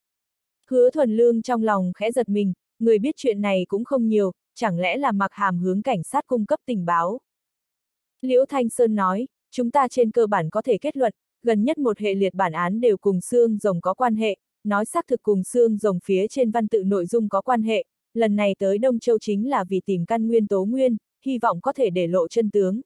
Hứa Thuần Lương trong lòng khẽ giật mình, người biết chuyện này cũng không nhiều, chẳng lẽ là Mạc Hàm hướng cảnh sát cung cấp tình báo. Liễu Thanh Sơn nói, chúng ta trên cơ bản có thể kết luận, gần nhất một hệ liệt bản án đều cùng xương rồng có quan hệ, nói xác thực cùng xương rồng phía trên văn tự nội dung có quan hệ, lần này tới Đông Châu chính là vì tìm căn nguyên tố nguyên, hy vọng có thể để lộ chân tướng.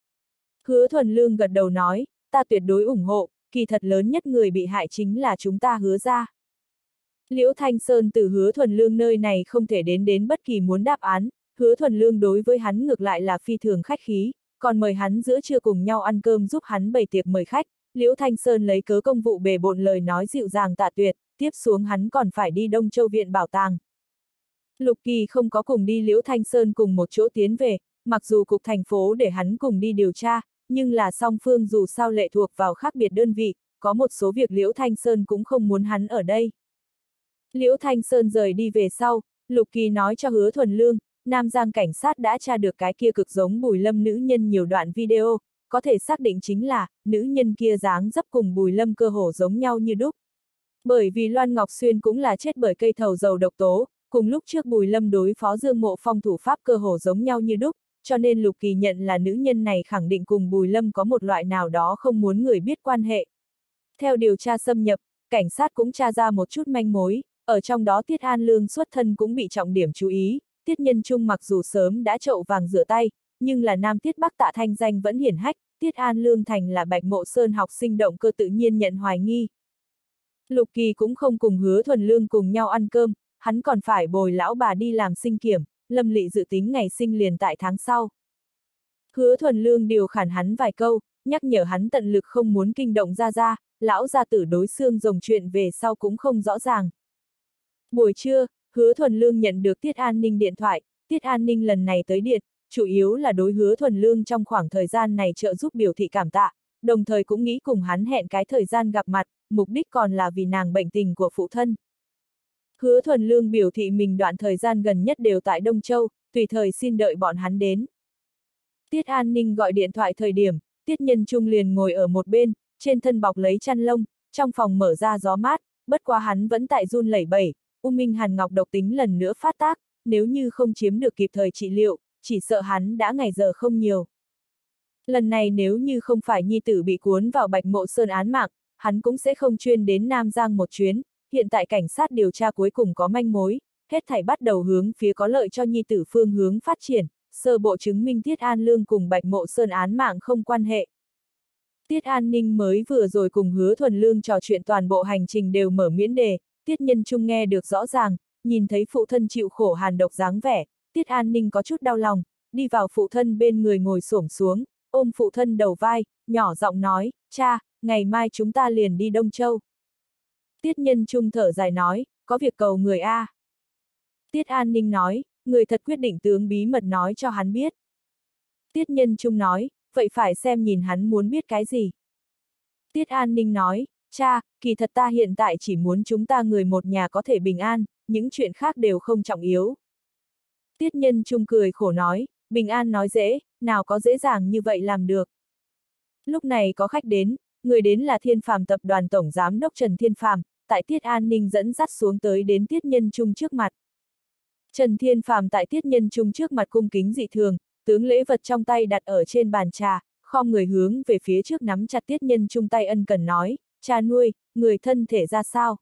Hứa Thuần Lương gật đầu nói, ta tuyệt đối ủng hộ, kỳ thật lớn nhất người bị hại chính là chúng ta Hứa ra. Liễu Thanh Sơn từ Hứa Thuần Lương nơi này không thể đến bất kỳ muốn đáp án, Hứa Thuần Lương đối với hắn ngược lại là phi thường khách khí, còn mời hắn giữa trưa cùng nhau ăn cơm giúp hắn bày tiệc mời khách, Liễu Thanh Sơn lấy cớ công vụ bề bộn lời nói dịu dàng tạ tuyệt, tiếp xuống hắn còn phải đi Đông Châu Viện Bảo tàng. Lục Kỳ không có cùng đi Liễu Thanh Sơn cùng một chỗ tiến về, mặc dù cục thành phố để hắn cùng đi điều tra, nhưng là song phương dù sao lệ thuộc vào khác biệt đơn vị, có một số việc Liễu Thanh Sơn cũng không muốn hắn ở đây. Liễu Thanh Sơn rời đi về sau, Lục Kỳ nói cho Hứa Thuần Lương, Nam Giang cảnh sát đã tra được cái kia cực giống Bùi Lâm nữ nhân nhiều đoạn video, có thể xác định chính là, nữ nhân kia dáng dấp cùng Bùi Lâm cơ hồ giống nhau như đúc. Bởi vì Loan Ngọc Xuyên cũng là chết bởi cây thầu dầu độc tố, cùng lúc trước Bùi Lâm đối phó Dương Mộ Phong thủ pháp cơ hồ giống nhau như đúc, cho nên Lục Kỳ nhận là nữ nhân này khẳng định cùng Bùi Lâm có một loại nào đó không muốn người biết quan hệ. Theo điều tra xâm nhập, cảnh sát cũng tra ra một chút manh mối, ở trong đó Tiết An Lương xuất thân cũng bị trọng điểm chú ý, Tiết Nhân Trung mặc dù sớm đã chậu vàng rửa tay, nhưng là nam Tiết Bắc Tạ thanh danh vẫn hiển hách, Tiết An Lương thành là Bạch Mộ Sơn học sinh động cơ tự nhiên nhận hoài nghi. Lục Kỳ cũng không cùng Hứa Thuần Lương cùng nhau ăn cơm, hắn còn phải bồi lão bà đi làm sinh kiểm, Lâm Lị dự tính ngày sinh liền tại tháng sau. Hứa Thuần Lương điều khản hắn vài câu, nhắc nhở hắn tận lực không muốn kinh động Gia, lão gia tử đối xương rồng chuyện về sau cũng không rõ ràng. Buổi trưa, Hứa Thuần Lương nhận được Tiết An Ninh điện thoại, Tiết An Ninh lần này tới điện, chủ yếu là đối Hứa Thuần Lương trong khoảng thời gian này trợ giúp biểu thị cảm tạ, đồng thời cũng nghĩ cùng hắn hẹn cái thời gian gặp mặt, mục đích còn là vì nàng bệnh tình của phụ thân. Hứa Thuần Lương biểu thị mình đoạn thời gian gần nhất đều tại Đông Châu, tùy thời xin đợi bọn hắn đến. Tiết An Ninh gọi điện thoại thời điểm, Tiết Nhân Trung liền ngồi ở một bên, trên thân bọc lấy chăn lông, trong phòng mở ra gió mát, bất quá hắn vẫn tại run lẩy bẩy, U Minh Hàn Ngọc độc tính lần nữa phát tác, nếu như không chiếm được kịp thời trị liệu, chỉ sợ hắn đã ngày giờ không nhiều. Lần này nếu như không phải nhi tử bị cuốn vào Bạch Mộ Sơn án mạng, hắn cũng sẽ không chuyên đến Nam Giang một chuyến, hiện tại cảnh sát điều tra cuối cùng có manh mối, hết thảy bắt đầu hướng phía có lợi cho nhi tử phương hướng phát triển, sơ bộ chứng minh Tiết An Lương cùng Bạch Mộ Sơn án mạng không quan hệ. Tiết An Ninh mới vừa rồi cùng Hứa Thuần Lương trò chuyện toàn bộ hành trình đều mở miễn đề, Tiết Nhân Trung nghe được rõ ràng, nhìn thấy phụ thân chịu khổ hàn độc dáng vẻ, Tiết An Ninh có chút đau lòng, đi vào phụ thân bên người ngồi xổm xuống, ôm phụ thân đầu vai, nhỏ giọng nói, cha, ngày mai chúng ta liền đi Đông Châu. Tiết Nhân Trung thở dài nói, có việc cầu người a. Tiết An Ninh nói, người thật quyết định tướng bí mật nói cho hắn biết. Tiết Nhân Trung nói, vậy phải xem nhìn hắn muốn biết cái gì. Tiết An Ninh nói, cha, kỳ thật ta hiện tại chỉ muốn chúng ta người một nhà có thể bình an, những chuyện khác đều không trọng yếu. Tiết Nhân Trung cười khổ nói, bình an nói dễ, nào có dễ dàng như vậy làm được. Lúc này có khách đến, người đến là Thiên Phàm tập đoàn tổng giám đốc Trần Thiên Phàm, tại Tiết An Ninh dẫn dắt xuống tới đến Tiết Nhân Trung trước mặt. Trần Thiên Phàm tại Tiết Nhân Trung trước mặt cung kính dị thường, tướng lễ vật trong tay đặt ở trên bàn trà, khom người hướng về phía trước nắm chặt Tiết Nhân Trung tay ân cần nói, cha nuôi, người thân thể ra sao?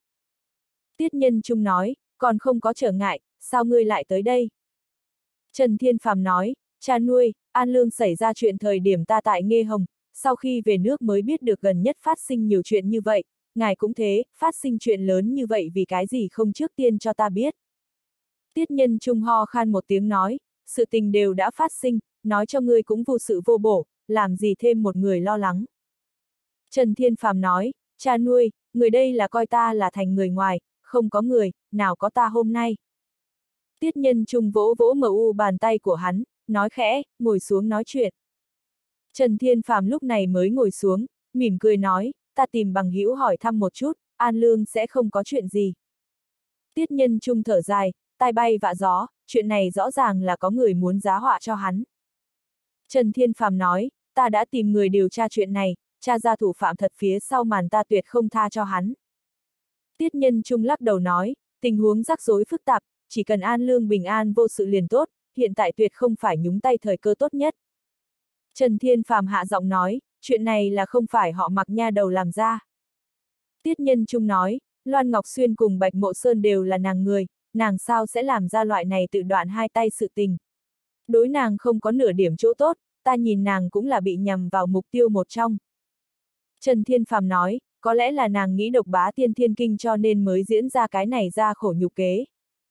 Tiết Nhân Trung nói, còn không có trở ngại, sao ngươi lại tới đây? Trần Thiên Phàm nói, cha nuôi, An Lương xảy ra chuyện thời điểm ta tại Nghê Hồng, sau khi về nước mới biết được gần nhất phát sinh nhiều chuyện như vậy, ngài cũng thế, phát sinh chuyện lớn như vậy vì cái gì không trước tiên cho ta biết. Tiết Nhân Trung ho khan một tiếng nói, sự tình đều đã phát sinh, nói cho ngươi cũng vô sự vô bổ, làm gì thêm một người lo lắng. Trần Thiên Phàm nói, cha nuôi, người đây là coi ta là thành người ngoài, không có người, nào có ta hôm nay. Tiết Nhân Trung vỗ vỗ mu bàn tay của hắn, nói khẽ, ngồi xuống nói chuyện. Trần Thiên Phàm lúc này mới ngồi xuống, mỉm cười nói, ta tìm bằng hữu hỏi thăm một chút, An Lương sẽ không có chuyện gì. Tiết Nhân Trung thở dài, tai bay vạ gió, chuyện này rõ ràng là có người muốn giá họa cho hắn. Trần Thiên Phàm nói, ta đã tìm người điều tra chuyện này, tra ra thủ phạm thật phía sau màn ta tuyệt không tha cho hắn. Tiết Nhân Trung lắc đầu nói, tình huống rắc rối phức tạp, chỉ cần An Lương bình an vô sự liền tốt, hiện tại tuyệt không phải nhúng tay thời cơ tốt nhất. Trần Thiên Phàm hạ giọng nói, chuyện này là không phải họ Mặc nha đầu làm ra. Tiết Nhân Trung nói, Loan Ngọc Xuyên cùng Bạch Mộ Sơn đều là nàng người, nàng sao sẽ làm ra loại này tự đoạn hai tay sự tình. Đối nàng không có nửa điểm chỗ tốt, ta nhìn nàng cũng là bị nhằm vào mục tiêu một trong. Trần Thiên Phàm nói, có lẽ là nàng nghĩ độc bá tiên thiên kinh cho nên mới diễn ra cái này ra khổ nhục kế.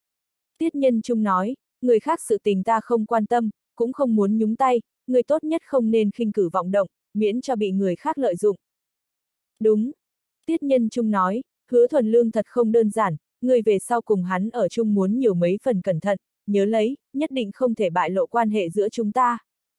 Tiết Nhân Trung nói, người khác sự tình ta không quan tâm, cũng không muốn nhúng tay, người tốt nhất không nên khinh cử vọng động, miễn cho bị người khác lợi dụng. Đúng. Tiết Nhân Trung nói, Hứa Thuần Lương thật không đơn giản, người về sau cùng hắn ở chung muốn nhiều mấy phần cẩn thận, nhớ lấy, nhất định không thể bại lộ quan hệ giữa chúng ta.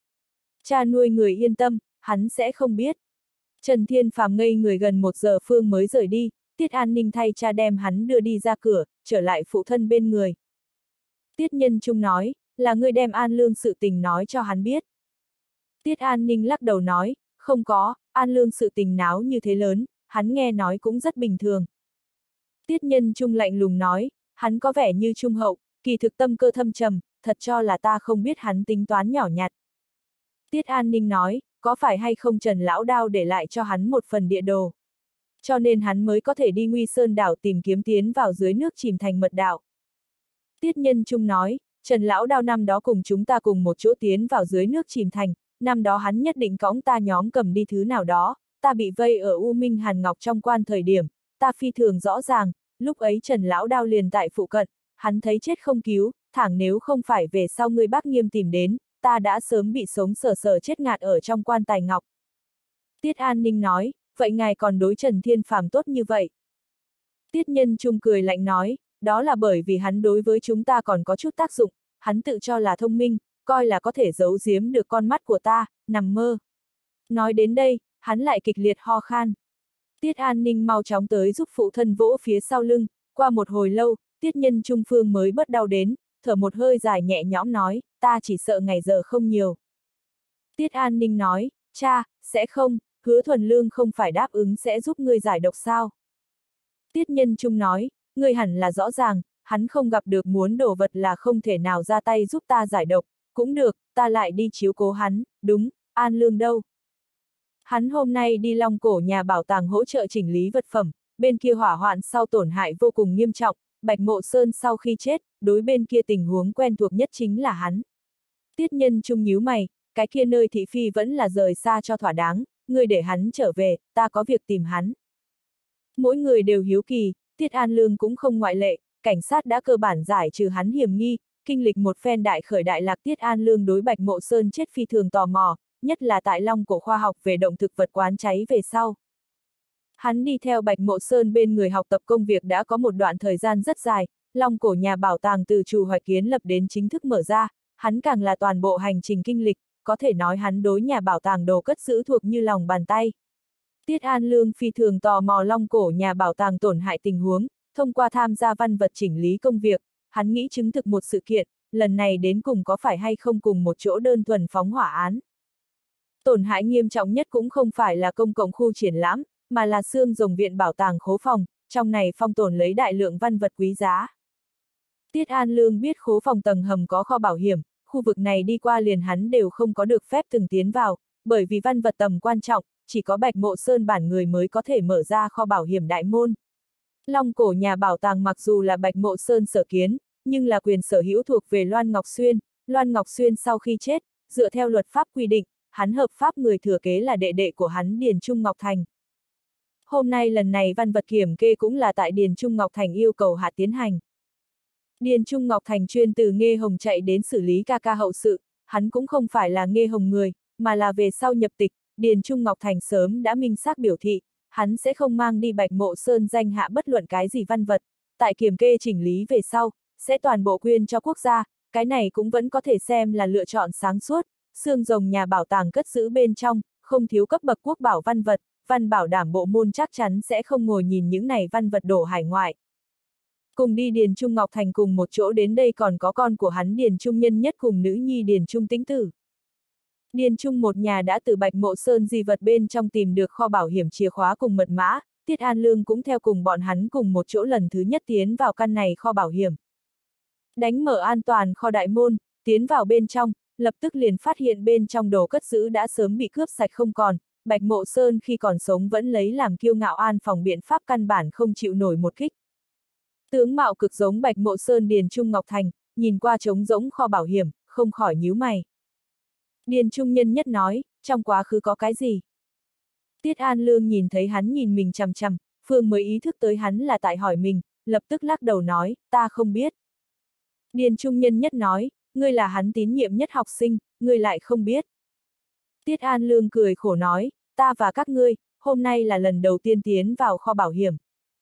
Cha nuôi người yên tâm, hắn sẽ không biết. Trần Thiên Phàm ngây người gần 1 giờ phương mới rời đi, Tiết An Ninh thay cha đem hắn đưa đi ra cửa, trở lại phụ thân bên người. Tiết Nhân Trung nói, là ngươi đem An Lương sự tình nói cho hắn biết. Tiết An Ninh lắc đầu nói, không có, An Lương sự tình náo như thế lớn, hắn nghe nói cũng rất bình thường. Tiết Nhân Trung lạnh lùng nói, hắn có vẻ như trung hậu, kỳ thực tâm cơ thâm trầm, thật cho là ta không biết hắn tính toán nhỏ nhặt. Tiết An Ninh nói, có phải hay không Trần Lão Đao để lại cho hắn một phần địa đồ. Cho nên hắn mới có thể đi Nguy Sơn đảo tìm kiếm tiến vào dưới nước chìm thành mật đạo. Tiết Nhân Trung nói, Trần Lão Đao năm đó cùng chúng ta cùng một chỗ tiến vào dưới nước chìm thành, năm đó hắn nhất định cõng ta nhóm cầm đi thứ nào đó, ta bị vây ở U Minh Hàn Ngọc trong quan thời điểm, ta phi thường rõ ràng, lúc ấy Trần Lão Đao liền tại phụ cận, hắn thấy chết không cứu, thẳng nếu không phải về sau người Bác Nghiêm tìm đến, ta đã sớm bị sống sờ sờ chết ngạt ở trong quan tài ngọc. Tiết An Ninh nói, vậy ngài còn đối Trần Thiên Phàm tốt như vậy? Tiết Nhân Trung cười lạnh nói, đó là bởi vì hắn đối với chúng ta còn có chút tác dụng, hắn tự cho là thông minh, coi là có thể giấu giếm được con mắt của ta, nằm mơ. Nói đến đây, hắn lại kịch liệt ho khan. Tiết An Ninh mau chóng tới giúp phụ thân vỗ phía sau lưng, qua một hồi lâu, Tiết Nhân Trung Phương mới bớt đau đến, thở một hơi dài nhẹ nhõm nói, ta chỉ sợ ngày giờ không nhiều. Tiết An Ninh nói, cha, sẽ không, Hứa Thuần Lương không phải đáp ứng sẽ giúp ngươi giải độc sao. Tiết Nhân Trung nói, ngươi hẳn là rõ ràng, hắn không gặp được muốn đồ vật là không thể nào ra tay giúp ta giải độc, cũng được, ta lại đi chiếu cố hắn, đúng, An Lương đâu. Hắn hôm nay đi Long Cổ nhà bảo tàng hỗ trợ chỉnh lý vật phẩm, bên kia hỏa hoạn sau tổn hại vô cùng nghiêm trọng, Bạch Mộ Sơn sau khi chết, đối bên kia tình huống quen thuộc nhất chính là hắn. Tiết Nhân Trung nhíu mày, cái kia nơi thị phi vẫn là rời xa cho thỏa đáng, ngươi để hắn trở về, ta có việc tìm hắn. Mỗi người đều hiếu kỳ, Tiết An Lương cũng không ngoại lệ, cảnh sát đã cơ bản giải trừ hắn hiểm nghi, kinh lịch một phen đại khởi đại lạc. Tiết An Lương đối Bạch Mộ Sơn chết phi thường tò mò, nhất là tại Long Cổ khoa học về động thực vật quán cháy về sau. Hắn đi theo Bạch Mộ Sơn bên người học tập công việc đã có một đoạn thời gian rất dài, Long Cổ nhà bảo tàng từ trù hoạch kiến lập đến chính thức mở ra, hắn càng là toàn bộ hành trình kinh lịch, có thể nói hắn đối nhà bảo tàng đồ cất giữ thuộc như lòng bàn tay. Tiết An Lương phi thường tò mò Long Cổ nhà bảo tàng tổn hại tình huống, thông qua tham gia văn vật chỉnh lý công việc, hắn nghĩ chứng thực một sự kiện, lần này đến cùng có phải hay không cùng một chỗ đơn thuần phóng hỏa án. Tổn hại nghiêm trọng nhất cũng không phải là công cộng khu triển lãm, mà là xương rồng viện bảo tàng khố phòng, trong này phong tồn lấy đại lượng văn vật quý giá. Tiết An Lương biết khố phòng tầng hầm có kho bảo hiểm, khu vực này đi qua liền hắn đều không có được phép từng tiến vào, bởi vì văn vật tầm quan trọng, chỉ có Bạch Mộ Sơn bản người mới có thể mở ra kho bảo hiểm đại môn. Long Cổ nhà bảo tàng mặc dù là Bạch Mộ Sơn sở kiến, nhưng là quyền sở hữu thuộc về Loan Ngọc Xuyên. Loan Ngọc Xuyên sau khi chết, dựa theo luật pháp quy định, hắn hợp pháp người thừa kế là đệ đệ của hắn Điền Trung Ngọc Thành. Hôm nay lần này văn vật kiểm kê cũng là tại Điền Trung Ngọc Thành yêu cầu hạ tiến hành. Điền Trung Ngọc Thành chuyên từ Nghê Hồng chạy đến xử lý ca ca hậu sự, hắn cũng không phải là Nghê Hồng người, mà là về sau nhập tịch, Điền Trung Ngọc Thành sớm đã minh xác biểu thị, hắn sẽ không mang đi Bạch Mộ Sơn danh hạ bất luận cái gì văn vật, tại kiểm kê chỉnh lý về sau, sẽ toàn bộ quyên cho quốc gia, cái này cũng vẫn có thể xem là lựa chọn sáng suốt, xương rồng nhà bảo tàng cất giữ bên trong, không thiếu cấp bậc quốc bảo văn vật, văn bảo đảm bộ môn chắc chắn sẽ không ngồi nhìn những này văn vật đổ hải ngoại. Cùng đi Điền Trung Ngọc Thành cùng một chỗ đến đây còn có con của hắn Điền Trung Nhân Nhất cùng nữ nhi Điền Trung Tĩnh Tử. Điền Trung một nhà đã từ Bạch Mộ Sơn di vật bên trong tìm được kho bảo hiểm chìa khóa cùng mật mã, Tiết An Lương cũng theo cùng bọn hắn cùng một chỗ lần thứ nhất tiến vào căn này kho bảo hiểm. Đánh mở an toàn kho đại môn, tiến vào bên trong, lập tức liền phát hiện bên trong đồ cất giữ đã sớm bị cướp sạch không còn, Bạch Mộ Sơn khi còn sống vẫn lấy làm kiêu ngạo an phòng biện pháp căn bản không chịu nổi một kích. Tướng mạo cực giống Bạch Mộ Sơn Điền Trung Ngọc Thành, nhìn qua trống rỗng kho bảo hiểm, không khỏi nhíu mày. Điền Trung Nhân Nhất nói, trong quá khứ có cái gì? Tiết An Lương nhìn thấy hắn nhìn mình chằm chằm, Phương mới ý thức tới hắn là tại hỏi mình, lập tức lắc đầu nói, ta không biết. Điền Trung Nhân Nhất nói, ngươi là hắn tín nhiệm nhất học sinh, ngươi lại không biết. Tiết An Lương cười khổ nói, ta và các ngươi, hôm nay là lần đầu tiên tiến vào kho bảo hiểm.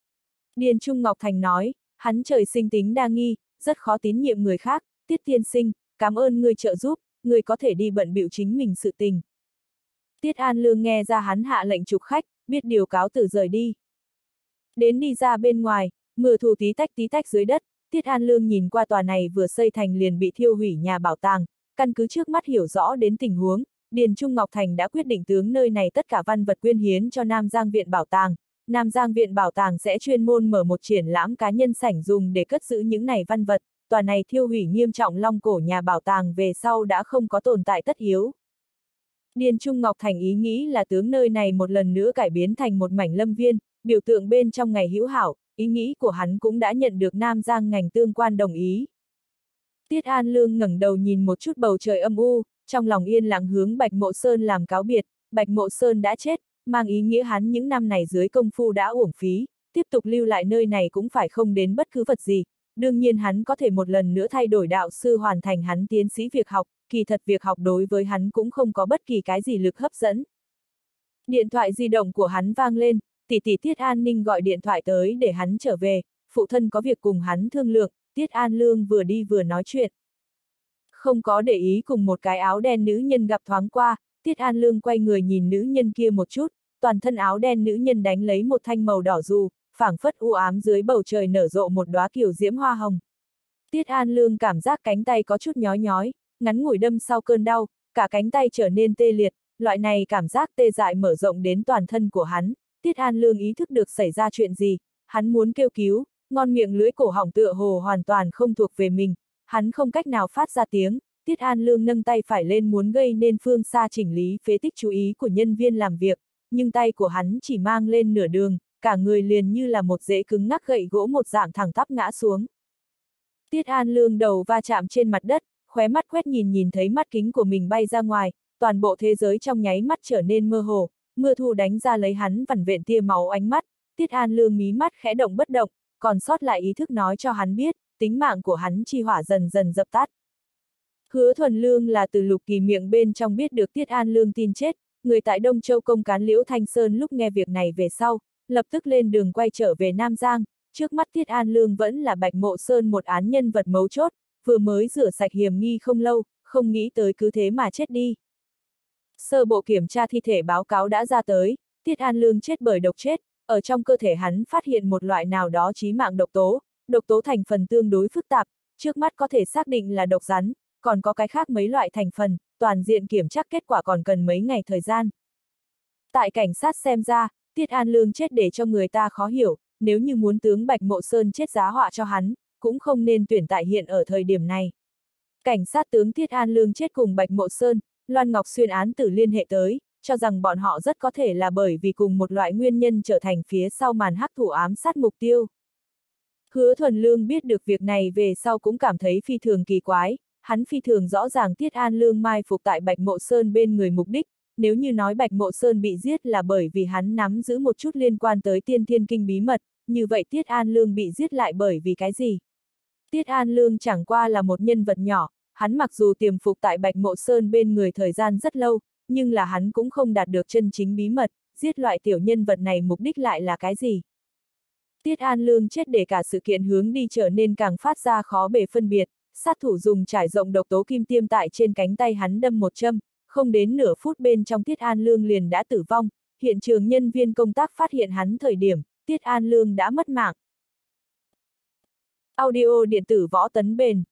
Điền Trung Ngọc Thành nói, hắn trời sinh tính đa nghi, rất khó tín nhiệm người khác, Tiết tiên sinh, cảm ơn ngươi trợ giúp, ngươi có thể đi bận bịu chính mình sự tình. Tiết An Lương nghe ra hắn hạ lệnh trục khách, biết điều cáo từ rời đi. Đến đi ra bên ngoài, mưa thu tí tách dưới đất, Tiết An Lương nhìn qua tòa này vừa xây thành liền bị thiêu hủy nhà bảo tàng, căn cứ trước mắt hiểu rõ đến tình huống, Điền Trung Ngọc Thành đã quyết định tướng nơi này tất cả văn vật quyên hiến cho Nam Giang Viện Bảo tàng. Nam Giang Viện Bảo tàng sẽ chuyên môn mở một triển lãm cá nhân sảnh dùng để cất giữ những này văn vật, tòa này thiêu hủy nghiêm trọng long cổ nhà bảo tàng về sau đã không có tồn tại tất yếu. Điền Trung Ngọc Thành ý nghĩ là tướng nơi này một lần nữa cải biến thành một mảnh lâm viên, biểu tượng bên trong ngày hữu hảo, ý nghĩ của hắn cũng đã nhận được Nam Giang ngành tương quan đồng ý. Tiết An Lương ngẩng đầu nhìn một chút bầu trời âm u, trong lòng yên lặng hướng Bạch Mộ Sơn làm cáo biệt, Bạch Mộ Sơn đã chết, mang ý nghĩa hắn những năm này dưới công phu đã uổng phí, tiếp tục lưu lại nơi này cũng phải không đến bất cứ vật gì, đương nhiên hắn có thể một lần nữa thay đổi đạo sư hoàn thành hắn tiến sĩ việc học, kỳ thật việc học đối với hắn cũng không có bất kỳ cái gì lực hấp dẫn. Điện thoại di động của hắn vang lên, tỷ tỷ Tiết An Ninh gọi điện thoại tới để hắn trở về, phụ thân có việc cùng hắn thương lượng, Tiết An Lương vừa đi vừa nói chuyện. Không có để ý cùng một cái áo đen nữ nhân gặp thoáng qua, Tiết An Lương quay người nhìn nữ nhân kia một chút, toàn thân áo đen nữ nhân đánh lấy một thanh màu đỏ dù, phảng phất u ám dưới bầu trời nở rộ một đóa kiều diễm hoa hồng. Tiết An Lương cảm giác cánh tay có chút nhói nhói, ngắn ngủi đâm sau cơn đau, cả cánh tay trở nên tê liệt, loại này cảm giác tê dại mở rộng đến toàn thân của hắn. Tiết An Lương ý thức được xảy ra chuyện gì, hắn muốn kêu cứu, ngon miệng lưỡi cổ họng tựa hồ hoàn toàn không thuộc về mình, hắn không cách nào phát ra tiếng. Tiết An Lương nâng tay phải lên muốn gây nên phương xa chỉnh lý phế tích chú ý của nhân viên làm việc, nhưng tay của hắn chỉ mang lên nửa đường, cả người liền như là một rễ cứng ngắc gậy gỗ một dạng thẳng tắp ngã xuống. Tiết An Lương đầu va chạm trên mặt đất, khóe mắt quét nhìn thấy mắt kính của mình bay ra ngoài, toàn bộ thế giới trong nháy mắt trở nên mơ hồ, mưa thu đánh ra lấy hắn vằn vện tia máu ánh mắt, Tiết An Lương mí mắt khẽ động bất động, còn sót lại ý thức nói cho hắn biết, tính mạng của hắn chi hỏa dần dần dập tắt. Hứa Thuần Lương là từ Lục Kỳ miệng bên trong biết được Tiết An Lương tin chết, người tại Đông Châu công cán Liễu Thanh Sơn lúc nghe việc này về sau, lập tức lên đường quay trở về Nam Giang, trước mắt Tiết An Lương vẫn là Bạch Mộ Sơn một án nhân vật mấu chốt, vừa mới rửa sạch hiểm nghi không lâu, không nghĩ tới cứ thế mà chết đi. Sơ bộ kiểm tra thi thể báo cáo đã ra tới, Tiết An Lương chết bởi độc chết, ở trong cơ thể hắn phát hiện một loại nào đó chí mạng độc tố thành phần tương đối phức tạp, trước mắt có thể xác định là độc rắn, còn có cái khác mấy loại thành phần, toàn diện kiểm tra kết quả còn cần mấy ngày thời gian. Tại cảnh sát xem ra, Tiết An Lương chết để cho người ta khó hiểu, nếu như muốn tướng Bạch Mộ Sơn chết giá họa cho hắn, cũng không nên tuyển tại hiện ở thời điểm này. Cảnh sát tướng Tiết An Lương chết cùng Bạch Mộ Sơn, Loan Ngọc Xuyên án tử liên hệ tới, cho rằng bọn họ rất có thể là bởi vì cùng một loại nguyên nhân trở thành phía sau màn hắc thủ ám sát mục tiêu. Hứa Thuần Lương biết được việc này về sau cũng cảm thấy phi thường kỳ quái, hắn phi thường rõ ràng Tiết An Lương mai phục tại Bạch Mộ Sơn bên người mục đích, nếu như nói Bạch Mộ Sơn bị giết là bởi vì hắn nắm giữ một chút liên quan tới Tiên Thiên Kinh bí mật, như vậy Tiết An Lương bị giết lại bởi vì cái gì? Tiết An Lương chẳng qua là một nhân vật nhỏ, hắn mặc dù tiềm phục tại Bạch Mộ Sơn bên người thời gian rất lâu, nhưng là hắn cũng không đạt được chân chính bí mật, giết loại tiểu nhân vật này mục đích lại là cái gì? Tiết An Lương chết để cả sự kiện hướng đi trở nên càng phát ra khó bề phân biệt, sát thủ dùng trải rộng độc tố kim tiêm tại trên cánh tay hắn đâm một châm, không đến nửa phút bên trong Tiết An Lương liền đã tử vong, hiện trường nhân viên công tác phát hiện hắn thời điểm, Tiết An Lương đã mất mạng. Audio điện tử Võ Tấn Bền